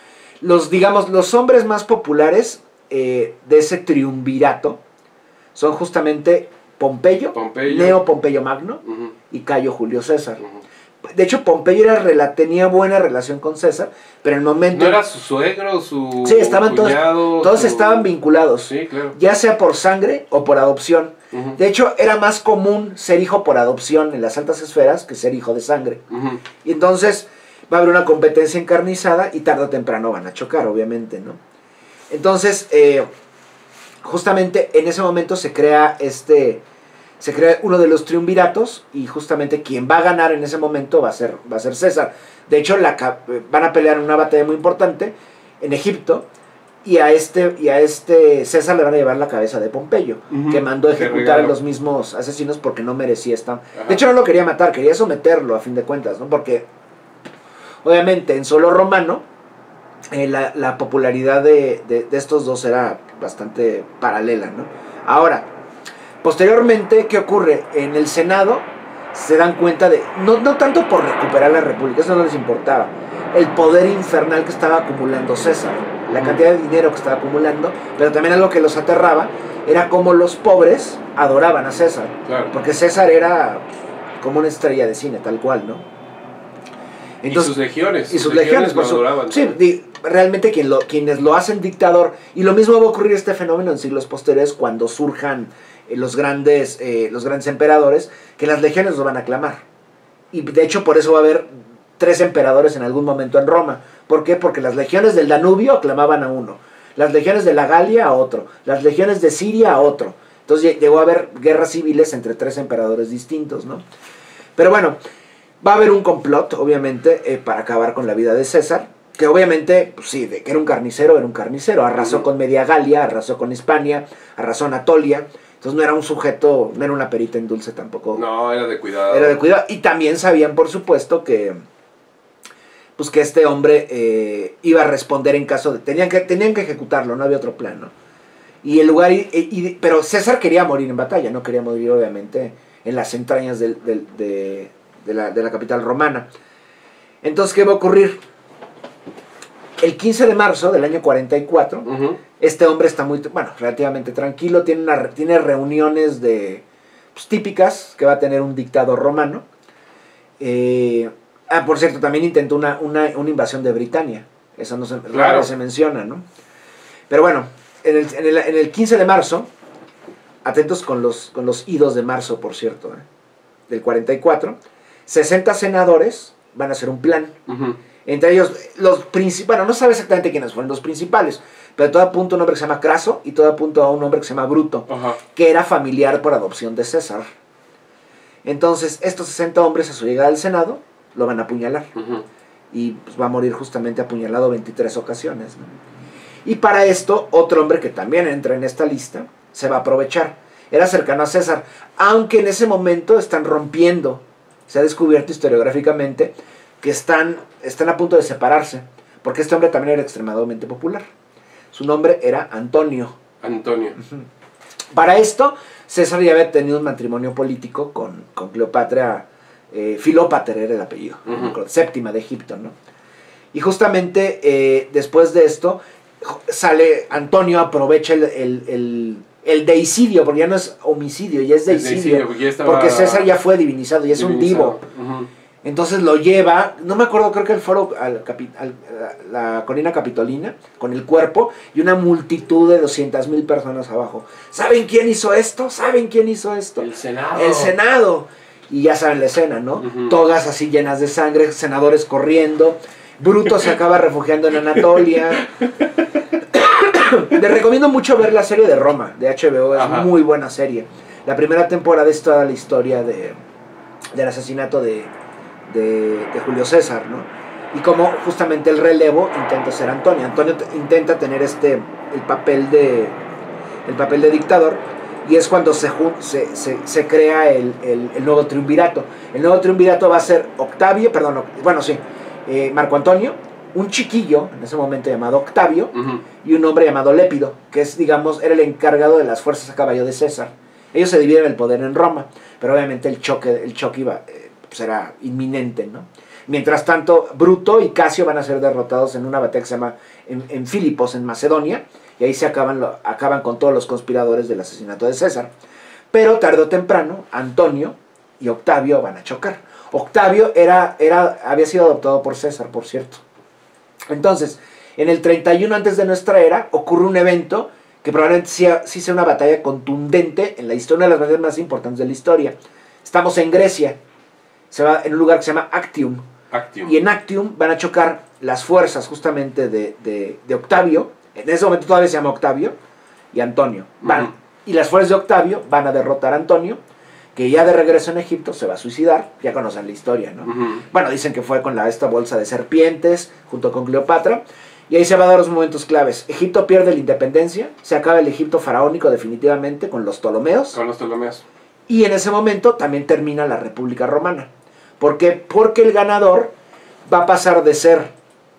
Los hombres más populares de ese triunvirato son justamente Pompeyo. Neo Pompeyo Magno y Cayo Julio César. De hecho, Pompeyo tenía buena relación con César, pero en el momento... ¿No era su suegro, su sí, estaban cuñado? Todos estaban vinculados, sí, claro. Ya sea por sangre o por adopción. De hecho, era más común ser hijo por adopción en las altas esferas que ser hijo de sangre. Y entonces va a haber una competencia encarnizada y tarde o temprano van a chocar, obviamente, ¿no? Entonces, justamente en ese momento se crea uno de los triunviratos y justamente quien va a ganar en ese momento va a ser César. De hecho, van a pelear en una batalla muy importante en Egipto y a este César le van a llevar la cabeza de Pompeyo, que mandó ejecutar a los mismos asesinos porque no merecía esta. De hecho, no lo quería matar, quería someterlo a fin de cuentas, ¿no? Porque obviamente en suelo romano la popularidad de estos dos era bastante paralela, ¿no? Ahora, posteriormente, ¿qué ocurre? En el Senado se dan cuenta de, no tanto por recuperar la república, eso no les importaba, el poder infernal que estaba acumulando César, la cantidad de dinero que estaba acumulando, pero también algo que los aterraba era cómo los pobres adoraban a César, claro. Porque César era como una estrella de cine, tal cual, ¿no? Entonces, y sus legiones lo adoraban. Sí, realmente quienes lo hacen dictador, y lo mismo va a ocurrir este fenómeno en siglos posteriores cuando surjan los grandes emperadores, que las legiones los van a aclamar. Y de hecho por eso va a haber 3 emperadores en algún momento en Roma. ¿Por qué? Porque las legiones del Danubio aclamaban a uno, las legiones de la Galia a otro, las legiones de Siria a otro. Entonces llegó a haber guerras civiles entre 3 emperadores distintos, ¿no? Pero bueno, va a haber un complot, obviamente, para acabar con la vida de César, que obviamente, pues sí, de que era un carnicero, arrasó con media Galia, arrasó con Hispania, arrasó Anatolia. Entonces no era un sujeto, no era una perita en dulce tampoco. No, era de cuidado. Y también sabían, por supuesto, que pues que este hombre iba a responder en caso de... Tenían que ejecutarlo, no había otro plan, ¿no? Y el lugar... pero César quería morir en batalla, no quería morir obviamente en las entrañas de la capital romana. Entonces, ¿qué va a ocurrir? El 15 de marzo del año 44, este hombre está relativamente tranquilo, tiene reuniones pues, típicas que va a tener un dictador romano. Por cierto, también intentó una invasión de Britania. Eso no se menciona, ¿no? Pero bueno, en el 15 de marzo, atentos con los idos de marzo, por cierto, del 44, 60 senadores van a hacer un plan. Entre ellos, los principales, no sabe exactamente quiénes fueron los principales, pero todo apunta a un hombre que se llama Craso y todo apunta a un hombre que se llama Bruto, que era familiar por adopción de César. Entonces, estos 60 hombres a su llegada al Senado lo van a apuñalar. Y pues, va a morir justamente apuñalado 23 ocasiones, ¿no? Y para esto, otro hombre que también entra en esta lista se va a aprovechar. Era cercano a César, aunque en ese momento están rompiendo. Se ha descubierto historiográficamente que están a punto de separarse, porque este hombre también era extremadamente popular. Su nombre era Antonio. Para esto, César ya había tenido un matrimonio político con Cleopatra. Filópater era el apellido, séptima de Egipto, ¿no? Y justamente después de esto sale Antonio, aprovecha el deicidio, porque ya no es homicidio, ya es deicidio, porque César ya fue divinizado, ya es un divo. Entonces lo lleva, no me acuerdo, creo que él fue a la colina Capitolina con el cuerpo y una multitud de 200,000 personas abajo. ¿Saben quién hizo esto? ¿Saben quién hizo esto? El Senado. El Senado. Y ya saben la escena, ¿no? Togas así llenas de sangre, senadores corriendo. Bruto se acaba refugiando en Anatolia. Les recomiendo mucho ver la serie de Roma, de HBO, es muy buena serie. La primera temporada es toda la historia del asesinato de Julio César, ¿no? Y como justamente el relevo intenta ser Antonio. Antonio intenta tener el papel de dictador, y es cuando se crea el nuevo triunvirato. El nuevo triunvirato va a ser Marco Antonio, un chiquillo en ese momento llamado Octavio, y un hombre llamado Lépido, que era el encargado de las fuerzas a caballo de César. Ellos se dividen el poder en Roma, pero obviamente el choque era inminente, ¿no? Mientras tanto, Bruto y Casio van a ser derrotados en una batalla que se llama en Filipos, en Macedonia, y ahí se acaban con todos los conspiradores del asesinato de César. Pero tarde o temprano, Antonio y Octavio van a chocar. Octavio había sido adoptado por César, por cierto. Entonces, en el 31 antes de nuestra era, ocurre un evento que probablemente sí sea una batalla contundente en la historia, una de las batallas más importantes de la historia. Estamos en Grecia, se va en un lugar que se llama Actium. Y en Actium van a chocar las fuerzas justamente de Octavio. En ese momento todavía se llama Octavio y Antonio. Y las fuerzas de Octavio van a derrotar a Antonio, que ya de regreso en Egipto se va a suicidar. Ya conocen la historia, ¿no? Bueno, dicen que fue con esta bolsa de serpientes junto con Cleopatra. Y ahí se van a dar los momentos claves. Egipto pierde la independencia, se acaba el Egipto faraónico definitivamente con los Ptolomeos. Y en ese momento también termina la República Romana. ¿Por qué? Porque el ganador va a pasar de ser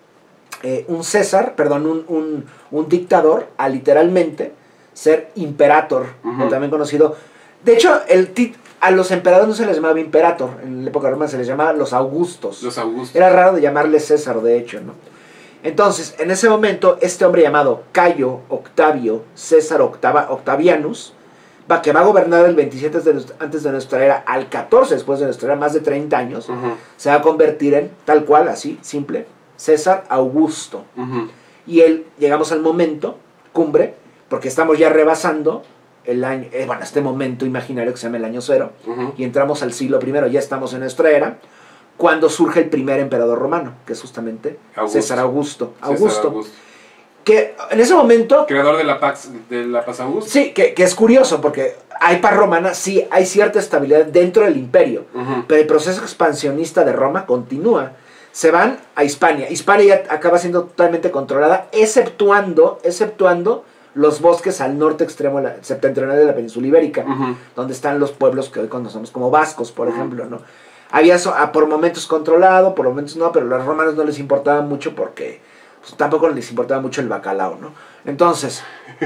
un dictador, a literalmente ser imperator, o también conocido. De hecho, a los emperadores no se les llamaba imperator, en la época romana se les llamaba los Augustos. Era raro de llamarle César, de hecho, ¿no? Entonces, en ese momento, este hombre llamado Cayo Octavio César Octavianus, que va a gobernar el 27 antes de nuestra era al 14 después de nuestra era, más de 30 años, se va a convertir en, tal cual, así, simple, César Augusto. Y llegamos al momento cumbre, porque estamos ya rebasando el año, este momento imaginario que se llama el año cero, y entramos al siglo I, ya estamos en nuestra era, cuando surge el primer emperador romano, que es justamente César Augusto. Que en ese momento... Creador de la Pax Augusta. Sí, que es curioso, porque hay paz romana, sí, hay cierta estabilidad dentro del imperio, pero el proceso expansionista de Roma continúa. Se van a Hispania. Hispania ya acaba siendo totalmente controlada, exceptuando los bosques al norte extremo septentrional de la península ibérica, donde están los pueblos que hoy conocemos como vascos, por ejemplo, ¿no? Había por momentos controlado, por momentos no, pero a los romanos no les importaba mucho porque pues, tampoco les importaba mucho el bacalao, ¿no? Entonces,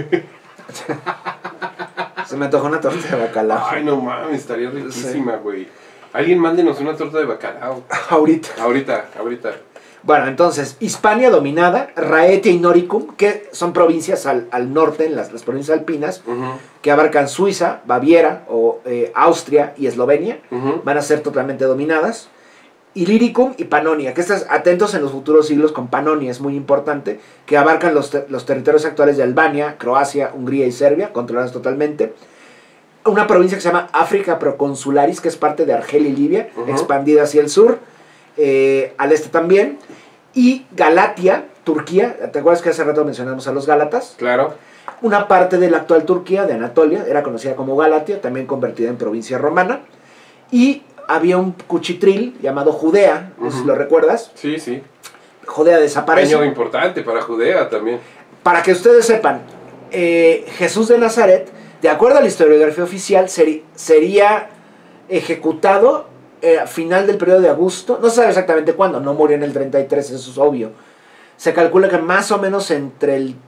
se me antojó una torta de bacalao. Ay, no mames, estaría riquísima, güey. Sí. Alguien mándenos una torta de bacalao. Ahorita. Bueno, entonces, Hispania dominada, Raetia y Noricum, que son provincias al norte, en las provincias alpinas, que abarcan Suiza, Baviera, Austria y Eslovenia, van a ser totalmente dominadas. Illyricum y Pannonia, que estás atentos en los futuros siglos con Pannonia, es muy importante, que abarcan los territorios actuales de Albania, Croacia, Hungría y Serbia, controladas totalmente. Una provincia que se llama África Proconsularis, que es parte de Argelia y Libia, expandida hacia el sur, al este también. Y Galatia, Turquía, ¿te acuerdas que hace rato mencionamos a los gálatas? Claro. Una parte de la actual Turquía, de Anatolia, era conocida como Galatia, también convertida en provincia romana. Y había un cuchitril llamado Judea, no sé si lo recuerdas. Sí, sí. Judea desaparece. Año importante para Judea también. Para que ustedes sepan, Jesús de Nazaret, de acuerdo a la historiografía oficial, sería ejecutado a final del periodo de Augusto. No se sabe exactamente cuándo, no murió en el 33, eso es obvio. Se calcula que más o menos entre el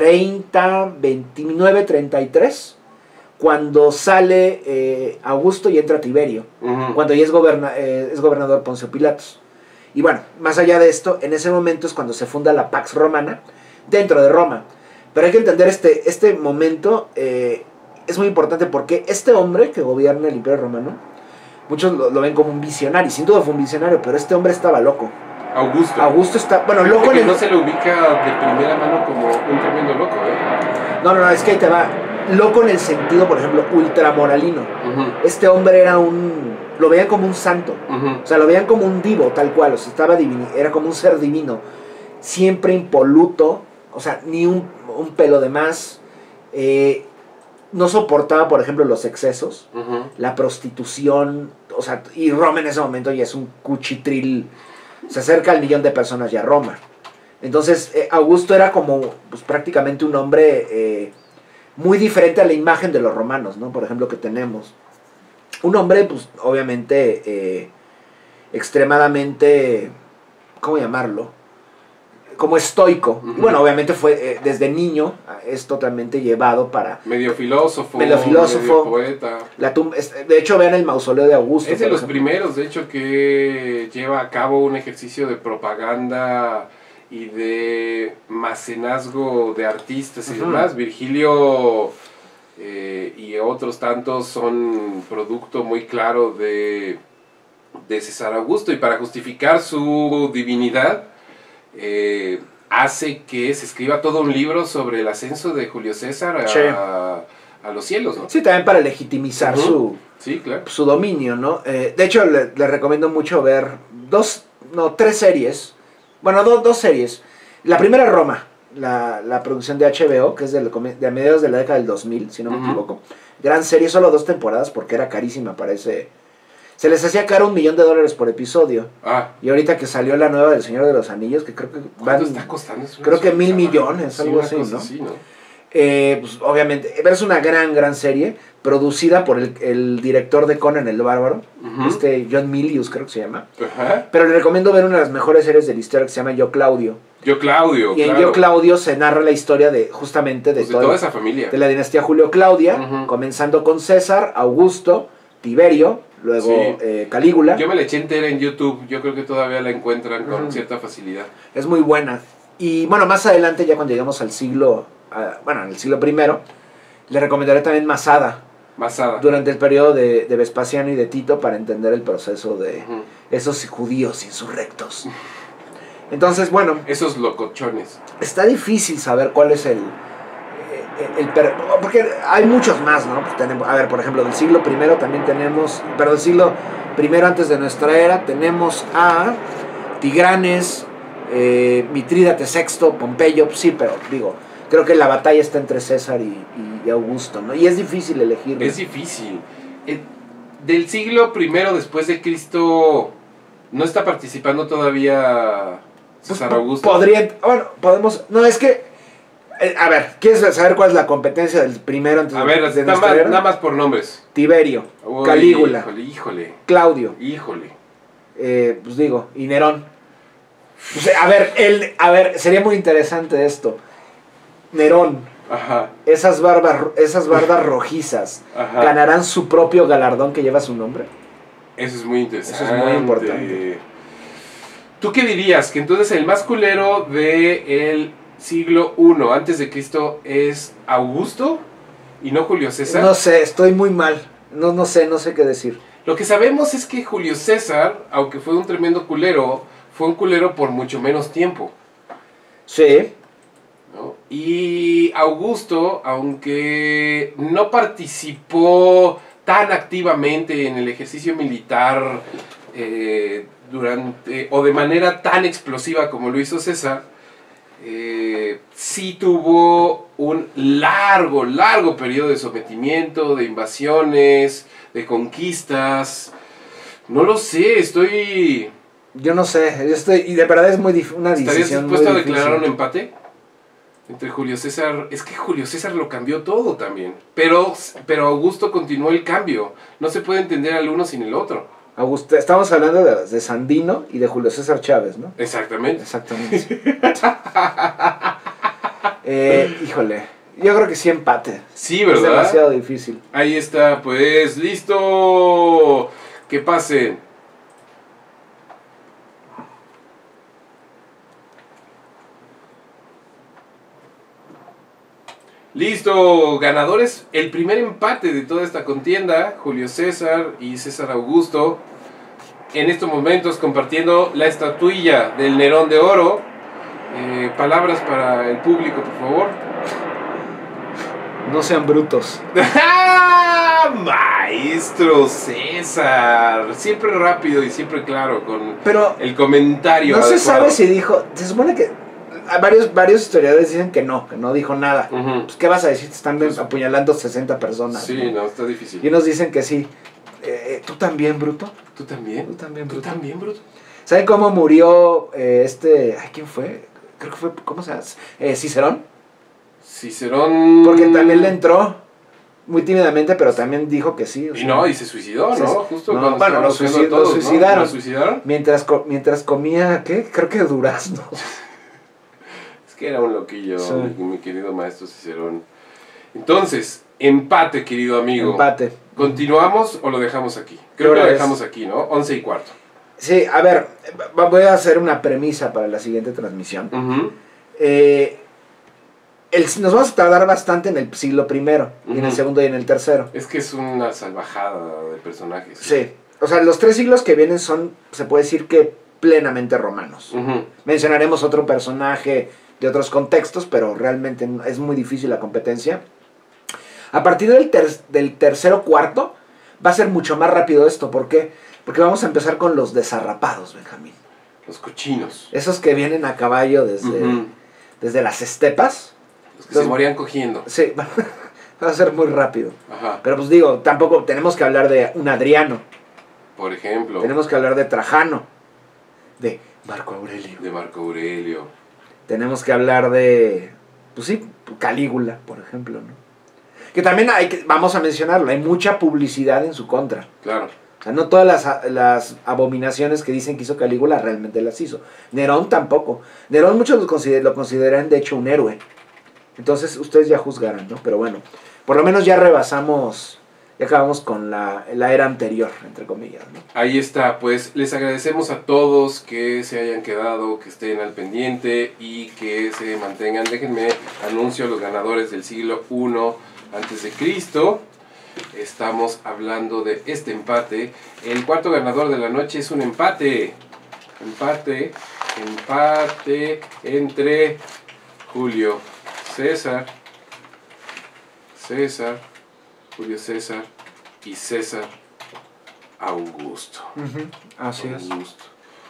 29, 33, cuando sale Augusto y entra Tiberio, cuando ya es gobernador Poncio Pilatos. Y bueno, más allá de esto, en ese momento es cuando se funda la Pax Romana dentro de Roma. Pero hay que entender este momento, es muy importante porque este hombre que gobierna el Imperio Romano, muchos lo ven como un visionario, sin duda fue un visionario, pero este hombre estaba loco. Augusto está, bueno, pero loco. No se lo ubica de primera mano como un tremendo loco, No, es que ahí te va. Loco en el sentido, por ejemplo, ultramoralino. Este hombre era lo veían como un santo. O sea, lo veían como un divo, tal cual. O sea, era como un ser divino. Siempre impoluto. O sea, ni un pelo de más. No soportaba, por ejemplo, los excesos. La prostitución. O sea, y Roma en ese momento ya es un cuchitril. Se acerca al 1,000,000 de personas ya a Roma. Entonces, Augusto era como pues, prácticamente un hombre muy diferente a la imagen de los romanos, ¿no? Por ejemplo, que tenemos. Un hombre, pues, obviamente, extremadamente, ¿cómo llamarlo? Como estoico. Y bueno, obviamente fue desde niño, es totalmente llevado para... Medio filósofo. Medio poeta. De hecho, vean el mausoleo de Augusto. Es de los primeros, de hecho, que lleva a cabo un ejercicio de propaganda y de mecenazgo de artistas y demás. Virgilio y otros tantos son producto muy claro de César Augusto, y para justificar su divinidad hace que se escriba todo un libro sobre el ascenso de Julio César a los cielos, ¿no? Sí, también para legitimizar sí, claro. su dominio, ¿no? De hecho, les recomiendo mucho ver 3 series. Bueno, dos series. La primera es Roma, la producción de HBO, que es de mediados de la década del 2000, si no me equivoco. Gran serie, solo 2 temporadas porque era carísima, parece. Se les hacía caro $1,000,000 por episodio. Y ahorita que salió la nueva del Señor de los Anillos, que creo que ¿cuánto está costando? Creo que $1,000 millones, algo así, ¿no? Así, ¿no? Pues obviamente, pero es una gran serie, producida por el director de Conan el Bárbaro, John Milius creo que se llama. Pero le recomiendo ver una de las mejores series de la historia que se llama Yo Claudio. Y en Yo Claudio se narra la historia de justamente de toda esa familia. De la dinastía Julio-Claudia, comenzando con César, Augusto, Tiberio, luego Calígula. Yo me la eché entera en YouTube, yo creo que todavía la encuentran con cierta facilidad. Es muy buena. Y bueno, más adelante, ya cuando llegamos al siglo... en el siglo I, le recomendaré también Masada. Durante el periodo de Vespasiano y de Tito, para entender el proceso de esos judíos insurrectos. Entonces, bueno... Esos locochones. Está difícil saber cuál es porque hay muchos más, ¿no? Pues tenemos, a ver, por ejemplo, del siglo I también tenemos... Pero del siglo I antes de nuestra era tenemos a Tigranes, Mitrídates VI, Pompeyo, sí, pero digo... Creo que la batalla está entre César y Augusto, ¿no? Y es difícil elegir. Es difícil. Del siglo I después de Cristo, ¿no está participando todavía César Augusto? Podemos... No, es que... a ver, ¿quieres saber cuál es la competencia del primero antes nada más por nombres. Tiberio, Calígula, Híjole. Claudio, Pues digo, y Nerón. Pues, a ver, sería muy interesante esto. Nerón, Ajá. esas bardas rojizas, Ajá. ¿ganarán su propio galardón que lleva su nombre? Eso es muy interesante. Eso es muy importante. ¿Tú qué dirías? Que entonces el más culero del siglo I antes de Cristo es Augusto y no Julio César. No sé, estoy muy mal. No sé qué decir. Lo que sabemos es que Julio César, aunque fue un tremendo culero, fue un culero por mucho menos tiempo. Sí. ¿No? Y Augusto, aunque no participó tan activamente en el ejercicio militar o de manera tan explosiva como lo hizo César, sí tuvo un largo periodo de sometimiento, de invasiones, de conquistas. No lo sé, Yo no sé, y de verdad es una decisión muy difícil. ¿Estarías dispuesto a declarar un empate? Entre Julio César, es que Julio César lo cambió todo también, pero Augusto continuó el cambio, no se puede entender al uno sin el otro. Augusto, estamos hablando de Sandino y de Julio César Chávez, ¿no? Exactamente. Híjole, yo creo que sí empate. Sí, ¿verdad? Es demasiado difícil. Ahí está, pues, listo, que pase. Listo, ganadores, el primer empate de toda esta contienda, Julio César y César Augusto, en estos momentos compartiendo la estatuilla del Nerón de Oro. Palabras para el público, por favor. No sean brutos. Maestro César, siempre rápido y siempre claro con el comentario. No se sabe si dijo, se supone que varios historiadores dicen que no dijo nada. Pues, ¿qué vas a decir? Te están apuñalando 60 personas. Sí, no, está difícil. Y unos dicen que sí. ¿Tú también, bruto? ¿Tú también? ¿Tú también, bruto? ¿Tú también, bruto? ¿Saben cómo murió ¿quién fue? Creo que fue, ¿cómo se llama? Cicerón. Cicerón. Porque también le entró muy tímidamente, pero también dijo que sí. Y se suicidó, ¿no? Justo no, bueno, lo suicidaron. ¿no? ¿Lo suicidaron? Mientras comía, ¿qué? Creo que duraznos. Es que era un loquillo, sí. mi querido maestro Cicerón. Entonces, empate, querido amigo. Empate. ¿Continuamos o lo dejamos aquí? Creo que lo dejamos aquí, ¿no? 11:15. Sí, a ver, voy a hacer una premisa para la siguiente transmisión. Nos vamos a tardar bastante en el siglo I, y en el segundo y en el tercero. Es que es una salvajada de personajes. Sí, o sea, los 3 siglos que vienen son, se puede decir que plenamente romanos. Mencionaremos otro personaje de otros contextos, pero realmente es muy difícil la competencia. A partir del tercero cuarto va a ser mucho más rápido esto. ¿Por qué? Porque vamos a empezar con los desarrapados, Benjamín. Los cochinos. Esos que vienen a caballo desde las estepas. Los que se morían cogiendo. Sí, va a ser muy rápido. Ajá. Pero pues digo, tampoco tenemos que hablar de un Adriano. Por ejemplo. Tenemos que hablar de Trajano. De Marco Aurelio. Tenemos que hablar de, pues sí, Calígula, por ejemplo, ¿no? Que también vamos a mencionarlo, hay mucha publicidad en su contra. Claro. O sea, no todas las abominaciones que dicen que hizo Calígula realmente las hizo. Nerón tampoco. Nerón muchos lo consideran de hecho un héroe. Entonces ustedes ya juzgarán, ¿no? Pero bueno, por lo menos ya acabamos con la era anterior, entre comillas, ¿no? Ahí está, pues les agradecemos a todos que se hayan quedado, que estén al pendiente y que se mantengan. Déjenme anuncio a los ganadores del siglo I antes de Cristo. Estamos hablando de este empate. El cuarto ganador de la noche es un empate entre Julio César, Julio César y César Augusto. Así Augusto.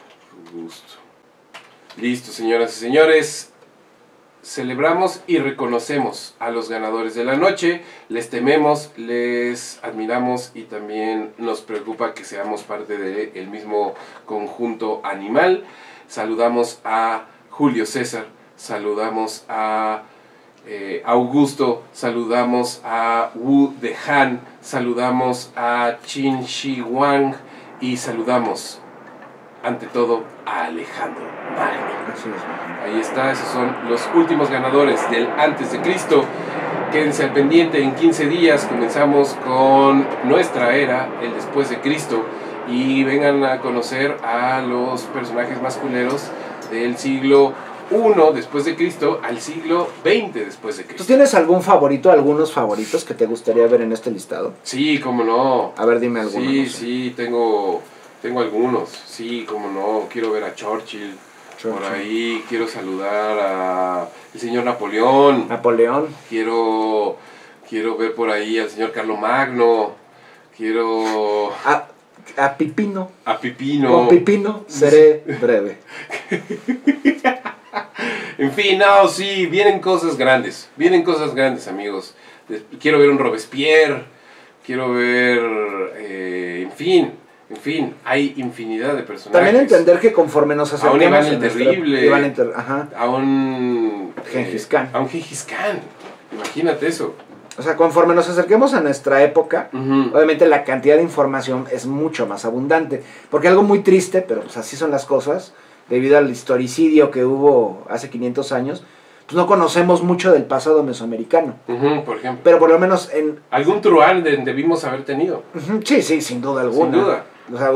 Listo, señoras y señores. Celebramos y reconocemos a los ganadores de la noche. Les tememos, les admiramos y también nos preocupa que seamos parte del mismo conjunto animal. Saludamos a Julio César, saludamos a Augusto, saludamos a Wu de Han, saludamos a Qin Shi Huang y saludamos ante todo a Alejandro Magno. Así es. Ahí está, esos son los últimos ganadores del antes de Cristo. Quédense al pendiente, en 15 días comenzamos con nuestra era, el después de Cristo, y vengan a conocer a los personajes más culeros del siglo I después de Cristo al siglo XX después de Cristo. ¿Tú tienes algún favorito, algunos favoritos que te gustaría ver en este listado? Sí, cómo no. A ver, dime algunos. Sí, no sé. sí, tengo algunos. Sí, cómo no. Quiero ver a Churchill. Por ahí quiero saludar a el señor Napoleón. Quiero ver por ahí al señor Carlomagno. Quiero... A Pipino. A Pipino. Con Pipino seré breve. En fin, no, sí, vienen cosas grandes, amigos. Quiero ver un Robespierre, quiero ver, en fin, hay infinidad de personajes. También entender que conforme nos acercamos a un Iván el Terrible, a un Gengis Khan. Imagínate eso. O sea, conforme nos acerquemos a nuestra época, obviamente la cantidad de información es mucho más abundante. Porque algo muy triste, pero pues así son las cosas, debido al historicidio que hubo hace 500 años, pues no conocemos mucho del pasado mesoamericano. Por ejemplo. Pero por lo menos en... Algún truán debimos haber tenido. Sí, sin duda alguna. Sin duda. O sea,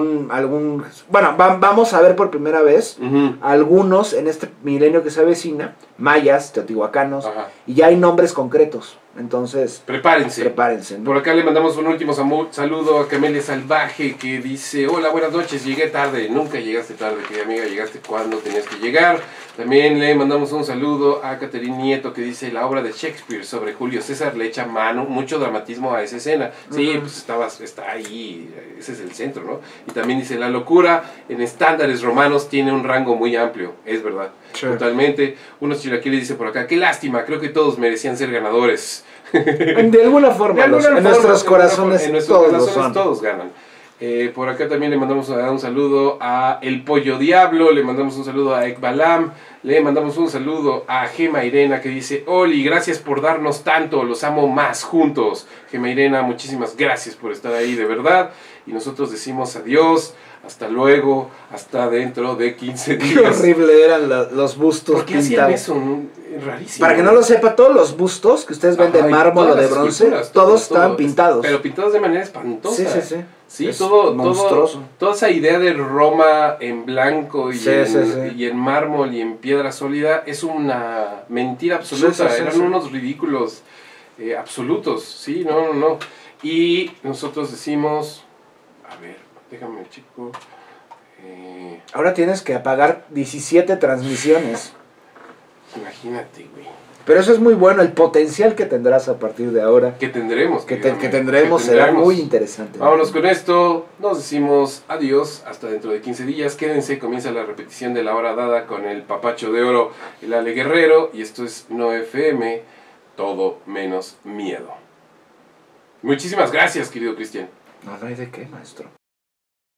bueno, vamos a ver por primera vez algunos en este milenio que se avecina, mayas, teotihuacanos, y ya hay nombres concretos. Entonces, prepárense. ¿No? Por acá le mandamos un último saludo a Camelia Salvaje, que dice: hola, buenas noches, llegué tarde. Nunca llegaste tarde, querida amiga, llegaste cuando tenías que llegar. También le mandamos un saludo a Caterine Nieto, que dice: la obra de Shakespeare sobre Julio César le echa mucho dramatismo a esa escena. Sí, pues está ahí, ese es el centro, ¿no? Y también dice: la locura en estándares romanos tiene un rango muy amplio. Es verdad, totalmente. Unos chilaquiles dice por acá: qué lástima, creo que todos merecían ser ganadores. De alguna forma, en nuestros corazones todos ganan. Por acá también le mandamos un saludo a El Pollo Diablo, le mandamos un saludo a Ekbalam, le mandamos un saludo a Gema Irena, que dice: Oli, gracias por darnos tanto, los amo más juntos. Gema Irena, muchísimas gracias por estar ahí, de verdad. Y nosotros decimos adiós, hasta luego, hasta dentro de 15 días. Qué horrible eran los bustos. ¿Por qué hacían eso? Rarísimo. Para que no lo sepa, todos los bustos que ustedes ven de mármol o de bronce, todos estaban pintados. Pero pintados de manera espantosa. Sí, es todo monstruoso. Toda esa idea de Roma en blanco y en mármol y en piedra sólida es una mentira absoluta. Eran unos ridículos absolutos. Sí, no. Y nosotros decimos: a ver, déjame, chico. Ahora tienes que apagar 17 transmisiones. Imagínate, güey. Pero eso es muy bueno, el potencial que tendrás a partir de ahora. Que tendremos. Que tendremos será muy interesante. Vámonos con esto, nos decimos adiós, hasta dentro de 15 días. Quédense, comienza la repetición de la hora dada con el papacho de oro, el Ale Guerrero. Y esto es No FM, todo menos miedo. Muchísimas gracias, querido Cristian. No hay de qué, maestro.